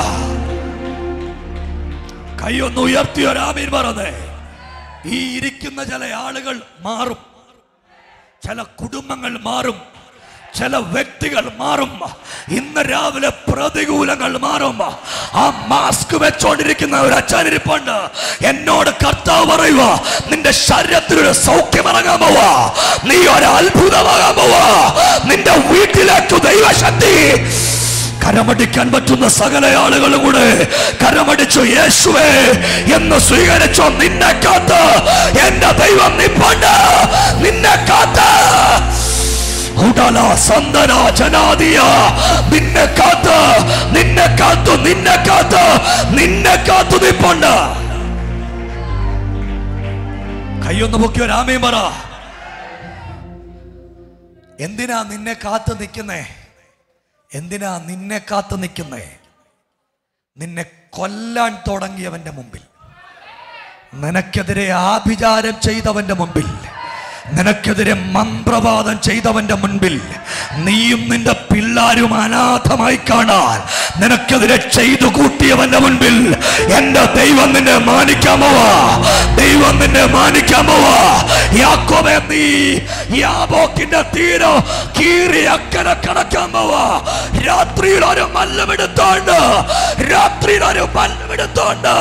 കൈയൊന്ന് ഉയർത്തിയൊരാമീൻ പറഞ്ഞേ. ഈ ഇരിക്കുന്ന ചില ആളുകൾ മാറും, ചില കുടുംബങ്ങൾ മാറും, ചില വ്യക്തികൾ മാറും. ഇന്ന് രാവിലെ പ്രതികൂലങ്ങൾ മാറും. ആ മാസ്ക് വെച്ചോണ്ടിരിക്കുന്ന ഒരു അച്ഛനിരിപ്പുണ്ട്. എന്നോട് കർത്താവ് പറയുക, നിന്റെ ശരീരത്തിലൊരു സൗഖ്യം ഇറങ്ങാൻ പോവാ. നീ ഒരു അത്ഭുതമാകാൻ പോവാ. നിന്റെ വീട്ടിലേക്ക് ദൈവശക്തി. കരമടിക്കാൻ പറ്റുന്ന സകല ആളുകളും കൂടെ കരമടിച്ചു യേശുവേ എന്ന് സ്വീകരിച്ചോ. നിന്നെ കാത്ത് എന്റെ ദൈവം നിപ്പുണ്ട്. നിന്നെ കാത്ത് നിന്നെ കാത്ത്, നിന്നെ കാത്തു, നിന്നെ കാത്ത്, നിന്നെ കാത്തു നിപ്പുണ്ട്. കൈയൊന്ന് പൊക്കിയോ രാമയും പറ. എന്തിനാ നിന്നെ കാത്തു നിൽക്കുന്നേ? എന്തിനാ നിന്നെ കാത്തു നിൽക്കുന്നേ? നിന്നെ കൊല്ലാൻ തുടങ്ങിയവന്റെ മുമ്പിൽ, നിനക്കെതിരെ ആഭിചാരം ചെയ്തവന്റെ മുമ്പിൽ, നിനക്കെതിരെ മന്ത്രവാദം ചെയ്തവന്റെ മുൻപിൽ, നീയും നിന്റെ പിള്ളാരും അനാഥമായി കാണാൻ നിനക്കെതിരെ ചെയ്തു കൂട്ടിയവന്റെ മുൻപിൽ എന്റെ ദൈവം നിന്നെ മാനിക്കാൻ പോവാ. ദൈവം നിന്നെ മാനിക്കാൻ പോവാ. യാക്കോബേ, നീ യാബോക്കിന്റെ തീരം കീറി അക്കരെ കടക്കാൻ പോവാ. രാത്രിയിൽ ഒരു മല്ലമെടുത്തോണ്ട്, രാത്രിയിൽ ഒരു മല്ലമെടുത്തോണ്ട്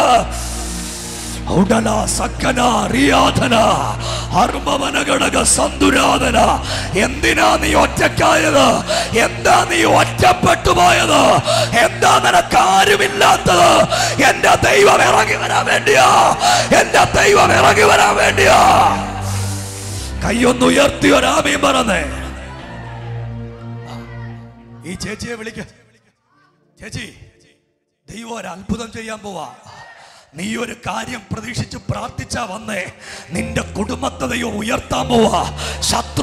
എന്തിനാ നീ ഒറ്റക്കായത്? എന്താ നീ ഒറ്റപ്പെട്ടു പോയത്? എന്താ നിനക്ക് ആരുമില്ലാത്തത്? എന്റെ ദൈവം ഇറങ്ങി വരാൻ വേണ്ടിയാ. എന്റെ ദൈവം ഇറങ്ങി വരാൻ വേണ്ടിയാ. കൈയൊന്ന് ഉയർത്തി ഒരാമീൻ പറഞ്ഞേ. ഈ ചേച്ചിയെ വിളിക്ക. ചേച്ചി, ദൈവം ഒരു അത്ഭുതം ചെയ്യാൻ പോവാ. നീ ഒരു കാര്യം പ്രതീക്ഷിച്ച് പ്രാർത്ഥിച്ചാ വന്നേ. നിന്റെ കുടുംബത്തെ ദൈവം ഉയർത്താൻ പോവാ. ശത്രു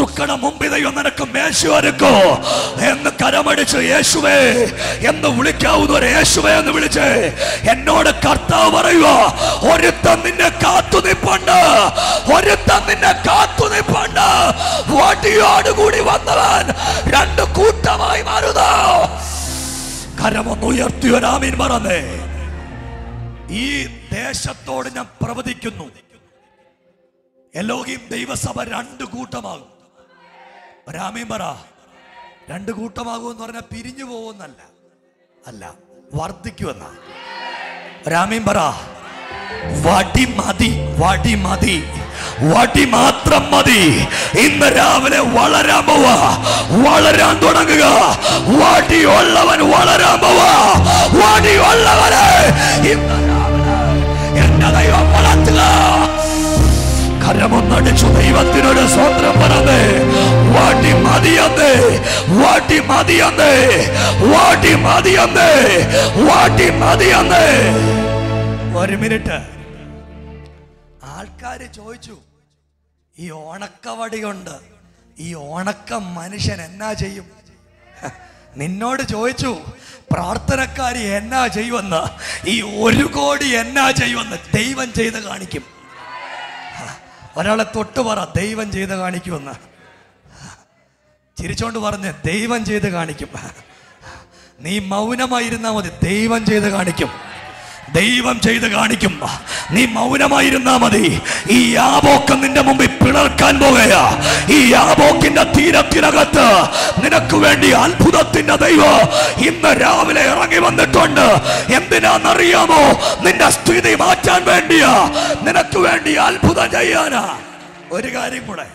ശത്രുക്കളുടെ മുമ്പിൽ ദൈവം നിനക്ക് മേശ ഒരുക്കോ എന്ന് കരമടിച്ച് യേശുവേ എന്ന് വിളിക്കാവുന്ന യേശുവേ എന്ന് വിളിച്ച് എന്നോട് കർത്താവ് പറയുക, ഒരുത്തൻ നിന്നെ കാത്തു നിൽപ്പുണ്ട്, ഒരുത്തൻ നിന്നെ കാത്തു നിൽപ്പുണ്ട്. വടിയോടുകൂടി വന്നവൻ രണ്ട് കൂട്ടമായി മാറുന്നു. കരമൊന്ന് ഉയർത്തി ഒരാമീൻ പറഞ്ഞേ. ഈ ദേശത്തോട് ഞാൻ പ്രവചിക്കുന്നു, എലോഹിം ദൈവസഭ രണ്ട് കൂട്ടമാകും. ഒരാമീൻ പറ. രണ്ട് കൂട്ടമാകും എന്ന് പറഞ്ഞാൽ പിരിഞ്ഞു പോകുന്നല്ല, അല്ല, വർദ്ധിക്കുമെന്ന. ഒരാമീൻ പറ. വടി മതി, വടി മതി, വടി മാത്രം മതി. ഇന്ന് രാവിലെ വളരാൻ പോവാ, വളരാൻ തുടങ്ങുക. വടിയുള്ളവൻ വളരാൻ പോവാ. വടിയുള്ളവനെ ഇന്ന് രാവിലെ എന്റെ ദൈവം വളർത്തുക. കരമൊന്നടിച്ചു ദൈവത്തിനൊരു സ്വന്തം പറഞ്ഞേ. വടി മതിയെന്നേ, വടി മതിയെന്നേ, വടി മതിയെന്നേ, വടി മതിയെന്നേ. ഒരു മിനിറ്റ്. ആൾക്കാര് ചോദിച്ചു, ഈ ഉണക്കവടി കൊണ്ട് ഈ ഉണക്ക മനുഷ്യൻ എന്നാ ചെയ്യും? നിന്നോട് ചോദിച്ചു, പ്രാർത്ഥനക്കാരി എന്നാ ചെയ്യുമെന്ന്. ഈ 1 കോടി എന്നാ ചെയ്യുമെന്ന് ദൈവം ചെയ്ത് കാണിക്കും. ഒരാളെ തൊട്ട് പറ, ദൈവം ചെയ്ത് കാണിക്കുമെന്ന്. ചിരിച്ചോണ്ട് പറഞ്ഞ് ദൈവം ചെയ്ത് കാണിക്കും. നീ മൗനമായിരുന്നാ മതി, ദൈവം ചെയ്ത് കാണിക്കും. ദൈവം ചെയ്ത് കാണിക്കും. നീ മൗനമായിരുന്നാ മതി. ഈ യാബോക്ക് നിന്റെ മുമ്പിൽ പിളർക്കാൻ പോകുകയാ. ഈ യാബോക്കിന്റെ തീരത്തിനകത്ത് നിനക്ക് വേണ്ടി അത്ഭുതത്തിന്റെ ദൈവം ഇന്ന് രാവിലെ ഇറങ്ങി വന്നിട്ടുണ്ട്. എന്തിനാന്നറിയാമോ? നിന്റെ സ്ഥിതി മാറ്റാൻ വേണ്ടിയാ, നിനക്ക് വേണ്ടി അത്ഭുതം ചെയ്യാനാ. ഒരു കാര്യം കൂടെ,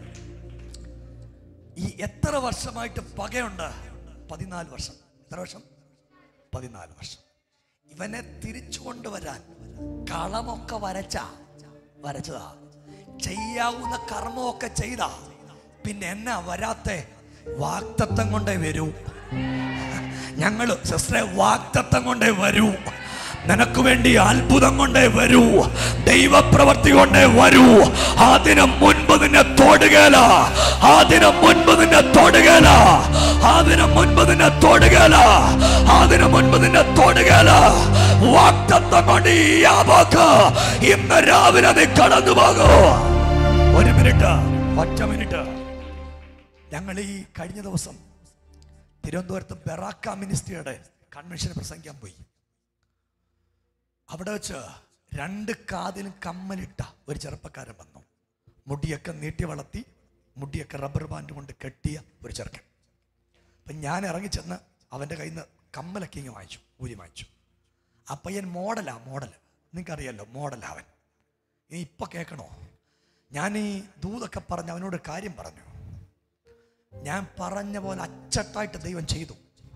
ഈ എത്ര വർഷമായിട്ട് പകയുണ്ട്? 14 വർഷം. എത്ര വർഷം? 14 വർഷം. ഇവനെ തിരിച്ചു കൊണ്ടുവരാൻ കളമൊക്കെ വരച്ചതാ, ചെയ്യാവുന്ന കർമ്മമൊക്കെ ചെയ്താ. പിന്നെ എന്നാ വരാത്തെ? വാഗ്ദത്തം കൊണ്ടേ വരൂ. ഞങ്ങള് സിസ്റ്ററെ വാഗ്ദത്തം കൊണ്ടേ വരൂ. നിനക്ക് വേണ്ടി അത്ഭുതം കൊണ്ടേ വരൂ, ദൈവപ്രവൃത്തി കൊണ്ടേ വരൂ. അതിനു മുൻപ് നിന്നെ തൊടുകേല, അതിനു മുൻപ് നിന്നെ തൊടുകേല, അതിനു മുൻപ് നിന്നെ തൊടുകേല, അതിനു മുൻപ് നിന്നെ തൊടുകേല. വാഗ്ദത്തം കൊണ്ട് ഈ യാബോക്ക് ഇന്ന് രാവിലെ നീ കടന്നു പോകൂ. ഒരു മിനിറ്റ്, ഒറ്റ മിനിറ്റ്. ഞങ്ങൾ ഈ കഴിഞ്ഞ ദിവസം തിരുവനന്തപുരത്ത് ബെറാക്ക മിനിസ്ട്രിയുടെ കൺവെൻഷൻ പ്രസംഗിക്കാൻ പോയി. അവിടെ വെച്ച് 2 കാതിലും കമ്മലിട്ട ഒരു ചെറുപ്പക്കാരൻ വന്നു. മുടിയൊക്കെ നീട്ടി വളർത്തി, മുടിയൊക്കെ റബ്ബർ ബാൻഡ് കൊണ്ട് കെട്ടിയ ഒരു ചെറുക്കൻ. അപ്പം ഞാൻ ഇറങ്ങിച്ചെന്ന് അവൻ്റെ കയ്യിൽ നിന്ന് കമ്മലൊക്കെ ഇങ്ങ് വാങ്ങിച്ചു, ഊരി വാങ്ങിച്ചു. ആ പയ്യൻ മോഡൽ, നിങ്ങൾക്കറിയാലോ മോഡലാവൻ. ഇനി ഇപ്പം കേൾക്കണോ? ഞാൻ ഈ ദൂതൊക്കെ പറഞ്ഞ് അവനോട് കാര്യം പറഞ്ഞു. ഞാൻ പറഞ്ഞ പോലെ അച്ചട്ടായിട്ട് ദൈവം ചെയ്തു.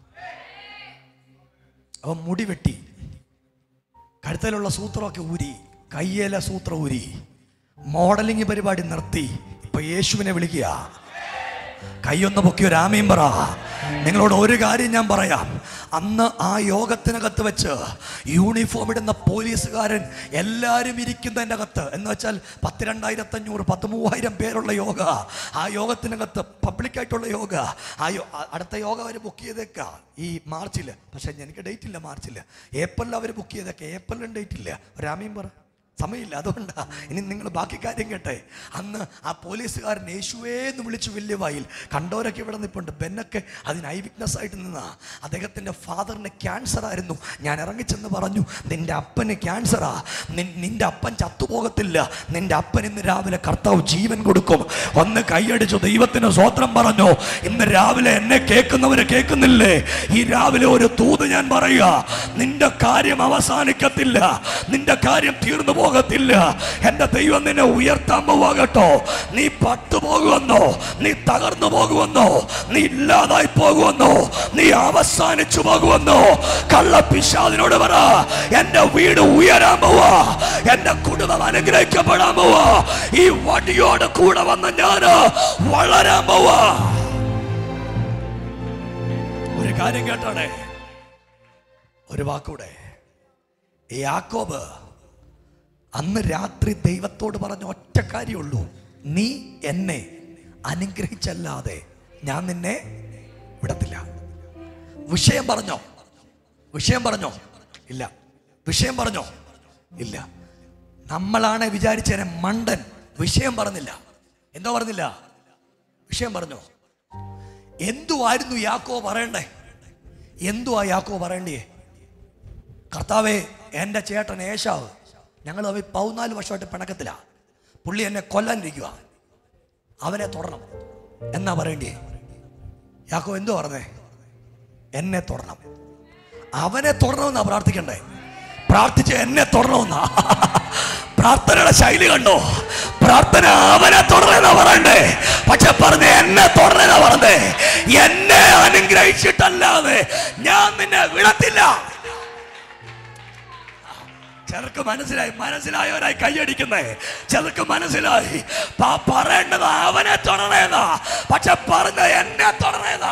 അവൻ മുടി വെട്ടി, കഴുത്തിലുള്ള സൂത്രമൊക്കെ ഊരി, കയ്യിലെ സൂത്രം ഊരി, മോഡലിംഗ് പരിപാടി നിർത്തി. ഇപ്പൊ യേശുവിനെ വിളിക്കുക. കൈയൊന്ന് പൊക്കി ഒരു ആമീൻ പറ. നിങ്ങളോട് ഒരു കാര്യം ഞാൻ പറയാം. അന്ന് ആ യോഗത്തിനകത്ത് വെച്ച് യൂണിഫോം ഇടുന്ന പോലീസുകാരൻ എല്ലാവരും ഇരിക്കുന്നതിൻ്റെ അകത്ത്, എന്ന് വെച്ചാൽ 10,200, 13,000 പേരുള്ള യോഗ. ആ യോഗത്തിനകത്ത് പബ്ലിക്കായിട്ടുള്ള യോഗ. അടുത്ത യോഗ അവർ ബുക്ക് ചെയ്തേക്കാ ഈ മാർച്ചിൽ. പക്ഷെ എനിക്ക് ഡേറ്റ് ഇല്ല മാർച്ചിൽ. ഏപ്രിലിൽ അവർ ബുക്ക് ചെയ്തേക്കാം. ഏപ്രിലും ഡേറ്റ് ഇല്ല. ഒരു ആമീൻ പറ. സമയമില്ല, അതുകൊണ്ടാ. ഇനി നിങ്ങൾ ബാക്കി കാര്യം കേട്ടെ. അന്ന് ആ പോലീസുകാരൻ യേശുവേ എന്ന് വിളിച്ചു വലിയ വായിൽ. കണ്ടവരൊക്കെ ഇവിടെ നിൽപ്പുണ്ട്. ബെന്നൊക്കെ അതിന് ഐ വിറ്റ്നസ് ആയിട്ട് നിന്നാ. അദ്ദേഹത്തിൻ്റെ ഫാദറിന് ക്യാൻസർ ആയിരുന്നു. ഞാൻ ഇറങ്ങിച്ചെന്ന് പറഞ്ഞു, നിന്റെ അപ്പന് ക്യാൻസറാ, നിന്റെ അപ്പൻ ചത്തുപോകത്തില്ല, നിന്റെ അപ്പൻ ഇന്ന് രാവിലെ കർത്താവ് ജീവൻ കൊടുക്കും. ഒന്ന് കൈയടിച്ചു ദൈവത്തിന് സ്വോത്രം പറഞ്ഞു. ഇന്ന് രാവിലെ എന്നെ കേൾക്കുന്നവര് കേൾക്കുന്നില്ലേ? ഈ രാവിലെ ഒരു തൂത് ഞാൻ പറയുക. നിന്റെ കാര്യം അവസാനിക്കത്തില്ല, നിന്റെ കാര്യം തീർന്നു പോകത്തില്ല. എന്റെ ദൈവം നിന്നെ ഉയർത്താൻ പോവാകട്ടോ. നീ പട്ടുപോകുമെന്നോ, നീ തകർന്നു പോകുമെന്നോ, നീ ഇല്ലാതായി പോകുമെന്നോ, നീ അവസാനിച്ചു പോകുമെന്നോ കള്ളപ്പിശാചിനോട് പറ. എന്റെ വീട് ഉയരാൻ പോവാ, എന്റെ കുടുംബം അനുഗ്രഹിക്കപ്പെടാൻ പോവാ. ഈ വടിയോട് കൂടെ വന്ന ഞാൻ വളരാൻ പോവാ. ഒരു കാര്യം കേട്ടാണേ, ഒരു വാക്കൂടെ. യാക്കോബ് അന്ന് രാത്രി ദൈവത്തോട് പറഞ്ഞ ഒറ്റ കാര്യമുള്ളൂ, നീ എന്നെ അനുഗ്രഹിച്ചല്ലാതെ ഞാൻ നിന്നെ വിടത്തില്ല. വിഷയം പറഞ്ഞോ? വിഷയം പറഞ്ഞോ? ഇല്ല. വിഷയം പറഞ്ഞോ? ഇല്ല. നമ്മളാണ് വിചാരിച്ചേനെ മണ്ടൻ. വിഷയം പറഞ്ഞില്ല. എന്തോ പറഞ്ഞില്ല? വിഷയം പറഞ്ഞോ? എന്തുവായിരുന്നു യാക്കോബ് പറയണ്ടേ? എന്തുവാ യാക്കോബ് പറയണ്ടേ? കർത്താവേ, എൻ്റെ ചേട്ടൻ ഏശാവ്, ഞങ്ങൾ 14 വർഷമായിട്ട് പിണക്കത്തിലാ, പുള്ളി എന്നെ കൊല്ലാനിരിക്കുക, അവനെ തൊടണം എന്നാ പറയണ്ടേ? യാക്കോബ് എന്തോ പറഞ്ഞേ? എന്നെ തൊടണം. അവനെ തൊടണമെന്നാ പ്രാർത്ഥിക്കണ്ടേ? പ്രാർത്ഥിച്ച് എന്നെ തൊടണമെന്നാ. പ്രാർത്ഥനയുടെ ശൈലി കണ്ടോ? പ്രാർത്ഥന അവനെ തുടരെന്നാ പറയണ്ടേ, പക്ഷെ പറഞ്ഞ എന്നെ തുടരെന്നാ പറഞ്ഞേ. എന്നെ അനുഗ്രഹിച്ചിട്ടല്ലാതെ ഞാൻ നിന്നെ വിടത്തില്ല. ചിലർക്ക് മനസ്സിലായി. മനസ്സിലായവരായി കൈയടിക്കുന്നേ. ചിലർക്ക് മനസ്സിലായി. പറയേണ്ടത് അവനെ തുടരേതാ, പക്ഷെ പറഞ്ഞ എന്നെ തുടരേതാ.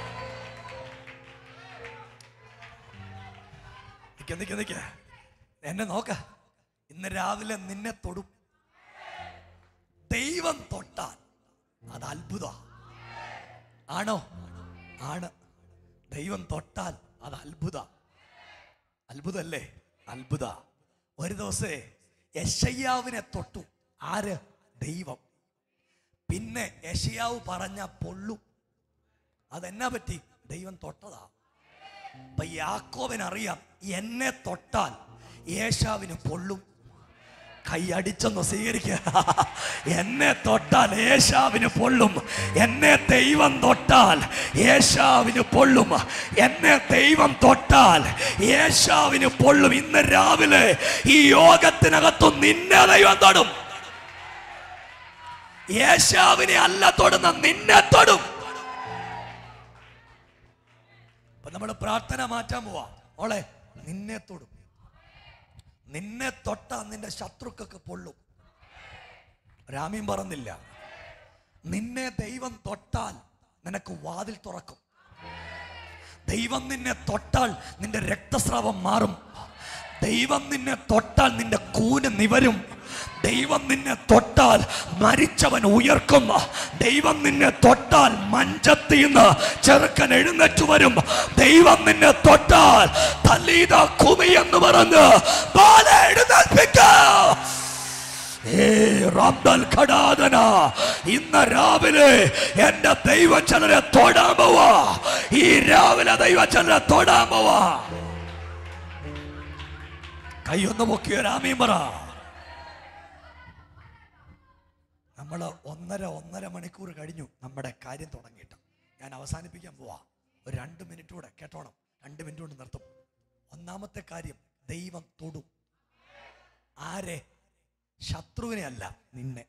നിക്ക എന്നെ നോക്ക. ഇന്ന് രാവിലെ നിന്നെ തൊടും. ദൈവം തൊട്ടാൽ അത് അത്ഭുത ആണോ? ആണ്. ദൈവം തൊട്ടാൽ അത് അത്ഭുത. അത്ഭുതല്ലേ? അത്ഭുത. ഒരു ദിവസേ യെശയ്യാവിനെ തൊട്ടു. ആര്? ദൈവം. പിന്നെ യെശയ്യാവ് പറഞ്ഞ പൊള്ളും. അതെന്നാ പറ്റി? ദൈവം തൊട്ടതാ. അപ്പൊ യാക്കോബിനറിയാം, എന്നെ തൊട്ടാൽ ഏശാവിന് പൊള്ളും. കൈയടിച്ചൊന്ന് സ്വീകരിക്കുക. എന്നെ തൊട്ടാൽ ഏശാവിന് പൊള്ളും. എന്നെ ദൈവം തൊട്ടാൽ ഏശാവിന് പൊള്ളും. എന്നെ ദൈവം തൊട്ടാൽ ഏശാവിന് പൊള്ളും. ഇന്ന് രാവിലെ ഈ യോഗത്തിനകത്തും നിന്നെ ദൈവം തൊടും. ഏശാവിനെ അല്ല തൊടുന്ന, നിന്നെ തൊടും. അപ്പൊ നമ്മൾ പ്രാർത്ഥന മാറ്റാൻ പോവാ. ഓളെ, നിന്നെ തൊടും. നിന്നെ തൊട്ടാ നിന്റെ ശത്രുക്കൾക്ക് പൊള്ളും. രാമീൻ പറഞ്ഞില്ല, നിന്നെ ദൈവം തൊട്ടാൽ നിനക്ക് വാതിൽ തുറക്കും. ദൈവം നിന്നെ തൊട്ടാൽ നിന്റെ രക്തസ്രാവം മാറും. ദൈവം നിന്നെ തൊട്ടാൽ നിന്റെ കൂന് നിവരും. ദൈവം നിന്നെ തൊട്ടാൽ മരിച്ചവൻ ഉയർക്കും. ദൈവം നിന്നെ തൊട്ടാൽ മഞ്ചത്തിൽ നിന്ന് ചെറുക്കൻ എഴുന്നേറ്റ് വരും. ദൈവം നിന്നെ തൊട്ടാൽ തലീത കുമി എന്ന് പറഞ്ഞ് ബാലെ എഴുന്നേൽപ്പിക്കാം. ഇന്ന് രാവിലെ എന്റെ ദൈവം ചിലരെ തൊടാൻ പോവാ. ഈ രാവിലെ ദൈവം ചിലരെ തൊടാൻ പോവാ. കൈയൊന്ന് പൊക്കിയ രാമീൻ പറ. നമ്മൾ ഒന്നര മണിക്കൂർ കഴിഞ്ഞു നമ്മുടെ കാര്യം തുടങ്ങിയിട്ട്. ഞാൻ അവസാനിപ്പിക്കാൻ പോവാ. ഒരു 2 മിനിറ്റ് കൂടെ കേട്ടോണം. 2 മിനിറ്റ് കൊണ്ട് നിർത്തും. ഒന്നാമത്തെ കാര്യം, ദൈവം തൊടും. ആരെ? ശത്രുവിനെ അല്ല, നിന്നെ.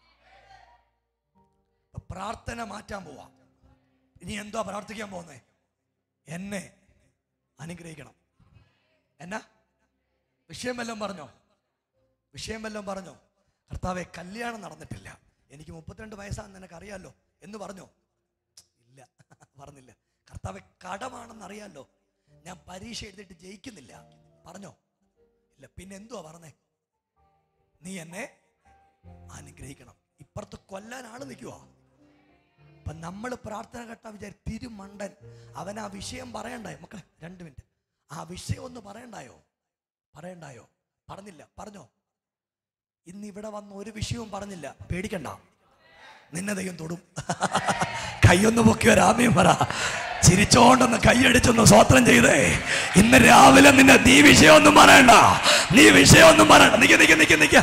പ്രാർത്ഥന മാറ്റാൻ പോവാ. ഇനി എന്തോ പ്രാർത്ഥിക്കാൻ പോകുന്നേ? എന്നെ അനുഗ്രഹിക്കണം. എന്നാ വിഷയം വല്ലതും പറഞ്ഞോ? വിഷയം വല്ലതും പറഞ്ഞോ? കർത്താവെ, കല്യാണം നടന്നിട്ടില്ല, എനിക്ക് 32 വയസ്സാണെന്ന് നിനക്കറിയാലോ എന്ന് പറഞ്ഞോ? ഇല്ല, പറഞ്ഞില്ല. കർത്താവെ, കടമാണെന്ന് അറിയാലോ, ഞാൻ പരീക്ഷ എഴുതിയിട്ട് ജയിക്കുന്നില്ല, പറഞ്ഞോ? ഇല്ല. പിന്നെ എന്തുവാ പറഞ്ഞേ? നീ എന്നെ അനുഗ്രഹിക്കണം. ഇപ്പുറത്ത് കൊല്ലാൻ ആള് നിൽക്കുവാ. അപ്പൊ നമ്മൾ പ്രാർത്ഥന കേട്ടാ വിചാരി തിരുമണ്ടൻ, അവൻ ആ വിഷയം പറയണ്ടായോ? മക്കളെ 2 മിനിറ്റ്. ആ വിഷയം ഒന്ന് പറയണ്ടായോ? പറഞ്ഞില്ല. പറഞ്ഞോ? ഇന്ന് ഇവിടെ വന്ന് ഒരു വിഷയവും പറഞ്ഞില്ല. പേടിക്കണ്ട, നിന്നെ ദൈവം തൊടും. കൈയൊന്ന് പൊക്കിയോ രാമീൻ പറ. ചിരിച്ചോണ്ടൊന്ന് കൈയടിച്ചൊന്ന് സ്വോത്രം ചെയ്തേ. ഇന്ന് രാവിലെ നീ വിഷയമൊന്നും പറയണ്ട. നീ വിഷയമൊന്നും പറയണ്ട. നിക്ക.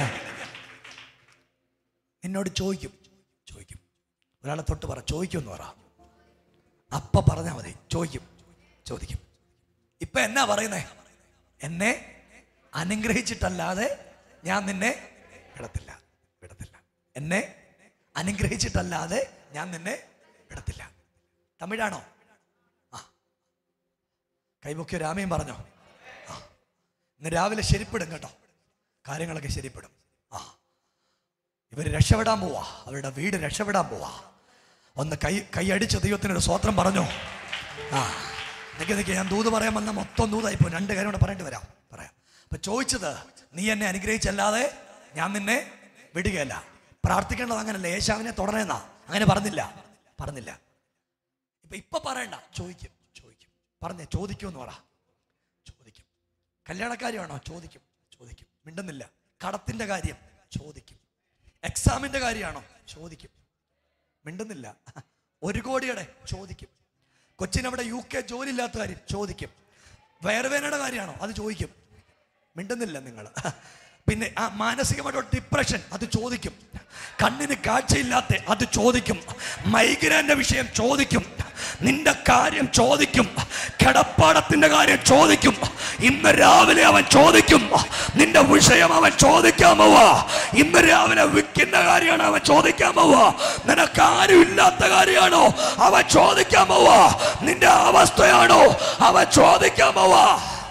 എന്നോട് ചോദിക്കും. ഒരാളെ തൊട്ട് പറ, ചോദിക്കുമെന്ന് പറ. അപ്പ പറഞ്ഞാൽ മതി. ചോദിക്കും. ഇപ്പൊ എന്നാ പറയുന്നേ? എന്നെ അനുഗ്രഹിച്ചിട്ടല്ലാതെ ഞാൻ നിന്നെ വിടത്തില്ല. എന്നെ അനുഗ്രഹിച്ചിട്ടല്ലാതെ ഞാൻ നിന്നെ വിടത്തില്ല. തമിഴാണോ? ആ, കൈപൊക്കിയ രാമയും പറഞ്ഞോ? ആ, ഇന്ന് രാവിലെ ശരിപ്പെടും കേട്ടോ. കാര്യങ്ങളൊക്കെ ശരിപ്പെടും. ആ, ഇവർ രക്ഷപ്പെടാൻ പോവാ. അവരുടെ വീട് രക്ഷപ്പെടാൻ പോവാ. ഒന്ന് കൈയടിച്ച ദൈവത്തിനൊരു സ്വോത്രം പറഞ്ഞോ? ആ, നിക്ക്. ഞാൻ ദൂത് പറയാൻ വന്ന മൊത്തം ദൂതായിപ്പോ. 2 കാര്യം കൂടെ പറഞ്ഞിട്ട് പറയാം. അപ്പൊ ചോദിച്ചത്, നീ എന്നെ അനുഗ്രഹിച്ചല്ലാതെ ഞാൻ നിന്നെ വിടുകയല്ല. പ്രാർത്ഥിക്കേണ്ടത് അങ്ങനല്ല, ഏശാവിനെ തുടരേന്നാ. അങ്ങനെ പറഞ്ഞില്ല. ഇപ്പൊ പറയണ്ട, ചോദിക്കും. പറഞ്ഞേ, ചോദിക്കുമെന്ന് പറ. ചോദിക്കും. കല്യാണക്കാരിയാണോ? ചോദിക്കും. മിണ്ടുന്നില്ല. കടത്തിന്റെ കാര്യം ചോദിക്കും. എക്സാമിന്റെ കാര്യമാണോ? ചോദിക്കും. മിണ്ടുന്നില്ല. 1 കോടിയുടെ ചോദിക്കും. കൊച്ചിനവിടെ UK ജോലി ഇല്ലാത്ത കാര്യം ചോദിക്കും. വയറുവേനയുടെ കാര്യമാണോ? അത് ചോദിക്കും. മിണ്ടുന്നില്ല നിങ്ങൾ. പിന്നെ ആ മാനസികമായിട്ടുള്ള ഡിപ്രഷൻ, അത് ചോദിക്കും. കണ്ണിന് കാഴ്ചയില്ലാത്ത, അത് ചോദിക്കും. മൈഗ്രൈന്റെ വിഷയം ചോദിക്കും. നിന്റെ കാര്യം ചോദിക്കും. കിടപ്പാടത്തിന്റെ കാര്യം ചോദിക്കും. ഇന്ന് രാവിലെ അവൻ ചോദിക്കും. നിന്റെ വിഷയം അവൻ ചോദിക്കാൻ പോവാ. ഇന്ന് രാവിലെ വിൽക്കുന്ന കാര്യമാണ് അവൻ ചോദിക്കാൻ പോവാ. നിനക്ക് ആരും ഇല്ലാത്ത കാര്യമാണോ അവൻ ചോദിക്കാൻ പോവാ. നിന്റെ അവസ്ഥയാണോ അവൻ ചോദിക്കാൻ പോവാ.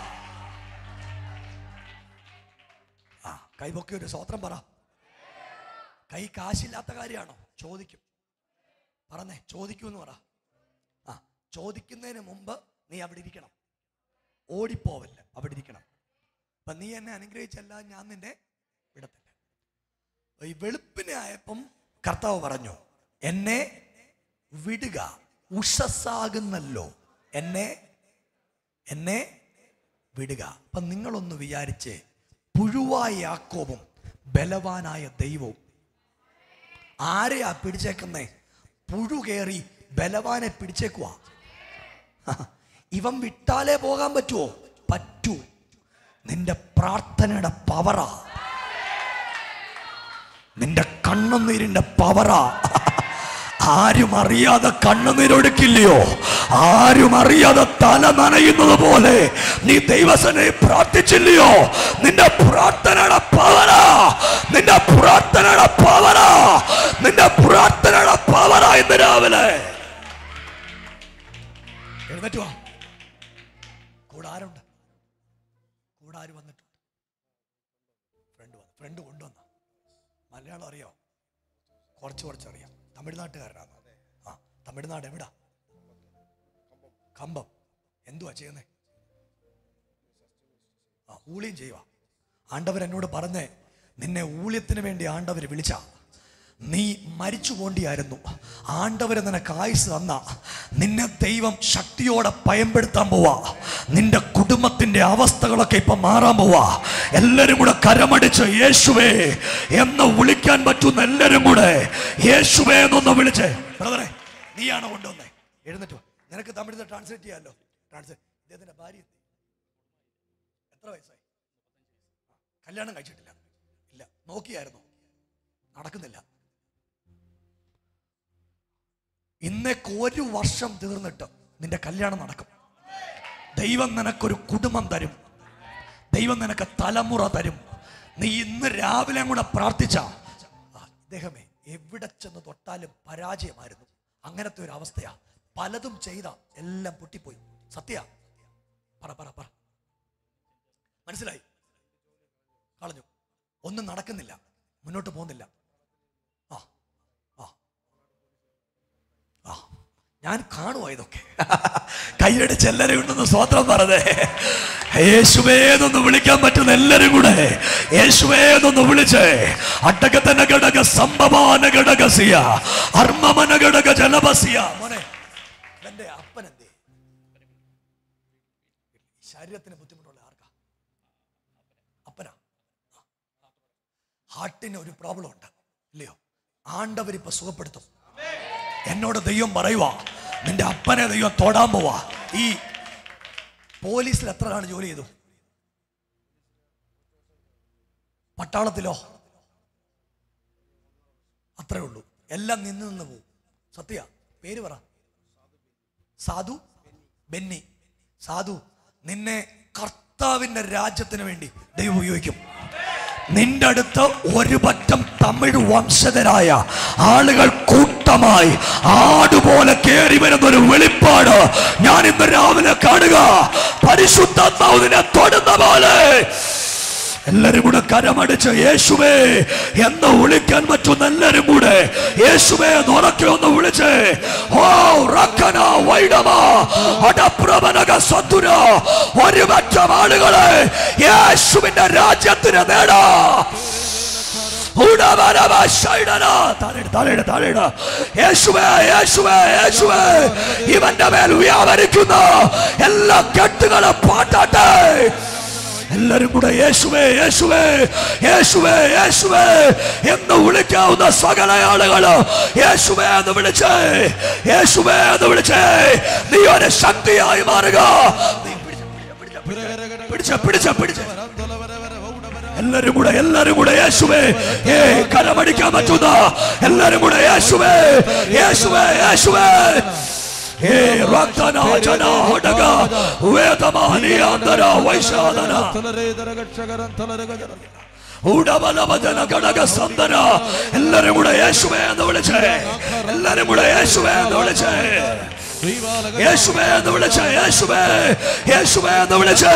കൈപൊക്കി ഒരു സ്വത്രം പറ. കൈ കാശില്ലാത്ത കാര്യമാണോ? ചോദിക്കും. പറഞ്ഞേ, ചോദിക്കൂന്ന് പറ. ചോദിക്കുന്നതിന് മുമ്പ് നീ അവിടെ ഇരിക്കണം. ഓടിപ്പോവല്ല, അവിടെ ഇരിക്കണം. അപ്പൊ നീ എന്നെ അനുഗ്രഹിച്ചല്ല, ഞാൻ നിന്നെ വിടത്തില്ല. ഈ വെളുപ്പിനെ ആയപ്പം കർത്താവ് പറഞ്ഞു, എന്നെ വിടുക, ഉഷസ്സാകുന്നല്ലോ, എന്നെ വിടുക. അപ്പൊ നിങ്ങളൊന്ന് വിചാരിച്ചേ, പുഴുവായ യാക്കോബും ബലവാനായ ദൈവവും ആരെയാ പിടിച്ചേക്കുന്നേ? പുഴു കയറി ബലവാനെ പിടിച്ചേക്കുവാ. ഇവൻ വിട്ടാലേ പോകാൻ പറ്റുമോ? പറ്റൂ. നിന്റെ പ്രാർത്ഥനയുടെ പവറാ, നിന്റെ കണ്ണുനീരിന്റെ പവറാ. ആരും അറിയാതെ കണ്ണുനീരൊടുക്കില്ലയോ? ആരും അറിയാതെ തല നനയുന്നത് പോലെ നീ ദൈവസനെ പ്രാർത്ഥിച്ചില്ലയോ? നിന്റെ പ്രാർത്ഥനയുടെ പവറാ, നിന്റെ പ്രാർത്ഥനയുടെ പവറാ, നിന്റെ പ്രാർത്ഥനയുടെ പവറാ. ഇന്ന് രാവിലെ എഴുന്നേറ്റുവാ. കൂടാരുണ്ട്, കൂടാര് വന്നിട്ടുണ്ട്. ഫ്രണ്ട് കൊണ്ടുവന്ന മലയാളം അറിയോ? കുറച്ചറിയാം. തമിഴ്നാട്ടുകാരനാണ്. തമിഴ്നാട് എവിടാ? കമ്പം. എന്തുവാ ചെയ്യുന്നേ? ഊളിയം ചെയ്യുക. ആണ്ടവർ എന്നോട് പറഞ്ഞേ, നിന്നെ ഊളിയത്തിന് വേണ്ടി ആണ്ടവർ വിളിച്ച, നീ മരിച്ചു പോണ്ടിയായിരുന്നു. ആണ്ടവരെ നിനക്ക് ആയുസ് തന്ന, നിന്നെ ദൈവം ശക്തിയോടെ ഭയപ്പെടുത്താൻ പോവാ. നിന്റെ കുടുംബത്തിന്റെ അവസ്ഥകളൊക്കെ ഇപ്പൊ മാറാൻ പോവാ. എല്ലാരും കൂടെ കരമടിച്ച് യേശുവേ എന്ന് വിളിക്കാൻ പറ്റുന്ന എല്ലാരും കൂടെ യേശുവേ എന്നൊന്ന് വിളിച്ചേ. ബ്രദറെ, നീയാണോ കൊണ്ടുവന്നേ? എഴുന്നേറ്റോ. നിനക്ക് തമിഴിൽ ട്രാൻസ്ലേറ്റ് ചെയ്യാമല്ലോ. ഇദ്ദേഹത്തിന്റെ ഭാര്യ എത്ര വയസ്സായി? കല്യാണം കഴിച്ചിട്ടില്ല. ഇല്ല. നോക്കിയായിരുന്നു, നടക്കുന്നില്ല. ഇന്നേക്ക് 1 വർഷം തീർന്നിട്ട് നിന്റെ കല്യാണം നടക്കും. ദൈവം നിനക്കൊരു കുടുംബം തരും. ദൈവം നിനക്ക് തലമുറ തരും. നീ ഇന്ന് രാവിലെ കൂടെ പ്രാർത്ഥിച്ച, ഇദ്ദേഹമേ എവിടെ ചെന്ന് തൊട്ടാലും പരാജയമായിരുന്നു. അങ്ങനത്തെ ഒരു അവസ്ഥയാ. പലതും ചെയ്ത എല്ലാം പൊട്ടിപ്പോയി. സത്യ പറ മനസ്സിലായി? കളഞ്ഞു. ഒന്നും നടക്കുന്നില്ല, മുന്നോട്ട് പോകുന്നില്ല. ഞാൻ കാണുവാ ഇതൊക്കെ. കൈയടിച്ച് എല്ലാവരും ഉണ്ടെന്ന് സ്വത്രം പറഞ്ഞേ. യേശുവേന്നൊന്ന് വിളിക്കാൻ പറ്റുന്ന എല്ലാരും കൂടെ യേശുവേന്നൊന്ന് വിളിച്ചേ. അട്ടകത്തന ഘടക സംഭവാന ഘടകസിയ അർമ്മമന ഘടക ജലബസിയ. മോനെ, എന്റെ അപ്പൻ എന്തേ? ശരീരത്തിന് ബുദ്ധിമുട്ടുള്ള ആർക്കാ? അപ്പനാ. ഹാർട്ടിന് ഒരു പ്രോബ്ലം ഉണ്ട് ഇല്ലയോ? ആണ്ടവരിപ്പോ സുഖപ്പെടുത്തും. എന്നോട് ദൈവം പറയുവാ, നിന്റെ അപ്പനെ ദൈവം തൊടാൻ പോവാ. ഈ പോലീസിൽ എത്ര നാൾ ജോലി ചെയ്തു? പട്ടാളത്തിലോ? അത്രേ ഉള്ളൂ. എല്ലാം നിന്ന് പോവും. സത്യ. പേര് പറ. സാധു ബെന്നി. സാധു, നിന്നെ കർത്താവിന്റെ രാജ്യത്തിന് വേണ്ടി ദൈവം ഉപയോഗിക്കും. നിന്റെ അടുത്ത് ഒരു പറ്റം തമിഴ് വംശജരായ ആളുകൾ കൂട്ടമായി ആടുപോലെ കയറി വരുന്ന ഒരു വെളിപ്പാട് ഞാൻ ഇന്ന് രാവിലെ കാണുക. പരിശുദ്ധാത്മാവിനെ തൊടുന്ന പോലെ എല്ലാരും കൂടെ കരമടിച്ച് യേശുവേ എന്ന് വിളിക്കാൻ പറ്റുന്ന എല്ലാരും കൂടെ യേശുവേ ഉറക്കെ ഒന്ന് വിളിച്ചേ. ഓ റക്കന വൈഡമ അടപ്രവനക സതുര ഒരു പറ്റം ആളുകളെ യേശുവിന്റെ രാജ്യത്തിന് നേടാ. ഇവന്റെ മേൽ വ്യാപരിക്കുന്ന എല്ലാ കെട്ടുകളും പാട്ടാട്ടെ. എല്ലാരും കൂടെ യേശുവേ യേശുവേ യേശുവേ യേശുവേ എന്ന് വിളിക്കാവുന്ന സകല ആളുകള് യേശുവേ എന്ന് വിളിച്ചേ, യേശുവേ എന്ന് വിളിച്ചേ. നീ ഒരു ശക്തിയായി മാറുക. പിടിച്ച പിടിച്ച പിടിച്ച എല്ലാരും കൂടെ യേശുവേ. കരമടിക്കാൻ പറ്റുന്ന എല്ലാരും കൂടെ യേശുവേ യേശുവേ യേശുവേ. എല്ലാരും കൂടെ യേശുവേ എന്ന് വിളിച്ചേ, എല്ലാരും കൂടെ യേശുവേ എന്ന് വിളിച്ചേ, യേശുവേ എന്ന് വിളിച്ചേ, യേശുവേ യേശുവേ എന്ന് വിളിച്ചേ.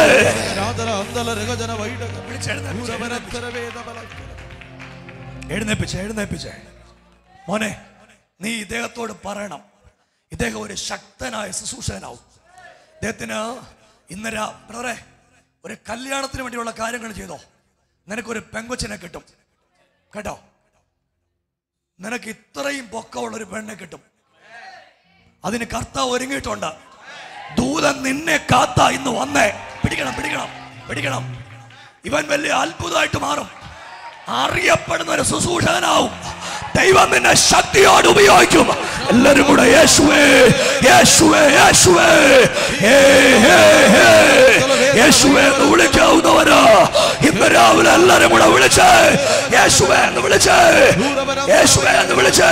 എഴുന്നേപ്പിച്ചേ മോനെ, നീ ഇദ്ദേഹത്തോട് പറയണം, ഇദ്ദേഹം ഒരു ശക്തനായ ശുശ്രൂഷകനാവും. ഇദ്ദേഹത്തിന് ഇന്നലെ ബ്രദറെ ഒരു കല്യാണത്തിന് വേണ്ടിയുള്ള കാര്യങ്ങൾ ചെയ്തോ. നിനക്കൊരു പെങ്കൊച്ചിനെ കിട്ടും കേട്ടോ. നിനക്ക് ഇത്രയും പൊക്കമുള്ളൊരു പെണ്ണെ കിട്ടും. അതിന് കർത്താവ് ഒരുങ്ങിയിട്ടുണ്ട്. ദൂതൻ നിന്നെ കാത്ത ഇന്ന് വന്നേ. പിടിക്കണം പിടിക്കണം പിടിക്കണം. ഇവൻ വലിയ അത്ഭുതമായിട്ട് മാറും. അറിയപ്പെടുന്ന ഒരു ശുശ്രൂഷകനാവും. ദൈവം നിന്നെ ശക്തിയോട് ഉപയോഗിക്കും. എല്ലാരും കൂടെ യേശുവേ യേശുവേ യേശുവേ യേശുവേ എന്ന് വിളിക്കാവുന്നവര് ഇന്ന് രാവിലെ എല്ലാരും കൂടെ വിളിച്ചേ, യേശുവേ എന്ന് വിളിച്ചേ, യേശുവേ എന്ന് വിളിച്ചേ.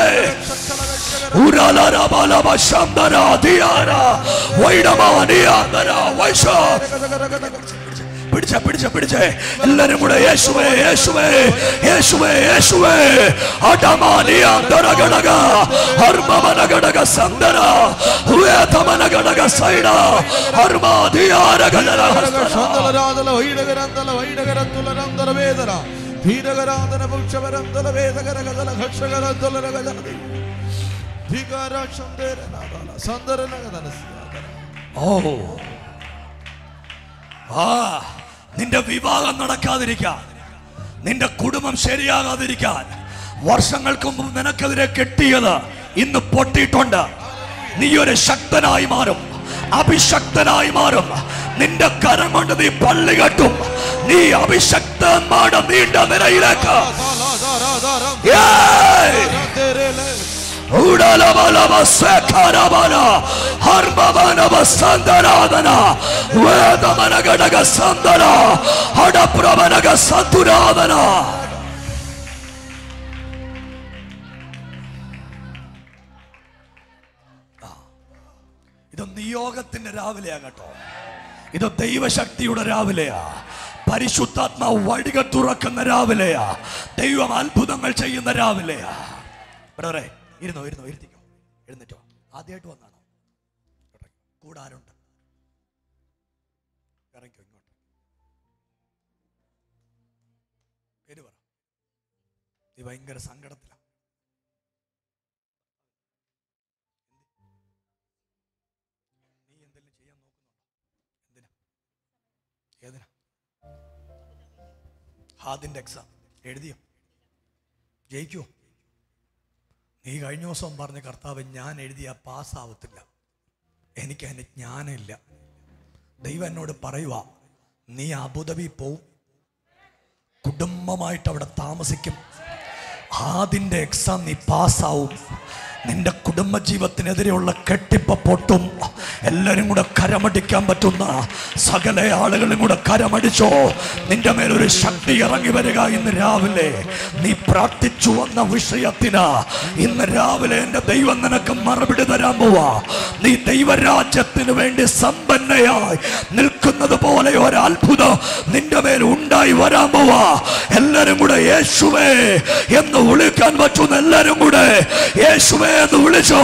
പിടിച്ച പിടിച്ച പിടിച്ചേ എല്ലാരും കൂടെ യേശുവേ യേശുവേ യേശുവേ യേശുവേ. അടമാനിയാന്തരഘടക ഹർമമനഘടക സന്ദര ഹുവേതമനഘടക സൈഡ ഹർമാദിയാരഘടക സന്ദലരാദല വൈഡഗരന്തല വൈഡഗരത്തുലരന്തല വേദന ധീരഗരാദന പുക്ഷവരന്തല വേദഗരഗദല ഘക്ഷഗരന്തലരഗദന ധികാര സന്ദരനാദല സന്ദരനഗദന സിയാദന. ഓ നിന്റെ വിവാഹം നടക്കാതിരിക്കാൻ, നിന്റെ കുടുംബം ശരിയാകാതിരിക്കാൻ വർഷങ്ങൾക്ക് മുമ്പ് നിനക്കെതിരെ കെട്ടിയത് ഇന്ന് പൊട്ടിയിട്ടുണ്ട്. നീ ഒരു ശക്തനായി മാറും, അഭിഷക്തനായി മാറും. നിന്റെ കരം കൊണ്ട് നീ പള്ളി കെട്ടും. നീ അഭിഷക്തന്മാരുടെ നീണ്ട നിരയിലേക്ക് ഇത് നിയോഗത്തിന്റെ രാവിലെയാ കേട്ടോ. ഇത് ദൈവശക്തിയുടെ രാവിലെയാ. പരിശുദ്ധാത്മാവ് വഴിക തുറക്കുന്ന രാവിലെയാ. ദൈവം അത്ഭുതങ്ങൾ ചെയ്യുന്ന രാവിലെയാ. ബ്രദറെ ഇരുന്നോ ഇരുത്തിക്കോ, എഴുന്നേറ്റോ. ആദ്യമായിട്ട് വന്നാണോ? കൂടെ ആരുണ്ട്? ഇറങ്ങിക്കോ ഇങ്ങോട്ട്. പേര് പറ. നീ ഭയങ്കര സങ്കടത്തിലാണ്. നീ എന്തെങ്കിലും ചെയ്യാൻ നോക്കുന്നുണ്ടോ? എന്തിനാ? ഏതിനാ? അതിന്റെ എക്സാം എഴുതിയോ? ജയിക്കുമോ? നീ കഴിഞ്ഞ ദിവസം പറഞ്ഞ കർത്താവ് ഞാൻ എഴുതിയ പാസ്സാവത്തില്ല, എനിക്ക് അതിന് ജ്ഞാനമില്ല. ദൈവം എന്നോട് പറയുക, നീ അബുദാബി പോവും, കുടുംബമായിട്ട് അവിടെ താമസിക്കും, അതിൻ്റെ എക്സാം നീ പാസ്സാവും. നിന്റെ കുടുംബജീവിതത്തിനെതിരെയുള്ള കെട്ടിപ്പ പൊട്ടും. എല്ലാവരും കൂടെ കരമടിക്കാൻ പറ്റുന്ന സകല ആളുകളും കൂടെ കരമടിച്ചോ. നിന്റെ മേലൊരു ശക്തി ഇറങ്ങി വരിക. ഇന്ന് രാവിലെ നീ പ്രാർത്ഥിച്ചു വന്ന വിഷയത്തിന് ഇന്ന് രാവിലെ എൻ്റെ ദൈവം നിനക്ക് മറുപടി തരാൻ പോവാ. നീ ദൈവരാജ്യത്തിന് വേണ്ടി സമ്പന്നയായി നിൽക്കുന്നത് പോലെ ഒരത്ഭുതം നിന്റെ മേൽ ഉണ്ടായി വരാൻ പോവാ. എല്ലാരും കൂടെ യേശുവേ എന്ന് വിളിക്കാൻ പറ്റുന്ന എല്ലാരും കൂടെ യേശുവേ എന്ന് വിളിച്ചോ.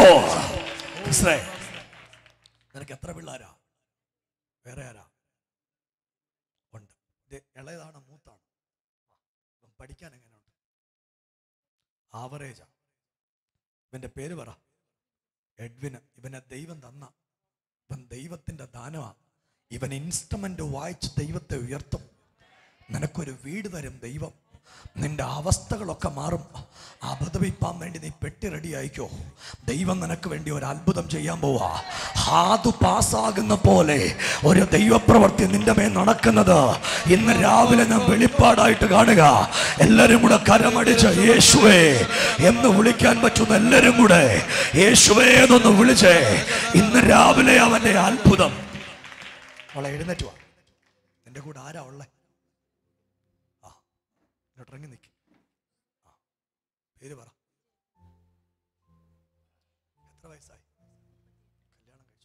നിനക്ക് എത്ര പിള്ളേരാ? വേറെ ആരാ ഉണ്ട്? ഇളയതാണ് മൂത്താണ്? പഠിക്കാൻ എങ്ങനെയുണ്ട്? ആവറേജാ. ഇവന്റെ പേര് പറ. എഡ്വിന്. ഇവനെ ദൈവം തന്ന, ഇവൻ ദൈവത്തിന്റെ ദാനമാ. ഇവൻ ഇൻസ്ട്രുമെന്റ് വായിച്ച് ദൈവത്തെ ഉയർത്തും. നിനക്കൊരു വീട് തരും ദൈവം. നിന്റെ അവസ്ഥകളൊക്കെ മാറും. അപദപിപ്പാൻ വേണ്ടി നീ പെട്ടി റെഡി ആയിക്കോ. ദൈവം നിനക്ക് വേണ്ടി ഒരു അത്ഭുതം ചെയ്യാൻ പോവാ. ഹാതു പാസ്സാകുന്ന പോലെ ഒരു ദൈവപ്രവൃത്തി നിന്റെ മേൽ നടക്കുന്നത് ഇന്ന് രാവിലെ ഞാൻ വെളിപ്പാടായിട്ട് കാണുക. എല്ലാരും കൂടെ കരമടിച്ച് യേശുവേ എന്ന് വിളിക്കാൻ പറ്റുന്ന എല്ലാരും കൂടെ യേശുവേ എന്നൊന്ന് വിളിച്ചേ. ഇന്ന് രാവിലെ അവന്റെ അത്ഭുതം. അവളെ എഴുന്നേറ്റുവാ. നിന്റെ കൂടെ ആരാ ഉള്ളേ? ഇറങ്ങി നിൽക്കും. പേര് പറ. എത്ര വയസ്സായി? കല്യാണം കഴിച്ചു?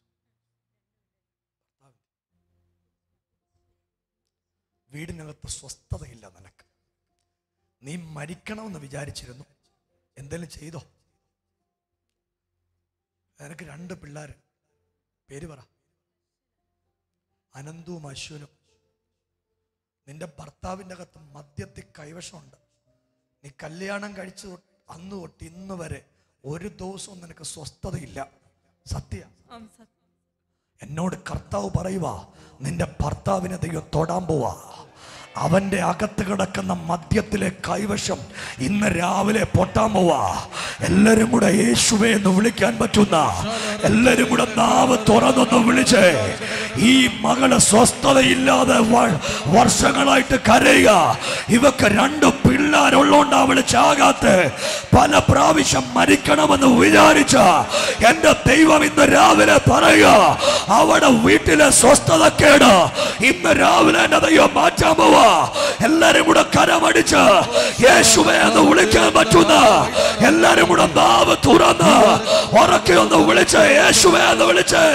വീടിനകത്ത് സ്വസ്ഥതയില്ല നിനക്ക്. നീ മരിക്കണമെന്ന് വിചാരിച്ചിരുന്നു. എന്തെങ്കിലും ചെയ്തോ? നിനക്ക് 2 പിള്ളേര്. പേര് പറ. അനന്തവും അശ്വനും. നിന്റെ ഭർത്താവിൻ്റെ അകത്ത് മദ്യത്തിൽ കൈവശമുണ്ട്. നീ കല്യാണം കഴിച്ചു അന്ന് തൊട്ട് ഇന്ന് വരെ ഒരു ദിവസവും നിനക്ക് സ്വസ്ഥതയില്ല. സത്യ എന്നോട് കർത്താവ് പറയുവാ, നിന്റെ ഭർത്താവിനെ ദൈവം തൊടാൻ പോവാ. അവന്റെ അകത്ത് കിടക്കുന്ന മദ്യത്തിലെ കൈവശം ഇന്ന് രാവിലെ പൊട്ടാൻ പോവാ. എല്ലാരും കൂടെ യേശുവേ എന്ന് വിളിക്കാൻ പറ്റുന്ന എല്ലാരും കൂടെ നാവ് തുറന്നൊന്ന് വിളിച്ചേ. ഈ മകള് സ്വസ്ഥതയില്ലാതെ വർഷങ്ങളായിട്ട് കരയുക. ഇവക്ക് 2 പിള്ളേരുള്ളോണ്ട് അവള് ചാകാത്ത, പല പ്രാവശ്യം മരിക്കണമെന്ന് വിചാരിച്ച എന്റെ ദൈവം ഇന്ന് രാവിലെ പറയുക, അവിടെ വീട്ടിലെ സ്വസ്ഥതക്കേട് ഇന്ന് രാവിലെ എന്റെ ദൈവം മാറ്റാൻ പോവാ. എല്ലാരും കൂടെ കരമടിച്ച് യേശുവേ എന്ന് വിളിക്കാൻ പറ്റുന്ന എല്ലാരും കൂടെ നാവ് തുറന്ന് ഉറക്കെ ഒന്ന് വിളിച്ച് യേശുവേ എന്ന് വിളിച്ച്.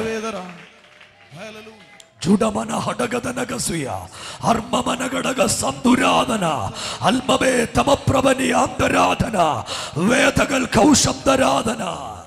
ജുഡമന ഹടഗദനഗസ്വിയ അർമ്മമനഗടഗ സന്തുരാധന അൽമബേ തമപ്രവനി ആന്തരാധന വേദകൾ കൗശബ്ദരാധന.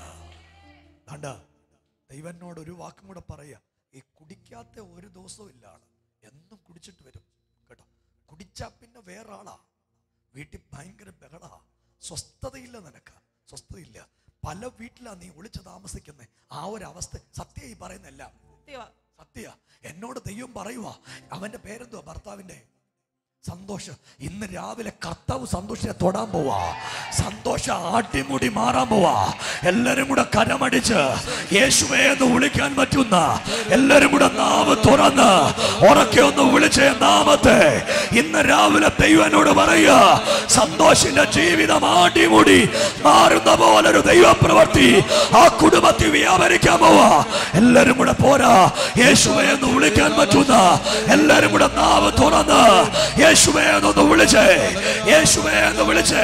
ദൈവനോട് ഒരു വാക്കും കൂടെ പറയാ. ഈ കുടിക്കാത്ത ഒരു ദിവസവും ഇല്ലാണ്. എന്നും കുടിച്ചിട്ട് വരും കേട്ടോ. കുടിച്ചാ പിന്നെ വേറെ ആളാ. വീട്ടിൽ ഭയങ്കര ബഹളാ. സ്വസ്ഥതയില്ല നിനക്ക്. സ്വസ്ഥതയില്ല. പല വീട്ടിലാ നീ ഒളിച്ച് താമസിക്കുന്നേ. ആ ഒരു അവസ്ഥ സത്യ ഈ പറയുന്നല്ല. സത്യ എന്നോട് ദൈവം പറയുവാ. അവന്റെ പേരെന്തുവാ? ഭർത്താവിന്റെ സന്തോഷം. ഇന്ന് രാവിലെ കർത്താവ് സന്തോഷത്തെ തൊടാൻ പോവാ. സന്തോഷം ആട്ടിമുടി മാറാൻ പോവാ. എല്ലാരും കൂടെ കരമടിച്ച് യേശുവേ എന്ന് വിളിക്കാൻ പറ്റുന്ന എല്ലാരും കൂടെ നാവ് തുറന്ന് ഉറക്കെ ഒന്ന് വിളിച്ച നാമത്തെ ഇന്ന് രാവിലെ ദൈവനോട് പറയുക. സന്തോഷിന്റെ ജീവിതം ആട്ടിമുടി മാറുന്ന പോലൊരു ദൈവപ്രവൃത്തി ആ കുടുംബത്തിൽ വ്യാപരിക്കാൻ പോവാ. എല്ലാരും കൂടെ പോരാ. യേശുവേ എന്ന് വിളിക്കാൻ പറ്റുന്ന എല്ലാരും കൂടെ നാവ് തുറന്ന് യേശുവേ എന്നൊന്ന് വിളിച്ചേ. യേശുവേ എന്ന് വിളിച്ചേ.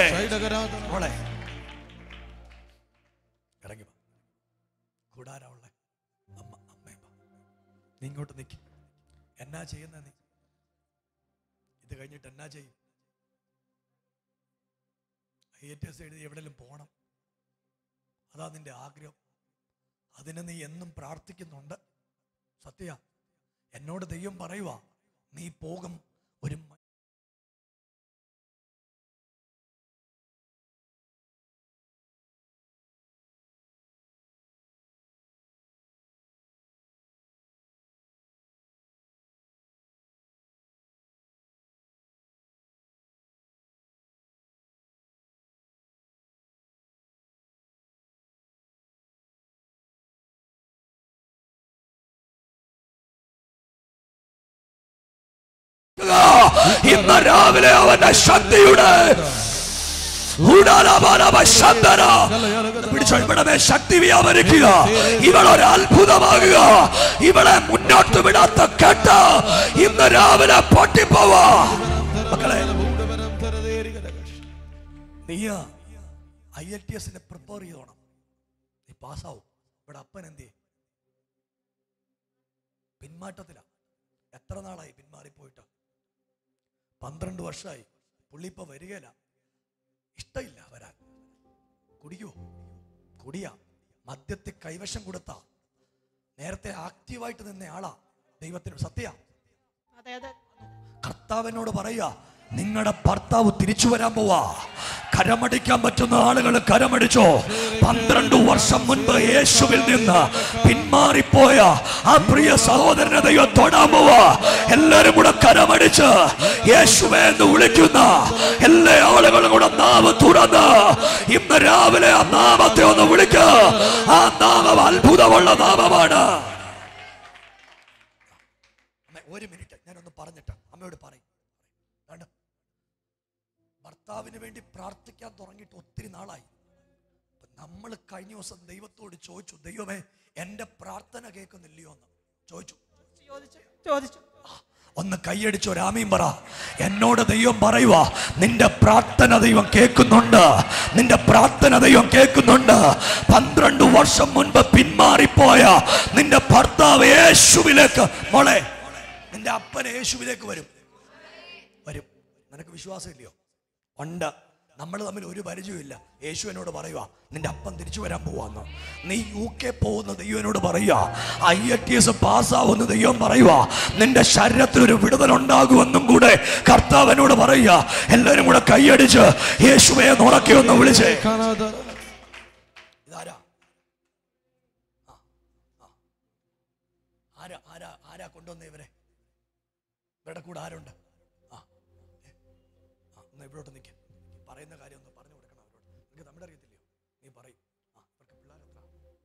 ഇറങ്ങി കൂടാരാ ഉള്ളേ? അമ്മ നീ ഇങ്ങോട്ട് നിൽക്കി. എന്നാ ചെയ്യുന്ന നീ? ഇത് കഴിഞ്ഞിട്ട് എന്നാ ചെയ്യും? IATS എഴുതി എവിടെയെങ്കിലും പോകണം. അതാ നിന്റെ ആഗ്രഹം. അതിന് നീ എന്നും പ്രാർത്ഥിക്കുന്നുണ്ട്. സത്യ എന്നോട് ദൈവം പറയുക, നീ പോകും. ഒരു ഇന്ന് രാവിലെ അവന്റെ ശക്തിയുടെ ഇവിടെ ശക്തി വ്യാപരിക്കുക. ഇവളൊരു അത്ഭുതമാകുക. ഇവളെ മുന്നോട്ട് വിടാത്ത കെട്ട ഇന്ന് രാവിലെ പൊട്ടിപ്പോവാ. മക്കളെ നീ IELTS പ്രിപ്പയർ ചെയ്തോണം. നീ പാസ്സാവും. ഇവിടെ അപ്പൻ എന്തി പിന്മാറ്റത്തില. എത്ര നാളായി പിന്മാറിപ്പോയിട്ട്? 12 വർഷമായി. പുള്ളി ഇപ്പൊ വരികയില്ല. ഇഷ്ടമില്ല വരാൻ. കുടിയോ? കുടിയാ. മദ്യത്തിൽ കൈവശം കൊടുത്ത നേരത്തെ ആക്റ്റീവായിട്ട് നിന്ന ആളാ. ദൈവത്തിന് സത്യ. കർത്താവിനോട് പറയുക, നിങ്ങളുടെ ഭർത്താവ് തിരിച്ചു വരാൻ പോവാ. കരമടിക്കാൻ പറ്റുന്ന ആളുകൾ കരമടിച്ചോ. 12 വർഷം മുൻപ് യേശുവിൽ നിന്ന് പിന്മാറിപ്പോയ ആ പ്രിയ സഹോദരനെ ദൈവം തൊടാൻ പോവാ. എല്ലാരും കൂടെ കരമടിച്ച് യേശുവേ എന്ന് വിളിക്കുന്ന എല്ലാ ആളുകളും കൂടെ നാവ് തുറന്ന് ഇന്ന് രാവിലെ ആ നാമത്തെ ഒന്ന് വിളിക്ക. ആ നാമം അത്ഭുതമുള്ള നാമമാണ്. ഒരു മിനിറ്റ് ഞാനൊന്ന് പറഞ്ഞിട്ട് അമ്മയോട് പറയും. ഭർത്താവിന് വേണ്ടി പ്രാർത്ഥിക്കാൻ തുടങ്ങിയിട്ട് ഒത്തിരി നാളായി. നമ്മൾ കഴിഞ്ഞ ദിവസം ദൈവത്തോട് ചോദിച്ചു, ദൈവമേ എന്റെ പ്രാർത്ഥന കേൾക്കുന്നില്ലയോ എന്ന് ചോദിച്ചു. ഒന്ന് കൈയടിച്ചോ, രാമീം പറ. എന്നോട് ദൈവം പറയുവാ, നിന്റെ പ്രാർത്ഥന ദൈവം കേൾക്കുന്നുണ്ട്, നിന്റെ പ്രാർത്ഥന ദൈവം കേൾക്കുന്നുണ്ട്. 12 വർഷം മുൻപ് പിന്മാറിപ്പോയ നിന്റെ ഭർത്താവ് യേശുവിലേക്ക്, മോളെ നിന്റെ അപ്പൻ യേശുവിലേക്ക് വരും. നിനക്ക് വിശ്വാസം ഇല്ലയോ? ഉണ്ട്. നമ്മൾ തമ്മിൽ ഒരു പരിചയമില്ല. യേശു എന്നോട് പറയുക, നിന്റെ അപ്പൻ തിരിച്ചു വരാൻ പോവാന്ന്. നീ UK പോകുന്ന ദൈവം എന്നോട് പറയുക, IELTS പാസ്സാവുന്ന ദൈവം പറയുക, നിന്റെ ശരീരത്തിൽ ഒരു വിടുതൽ ഉണ്ടാകുമെന്നും കൂടെ കർത്താവ് എന്നോട് പറയുക. എല്ലാരും കൂടെ കൈയടിച്ച് യേശുവേ നുറക്കി ഒന്ന് വിളിച്ചേ. ഇതാരാ? ആരാ കൊണ്ടുവന്ന ഇവരെ? ഇവരുടെ കൂടെ ആരുണ്ട്? ഇവിടോട്ട് നിൽക്കുക. പറയുന്ന കാര്യം ഒന്ന് പറഞ്ഞു കൊടുക്കണം അവരോട്. നിനക്ക് തമിഴ് അറിയത്തില്ലയോ? നീ പറയും. അവർക്ക് പിള്ളേരെത്ര?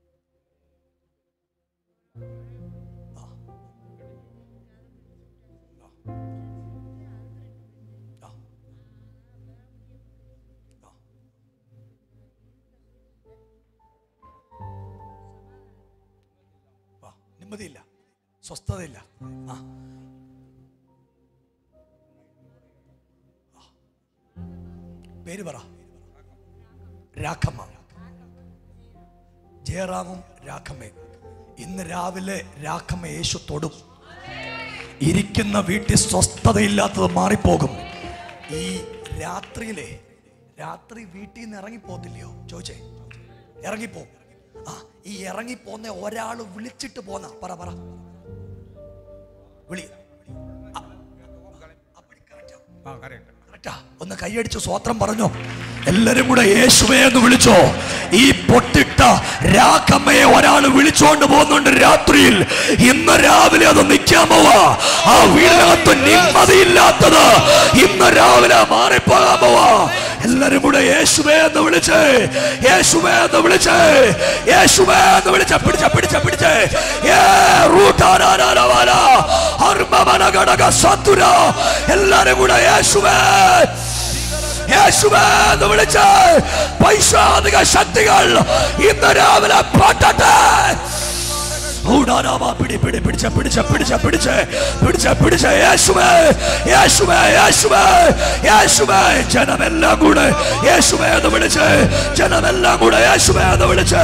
നിമ്മതിയില്ല, സ്വസ്ഥതയില്ല. പേര് പറ. രാഖമ്മ. ജയറാമും രാഖമ്മയും. ഇന്ന് രാവിലെ രാഖമ്മ യേശു തൊടും. ഇരിക്കുന്ന വീട്ടിൽ സ്വസ്ഥതയില്ലാത്തത് മാറിപ്പോകും. ഈ രാത്രി വീട്ടിൽ നിന്ന് ഇറങ്ങിപ്പോത്തില്ലയോ? ചോദിച്ചേ. ഇറങ്ങിപ്പോ. ഈ ഇറങ്ങിപ്പോന്ന ഒരാള് വിളിച്ചിട്ട് പോന്ന പറ വിളി. ഒന്ന് കൈയടിച്ച് സ്വോത്രം പറഞ്ഞോ. എല്ലാരും കൂടെ യേശുവേ എന്ന് വിളിച്ചോ. ഈ പൊട്ടിട്ട രാഖമ്മയെ ഒരാൾ വിളിച്ചോണ്ട് പോകുന്നുണ്ട് രാത്രിയിൽ. ഇന്ന് രാവിലെ അത് നിൽക്കാൻ പോവാ. ആ വീടിനകത്ത് നിമ്മതിയില്ലാത്തത് ഇന്ന് രാവിലെ മാറിപ്പോകാൻ പോവാ. എല്ലാരും കൂടെ യേശുവേ എന്ന് വിളിച്ചേ, യേശുവേ എന്ന് വിളിച്ചേ, യേശുവേ എന്ന് വിളിച്ച. പിടിച്ചേ എല്ലാരും കൂടെ യേശുവേ യേശുവേ എന്ന് വിളിച്ച് പൈശാചിക ശക്തികൾ ഇന്ന് രാവിലെ പൊട്ടട്ടെ. ജനമെല്ലാം കൂടെ യേശുവേ എന്ന് വിളിച്ച്, ജനമെല്ലാം കൂടെ യേശുവേ എന്ന് വിളിച്ച്.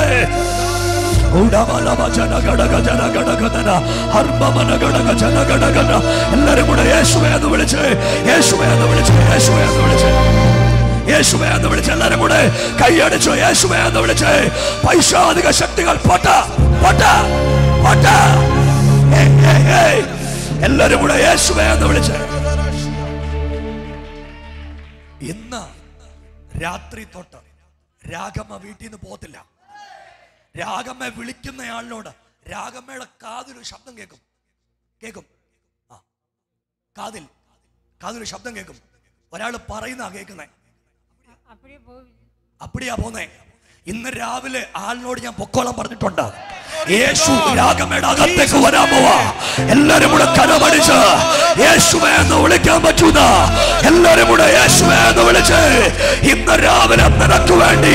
എല്ലാരും കൂടെ യേശുവേ എന്ന് വിളിച്ച്, യേശുവേ എന്ന് വിളിച്ച്, യേശുവേ എന്ന് വിളിച്ച്, യേശുവേ എന്ന് വിളിച്ച്. എല്ലാരും കൂടെ കൈയടിച്ചു യേശുവേ എന്ന് വിളിച്ച്. പൈശാചിക ശക്തികൾ പൊട്ട. എല്ലാരും കൂടെ യേശുവേ എന്ന് വിളിച്ച്. ഇന്ന് രാത്രി തൊട്ട് രാഗമ്മ വീട്ടിൽ നിന്ന് പോകത്തില്ല. രാഗമ്മ വിളിക്കുന്നയാളിനോട് രാഗമ്മയുടെ കാതിലൊരു ശബ്ദം കേൾക്കും. കാതിലൊരു ശബ്ദം കേൾക്കും. ഒരാൾ പറയുന്ന കേൾക്കുന്നേ. അപ്പടിയാ പോന്നേ. ഇന്ന് രാവിലെ ആളിനോട് ഞാൻ പൊക്കോളം പറഞ്ഞിട്ടുണ്ട്. യേശു രാഗമ്മയുടെ അകത്തേക്ക് വരാൻ പോവാ. എല്ലാരും കൂടെ കരമടിച്ച് യേശുവേ എന്ന് വിളിക്കാൻ പറ്റൂന്ന എല്ലാരും കൂടെ യേശുവേ എന്ന് വിളിച്ച് ഇന്ന് രാവിലെ നിനക്ക് വേണ്ടി.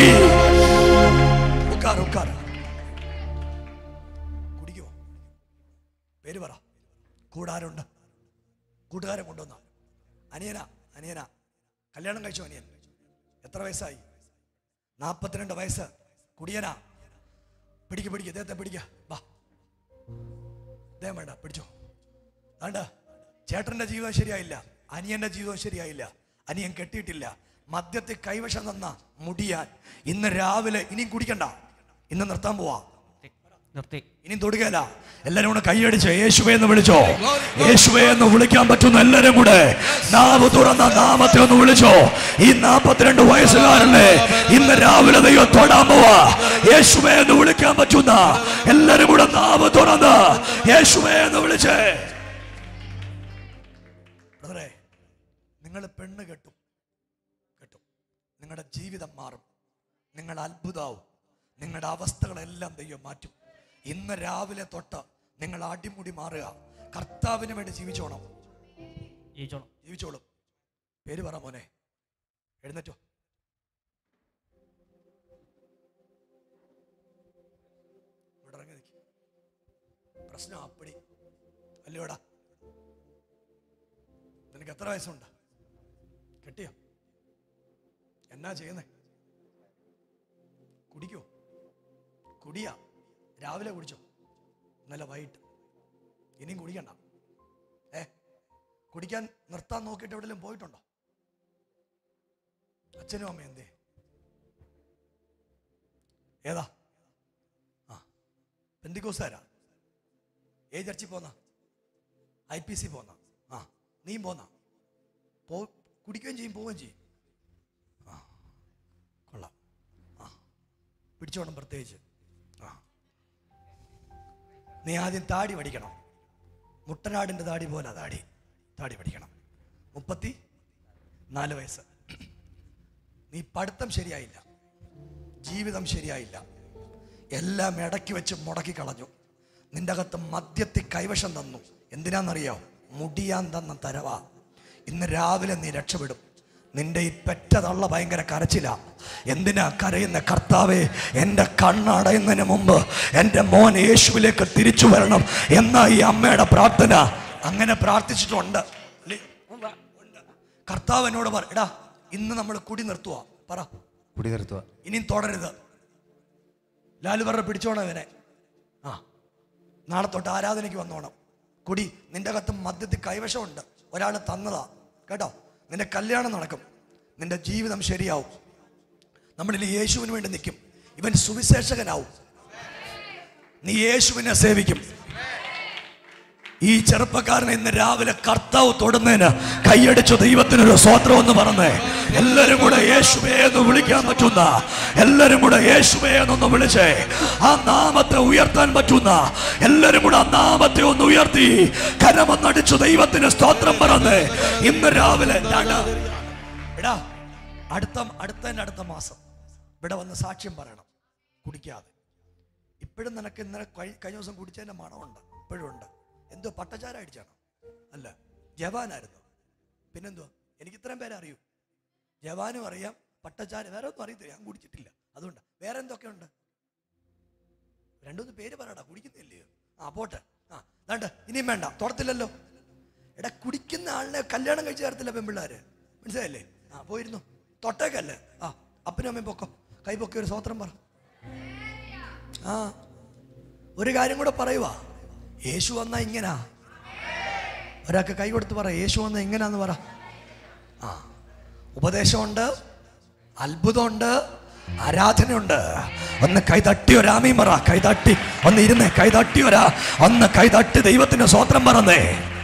കുടിക്കുമോ? പേര് പറ. കൂടാരുണ്ട്? കൂട്ടുകാരെ കൊണ്ടുവന്ന അനിയനാ കല്യാണം കഴിച്ചോ? അനിയൻ എത്ര വയസ്സായി? 42 വയസ്സ്. കുടിയനാ. പിടിക്ക് ഇദ്ദേഹത്തെ പിടിക്ക. വാ, ഇദ്ദേഹം വേണ്ട, പിടിച്ചോ. വേണ്ട. ചേട്ടന്റെ ജീവിതം ശരിയായില്ല, അനിയന്റെ ജീവിതം ശരിയായില്ല. അനിയൻ കെട്ടിയിട്ടില്ല. മദ്യത്തിൽ കൈവശം തന്ന മുടിയാൻ ഇന്ന് രാവിലെ ഇനിയും കുടിക്കണ്ട, ഇന്ന് നിർത്താൻ പോവാ. നിർത്തി. ഇനി തൊടുകയില്ല. എല്ലാരും കൂടെ കൈയടിച്ച് യേശുവേ എന്ന് വിളിച്ചോ. യേശുവേ എന്ന് വിളിക്കാൻ പറ്റുന്ന എല്ലാരും കൂടെ നാവ് തുറന്ന നാമത്തെ ഒന്ന് വിളിച്ചോ. ഈ 42 വയസ്സുകാരനെ ഇന്ന് രാവിലെ ദൈവം തൊടാൻ പോവാ. യേശുവേ എന്ന് വിളിക്കാൻ പറ്റുന്ന എല്ലാരും കൂടെ നാവ് തുറന്ന് യേശുവേ എന്ന് വിളിച്ചേ. ബ്രദറെ, നിങ്ങൾ പെണ്ണ് കെട്ടും, നിങ്ങളുടെ ജീവിതം മാറും, നിങ്ങളുടെ അത്ഭുതമാവും, നിങ്ങളുടെ അവസ്ഥകളെല്ലാം ദൈവം മാറ്റും. ഇന്ന് രാവിലെ തൊട്ട് നിങ്ങൾ അടിമുടി മാറുക. കർത്താവിന് വേണ്ടി ജീവിച്ചോണം. ജീവിച്ചോളും. പേര് പറ മോനെ. എഴുന്നേറ്റോ. ഇവിടെ ഇറങ്ങി നിൽക്കും. പ്രശ്നം അപ്പടി അല്ലയോടാ. നിനക്ക് എത്ര വയസ്സുണ്ട്? കെട്ടിയോ? എന്നാ ചെയ്യുന്നേ? കുടിക്കോ? കുടിയാ. രാവിലെ കുടിച്ചോ, ഇന്നലെ വൈകിട്ട്. ഇനിയും കുടിക്കണ്ട. കുടിക്കാൻ നിർത്താൻ നോക്കിയിട്ട് എവിടെയെങ്കിലും പോയിട്ടുണ്ടോ? അച്ഛനും അമ്മ എന്തേ? ഏതാ? പെന്തിക്കോസ്തുകാരാ? ഏത് ചർച്ചിൽ പോന്ന? IPC പോന്ന? നീയും പോന്ന? കുടിക്കുകയും ചെയ്യും, പോവുകയും ചെയ്യും. കൊള്ളാം. പിടിച്ചോണം. പ്രത്യേകിച്ച് നീ ആദ്യം താടി പഠിക്കണം. മുട്ടനാടിൻ്റെ താടി പോലെ താടി പഠിക്കണം. 34 വയസ്സ്. നീ പഠിത്തം ശരിയായില്ല, ജീവിതം ശരിയായില്ല, എല്ലാം ഇടയ്ക്ക് വെച്ച് മുടക്കി കളഞ്ഞു. നിന്റെ അകത്ത് മദ്യത്തിൽ കൈവശം തന്നു. എന്തിനാണെന്നറിയോ? മുടിയാൻ തന്ന തരവാ. ഇന്ന് രാവിലെ നീ രക്ഷപ്പെടും. നിന്റെ ഈ പെറ്റ തള്ള ഭയങ്കര കരച്ചില. എന്തിനാ കരയുന്ന? കർത്താവേ, എൻ്റെ കണ്ണടയുന്നതിന് മുമ്പ് എൻ്റെ മോൻ യേശുവിലേക്ക് തിരിച്ചു വരണം എന്നാ ഈ അമ്മയുടെ പ്രാർത്ഥന. അങ്ങനെ പ്രാർത്ഥിച്ചിട്ടുണ്ട്. കർത്താവ് എന്നോട് പറ, എടാ ഇന്ന് നമ്മൾ കുടി നിർത്തുക. പറ, കുടി നിർത്തുക. ഇനിയും തുടരുത്. ലാലു പറഞ്ഞ പിടിച്ചോണം ഇവനെ. നാളെ തൊട്ട് ആരാധനയ്ക്ക് വന്നോണം. കുടി നിന്റെ അകത്ത് മദ്യത്തിൽ കൈവശമുണ്ട്. ഒരാൾ തന്നതാ കേട്ടോ. നിന്റെ കല്യാണം നടക്കും, നിന്റെ ജീവിതം ശരിയാവും. നമ്മളിൽ യേശുവിന് വേണ്ടി നിൽക്കും. ഇവൻ സുവിശേഷകനാവും. നീ യേശുവിനെ സേവിക്കും. ഈ ചെറുപ്പക്കാരനെ ഇന്ന് രാവിലെ കർത്താവ് തൊടുന്നതിന് കൈയടിച്ചു ദൈവത്തിനൊരു സ്വോത്രം എന്ന് പറഞ്ഞേ. എല്ലാരും കൂടെ യേശുവേ എന്ന് വിളിക്കാൻ പറ്റുന്ന എല്ലാരും കൂടെ യേശുവേ എന്നൊന്ന് വിളിച്ചേ. ആ നാമത്തെ ഉയർത്താൻ പറ്റുന്ന എല്ലാരും കൂടെ ആ നാമത്തെ ഒന്ന് ഉയർത്തി കരമൊന്നടിച്ചു ദൈവത്തിന് സ്തോത്രം പറഞ്ഞേ. ഇന്ന് രാവിലെ എടാ അടുത്ത മാസം ഇവിടെ വന്ന് സാക്ഷ്യം പറയണം. കുടിക്കാതെ. ഇപ്പോഴും നിനക്ക് ഇന്നലെ കഴിഞ്ഞ ദിവസം കുടിച്ചതിന്റെ മണമുണ്ട്, ഇപ്പോഴും ഉണ്ട്. എന്തോ പട്ടച്ചാര അടിച്ചാണോ? അല്ല, ജവാനായിരുന്നു. പിന്നെന്തോ? എനിക്ക് ഇത്രയും പേരെ അറിയൂ. ജവാനും അറിയാം, പട്ടച്ചാര വേറെ ഒന്നും അറിയത്തില്ല. ഞാൻ കുടിച്ചിട്ടില്ല, അതുകൊണ്ട്. വേറെ എന്തൊക്കെയുണ്ട്? 2-3 പേര് പറയടാ. കുടിക്കുന്നില്ലയോ? പോട്ടെ. ദാണ്ട് ഇനിയും വേണ്ട. തൊടത്തില്ലല്ലോ. എടാ, കുടിക്കുന്ന ആളിനെ കല്യാണം കഴിച്ച് ചേർത്തില്ല പെൺപിള്ളേര്. മനസ്സിലായില്ലേ? പോയിരുന്നു. തൊട്ടേക്കല്ലേ? അപ്പനും അമ്മയും പൊക്കോ. കൈ പൊക്കി ഒരു സ്വോത്രം പറ. ഒരു കാര്യം കൂടെ പറയുവാ. യേശു വന്നാ ഇങ്ങനാ. ഒരാൾക്ക് കൈ കൊടുത്ത് പറ, യേശു വന്നാ ഇങ്ങനാന്ന് പറ. ഉപദേശമുണ്ട്, അത്ഭുതമുണ്ട്, ആരാധനയുണ്ട്. ഒന്ന് കൈതട്ടി ഒരാമയും പറ. കൈതട്ടി ഒന്ന് ഇരുന്നേ. കൈതട്ടി ഒന്ന് കൈതട്ടി ദൈവത്തിന് സ്വോത്രം പറഞ്ഞേ.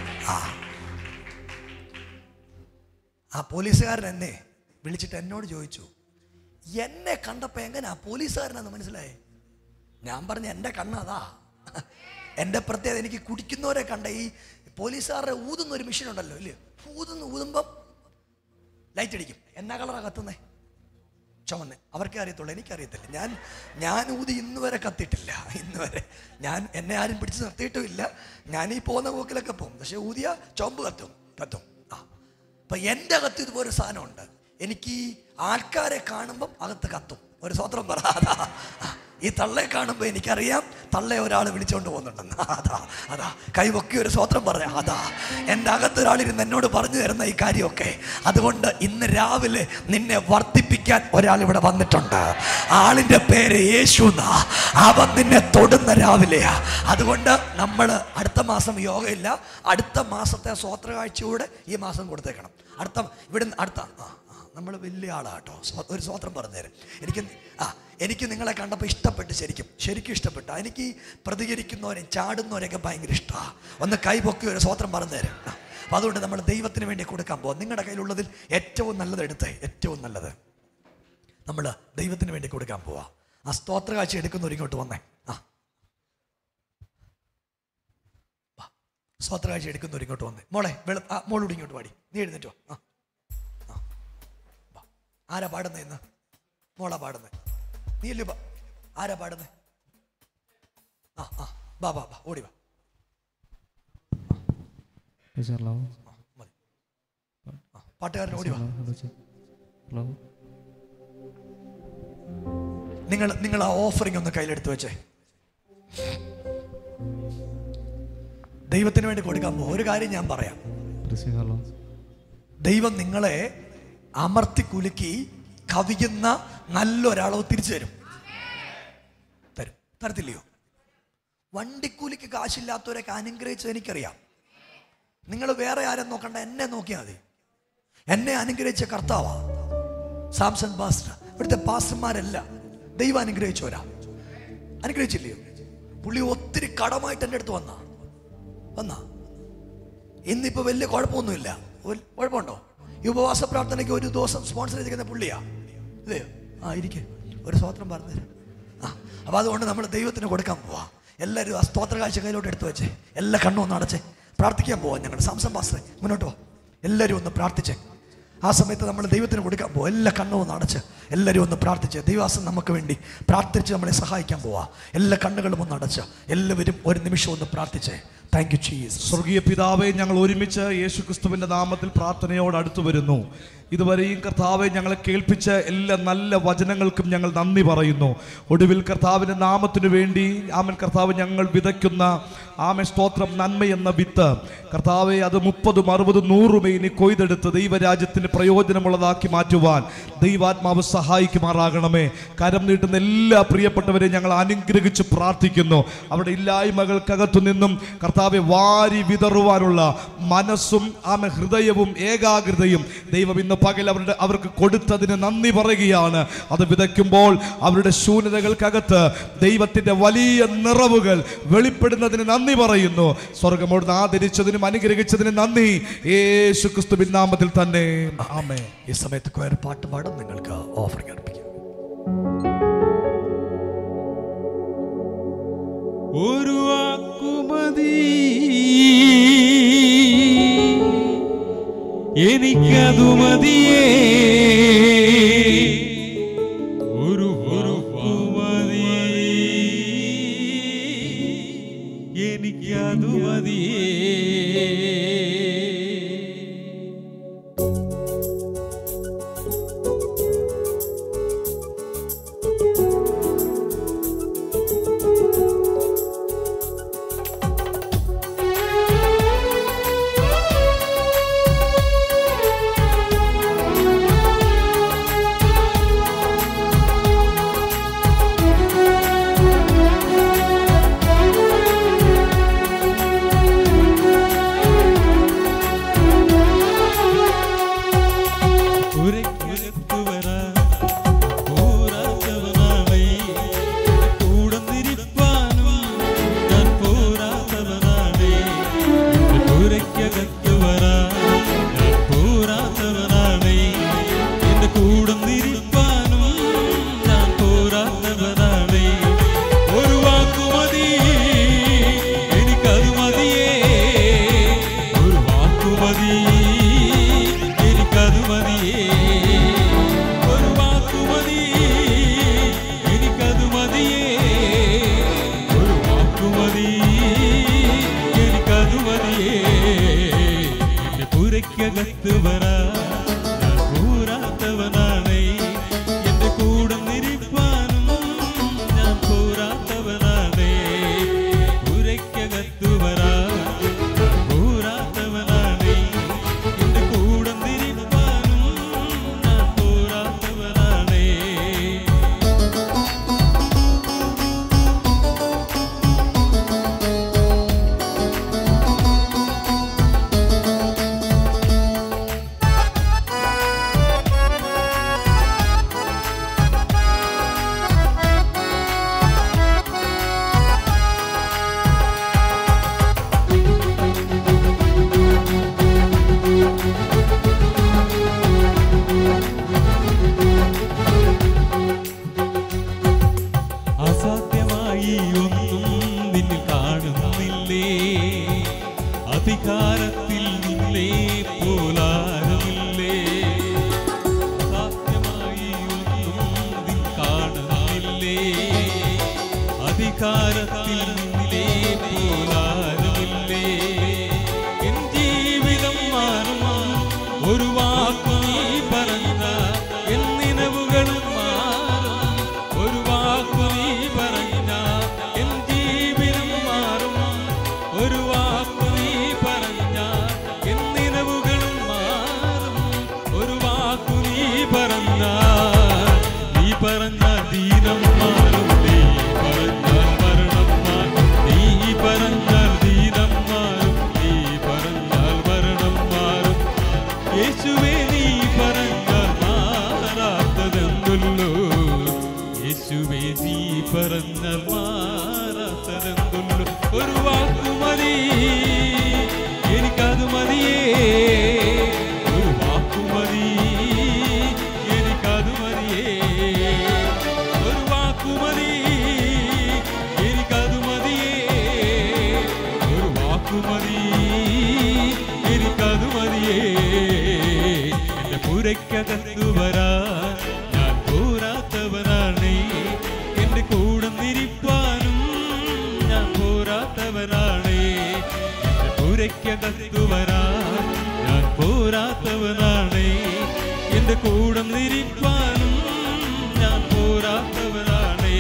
ആ പോലീസുകാരൻ എന്നെ വിളിച്ചിട്ട് എന്നോട് ചോദിച്ചു, എന്നെ കണ്ടപ്പോ എങ്ങനെയാ പോലീസുകാരനാന്ന് മനസ്സിലായേ? ഞാൻ പറഞ്ഞു, എൻ്റെ കണ്ണതാ. എൻ്റെ പ്രത്യേകത, എനിക്ക് കുടിക്കുന്നവരെ കണ്ട ഈ പോലീസുകാരുടെ ഊതുന്ന ഒരു മെഷീൻ ഉണ്ടല്ലോ, ഇല്ലേ? ഊതുമ്പം ലൈറ്റ് അടിക്കും. എന്നാ കളറാ കത്തുന്നേ? ചുമന്ന്. അവർക്കേ അറിയത്തുള്ളൂ, എനിക്കറിയത്തില്ല. ഞാൻ ഊതി ഇന്ന് വരെ കത്തിയിട്ടില്ല. ഇന്ന് വരെ എന്നെ ആരും പിടിച്ച് നിർത്തിയിട്ടുമില്ല. ഞാൻ ഈ പോകുന്ന പോക്കിലൊക്കെ പോകും. പക്ഷെ ഊതിയ ചുമമ്പ് കത്തും. അപ്പൊ എൻ്റെ അകത്ത് ഇതുപോലെ സാധനമുണ്ട്. എനിക്ക് ഈ ആൾക്കാരെ കാണുമ്പം അകത്ത് കത്തും. ഒരു സ്വോത്രം പറ. ഈ തള്ളയെ കാണുമ്പോൾ എനിക്കറിയാം തള്ളയെ ഒരാൾ വിളിച്ചുകൊണ്ട് പോകുന്നുണ്ടെന്ന്. അതാ കൈ പൊക്കി ഒരു സ്വോത്രം പറയാം. എൻ്റെ അകത്തൊരാളിരുന്ന് എന്നോട് പറഞ്ഞു തരുന്ന ഈ കാര്യമൊക്കെ. അതുകൊണ്ട് ഇന്ന് രാവിലെ നിന്നെ വർദ്ധിപ്പിക്കാൻ ഒരാൾ ഇവിടെ വന്നിട്ടുണ്ട്. ആളിൻ്റെ പേര് യേശു എന്നാ. അവൻ നിന്നെ തൊടുന്ന രാവിലെയാ. അതുകൊണ്ട് നമ്മൾ അടുത്ത മാസം യോഗയില്ല. അടുത്ത മാസത്തെ സ്വോത്ര കാഴ്ചയൂടെ ഈ മാസം കൊടുത്തേക്കണം. അടുത്ത നമ്മൾ വലിയ ആളാട്ടോ. ഒരു സ്വോത്രം പറഞ്ഞുതരും. എനിക്ക് നിങ്ങളെ കണ്ടപ്പോൾ ഇഷ്ടപ്പെട്ട്, ശരിക്കും ഇഷ്ടപ്പെട്ടു. എനിക്ക് പ്രതികരിക്കുന്നവരെയും ചാടുന്നവരെയൊക്കെ ഭയങ്കര ഇഷ്ടമാണ്. ഒന്ന് കൈപൊക്കി ഒരു സ്വോത്രം പറഞ്ഞു തരും. അപ്പം അതുകൊണ്ട് നമ്മൾ ദൈവത്തിന് വേണ്ടി കൊടുക്കാൻ പോകാം. നിങ്ങളുടെ കയ്യിലുള്ളതിൽ ഏറ്റവും നല്ലത് എടുത്തേ, ഏറ്റവും നല്ലത് നമ്മൾ ദൈവത്തിന് വേണ്ടി കൊടുക്കാൻ പോവാം. ആ സ്തോത്ര കാഴ്ച എടുക്കുന്നവർ ഇങ്ങോട്ട് വന്നേ. സ്തോത്ര കാഴ്ച എടുക്കുന്നവർ ഇങ്ങോട്ട് വന്നേ. മോളെ മോളോട് ഇങ്ങോട്ട് പാടി, നീ എഴുന്നേറ്റോ. ആരാ പാടുന്നേ ഇന്ന്? മോളാ പാടുന്നേ. നീ അല്ലേ ആരാ പാടുന്നേ? ബാ ഓടി വാ. പാട്ടുകാരൻ ഓടി വാ. നിങ്ങൾ ആ ഓഫറിംഗ് ഒന്ന് കയ്യിലെടുത്ത് വെച്ചേ. ദൈവത്തിന് വേണ്ടി കൊടുക്കാൻ പോകും. ഒരു കാര്യം ഞാൻ പറയാം, ദൈവം നിങ്ങളെ അമർത്തി കുലുക്കി കവിയുന്ന നല്ലൊരാളോ തിരിച്ചു തരും. തരത്തില്ലയോ? വണ്ടിക്കൂലിക്ക് കാശില്ലാത്തവരൊക്കെ അനുഗ്രഹിച്ചത് എനിക്കറിയാം. നിങ്ങൾ വേറെ ആരും നോക്കണ്ട, എന്നെ നോക്കിയാൽ മതി. എന്നെ അനുഗ്രഹിച്ച കർത്താവാ സാംസൺ പാസ്റ്റർ. ഇവിടുത്തെ പാസ്റ്റർമാരല്ല ദൈവം അനുഗ്രഹിച്ചവരാ. അനുഗ്രഹിച്ചില്ലയോ? പുള്ളി ഒത്തിരി കടമായിട്ട് എൻ്റെ അടുത്ത് വന്നാ ഇന്നിപ്പോൾ വലിയ കുഴപ്പമൊന്നുമില്ല. കുഴപ്പമുണ്ടോ? ഈ ഉപവാസ പ്രാർത്ഥനയ്ക്ക് ഒരു ദിവസം സ്പോൺസർ ചെയ്തിരിക്കുന്ന പുള്ളിയാ. ഇതേ ഇരിക്കെ ഒരു സ്തോത്രം പറഞ്ഞുതരാം. അപ്പോൾ അതുകൊണ്ട് നമ്മൾ ദൈവത്തിന് കൊടുക്കാൻ പോവാ. എല്ലാവരും ആ സ്തോത്ര കാഴ്ച കയ്യിലോട്ട് എടുത്തു വെച്ചേ. എല്ലാ കണ്ണും ഒന്ന് അടച്ചേ. പ്രാർത്ഥിക്കാൻ പോവാം. ഞങ്ങൾ സാംസൺ പാസ്റ്ററെ മുന്നോട്ട് പോവാം. എല്ലാവരും ഒന്ന് പ്രാർത്ഥിച്ചേ. ആ സമയത്ത് നമ്മൾ ദൈവത്തിന് കൊടുക്കാൻ പോവാം. എല്ലാ കണ്ണും ഒന്ന് അടച്ച് എല്ലാവരും ഒന്ന് പ്രാർത്ഥിച്ച് ദൈവാസം നമുക്ക് വേണ്ടി പ്രാർത്ഥിച്ച് നമ്മളെ സഹായിക്കാൻ പോവാ. എല്ലാ കണ്ണുകളും ഒന്ന് അടച്ച് എല്ലാവരും ഒരു നിമിഷം ഒന്ന് പ്രാർത്ഥിച്ചേ. Thank you Jesus. സ്വർഗീയ പിതാവേ, ഞങ്ങൾ ഒരുമിച്ച് യേശുക്രിസ്തുവിന്റെ നാമത്തിൽ പ്രാർത്ഥനയോട് അടുത്തു വരുന്നു. ഇതുവരെയും കർത്താവെ ഞങ്ങളെ കേൾപ്പിച്ച എല്ലാ നല്ല വചനങ്ങൾക്കും ഞങ്ങൾ നന്ദി പറയുന്നു. ഒടുവിൽ കർത്താവിൻ്റെ നാമത്തിനു വേണ്ടി ആമൻ കർത്താവ് ഞങ്ങൾ വിതയ്ക്കുന്ന ആമൻ സ്തോത്രം നന്മ എന്ന വിത്ത് കർത്താവെ അത് 30, 60, 100 ഇനി കൊയ്തെടുത്ത് ദൈവരാജ്യത്തിന് പ്രയോജനമുള്ളതാക്കി മാറ്റുവാൻ ദൈവാത്മാവ് സഹായിക്കുമാറാകണമേ. കരം നീട്ടുന്ന എല്ലാ പ്രിയപ്പെട്ടവരെയും ഞങ്ങൾ അനുഗ്രഹിച്ച് പ്രാർത്ഥിക്കുന്നു. അവരുടെ ഇല്ലായ്മകൾക്കകത്തു നിന്നും കർത്താവെ വാരി വിതറുവാനുള്ള മനസ്സും ആമൻ ഹൃദയവും ഏകാഗ്രതയും ദൈവം ഇന്ന് പകൽ അവർക്ക് കൊടുത്തതിന് നന്ദി പറയുകയാണ്. അത് വിതയ്ക്കുമ്പോൾ അവരുടെ ശൂന്യതകൾക്കകത്ത് ദൈവത്തിന്റെ വലിയ നിറവുകൾ വെളിപ്പെടുന്നതിന് നന്ദി പറയുന്നു. സ്വർഗ്ഗമോട് ആദരിച്ചതിനും അനുഗ്രഹിച്ചതിനും നന്ദി യേശുക്രിസ്തുവിൻ നാമത്തിൽ തന്നെ ആമേൻ. ഈ സമയത്ത് കൊയർ പാട്ട് പാടും. നിങ്ങൾക്ക് ഓഫറിംഗ് അർപ്പിക്കാം. ഒരു വാക്കുമതി എനിക്കതു മതിയേ, ഒരു വാക്കുമതി എനിക്കതു മതിയേ. എനിക്കതു മതിയേ, ഒരു പുരയ്ക്കകത്തു വരാൻ ഞാൻ പോരാത്തവനാണേ. എന്റെ കൂടെ നിരിപ്പാനും ഞാൻ പോരാത്തവനാണേ. എന്റെ പുരയ്ക്കകത്തു വരാൻ ഞാൻ പോരാത്തവനാണേ. എന്റെ കൂടെ നിരിപ്പാനും ഞാൻ പോരാത്തവനാണേ.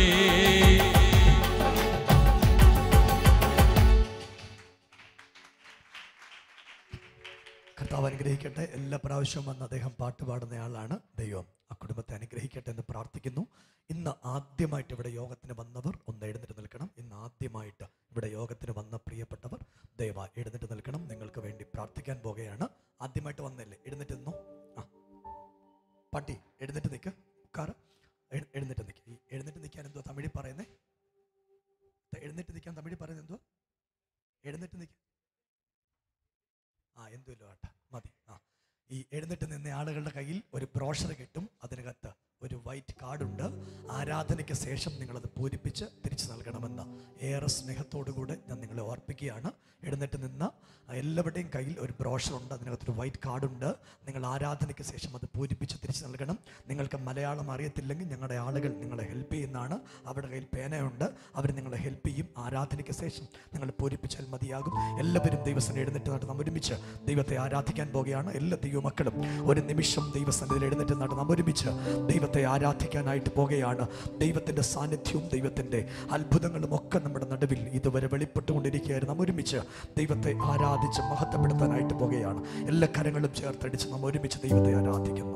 കർത്താവ് അനുഗ്രഹിക്കട്ടെ. എല്ലാ പ്രാവശ്യവും വന്ന് അദ്ദേഹം പാട്ട് പാടുന്നയാളാണ്. ദൈവം ആ കുടുംബത്തെ അനുഗ്രഹിക്കട്ടെ എന്ന് പ്രാർത്ഥിക്കുന്നു. ഇന്ന് ആദ്യമായിട്ട് ഇവിടെ യോഗത്തിന് വന്നവർ ഒന്ന് എഴുന്നേറ്റ് നിൽക്കണം. ഇന്ന് ആദ്യമായിട്ട് ഇവിടെ യോഗത്തിന് വന്ന പ്രിയപ്പെട്ടവർ ദയവായി എഴുന്നേറ്റ് നിൽക്കണം. നിങ്ങൾക്ക് വേണ്ടി പ്രാർത്ഥിക്കാൻ പോകുകയാണ്. ആദ്യമായിട്ട് വന്നല്ലേ, എഴുന്നേറ്റ് നിന്നോ. ആ പാട്ടി എഴുന്നേറ്റ് നിൽക്ക്. കാറ് എഴുന്നേറ്റ് നിൽക്കുക. ഈ എഴുന്നേറ്റ് നിൽക്കാൻ എന്തോ തമിഴിൽ പറയുന്നേ? എഴുന്നേറ്റ് നിൽക്കാൻ തമിഴിൽ പറയുന്നത് എന്തോ? എഴുന്നേറ്റ് നിൽക്കുക. എന്തുമല്ലോ ആട്ടെ, മതി. ഈ എഴുന്നേറ്റ് നിന്ന ആളുകളുടെ കയ്യിൽ ഒരു ബ്രോഷർ കിട്ടും. അതിനകത്ത് ഒരു വൈറ്റ് കാർഡുണ്ട്. ആരാധനയ്ക്ക് ശേഷം നിങ്ങളത് പൂരിപ്പിച്ച് തിരിച്ചു നൽകണമെന്ന് ഏറെ സ്നേഹത്തോടുകൂടെ ഞാൻ നിങ്ങളെ ഓർപ്പിക്കുകയാണ്. എഴുന്നേറ്റ് നിന്ന എല്ലാവരുടെയും കയ്യിൽ ഒരു ബ്രോഷറുണ്ട്. അതിനകത്തൊരു വൈറ്റ് കാർഡുണ്ട്. നിങ്ങൾ ആരാധനയ്ക്ക് ശേഷം അത് പൂരിപ്പിച്ച് തിരിച്ചു നൽകണം. നിങ്ങൾക്ക് മലയാളം അറിയത്തില്ലെങ്കിൽ ഞങ്ങളുടെ ആളുകൾ നിങ്ങളെ ഹെൽപ്പ് ചെയ്യുന്നതാണ്. അവരുടെ കയ്യിൽ പേനയുണ്ട്, അവർ നിങ്ങളെ ഹെൽപ്പ് ചെയ്യും. ആരാധനയ്ക്ക് ശേഷം നിങ്ങൾ പൂരിപ്പിച്ചാൽ മതിയാകും. എല്ലാവരും ദൈവസന്നിധിയിൽ എഴുന്നേറ്റ് നാട്ട് നാം ഒരുമിച്ച് ദൈവത്തെ ആരാധിക്കാൻ പോകുകയാണ്. എല്ലാ ദൈവമക്കളും ഒരു നിമിഷം ദൈവസന്നിധിയിൽ എഴുന്നേറ്റ് നാട്ട് നാം ഒരുമിച്ച് ദൈവത്തെ ആരാധിക്കാനായിട്ട് പോകുകയാണ്. ദൈവത്തിൻ്റെ സാന്നിധ്യവും ദൈവത്തിൻ്റെ അത്ഭുതങ്ങളും ഒക്കെ നമ്മുടെ നടുവിൽ ഇതുവരെ വെളിപ്പെട്ടുകൊണ്ടിരിക്കുകയായിരുന്നു. നാം ഒരുമിച്ച് ദൈവത്തെ ആരാധിച്ച് മഹത്വപ്പെടുത്താനായിട്ട് പോകുകയാണ്. എല്ലാ കരങ്ങളും ചേർത്തടിച്ച് നാം ഒരുമിച്ച് ദൈവത്തെ ആരാധിക്കുന്നു.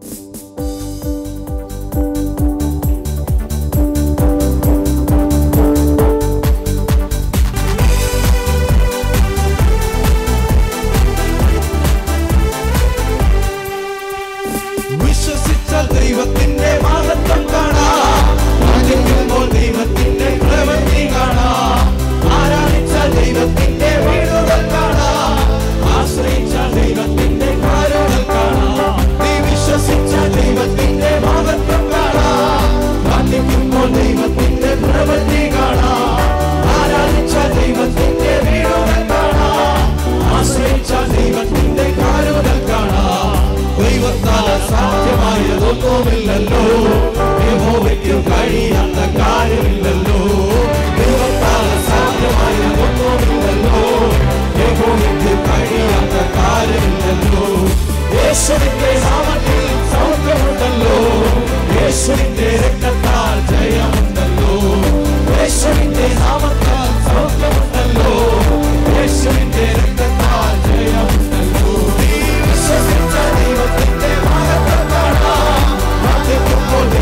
ദൈവത്തിന്റെ മഹത്വം കാണാം, ദൈവത്തിന്റെ പ്രവൃത്തി കാണാം, ആരാധിച്ച ദൈവത്തിന്റെ വീടുകൾ കാണാം, ആശ്രയിച്ച ദൈവത്തിന്റെ കാരുണ്യം കാണാം, നീ വിശ്വസിച്ച ദൈവത്തിന്റെ മഹത്വം കാണാം, വന്ദിക്കുമ്പോൾ ദൈവത്തിന്റെ പ്രവൃത്തി കാണാം, ആരാധിച്ച ദൈവത്തിന്റെ വീടുകൾ കാണാം, ആശ്രയിച്ച ദൈവത്തിന്റെ കാരുണ്യം കാണാം. ദൈവത്താൽ സാധ്യമായതൊന്നുമില്ലല്ലോ, യഹോവയ്ക്ക് കഴിയാത്ത കാര്യമില്ലല്ലോ. ദൈവത്താൽ സാധ്യമായതൊന്നുമില്ലല്ലോ, യഹോവയ്ക്ക് കഴിയാത്ത കാര്യമില്ലല്ലോ. യേശുവിന്റെ നാമത്തിൽ സൗഖ്യമുണ്ടല്ലോ, യേശുവിന്റെ രക്തത്താൽ ജയമുണ്ടല്ലോ, യേശുവിന്റെ നാമത്താൽ സൗഖ്യമുണ്ടല്ലോ, യേശുവിന്റെ രക്തത്താൽ ജയമുണ്ടല്ലോ. വിശ്വസിച്ച ദൈവത്തിന്റെ മഹത്വം കാണാം, വന്ദിക്കുമ്പോൾ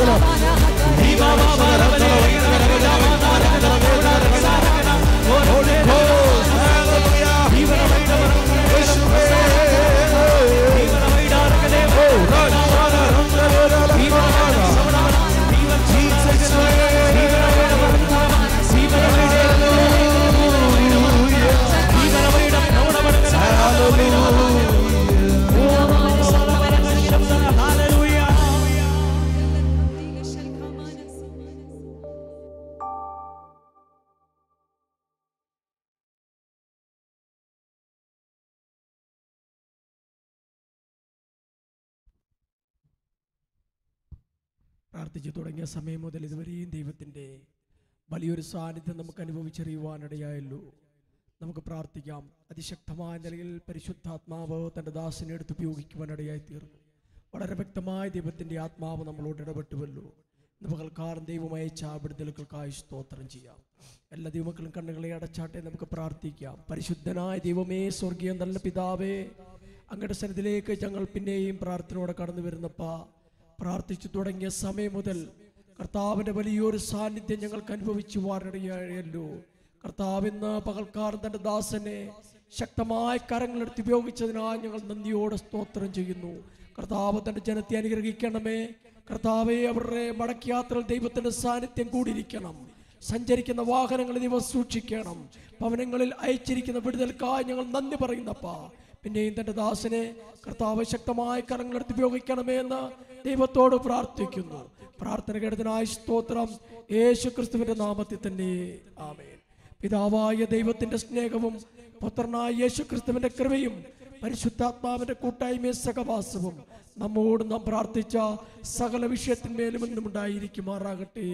പ്രാർത്ഥിച്ചു തുടങ്ങിയ സമയം മുതൽ ഇതുവരെയും ദൈവത്തിൻ്റെ വലിയൊരു സാന്നിധ്യം നമുക്ക് അനുഭവിച്ചറിയുവാനിടയായല്ലോ. നമുക്ക് പ്രാർത്ഥിക്കാം. അതിശക്തമായ നിലയിൽ പരിശുദ്ധാത്മാവ് തൻ്റെ ദാസനെ എടുത്ത് ഉപയോഗിക്കുവാനിടയായി തീർന്നു. വളരെ വ്യക്തമായ ദൈവത്തിൻ്റെ ആത്മാവ് നമ്മളോട് ഇടപെട്ടുവല്ലോ. പകൽക്കാലം ദൈവം അയച്ച വിടുതലുകൾക്കായി സ്തോത്രം ചെയ്യാം. എല്ലാ ദൈവമക്കളും കണ്ണുകളെ അടച്ചാട്ടെ. നമുക്ക് പ്രാർത്ഥിക്കാം. പരിശുദ്ധനായ ദൈവമേ, സ്വർഗീയ നല്ല പിതാവേ, അങ്ങയുടെ സന്നിധിയിലേക്ക് ഞങ്ങൾ പിന്നെയും പ്രാർത്ഥനയോടെ കടന്നു വരുന്നപ്പാ. പ്രാർത്ഥിച്ചു തുടങ്ങിയ സമയം മുതൽ കർത്താവിൻ്റെ വലിയൊരു സാന്നിധ്യം ഞങ്ങൾക്ക് അനുഭവിച്ചു വാരണിയല്ലോ. കർത്താവ് ഇന്ന് പകൽക്കാലം തൻ്റെ ദാസനെ ശക്തമായ കരങ്ങളെടുത്ത് ഉപയോഗിച്ചതിനാൽ ഞങ്ങൾ നന്ദിയോടെ സ്തോത്രം ചെയ്യുന്നു. കർത്താവ് തൻ്റെ ജനത്തെ അനുഗ്രഹിക്കണമേ. കർത്താവെ, അവരുടെ മടക്കയാത്രയിൽ ദൈവത്തിൻ്റെ സാന്നിധ്യം കൂടിയിരിക്കണം. സഞ്ചരിക്കുന്ന വാഹനങ്ങൾ ദൈവം സൂക്ഷിക്കണം. ഭവനങ്ങളിൽ അയച്ചിരിക്കുന്ന വിടുതൽക്കായി ഞങ്ങൾ നന്ദി പറയുന്നപ്പാ. പിന്നെയും തൻ്റെ ദാസനെ കർത്താവ് ശക്തമായ കരങ്ങളെടുത്ത് ഉപയോഗിക്കണമേ എന്ന് ദൈവത്തോട് പ്രാർത്ഥിക്കുന്നു. പ്രാർത്ഥന കേട്ടതിനായി സ്തോത്രം. യേശു ക്രിസ്തുവിന്റെ നാമത്തിൽ തന്നെ ആമേൻ. പിതാവായ ദൈവത്തിന്റെ സ്നേഹവും പുത്രനായ യേശു ക്രിസ്തുവിന്റെ കൃപയും പരിശുദ്ധാത്മാവിന്റെ കൂട്ടായ്മയും സഹവാസവും നമ്മോട് നാം പ്രാർത്ഥിച്ച സകല വിഷയത്തിന്മേലും എന്നും ഉണ്ടായിരിക്കുമാറാകട്ടെ.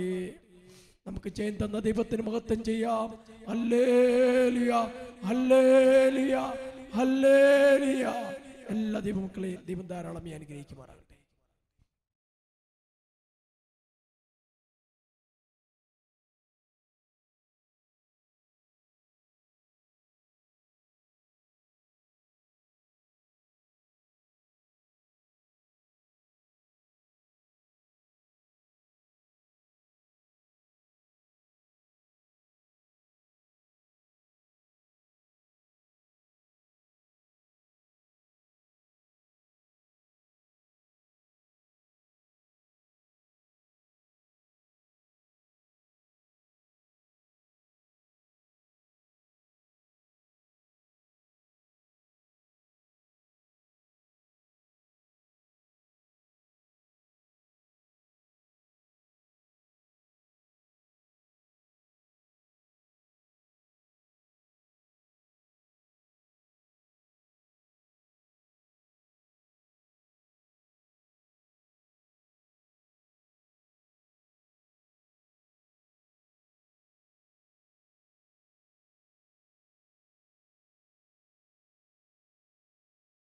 നമുക്ക് ചെയ്യാൻ തന്ന ദൈവത്തിന് മഹത്വം ചെയ്യാം. ഹല്ലേലൂയ, ഹല്ലേലൂയ, ഹല്ലേലൂയ. എല്ലാ ദൈവമക്കളെയും ദൈവം ധാരാളമായി അനുഗ്രഹിക്കുമാറാകട്ടെ.